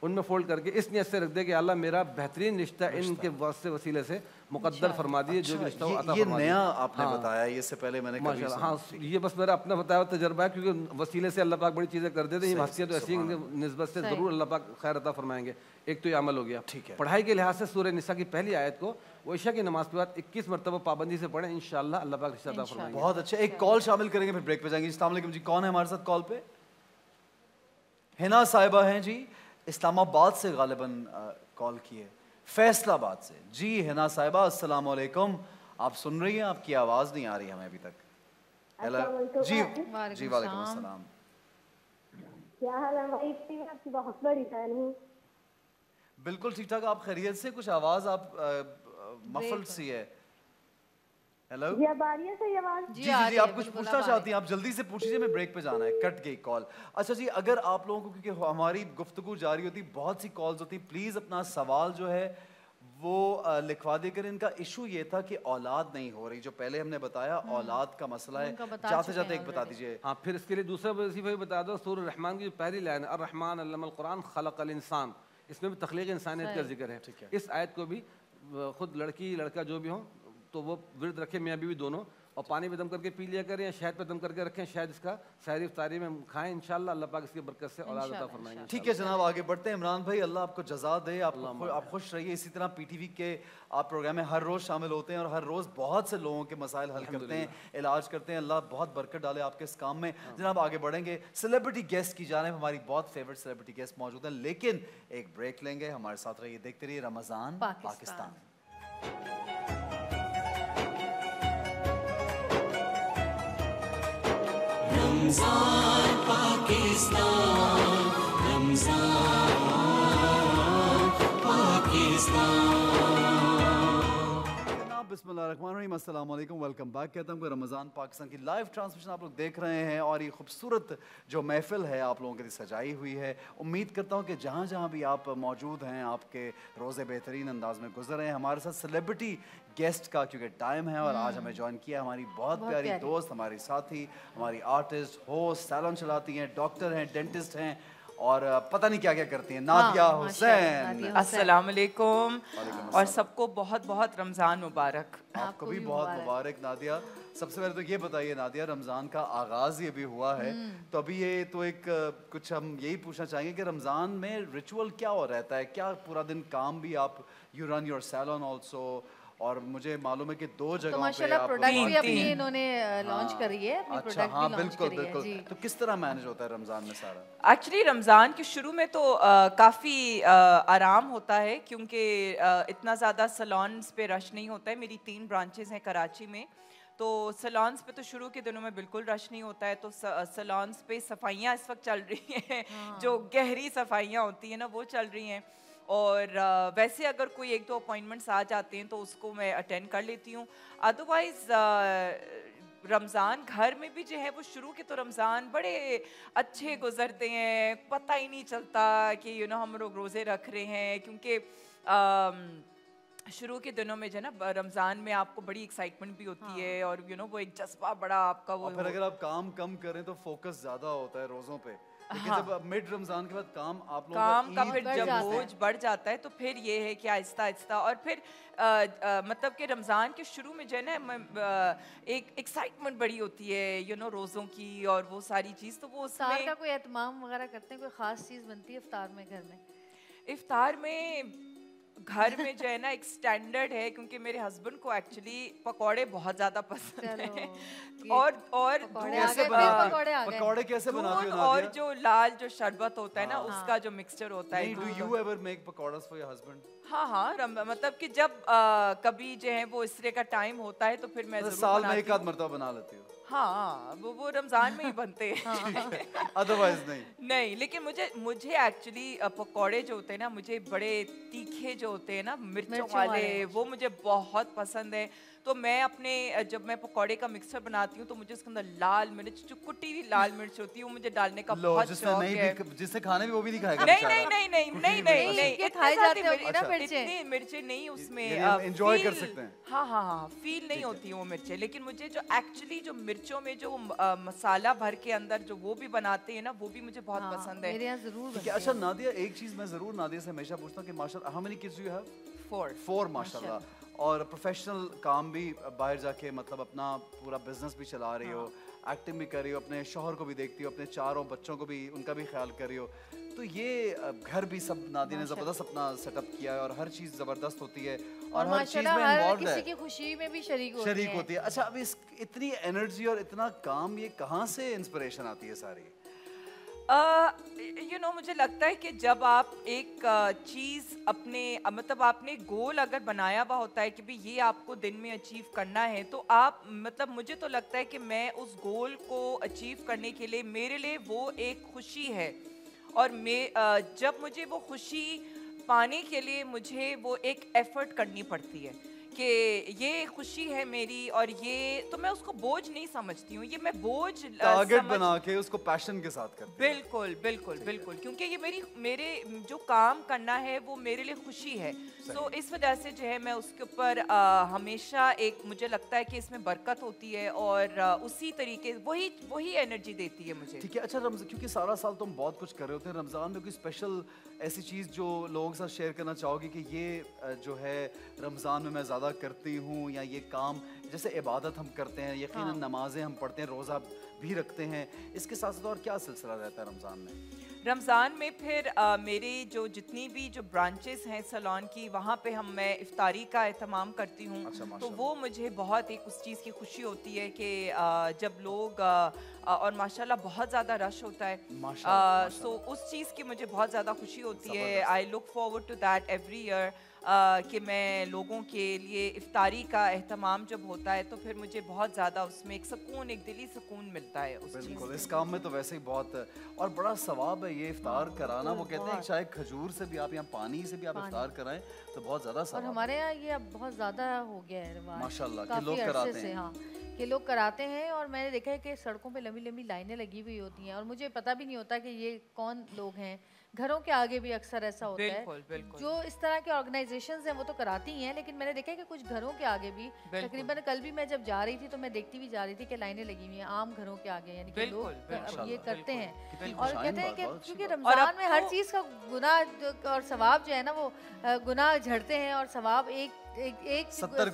उनमें फोल्ड करके इस नियत से रख दे कि अल्लाह मेरा बेहतरीन रिश्ता इनके वसीले से मुकद्दर फरमा दिए, जो भी रिश्ता हो अता ये फरमा दिए। नया आपने हाँ। बताया, ये से पहले मैंने कभी माशाल्लाह, सुना हाँ ये बस मेरा अपना बताया हुआ तजर्बा है, क्योंकि वसीले से अल्लाह पाक बड़ी चीज़ें कर देते हैं। हस्तियाँ तो ऐसी निस्बत से ज़रूर अल्लाह पाक खैर अता फरमाएंगे। एक तो ये अमल हो गया। ठीक है। पढ़ाई के लिहाज से सूरह निसा की पहली आयत को वो ईशा की नमाज के बाद 21 मरतबा पाबंदी से पढ़ें, इंशाअल्लाह अल्लाह पाक रिश्ता अता फरमाएंगे। बहुत अच्छा। एक कॉल शामिल करेंगे फिर ब्रेक पे जाएंगे। अस्सलाम वालेकुम जी, कौन है हमारे साथ कॉल पे? हिना साहिबा हैं जी, इस्लामाबाद से गालिबन कॉल किए, फैसलाबाद से। जी हिना साहिबा अस्सलाम वालेकुम, आप सुन रही हैं? आपकी आवाज़ नहीं आ रही हमें अभी तक। हेलो जी जी वालेकुम अस्सलाम। क्या हाल है भाई? मैं आपकी बहुत बड़ी फैन हूँ। बिल्कुल ठीक ठाक, आप खैरियत से? कुछ आवाज़ आप मफल्ड सी है। हेलो जी अब आ रही है सही आवाज़? जी जी आप कुछ पूछना चाहती हैं? आप जल्दी से पूछिए, मैं ब्रेक पे जाना है, कट गई कॉल। अच्छा जी, अगर आप लोगों को, क्योंकि हमारी गुफ्तगू जारी होती, बहुत सी कॉल्स होती, प्लीज़ अपना सवाल जो है वो लिखवा दे कर। इनका इशू ये था कि औलाद नहीं हो रही, जो पहले हमने बताया औलाद का मसला है। जाते जाते एक बता दीजिए। हाँ, फिर इसके लिए दूसरा वजीफा भी बता दो। सूरह रहमान की जो पहली लाइन है, अर्रहमान अल्लमल कुरान खलक़ल इंसान, इसमें भी तख्लीक़ इंसानियत का जिक्र है। इस आयत को भी खुद लड़की लड़का जो भी हो तो वो विरद रखे, मियाँ बीवी दोनों, और पानी में दम करके पी लिया करें या शहद पे दम करके रखें। शायद इसका सहरी इफ्तारी में खाएं, इंशाल्लाह अल्लाह पाक इसकी बरकत से औलाद अता फरमाएंगे। ठीक है जनाब, आगे बढ़ते हैं। इमरान भाई, अल्लाह आपको जज़ा दे, आप खुश रहिए। इसी तरह पीटीवी के आप प्रोग्राम में हर रोज़ शामिल होते हैं और हर रोज़ बहुत से लोगों के मसाइल हल करते हैं, इलाज करते हैं। अल्लाह बहुत बरकत डाले आपके इस काम में। जनाब आगे बढ़ेंगे, सेलिब्रिटी गेस्ट की जानिब। हमारी बहुत फेवरेट सेलिब्रिटी गेस्ट मौजूद हैं, लेकिन एक ब्रेक लेंगे। हमारे साथ रहिए, देखते रहिए रमज़ान पाकिस्तान। रमज़ान पाकिस्तान, रमज़ान पाकिस्तान। बिस्मिल्लाहिर्रहमानिर्रहीम, अस्सलाम वालेकुम, वेलकम बैक। कहता हूँ कि रमज़ान पाकिस्तान की लाइव ट्रांसमिशन आप लोग देख रहे हैं और ये खूबसूरत जो महफिल है आप लोगों के लिए सजाई हुई है। उम्मीद करता हूँ कि जहाँ जहाँ भी आप मौजूद हैं आपके रोज़े बेहतरीन अंदाज में गुजर रहे हैं। हमारे साथ सेलिब्रिटी गेस्ट का क्योंकि टाइम है और आज हमें ज्वाइन किया हमारी बहुत प्यारी दोस्त, हमारी साथी, हमारी आर्टिस्ट, होस्ट, सैलून चलाती हैं, डॉक्टर हैं, डेंटिस्ट हैं और पता नहीं क्या क्या करती हैं, नादिया हुसैन। अस्सलाम वालेकुम और सबको बहुत बहुत रमज़ान मुबारक। आपको भी बहुत मुबारक नादिया। सबसे पहले तो ये बताइए नादिया, रमज़ान का आगाज़ ये भी हुआ है, तो अभी ये तो एक कुछ हम यही पूछना चाहेंगे कि रमज़ान में रिचुअल क्या हो रहता है? क्या पूरा दिन काम भी आप, you run your salon also, और मुझे मालूम है कि 2 जगहों पे आप प्रोडक्ट भी अपनी इन्होंने लॉन्च करी है। अच्छा हाँ बिल्कुल बिल्कुल। तो किस तरह मैनेज होता है रमज़ान में सारा? एक्चुअली रमज़ान के शुरू में तो काफ़ी आराम होता है, क्योंकि इतना ज़्यादा सैलून्स पे रश नहीं होता है। मेरी 3 ब्रांचेस हैं कराची में, तो सैलून्स पे तो शुरू के दिनों में बिल्कुल रश नहीं होता है। तो सैलून्स पे सफाइयाँ इस वक्त चल रही हैं, जो गहरी सफाइयाँ होती हैं ना वो चल रही हैं। और वैसे अगर कोई 1-2 अपॉइंटमेंट्स आ जाते हैं तो उसको मैं अटेंड कर लेती हूँ। अदरवाइज़ रमज़ान घर में भी जो है वो शुरू के तो रमज़ान बड़े अच्छे गुजरते हैं, पता ही नहीं चलता कि हम लोग रोज़े रख रहे हैं, क्योंकि शुरू के दिनों में जो है ना रमज़ान में आपको बड़ी एक्साइटमेंट भी होती है और वो एक जज्बा बड़ा आपका वो। फिर अगर आप काम कम करें तो फोकस ज़्यादा होता है रोज़ों पे, लेकिन जब मिड रमज़ान के बाद काम आप लोगों का फिर जब बोझ बढ़ जाता है तो फिर ये है कि आहिस्ता आहिस्ता, और फिर मतलब कि रमज़ान के शुरू में जो है ना एक एक्साइटमेंट बड़ी होती है रोज़ों की और वो सारी चीज़। तो वो इफ्तार का कोई एहतमाम वगैरह करते हैं? कोई ख़ास चीज़ बनती है इफ्तार में घर में? इफ्तार में घर में जो है ना एक स्टैंडर्ड है, क्योंकि मेरे हस्बैंड को एक्चुअली पकौड़े बहुत ज़्यादा पसंद हैं और पकौड़े कैसे बनाते हो? और जो लाल जो शरबत होता है ना उसका जो मिक्सचर होता है। Do you ever make pakoras for your husband? हाँ, मतलब कि जब कभी जो है वो इस तरह का टाइम होता है तो फिर मैं साल में 1 आध मरतबा बना लेती हूँ। हाँ, वो रमज़ान में ही बनते हैं, अदरवाइज नहीं। लेकिन मुझे एक्चुअली पकौड़े जो होते हैं ना, मुझे बड़े तीखे जो होते हैं ना मिर्चों वाले, वो मुझे बहुत पसंद है। तो मैं अपने जब मैं पकौड़े का मिक्सचर बनाती हूँ तो मुझे उसके अंदर लाल मिर्च, जो कुटी हुई लाल मिर्च होती है वो मुझे डालने का बहुत शौक है। जिससे खाने भी वो भी नहीं खाएगा। नहीं, खाए जाते होंगे ना मिर्चें। इतनी मिर्चें नहीं उसमें एंजॉय कर सकते हैं। हाँ, फील नहीं होती वो मिर्चें, लेकिन मुझे जो एक्चुअली जो मिर्चों में जो मसाला भर के अंदर जो वो भी बनाते हैं ना, वो भी मुझे बहुत पसंद है। मेरे यहाँ जरूर। अच्छा नादिया, एक चीज मैं जरूर नादिया से हमेशा पूछता हूँ कि माशाल्लाह, how many kids you have? 4 माशाल्लाह। और प्रोफेशनल काम भी बाहर जाके मतलब अपना पूरा बिजनेस भी चला रही हो, एक्टिंग भी कर रही हो, अपने शौहर को भी देखती हो, अपने 4 बच्चों को भी, उनका भी ख्याल कर रही हो, तो ये घर भी सब नादिया ने ज़बरदस्त अपना सेटअप किया है और हर चीज़ ज़बरदस्त होती है और हर चीज़ में इन्वॉल्व है, किसी की खुशी में भी शरीक होती है। अच्छा, अब इस इतनी एनर्जी और इतना काम, ये कहाँ से इंस्पिरेशन आती है सारी? मुझे लगता है कि जब आप एक चीज़ अपने मतलब आपने गोल अगर बनाया हुआ होता है कि भाई ये आपको दिन में अचीव करना है, तो आप मतलब मुझे तो लगता है कि मैं उस गोल को अचीव करने के लिए, मेरे लिए वो एक खुशी है और मैं जब मुझे वो खुशी पाने के लिए मुझे वो एक एफर्ट करनी पड़ती है कि ये खुशी है मेरी और ये तो मैं उसको बोझ नहीं समझती हूँ, ये मैं बोझ टारगेट बना के उसको पैशन के साथ करती हूँ। बिल्कुल क्योंकि ये मेरे जो काम करना है वो मेरे लिए खुशी है, तो इस वजह से जो है मैं उसके ऊपर हमेशा एक मुझे लगता है कि इसमें बरकत होती है और उसी तरीके वही एनर्जी देती है मुझे। ठीक है। अच्छा रमज़ान, क्योंकि सारा साल तुम बहुत कुछ कर रहे होते हैं, रमज़ान में कोई स्पेशल ऐसी चीज़ जो लोगों के साथ शेयर करना चाहोगे कि ये जो है रमज़ान में मैं ज़्यादा करती हूँ, या ये काम जैसे इबादत हम करते हैं, यकीनन नमाजें हम पढ़ते हैं, रोज़ा भी रखते हैं, इसके साथ साथ और क्या सिलसिला रहता है रमज़ान में? रमज़ान में फिर मेरे जो जितनी भी जो ब्रांचेस हैं सैलून की, वहाँ पे मैं इफ्तारी का एहतमाम करती हूँ। अच्छा, तो वो मुझे बहुत एक उस चीज़ की खुशी होती है कि जब लोग और माशाल्लाह बहुत ज़्यादा रश होता है, सो उस चीज़ की मुझे बहुत ज़्यादा खुशी होती है। I look forward to that every year कि मैं लोगों के लिए इफ्तारी का एहतमाम जब होता है तो फिर मुझे बहुत ज़्यादा उसमें एक सुकून, एक दिली सुकून मिलता है उस चीज़ बिल्कुल। इस काम में तो वैसे ही बहुत और बड़ा सवाब है ये इफ्तार कराना। वो कहते हैं चाहे खजूर से भी आप, या पानी से भी आप इफ्तार कराएं तो बहुत ज़्यादा सवाब। और हमारे यहाँ ये अब बहुत ज़्यादा हो गया है रिवाज माशाल्लाह कि लोग कराते हैं। हाँ, कि लोग कराते हैं और मैंने देखा है कि सड़कों पे लंबी लंबी लाइनें लगी हुई होती हैं और मुझे पता भी नहीं होता कि ये कौन लोग हैं। घरों के आगे भी अक्सर ऐसा होता है। जो इस तरह के ऑर्गेनाइजेशंस हैं वो तो कराती ही हैं, लेकिन मैंने देखा है कि कुछ घरों के आगे भी, तकरीबन कल भी मैं जब जा रही थी तो मैं देखती भी जा रही थी कि लाइनें लगी हुई हैं आम घरों के आगे, यानी कि लोग ये करते हैं और कहते हैं कि क्योंकि रमजान में हर चीज़ का गुनाह और सवाब जो है ना वो गुनाह झड़ते हैं और सवाब एक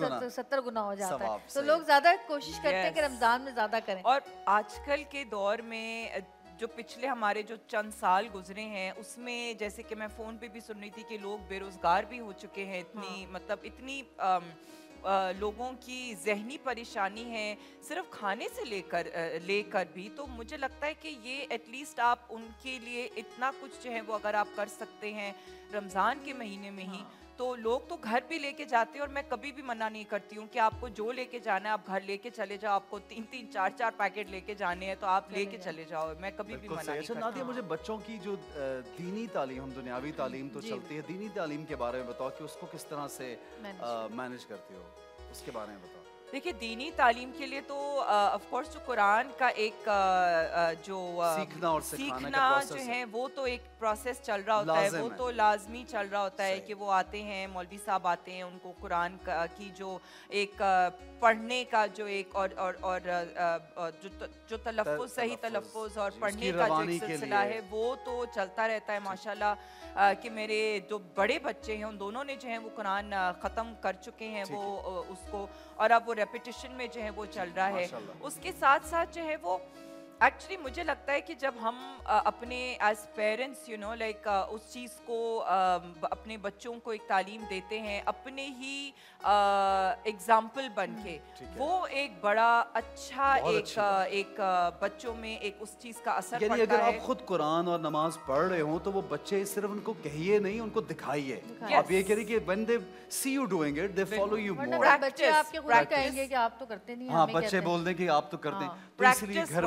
70 गुना हो जाता है, तो लोग ज्यादा कोशिश करते हैं कि रमजान में ज्यादा करें। और आजकल के दौर में जो पिछले हमारे जो चंद साल गुजरे हैं उसमें जैसे कि मैं फ़ोन पे भी सुन रही थी कि लोग बेरोज़गार भी हो चुके हैं, इतनी मतलब इतनी लोगों की जहनी परेशानी है सिर्फ खाने से लेकर भी, तो मुझे लगता है कि ये एटलीस्ट आप उनके लिए इतना कुछ जो है वो अगर आप कर सकते हैं रमज़ान के महीने में ही, तो लोग तो घर भी लेके जाते हैं और मैं कभी भी मना नहीं करती हूँ कि आपको जो लेके जाना है आप घर लेके चले जाओ, आपको 3-3 4-4 पैकेट लेके जाने हैं तो आप लेके चले जाओ, मैं कभी भी मना नहीं करती। नादिया, मुझे बच्चों की जो दीनी तालीम, हम दुनियावी तालीम तो चलती है, दीनी तालीम के बारे में बताओ कि उसको किस तरह से मैनेज करती हो, उसके बारे में बताओ। देखिए दीनी तालीम के लिए तो ऑफ कोर्स जो कुरान का एक जो सीखना और सीखना जो है वो तो एक प्रोसेस चल रहा होता है, वो तो लाजमी चल रहा होता है कि वो आते हैं, मौलवी साहब आते हैं, उनको कुरान की जो एक पढ़ने का जो एक और जो तलफ़्फ़ुज़ सही तलफ़्फ़ुज़ और पढ़ने का जो एक सिलसिला है वो तो चलता रहता है माशाल्लाह। कि मेरे जो बड़े बच्चे हैं उन दोनों ने जो है वो कुरान ख़त्म कर चुके हैं वो उसको, और अब वो रेपिटिशन में जो है वो चल रहा है। उसके साथ साथ जो है वो एक्चुअली मुझे लगता है कि जब हम अपने एज पेरेंट्स लाइक उस चीज़ को अपने बच्चों को एक तालीम देते हैं अपने ही एग्जाम्पल बन के, वो एक बड़ा अच्छा एक बच्चों में एक उस चीज़ का असर पड़ता है। अगर आप खुद कुरान और नमाज पढ़ रहे हो तो वो बच्चे सिर्फ उनको कहिए नहीं, उनको दिखाइए। आप ये कह रही कि when they see you doing it, they follow you more। बच्चे आपके खुद कहेंगे कि आप तो करते नहीं। हाँ, बच्चे बोल दें कि आप तो करते हैं, तो इसलिए घर में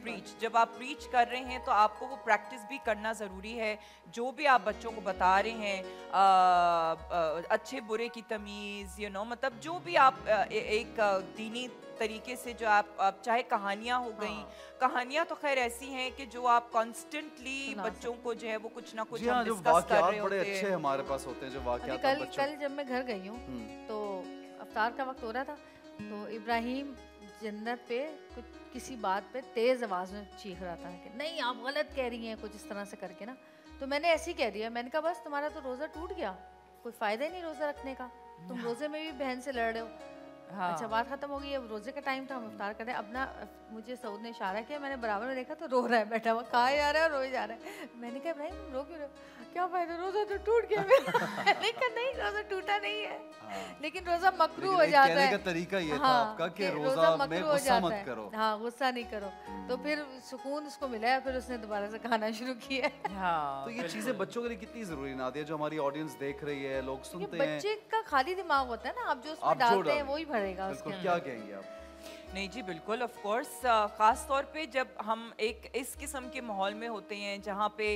प्रीच, जब आप प्रीच कर रहे हैं तो आपको वो प्रैक्टिस भी करना ज़रूरी है। जो भी आप बच्चों को बता रहे हैं, अच्छे बुरे की तमीज़, मतलब जो भी आप एक दीनी तरीके से जो आप चाहे कहानियाँ हो गई, कहानियाँ तो खैर ऐसी हैं कि जो आप कॉन्स्टेंटली बच्चों को जो है वो कुछ ना कुछ हम डिस्कस कर रहे होते हैं। बड़े अच्छे हमारे पास होते हैं जो वाक़यात। कल जब मैं घर गई हूँ तो अफ्तार का वक्त हो रहा था, तो इब्राहिम जन्नत पे कुछ किसी बात पे तेज़ आवाज़ में चीख रहा था कि नहीं आप गलत कह रही हैं, कुछ इस तरह से करके ना। तो मैंने ऐसे ही कह दिया, मैंने कहा बस तुम्हारा तो रोज़ा टूट गया, कोई फ़ायदा ही नहीं रोज़ा रखने का, तुम रोज़े में भी बहन से लड़ रहे हो। हाँ। अच्छा बात खत्म हो गई, अब रोजे का टाइम था, हम इफ्तार कर रहे हैं। अब ना मुझे सऊद ने इशारा किया, मैंने बराबर में देखा तो रो रहा है, बैठा हुआ खाए जा रहा है और रोए जा रहा है। मैंने कहा भाई तुम रो क्यों रहे हो? क्या फायदा, रोजा तो टूट गया मेरा। मैंने कहा नहीं रोजा टूटा नहीं है, लेकिन रोजा मकरू हो जाता है। कहने का तरीका ये था आपका कि रोजा में गुस्सा मत करो। हाँ गुस्सा नहीं करो, तो फिर सुकून उसको मिला है, फिर उसने दोबारा से खाना शुरू किया। हाँ, तो ये चीजें बच्चों के लिए कितनी जरूरी नादिया, जो हमारी ऑडियंस देख रही है, लोग सुनते हैं। बच्चे का खाली दिमाग होता है ना, आप जो उसमें डालते हैं वही भरेगा उसके। क्या कहेंगे आप? नहीं जी बिल्कुल, ऑफ कोर्स, ख़ास तौर पे जब हम एक इस किस्म के माहौल में होते हैं जहाँ पे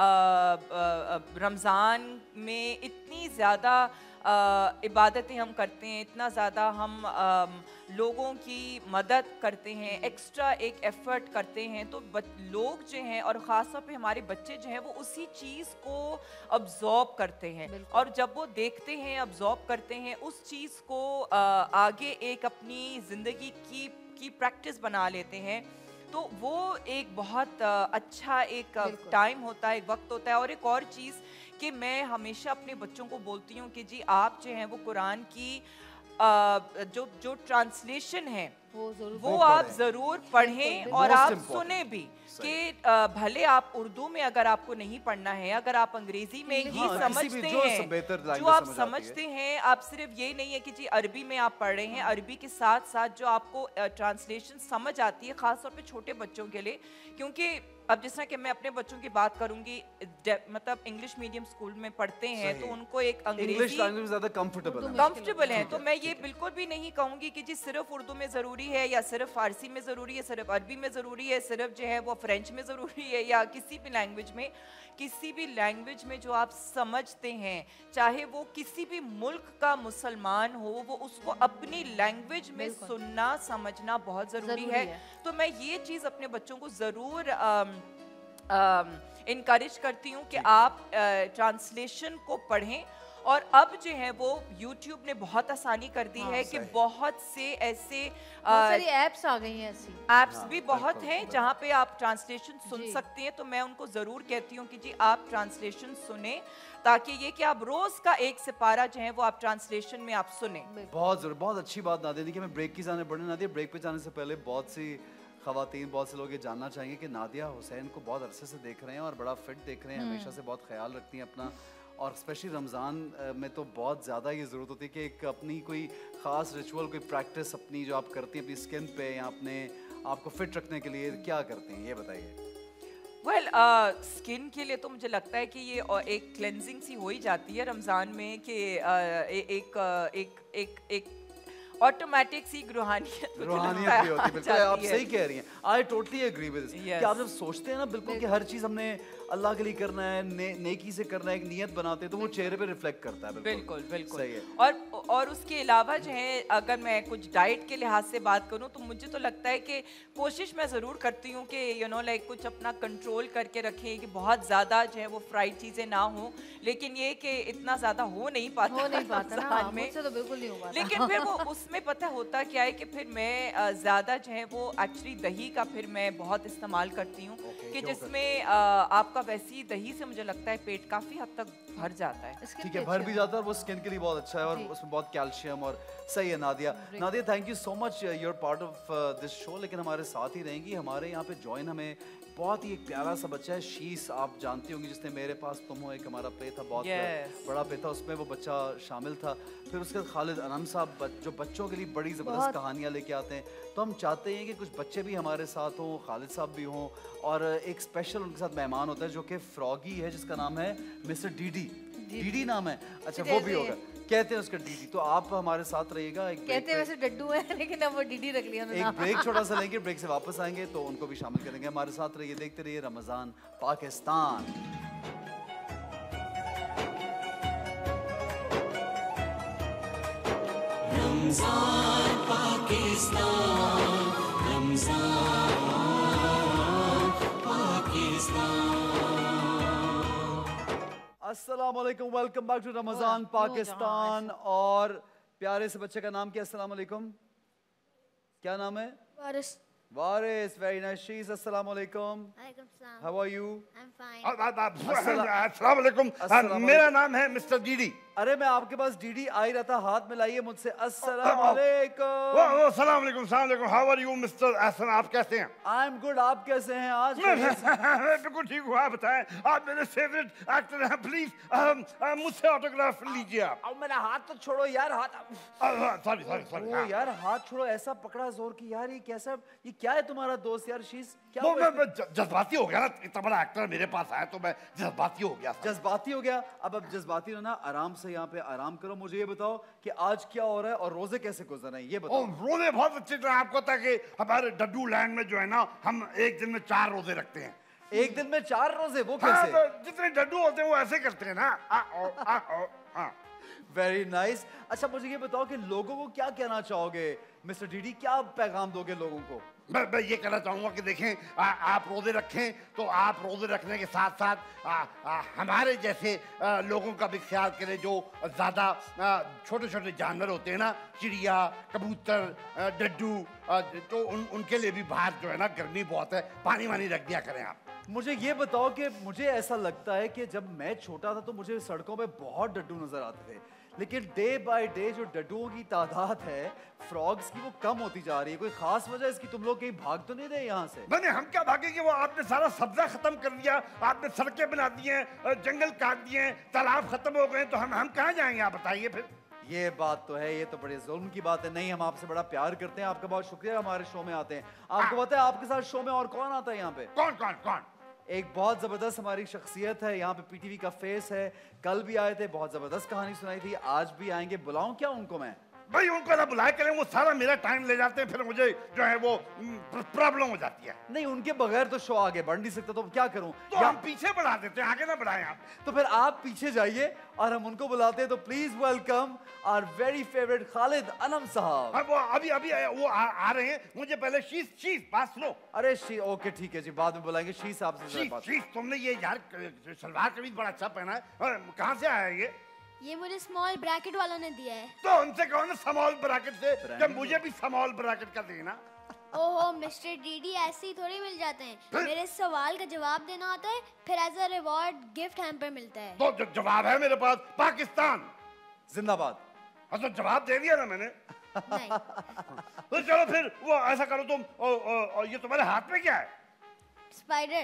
रमज़ान में इतनी ज़्यादा इबादतें हम करते हैं, इतना ज़्यादा हम लोगों की मदद करते हैं, एक्स्ट्रा एक एफ़र्ट करते हैं, तो लोग जो हैं और ख़ास तौर पे हमारे बच्चे जो हैं वो उसी चीज़ को अब्ज़ॉर्ब करते हैं, और जब वो देखते हैं, अब्ज़ॉर्ब करते हैं, उस चीज़ को आगे एक अपनी ज़िंदगी की प्रैक्टिस बना लेते हैं, तो वो एक बहुत अच्छा एक टाइम होता है, एक वक्त होता है। और एक और चीज़ कि मैं हमेशा अपने बच्चों को बोलती हूँ कि जी आप जो हैं वो कुरान की जो ट्रांसलेशन है वो आप ज़रूर पढ़ें, और आप सुने भी कि भले आप उर्दू में अगर आपको नहीं पढ़ना है, अगर आप अंग्रेजी में ही समझते हैं, जो आप समझते हैं, आप सिर्फ ये नहीं है कि जी अरबी में आप पढ़ रहे हैं, अरबी के साथ साथ जो आपको ट्रांसलेशन समझ आती है, ख़ास तौर पे छोटे बच्चों के लिए, क्योंकि अब जिस तरह कि मैं अपने बच्चों की बात करूंगी, मतलब इंग्लिश मीडियम स्कूल में पढ़ते हैं तो उनको एक अंग्रेजी लैंग्वेज ज़्यादा कंफर्टेबल है, तो मैं ये बिल्कुल भी नहीं कहूँगी कि जी सिर्फ उर्दू में ज़रूरी है या सिर्फ फारसी में ज़रूरी है, सिर्फ अरबी में ज़रूरी है, सिर्फ जो है वो फ्रेंच में ज़रूरी है, या किसी भी लैंग्वेज में, किसी भी लैंग्वेज में जो आप समझते हैं, चाहे वो किसी भी मुल्क का मुसलमान हो, वो उसको अपनी लैंग्वेज में सुनना समझना बहुत ज़रूरी है। तो मैं ये चीज़ अपने बच्चों को ज़रूर इनकरेज करती हूँ कि आप ट्रांसलेशन को पढ़ें। और अब जो है वो YouTube ने बहुत आसानी कर दी है कि बहुत से ऐसे सारी ऐप्स आ गई हैं, ऐसी ऐप्स भी बहुत हैं जहाँ पे आप ट्रांसलेशन सुन सकती हैं। तो मैं उनको ज़रूर कहती हूँ कि जी आप ट्रांसलेशन सुने, ताकि ये कि आप रोज़ का एक सिपारा जो है वो आप ट्रांसलेशन में आप सुने। बहुत ज़रूर, बहुत अच्छी बात नादिया। देखिए मैं ब्रेक की जाने बढ़ने नादिया, ब्रेक पे जाने से पहले बहुत सी ख़वातीन, बहुत से लोग ये जानना चाहेंगे कि नादिया हुसैन को बहुत अरसे से देख रहे हैं और बड़ा फिट देख रहे हैं, हमेशा से बहुत ख्याल रखती हैं अपना, और स्पेशली रमज़ान में तो बहुत ज़्यादा ये ज़रूरत होती है कि एक अपनी कोई ख़ास रिचुअल, कोई प्रैक्टिस अपनी जो आप करती हैं अपनी स्किन पे या अपने आपको फिट रखने के लिए क्या करती हैं, ये बताइए। वेल स्किन के लिए तो मुझे लगता है कि ये एक क्लेंजिंग सी हो ही जाती है रमज़ान में, कि एक ऑटोमेटिक सी रूहानियत भी होती है। बिल्कुल आप सही कह रही हैं, I totally agree with this. कि आप जब सोचते हैं ना बिल्कुल कि हर चीज़ हमने अल्लाह के लिए करना है, नेकी से करना है, एक नियत बनाते हैं, तो वो चेहरे पे रिफ्लेक्ट करता है। बिल्कुल बिल्कुल सही है। और उसके अलावा जो है अगर मैं कुछ डाइट के लिहाज से बात करूँ तो मुझे तो लगता है कि कोशिश मैं ज़रूर करती हूँ कि लाइक कुछ अपना कंट्रोल करके रखें, कि बहुत ज़्यादा जो है वो फ्राइड चीज़ें ना हो, लेकिन ये कि इतना ज़्यादा हो नहीं पाता ना, मुझसे तो बिल्कुल नहीं हो पाता। लेकिन फिर वो उसमें पता होता क्या है कि फिर मैं ज़्यादा जो है वो एक्चुअली दही का फिर मैं बहुत इस्तेमाल करती हूँ, कि जिसमें आपका वैसी दही से मुझे लगता है पेट काफ़ी हद तक भर जाता है। ठीक है, भर भी जाता है, वो स्किन के लिए बहुत अच्छा है और उसमें बहुत कैल्शियम और सही है। Nadia, thank you so much, you're part of this show, लेकिन हमारे साथ ही रहेंगी। हमारे यहाँ पे जॉइन हमें बहुत ही एक प्यारा सा बच्चा है शीश, आप जानती होंगी, जिसने मेरे पास तुम हो एक हमारा पे था, बहुत बड़ा पे था, उसमें वो बच्चा शामिल था। फिर उसके खालिद अनम साहब जो बच्चों के लिए बड़ी ज़बरदस्त कहानियाँ लेके आते हैं, तो हम चाहते हैं कि कुछ बच्चे भी हमारे साथ हों, खालिद साहब भी हों, और एक स्पेशल उनके साथ मेहमान होता है जो कि फ्रॉगी है, जिसका नाम है मिस्टर डीडी नाम है। अच्छा वो भी होगा, कहते हैं उसका डीडी। तो आप हमारे साथ रहिएगा। एक कहते हैं वैसे डड्डू है लेकिन अब वो डीडी रख लिया उन्होंने। एक ब्रेक छोटा सा लेंगे, ब्रेक से वापस आएंगे तो उनको भी शामिल करेंगे। हमारे साथ रहिए, देखते रहिए रमजान पाकिस्तान। रमजान पाकिस्तान, रमजान पाकिस्तान। अस्सलाम वालेकुम, welcome back to Ramzan Pakistan. और प्यारे से बच्चे का नाम क्या? अस्सलाम वालेकुम, क्या नाम है? वारिस। वारिस, वेरी नाइस। शीज, अस्सलाम वालेकुम। वालेकुम सलाम। How are you? I am fine. अस्सलाम वालेकुम, मेरा नाम है मिस्टर डीडी। अरे मैं आपके पास डीडी आ ही रहा था, हाथ मिलाइए मुझसे। अस्सलाम वालेकुम। सलाम वालेकुम, सलाम वालेकुम। How are you mister Ehsan, आप कैसे हैं? आई एम गुड, आप कैसे हैं आज? बिल्कुल ठीक हूँ, आप बताएं। आप मेरे फेवरेट एक्टर हैं, प्लीज मुझसे ऑटोग्राफ लीजिए आप। अब मेरा हाथ तो छोड़ो यार, हाथ। Sorry sorry sorry. ओ यार हाथ छोड़ो, ऐसा पकड़ा जोर की यार। ये कैसा, ये क्या है तुम्हारा दोस्त यार? शीज क्या वो मैं जज्बाती हो गया ना, इतना बड़ा एक्टर मेरे पास आया तो मैं जज्बाती हो गया। जज्बाती हो गया? अब जज्बाती हो ना, आराम से यहाँ पे आराम करो। मुझे ये बताओ कि आज क्या हो रहा है और रोजे कैसे गुजर रहे हैं, ये बताओ। रोजे बहुत अच्छे तरह, आपको पता है कि हमारे डड्डू लैंड में जो है ना, हम एक दिन में 4 रोजे रखते हैं। एक दिन में 4 रोजे? वो कैसे? तो जितने डड्डू होते हैं वो ऐसे करते हैं ना। Very nice. अच्छा मुझे ये बताओ कि लोगों को क्या कहना चाहोगे मिस्टर डीडी, क्या पैगाम दोगे लोगों को? मैं ये कहना चाहूँगा कि देखें, आप रोजे रखें तो आप रोजे रखने के साथ साथ हमारे जैसे लोगों का भी ख्याल करें, जो ज़्यादा छोटे छोटे जानवर होते हैं ना, चिड़िया, कबूतर, डड्डू, तो उनके लिए भी बाहर जो है ना गर्मी बहुत है, पानी वानी रख दिया करें आप। मुझे ये बताओ कि मुझे ऐसा लगता है कि जब मैं छोटा था तो मुझे सड़कों पे बहुत डड्डू नजर आते थे, लेकिन डे बाय डे जो डड्डुओं की तादाद है, फ्रॉग्स की, वो कम होती जा रही है। कोई खास वजह इसकी? तुम लोग कहीं भाग तो नहीं रहे यहाँ से? नहीं, हम क्या भागेंगे, वो आपने सारा सब्जा खत्म कर दिया, आपने सड़कें बना दी हैं, जंगल काट दिए हैं, तालाब खत्म हो गए, तो हम कहाँ जाएंगे आप बताइए फिर। ये बात तो है, ये तो बड़े जुल्म की बात है। नहीं, हम आपसे बड़ा प्यार करते हैं, आपका बहुत शुक्रिया हमारे शो में आते हैं। आपको पता है आपके साथ शो में और कौन आता है यहाँ पे? कौन कौन कौन? एक बहुत जबरदस्त हमारी शख्सियत है यहाँ पे, पीटीवी का फेस है। कल भी आए थे, बहुत जबरदस्त कहानी सुनाई थी, आज भी आएंगे। बुलाऊं क्या उनको मैं? भाई उनको ना बुलाए करें, वो सारा मेरा टाइम ले जाते हैं, फिर मुझे जो है वो प्रॉब्लम हो जाती है। नहीं, उनके बगैर तो शो आगे बढ़ नहीं सकता, तो क्या करूं? तो हम पीछे बढ़ा देते हैं, आगे ना बढ़ाएं आप। तो फिर आप पीछे जाइए और हम उनको बुलाते हैं। तो please welcome our very favourite Khalid Anam साहब। वो अभी अभी वो आ रहे हैं, मुझे पहले शीश बात सुनो। अरे ओके ठीक है जी, बाद में बुलाएंगे। शीश साहब से बात। शीश, तुमने ये यार सलवार कमीज बड़ा अच्छा पहना है, कहाँ से आया ये? ये मुझे स्मॉल ब्रैकेट वालों ने दिया है। तो उनसे कहो ना स्मॉल ब्रैकेट से, जब मुझे भी स्मॉल ब्रैकेट का देना। ओहो मिस्टर डीडी, ऐसे ही थोड़ी मिल जाते हैं। मेरे सवाल का जवाब देना होता है, फिर as a reward gift hamper मिलता है। तो जवाब है मेरे पास, पाकिस्तान जिंदाबाद। अच्छा जवाब दे दिया ना मैंने। नहीं। तो चलो फिर वो ऐसा करो तुम, ये तुम्हारे हाथ में क्या है? स्पाइडर।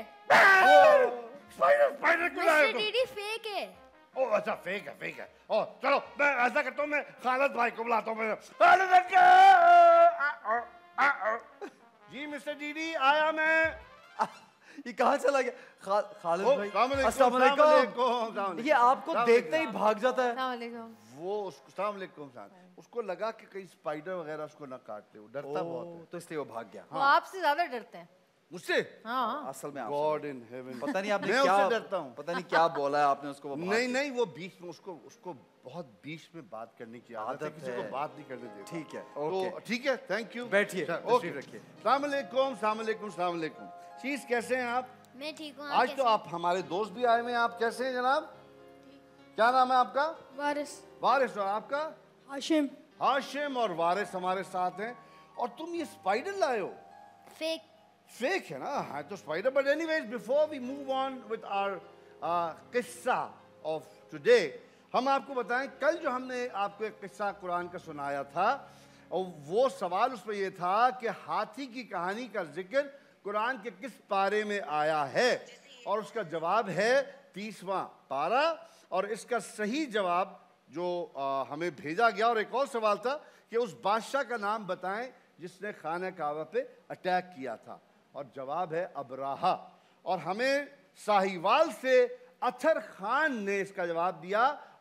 स्पाइडर क्यों लाए तुम? मिस्टर डीडी फेक है। ओ अच्छा फेक है। ओ चलो मैं ऐसा करता हूँ, मैं खालिद भाई को बुलाता हूँ। जी मिस्टर डीडी आया मैं। ये कहाँ चला गया? खालिद भाई अस्सलाम वालेकुम। ये आपको देखते ही भाग जाता है। वो उसको लगा कि कहीं स्पाइडर वगैरह उसको ना काट ले, वो डरता बहुत है, तो इसलिए वो भाग गया। वो आपसे ज्यादा डरते हैं। मुझसे? हाँ। असल में गॉड इन हेवन, पता नहीं आपने मैं क्या, उससे डरता हूँ। पता नहीं क्या बोला है आपने उसको। नहीं वो बीच में उसको बहुत बीच में बात करने की आदत है, किसी को बात नहीं करने देता। ठीक है, तो ठीक है, थैंक यू। बैठिए, ओके रखिए। सलाम अलैकुम। शीश कैसे हैं आप? मैं ठीक हूँ। आज तो आप हमारे दोस्त भी आए हुए हैं, आप कैसे हैं जनाब? क्या नाम है आपका? वारिस। और आपका? हाशिम और वारिस हमारे साथ हैं। और तुम ये स्पाइडर लाए हो? फेक है ना? हाँ तो spider, but anyways before we move on with our किस्सा ऑफ टुडे, हम आपको बताएं कल जो हमने आपको एक किस्सा कुरान का सुनाया था, और वो सवाल उसमें ये था कि हाथी की कहानी का जिक्र कुरान के किस पारे में आया है, और उसका जवाब है 30वां पारा। और इसका सही जवाब जो हमें भेजा गया, और एक और सवाल था कि उस बादशाह का नाम बताएं जिसने खाना काबा पे अटैक किया था, और जवाब है अबराहा। और हमें साहिवाल से अथर खान ने इसका जवाब दिया,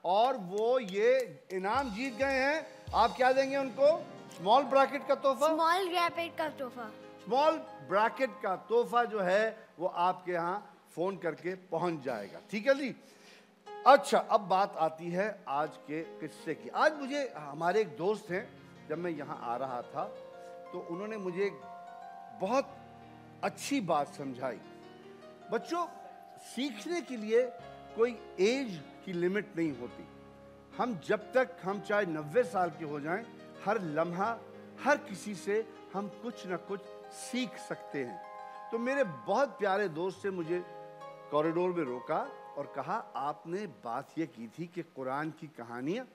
और वो ये इनाम जीत गए हैं। आप क्या देंगे उनको? स्मॉल ब्रैकेट का तोहफा। स्मॉल ब्रैकेट का तोहफा। स्मॉल ब्रैकेट का तोहफा जो है वो आपके यहाँ फोन करके पहुंच जाएगा। ठीक है जी। अच्छा, अब बात आती है आज के किस्से की। आज मुझे हमारे एक दोस्त हैं, जब मैं यहाँ आ रहा था तो उन्होंने मुझे एक बहुत अच्छी बात समझाई। बच्चों, सीखने के लिए कोई एज की लिमिट नहीं होती। हम जब तक हम चाहे 90 साल के हो जाएं, हर लम्हा हर किसी से हम कुछ ना कुछ सीख सकते हैं। तो मेरे बहुत प्यारे दोस्त से मुझे कॉरिडोर में रोका और कहा, आपने बात ये की थी कि कुरान की कहानियाँ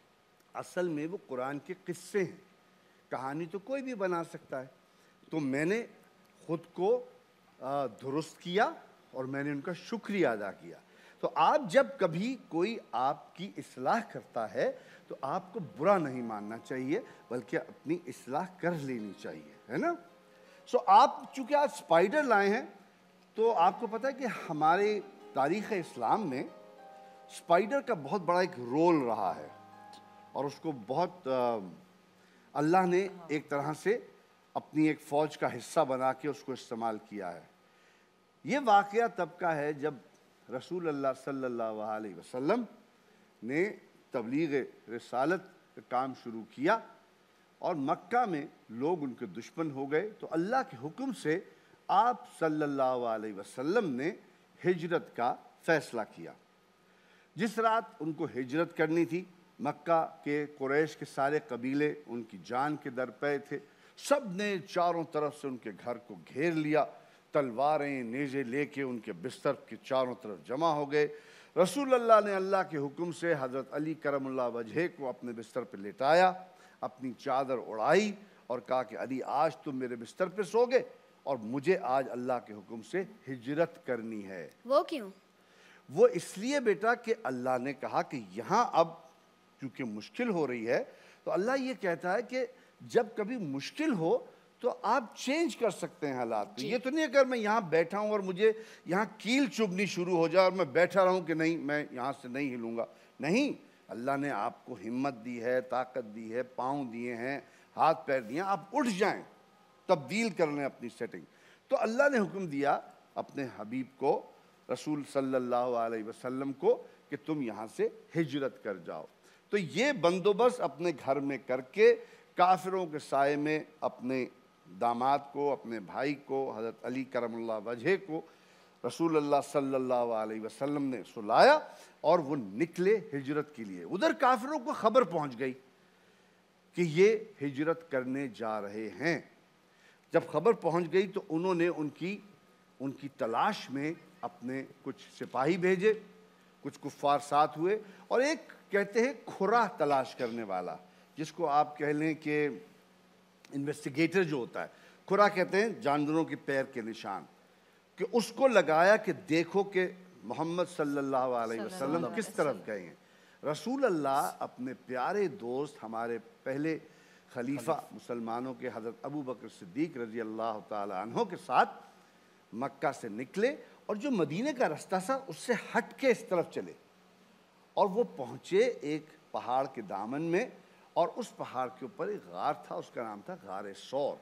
असल में वो कुरान के किस्से हैं। कहानी तो कोई भी बना सकता है। तो मैंने खुद को दुरुस्त किया और मैंने उनका शुक्रिया अदा किया। तो आप जब कभी कोई आपकी इस्लाह करता है तो आपको बुरा नहीं मानना चाहिए, बल्कि अपनी इस्लाह कर लेनी चाहिए, है ना। सो आप चूँकि आज स्पाइडर लाए हैं तो आपको पता है कि हमारे तारीख़ इस्लाम में स्पाइडर का बहुत बड़ा एक रोल रहा है और उसको बहुत अल्लाह ने एक तरह से अपनी एक फ़ौज का हिस्सा बना के उसको इस्तेमाल किया है। ये वाक़या तब का है जब रसूल अल्लाह सल्लल्लाहु अलैहि वसल्लम ने तबलीग रिसालत का काम शुरू किया और मक्का में लोग उनके दुश्मन हो गए। तो अल्लाह के हुक्म से आप सल्लल्लाहु अलैहि वसल्लम ने हिजरत का फ़ैसला किया। जिस रात उनको हिजरत करनी थी, मक्का के कुरैश के सारे कबीले उनकी जान के दर पे थे। सब ने चारों तरफ से उनके घर को घेर लिया, तलवारें नेज़े लेके उनके बिस्तर के चारों तरफ जमा हो गए। रसूल अल्लाह ने अल्लाह के हुक्म से हज़रत अली करमुल्लाह वजह को अपने बिस्तर पे लेटाया, अपनी चादर उड़ाई और कहा कि अली, आज तुम मेरे बिस्तर पे सोगे और मुझे आज अल्लाह के हुक्म से हिजरत करनी है। वो क्यों? वो इसलिए बेटा कि अल्लाह ने कहा कि यहाँ अब क्योंकि मुश्किल हो रही है, तो अल्लाह ये कहता है कि जब कभी मुश्किल हो तो आप चेंज कर सकते हैं हालात। ये तो नहीं अगर मैं यहाँ बैठा हूँ और मुझे यहाँ कील चुभनी शुरू हो जाए और मैं बैठा रहूँ कि नहीं मैं यहाँ से नहीं हिलूँगा। नहीं, अल्लाह ने आपको हिम्मत दी है, ताकत दी है, पाँव दिए हैं, हाथ पैर दिए हैं, आप उठ जाएं, तब्दील कर लें अपनी सेटिंग। तो अल्लाह ने हुक्म दिया अपने हबीब को, रसूल सल्लल्लाहु अलैहि वसल्लम को, कि तुम यहाँ से हिजरत कर जाओ। तो ये बंदोबस्त अपने घर में करके काफिरों के साए में अपने दामाद को, अपने भाई को, हज़रत अली करमुल्लाह वजह को रसूल अल्लाह सल्लल्लाहु अलैहि वसल्लम ने सुलाया और वो निकले हिजरत के लिए। उधर काफिरों को खबर पहुंच गई कि ये हिजरत करने जा रहे हैं। जब खबर पहुंच गई तो उन्होंने उनकी तलाश में अपने कुछ सिपाही भेजे, कुछ कुफ्फार साथ हुए और एक कहते हैं खुरा तलाश करने वाला, जिसको आप कह लें कि इन्वेस्टिगेटर जो होता है, खुरा कहते हैं जानवरों के पैर के निशान, कि उसको लगाया कि देखो कि मोहम्मद सल्लल्लाहु अलैहि वसल्लम किस तरफ गए हैं। रसूल अल्लाह अपने प्यारे दोस्त, हमारे पहले खलीफा मुसलमानों के हज़रत अबू बकर सिद्दीक़ रज़ी अल्लाह ताला अन्हो के साथ मक्का से निकले और जो मदीने का रास्ता था उससे हट के इस तरफ चले और वो पहुँचे एक पहाड़ के दामन में और उस पहाड़ के ऊपर एक गार था, उसका नाम था गार सौर।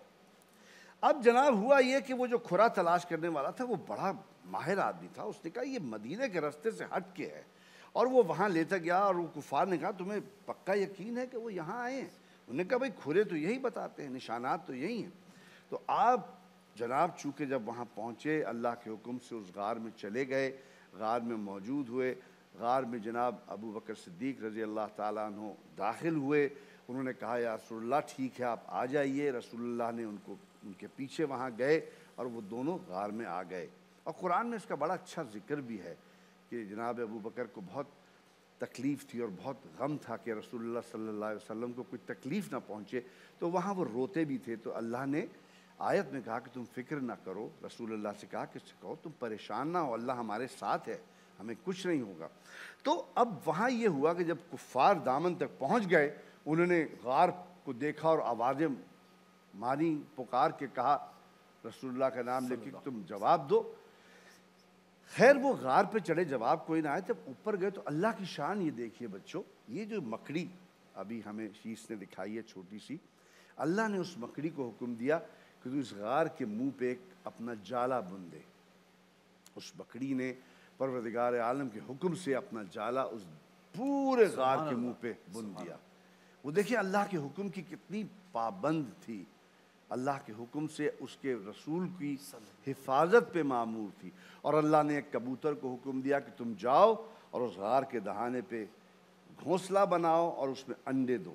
अब जनाब हुआ ये कि वो जो खुरा तलाश करने वाला था वो बड़ा माहिर आदमी था। उसने कहा ये मदीने के रास्ते से हट के है और वो वहाँ लेता गया और वो कुफार ने कहा तुम्हें पक्का यकीन है कि वो यहाँ आए हैं? उन्होंने कहा भाई खुरे तो यही बताते हैं, निशानात तो यही हैं। तो आप जनाब चूँकि जब वहाँ पहुँचे अल्लाह के हुक्म से उस गार में चले गए, गार में मौजूद हुए। गार में जनाब अबू बकर सिद्दीक़ रज़ी अल्लाह ताला अन्हु दाखिल हुए। उन्होंने कहा या रसूलुल्लाह ठीक है आप आ जाइए। रसूलुल्लाह ने उनके पीछे वहाँ गए और वो दोनों गार में आ गए। और कुरान में इसका बड़ा अच्छा जिक्र भी है कि जनाब अबू बकर को बहुत तकलीफ़ थी और बहुत गम था कि रसूलुल्लाह सल्लल्लाहु अलैहि वसल्लम को कोई तकलीफ़ ना पहुँचे, तो वहाँ वो रोते भी थे। तो अल्लाह ने आयत में कहा कि तुम फ़िक्र ना करो। रसूलुल्लाह से कहा कि कहो तुम परेशान ना हो, अल्लाह हमारे साथ है, हमें कुछ नहीं होगा। तो अब वहाँ ये हुआ कि जब कुफ़ार दामन तक पहुँच गए, उन्होंने गार को देखा और आवाज़ें मारी, पुकार के कहा रसूलुल्लाह का नाम लेके तुम जवाब दो। खैर वो गार पे चढ़े, जवाब कोई ना आए। जब ऊपर गए तो अल्लाह की शान ये देखिए बच्चों, ये जो मकड़ी अभी हमें शीश ने दिखाई है छोटी सी, अल्लाह ने उस मकड़ी को हुक्म दिया कि तू इस गार के मुंह पे एक अपना जाला बुन दे। उस मकड़ी ने परवरदिगार आलम के हुक्म से अपना जाला उस पूरे गार के मुंह पे बुन दिया। वो देखिए अल्लाह के हुक्म की कितनी पाबंद थी, अल्लाह के हुक्म से उसके रसूल की हिफाजत पे मामूर थी। और अल्लाह ने एक कबूतर को हुक्म दिया कि तुम जाओ और उस गार के दहाने पे घोंसला बनाओ और उसमें अंडे दो।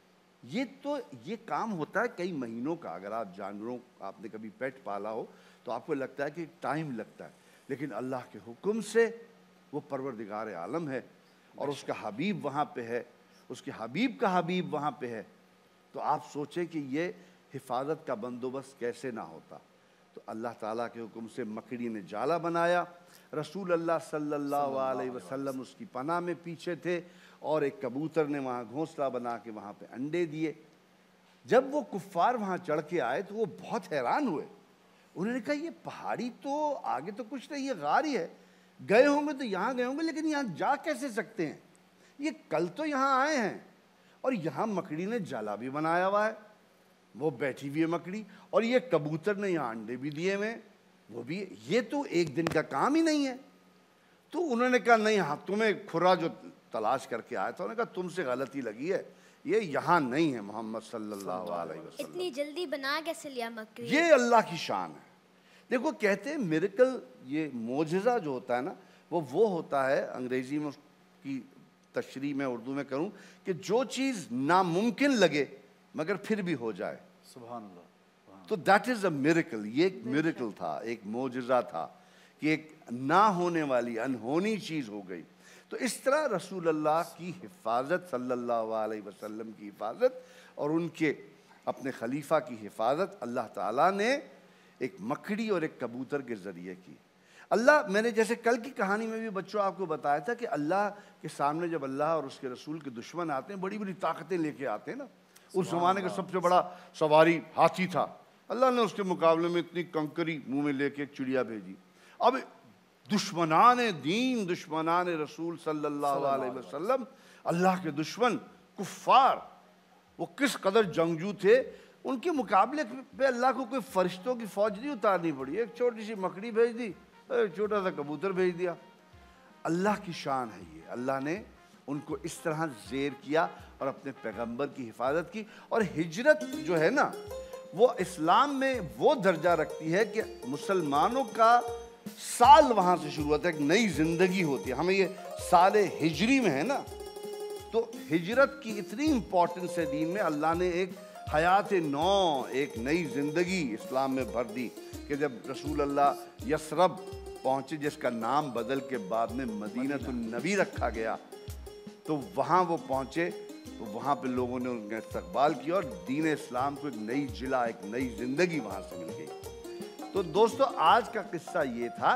ये काम होता है कई महीनों का। अगर आप जानवरों, आपने कभी पेट पाला हो तो आपको लगता है कि टाइम लगता है, लेकिन अल्लाह के हुक्म से वो परवरदिगार आलम है और उसका हबीब वहाँ पे है, उसके हबीब का हबीब वहाँ पे है। तो आप सोचें कि ये हिफाजत का बंदोबस्त कैसे ना होता। तो अल्लाह ताला के हुक्म से मकड़ी ने जाला बनाया, रसूल अल्लाह सल्लल्लाहु अलैहि वसल्लम उसकी पनाह में पीछे थे और एक कबूतर ने वहाँ घोंसला बना के वहाँ पे अंडे दिए। जब वो कुफ्फार वहाँ चढ़ के आए तो वो बहुत हैरान हुए। उन्होंने कहा ये पहाड़ी तो आगे तो कुछ नहीं, ये गार ही है। गए होंगे तो यहाँ गए होंगे, लेकिन यहाँ जा कैसे सकते हैं? ये कल तो यहाँ आए हैं और यहाँ मकड़ी ने जाला भी बनाया हुआ है, वो बैठी हुई है मकड़ी, और ये कबूतर ने यहाँ अंडे भी दिए हुए, वो भी, ये तो एक दिन का काम ही नहीं है। तो उन्होंने कहा नहीं, हाँ तुम्हें खुरा जो तलाश करके आया था, उन्होंने कहा तुमसे गलती लगी है, ये यहाँ नहीं है मोहम्मद सल्लल्लाहु अलैहि वसल्लम। इतनी जल्दी बना कैसे लिया मकड़ी? ये अल्लाह की शान है। देखो कहते हैं मिरेकल, ये मोजज़ा जो होता है ना, वो होता है, अंग्रेजी में उसकी तशरीह मैं उर्दू में करूं, कि जो चीज़ नामुमकिन लगे मगर फिर भी हो जाए। सुभान अल्लाह। तो दैट इज़ अ मिरेकल। ये एक मिरेकल था, एक मोजज़ा था कि एक ना होने वाली अनहोनी चीज़ हो गई। तो इस तरह रसूल अल्लाह की हिफाजत, सल्लल्लाहु अलैहि वसल्लम की हिफाजत और उनके अपने खलीफा की हिफाजत अल्लाह ताला ने एक मकड़ी और एक कबूतर के ज़रिए की। अल्लाह, मैंने जैसे कल की कहानी में भी बच्चों आपको बताया था कि अल्लाह के सामने जब अल्लाह और उसके रसूल के दुश्मन आते हैं, बड़ी बड़ी ताकतें लेके आते हैं ना। उस ज़माने का सबसे बड़ा सवारी हाथी था, अल्लाह ने उसके मुकाबले में इतनी कंकरी मुंह में लेके एक चिड़िया भेजी। अब दुश्मनान दीन, दुश्मनान रसूल सल्लल्लाहु अलैहि वसल्लम, अल्लाह के दुश्मन कुफ्फार, वो किस कदर जंगजू थे, उनके मुकाबले पे अल्लाह को कोई फरिश्तों की फौज नहीं उतारनी पड़ी। एक छोटी सी मकड़ी भेज दी, छोटा सा कबूतर भेज दिया। अल्लाह की शान है ये। अल्लाह ने उनको इस तरह ज़ेर किया और अपने पैगंबर की हिफाजत की। और हिजरत जो है ना, वो इस्लाम में वो दर्जा रखती है कि मुसलमानों का साल वहाँ से शुरू होता है, एक नई ज़िंदगी होती है। हमें ये साल हिजरी में है ना, तो हिजरत की इतनी इम्पोर्टेंस है दीन में। अल्लाह ने एक हयात नौ, एक नई ज़िंदगी इस्लाम में भर दी कि जब रसूल अल्लाह यसरब पहुँचे, जिसका नाम बदल के बाद में मदीनतुन नबी रखा गया, तो वहाँ वो पहुँचे, तो वहाँ पे लोगों ने उनका इस्तकबाल किया और दीन इस्लाम को एक नई जिला, एक नई ज़िंदगी वहाँ से मिल गई। तो दोस्तों आज का किस्सा ये था।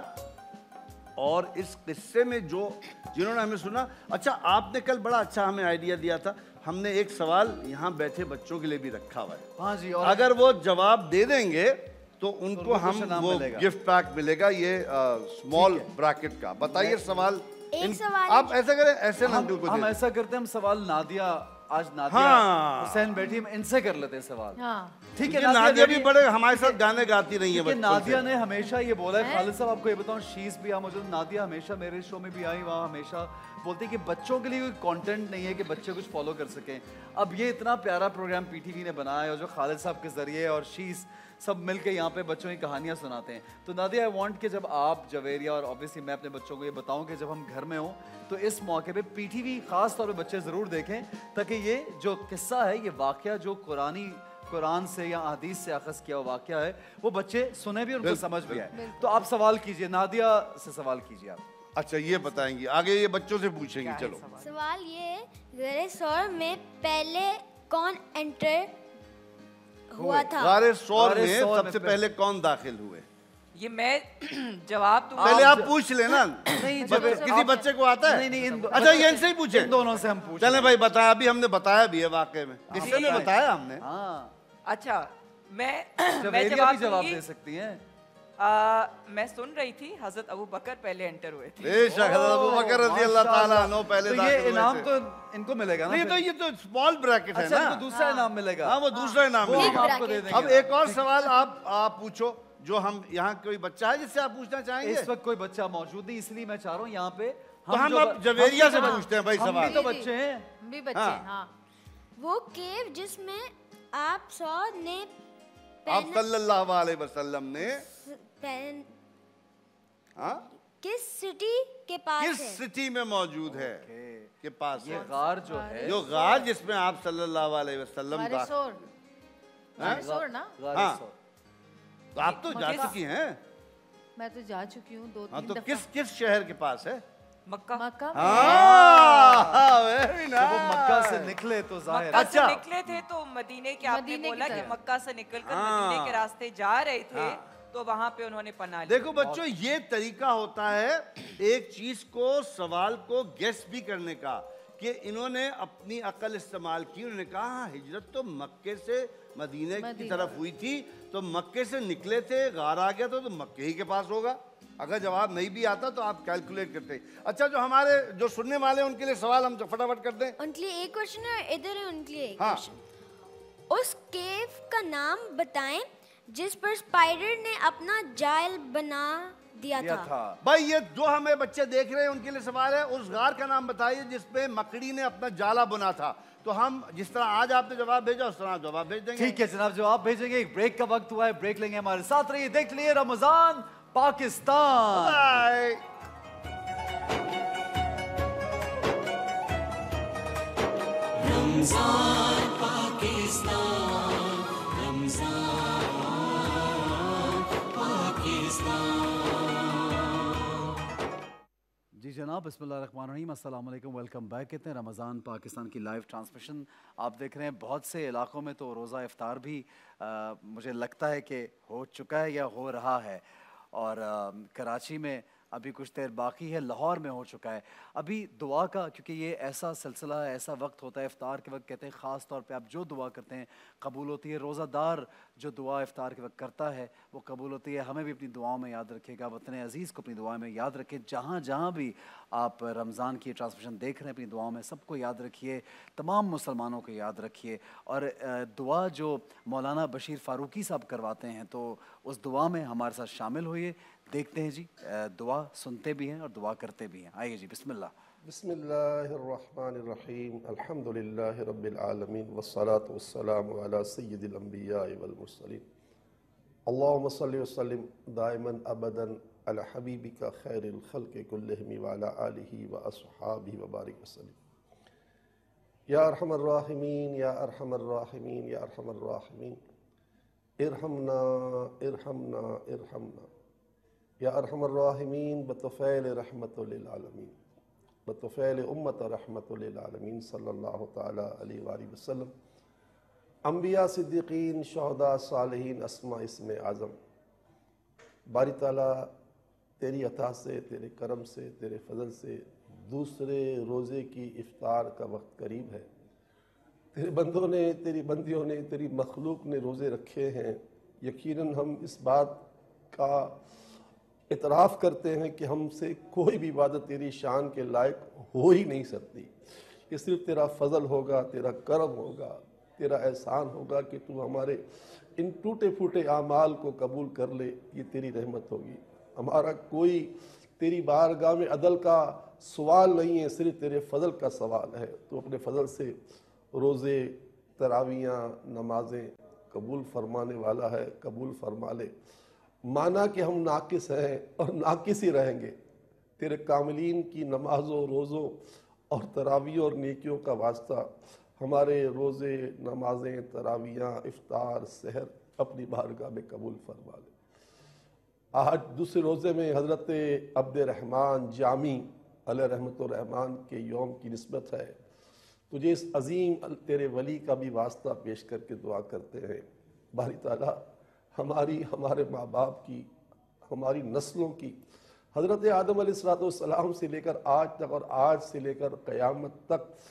और इस किस्से में जो जिन्होंने हमें सुना, अच्छा आपने कल बड़ा अच्छा हमें आइडिया दिया था, हमने एक सवाल यहाँ बैठे बच्चों के लिए भी रखा हुआ है। हाँ जी, और अगर वो जवाब दे देंगे तो उनको हम वो मिलेगा। गिफ्ट पैक मिलेगा, ये स्मॉल ब्रैकेट का। बताइए सवाल। सवाल आप ऐसा करें, ऐसे ना हम ऐसा करते हैं, हम सवाल नादिया, आज नादिया हाँ। हुसैन बैठी, हम इनसे कर लेते हैं सवाल। हाँ। ठीक है, नादिया भी बड़े हमारे साथ गाने गाती रही है। नादिया ने हमेशा ये बोला है, खालिद साहब आपको ये बताऊं, शीज भी मौजूद, नादिया हमेशा मेरे शो में भी आई, वहाँ हमेशा बोलती है कि बच्चों के लिए कोई कंटेंट नहीं है कि बच्चे कुछ फॉलो कर सकें। अब ये इतना प्यारा प्रोग्राम पीटीवी ने बनाया है और जो खालिद साहब के जरिए और शीज सब मिलके यहाँ पे बच्चों की कहानियाँ सुनाते हैं। तो नादिया, आई वांट कि जब आप, जवेरिया और ऑब्वियसली मैं अपने बच्चों को ये बताऊं कि जब हम घर में हों तो इस मौके पे पीटीवी खास तौर पे बच्चे ज़रूर देखें, ताकि ये जो किस्सा है, ये वाक़या जो कुरान से या हदीस से अखज़ किया हुआ वाक़या है, वो बच्चे सुने भी, उनको समझ भी आए। तो आप सवाल कीजिए, नादिया से सवाल कीजिए आप। अच्छा ये बताएंगे, आगे ये बच्चों से पूछेंगे। चलो सवाल ये, गारे सौर में पहले कौन एंटर हुआ था? गारे सौर में सबसे पहले कौन दाखिल हुए? ये मैं जवाब दूंगा। पहले आप पूछ लेना। नहीं, किसी बच्चे को आता है? नहीं, अच्छा ये इनसे ही पूछे, इन दोनों से हम पूछ। चले भाई बताया, अभी हमने बताया भी है, वाकई में किससे में बताया हमने। अच्छा मैं जवाब दे सकती हैं। मैं सुन रही थी हजरत अबू बकर पहले एंटर हुए थे। बेशक हजरत अबू बकर रज़ी अल्लाह ताला अन्हु पहले तो ये इनाम तो इनको मिलेगा ना? नहीं तो ये तो स्मॉल ब्रैकेट है अच्छा, ना। इनको दूसरा इनाम मिलेगा। हाँ वो दूसरा इनाम वो हम मिलेगा। आपको दे देंगे। अब एक और सवाल आप पूछो, जो हम यहाँ कोई बच्चा है जिससे आप पूछना चाहेंगे? इस वक्त कोई बच्चा मौजूद नहीं, इसलिए मैं चाह रहा हूँ यहाँ पे तो हम अब जवेरिया से पूछते हैं भाई सवाल। हम भी तो बच्चे हैं। हम भी बच्चे हैं, हाँ। वो केव जिसमें आप ने आप सल्लल्लाहु अलैहि वसल्लम ने हाँ? किस सिटी के पास किस है? सिटी में मौजूद है के पास ये है? गार जो है, जो गार जिसमें आप सल्लल्लाहु अलैहि वसल्लम ना? हाँ तो आप तो जा चुकी हैं। मैं तो जा चुकी हूँ 2-3 हाँ तो दफा। किस शहर के पास है? मक्का। मक्का। Very nice. वो मक्का से निकले तो जाहिर मक्का से निकले थे तो मदीने के, आपने मदीने की बोला कि तरफ। मक्का से निकलकर मदीने के रास्ते जा रहे थे तो वहां पे उन्होंने पनाह ली। देखो बच्चों, ये तरीका होता है एक चीज को, सवाल को गेस भी करने का, कि इन्होंने अपनी अकल इस्तेमाल की। उन्होंने कहा हाँ, हिजरत तो मक्के से मदीने की तरफ हुई थी, तो मक्के से निकले थे, गार आ गया तो मक्के ही के पास होगा। अगर जवाब नहीं भी आता तो आप कैलकुलेट करते। अच्छा, जो हमारे जो सुनने वाले हैं उनके लिए सवाल हम फटाफट कर दें। उनके लिए एक क्वेश्चन है, इधर है उनके लिए एक हाँ। क्वेश्चन। उस केव का नाम बताएं जिस पर स्पाइडर ने अपना जाल बना दिया था। भाई ये जो हमें बच्चे देख रहे हैं उनके लिए सवाल है, उस गार का नाम बताइए जिसपे मकड़ी ने अपना जाला बुना था। तो हम जिस तरह आज आपने जवाब भेजा उस तरह जवाब भेज देंगे। ठीक है जनाब, जवाब भेजेंगे। एक ब्रेक का वक्त हुआ है, ब्रेक लेंगे, हमारे साथ रहिए, देख लिए रमजान पाकिस्तान। रमजान पाकिस्तान, रमजान पाकिस्तान। जी जनाब, बिस्मिल्लाहिर्रहमानिर्रहीम, अस्सलाम वालेकुम, वेलकम बैक। कहते हैं रमज़ान पाकिस्तान की लाइव ट्रांसमिशन आप देख रहे हैं। बहुत से इलाकों में तो रोज़ा इफ्तार भी मुझे लगता है कि हो चुका है या हो रहा है, और कराची में अभी कुछ देर बाकी है, लाहौर में हो चुका है। अभी दुआ का, क्योंकि ये ऐसा सिलसिला है, ऐसा वक्त होता है इफ्तार के वक्त, कहते हैं ख़ास तौर पे आप जो दुआ करते हैं कबूल होती है। रोज़ादार जो दुआ इफ्तार के वक्त करता है वो कबूल होती है। हमें भी अपनी दुआओं में याद रखिएगा, वतन अज़ीज़ को अपनी दुआ में याद रखें। जहाँ जहाँ भी आप रमज़ान की ट्रांसमिशन देख रहे हैं, अपनी दुआओं में सबको याद रखिए, तमाम मुसलमानों को याद रखिए। और दुआ जो मौलाना बशीर फ़ारूकी साहब करवाते हैं, तो उस दुआ में हमारे साथ शामिल होइए। देखते हैं जी, दुआ सुनते भी हैं और दुआ करते भी हैं। आइए जी, बिस्मिल्लाह। बिस्मिल्लाहिर्रहमानिर्रहीम, अल्हम्दुलिल्लाहि रब्बिल आलमीन, वस्सलातु वस्सलामु अला सय्यिदिल अंबिया'i वल मुरसलीन, अल्लाहुम्मा सल्लि व सल्लिम दाइमन अबदन अला हबीबिका खैरिल खल्क़ि कुल्लिहिम व अला आलिहि व अस्हाबिहि व बारिक वसल्लिम। या अरहमर राहिमीन, या अरहमर राहिमीन, या अरहमर राहिमीन, इरहमना इरहमना इरहमना या अरहमर राहिमीन, बतफ़ैल रहमतुल लिल आलमीन, बतफ़ैल उम्मत रहमतुल लिल आलमीन सल्लल्लाहु ताला अलैहि वसल्लम। अंबिया, सिद्दीकीन, शुहदा, सालिहीन, अस्मा इस्म आज़म। बारी ताला तेरी अता से, तेरे करम से, तेरे फजल से दूसरे रोज़े की इफ्तार का वक्त करीब है। तेरे बंदों ने, तेरी बंदियों ने, तेरी मखलूक ने रोज़े रखे हैं। यकीनन हम इस बात का इतराफ़ करते हैं कि हमसे कोई भी इबादत तेरी शान के लायक हो ही नहीं सकती। ये सिर्फ तेरा फ़ज़ल होगा, तेरा करम होगा, तेरा एहसान होगा कि तू हमारे इन टूटे फूटे आमाल को कबूल कर ले। ये तेरी रहमत होगी। हमारा कोई तेरी बारगाह में अदल का सवाल नहीं है, सिर्फ तेरे फ़ज़ल का सवाल है। तो अपने फ़ज़ल से रोज़े, तरावियाँ, नमाज़ें कबूल फरमाने वाला है, कबूल फरमा ले। माना कि हम नाकिस हैं और नाकिस ही रहेंगे। तेरे कामिलीन की नमाज़ों, रोज़ों और तरावियों और नेकियों का वास्ता हमारे रोज़े, नमाज़ें, तरावियाँ, इफ्तार, सहर अपनी बारगाह में कबूल फरमा ले। आज दूसरे रोज़े में हज़रत अब्द रहमान जामी अलैहि रहमतुर रहमान के यौम की निस्बत है। तुझे इस अजीम तेरे वली का भी वास्ता पेश करके दुआ करते हैं। बारी ताला हमारी, हमारे माँ बाप की, हमारी नस्लों की, हज़रत आदम अलैहिस्सलाम से लेकर आज तक और आज से लेकर क़यामत तक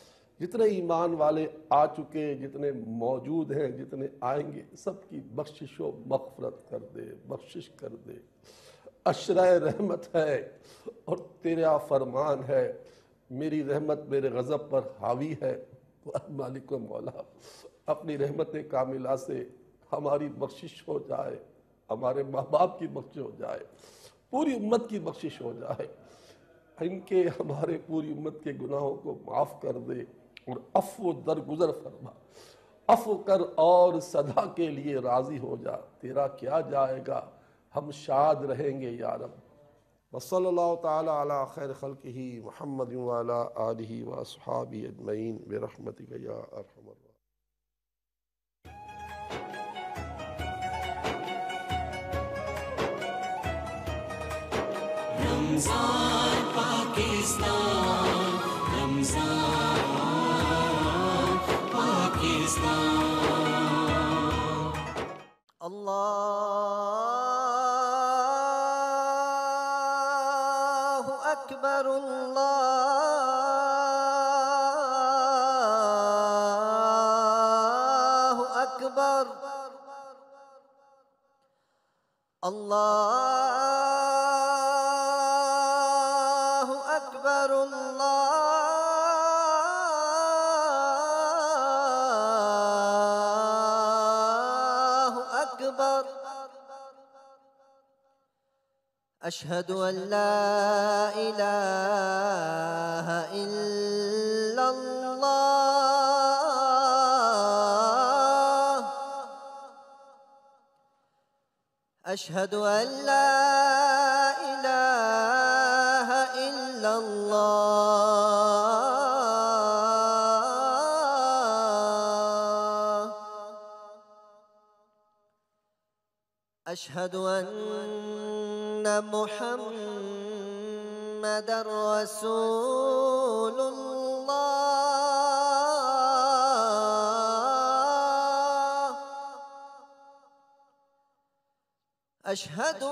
जितने ईमान वाले आ चुके, जितने मौजूद हैं, जितने आएंगे, सबकी बख्शिश व मग़फ़िरत कर दे, बख्शिश कर दे। अशराए रहमत है और तेरा फरमान है, मेरी रहमत मेरे गज़ब पर हावी है। मालिक व मौला, अपनी रहमत कामिला से हमारी बख्शिश हो जाए, हमारे माँ बाप की बख्शिश हो जाए, पूरी उम्मत की बख्शिश हो जाए। इनके हमारे पूरी उम्मत के गुनाहों को माफ़ कर दे और अफ़्व दरगुजर फरमा, अफ़्व कर और सदा के लिए राज़ी हो जा। तेरा क्या जाएगा, हम शाद रहेंगे या रब। वसल्लल्लाहु ताला अला खैर खल्क़िही मुहम्मद व अला आलिही व अस्हाबिही अजमईन बिरहमतिका या अरहमर रमज़ान पाकिस्तान, रमज़ान पाकिस्तान। अल्लाहु अकबर, अल्लाहु अकबर, अल्लाहु अकबर, अल्लाहु अकबर। अशहदु अन ला इलाहा इल्लल्लाह, अशहदु अन ला इलाहा इल्लल्लाह, अशहदु अन्न मुहम्मदर रसूलुल्लाह, अशहदु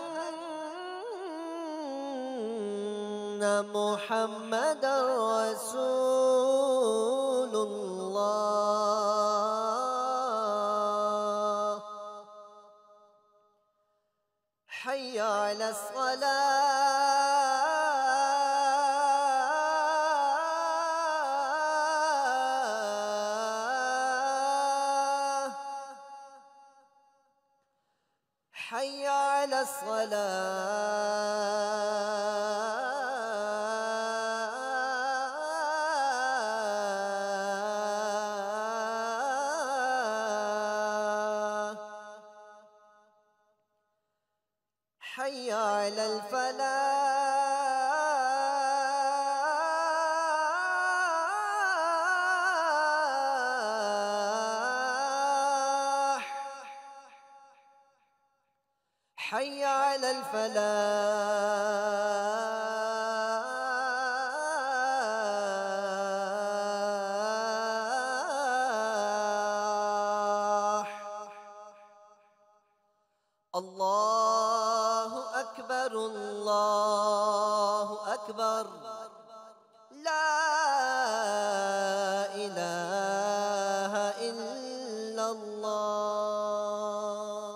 अन्न मुहम्मदर रसूलुल्लाह। हय्या अला सलाह, हय्या अला सलाह, हय्या अलल फलाह, हय्या अलल फलाह। अल्लाहु अकबर, अल्लाहु अकबर, ला इलाहा इल्लल्लाह।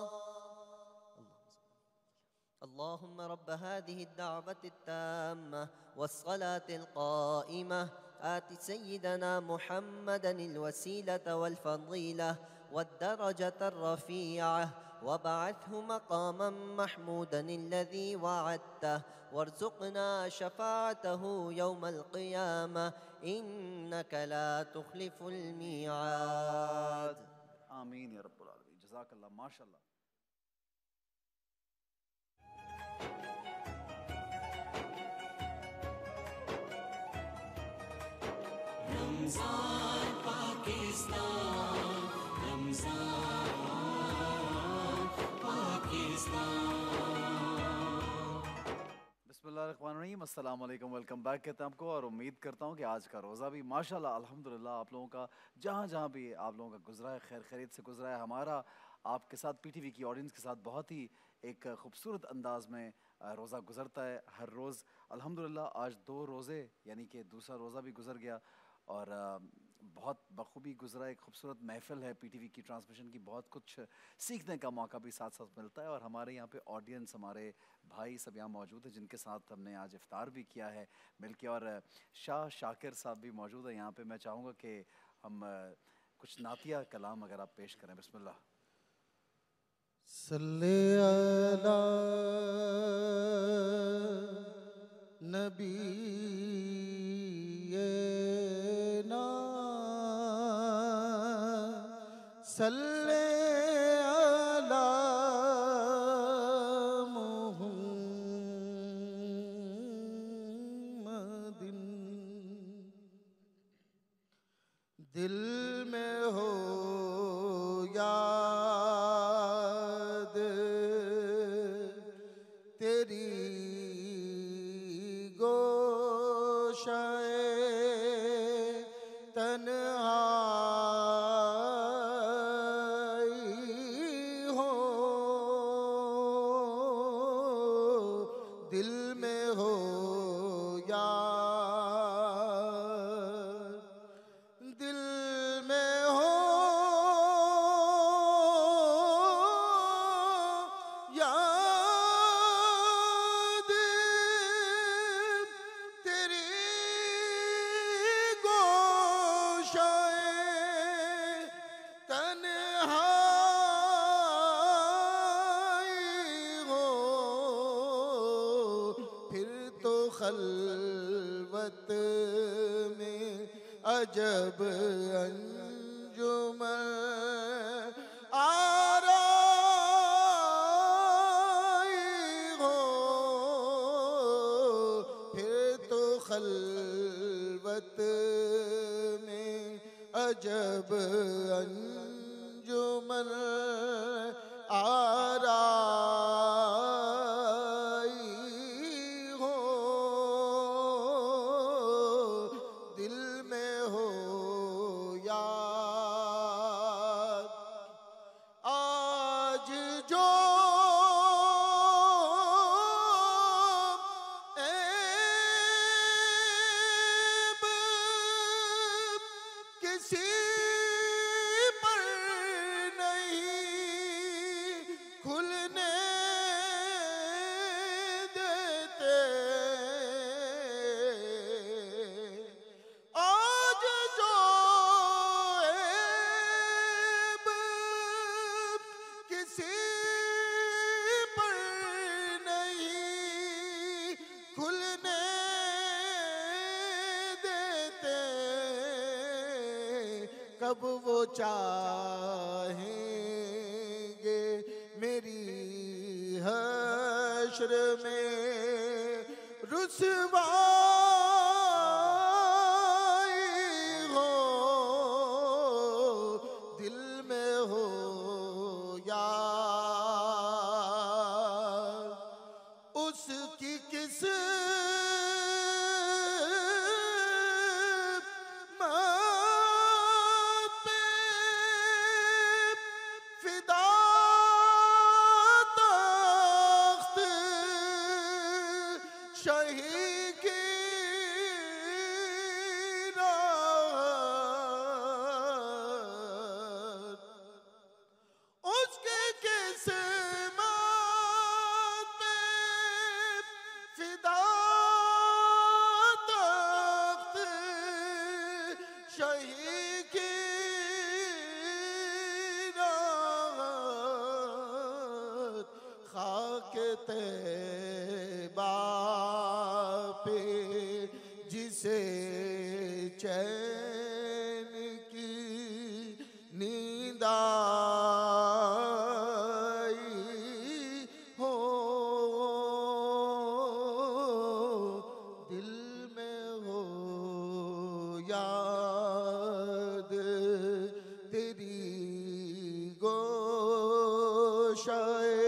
اللهم رب هذه الدعوة التامة والصلاة القائمة آت سيدنا محمدا الوسيلة والفضيلة والدرجة الرفيعة وابعثه مقاما محمودا الذي وعدته وارزقنا شفاعته يوم القيامة إنك لا تخلف الميعاد. आमीन या रब्बुल आलमीन। जज़ाकल्लाह, माशाल्लाह। रमज़ान पाकिस्तान, रमज़ान पाकिस्तान। बिस्मिल्लाहिर्रहमानिर्रहीम, अस्सलाम वालेकुम, वेलकम बैक कहते हैं आपको। और उम्मीद करता हूँ कि आज का रोज़ा भी माशाल्लाह अल्हम्दुलिल्लाह आप लोगों का जहाँ जहाँ भी आप लोगों का गुजरा है खैर खैरियत से गुजरा है। हमारा आपके साथ पीटीवी की ऑडियंस के साथ बहुत ही एक खूबसूरत अंदाज में रोज़ा गुजरता है हर रोज़ अल्हम्दुलिल्लाह। आज 2 रोज़े यानी कि दूसरा रोज़ा भी गुजर गया और बहुत बखूबी गुजरा एक खूबसूरत महफिल है। पीटीवी की ट्रांसमिशन की बहुत कुछ सीखने का मौका भी साथ साथ मिलता है। और हमारे यहाँ पे ऑडियंस, हमारे भाई सब यहाँ मौजूद हैं जिनके साथ हमने आज इफ्तार भी किया है मिलके। और शाह शाकिर साहब भी मौजूद है यहाँ पे। मैं चाहूँगा कि हम कुछ नातिया कलाम अगर आप पेश करें। बिस्मिल्लाह। सल्ले अला नबी सल्ले अला मुहम्मदिन। दिल में हो याद तेरी गोशाए तन्हा खलवत में अजब अंजुमन आराई हो। फिर तो खलवत में अजब अंजुमन कब वो चाहेंगे मेरी हश्र में रुसवाई हो। दिल में हो यार उसकी किस तैबा पे जिसे चैन की नींद आई हो। दिल में हो याद तेरी गोशाए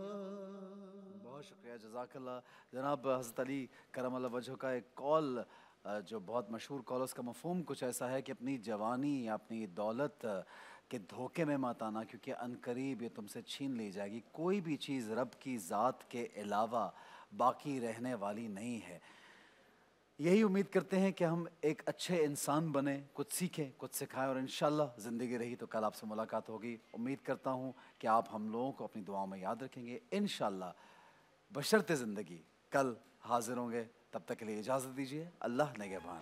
जज़ाकल्लाह। जनाब हज़रत अली करम अल्लाह वजह का एक कॉल जो बहुत मशहूर कॉल, उसका मफहूम कुछ ऐसा है कि अपनी जवानी या अपनी दौलत के धोखे में मत आना, क्योंकि अनकरीब ये तुमसे छीन ली जाएगी। कोई भी चीज़ रब की ज़ात के अलावा बाकी रहने वाली नहीं है। यही उम्मीद करते हैं कि हम एक अच्छे इंसान बने, कुछ सीखें, कुछ सिखाएं, और इंशाल्लाह ज़िंदगी रही तो कल आपसे मुलाकात होगी। उम्मीद करता हूँ कि आप हम लोगों को अपनी दुआओं में याद रखेंगे। इंशाल्लाह बशर्ते ज़िंदगी कल हाजिर होंगे। तब तक के लिए इजाज़त दीजिए। अल्लाह निगहबान।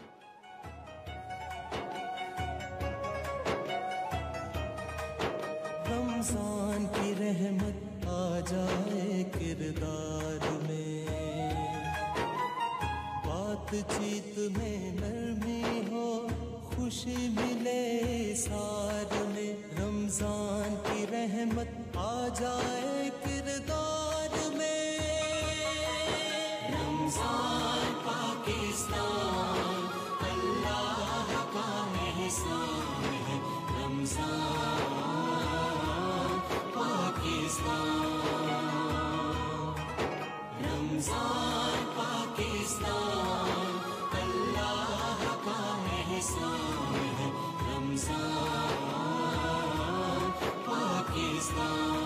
रमजान की रहमत आ जाए किरदार में, बातचीत में नरमी हो, खुशी मिले सार में। रमजान की रहमत आ जाए किरदार में। रमजान पाकिस्तान अल्लाह का एहसान है। रमजान पाकिस्तान, रमजान पाकिस्तान अल्लाह का एहसान है। रमजान पाकिस्तान।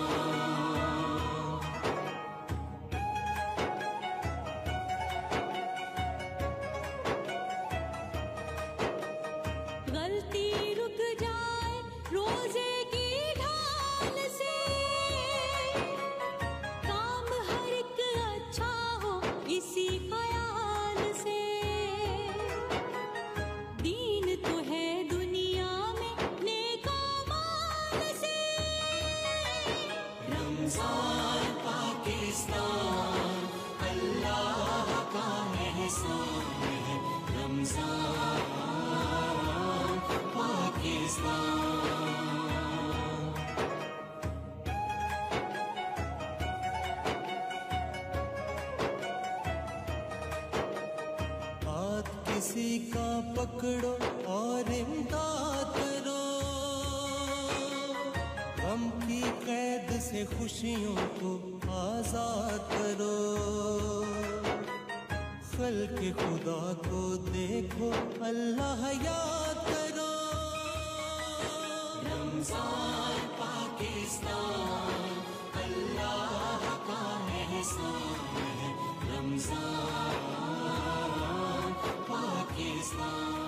गलती रुक जाए रोजे की ढाल से, काम हर एक अच्छा हो इसी ख्याल से। दीन तो है दुनिया में नेक अमाल से। रमजान पाकिस्तान अल्लाह का एहसान है। रमजान पाकिस्तान। हाथ किसी का पकड़ो और इमदाद करो, गम की कैद से खुशियों को आजाद करो। खल्क़ खुदा को देखो, अल्लाह याद करो। रमजान पाकिस्तान अल्लाह का एहसान है। रमजान पाकिस्तान।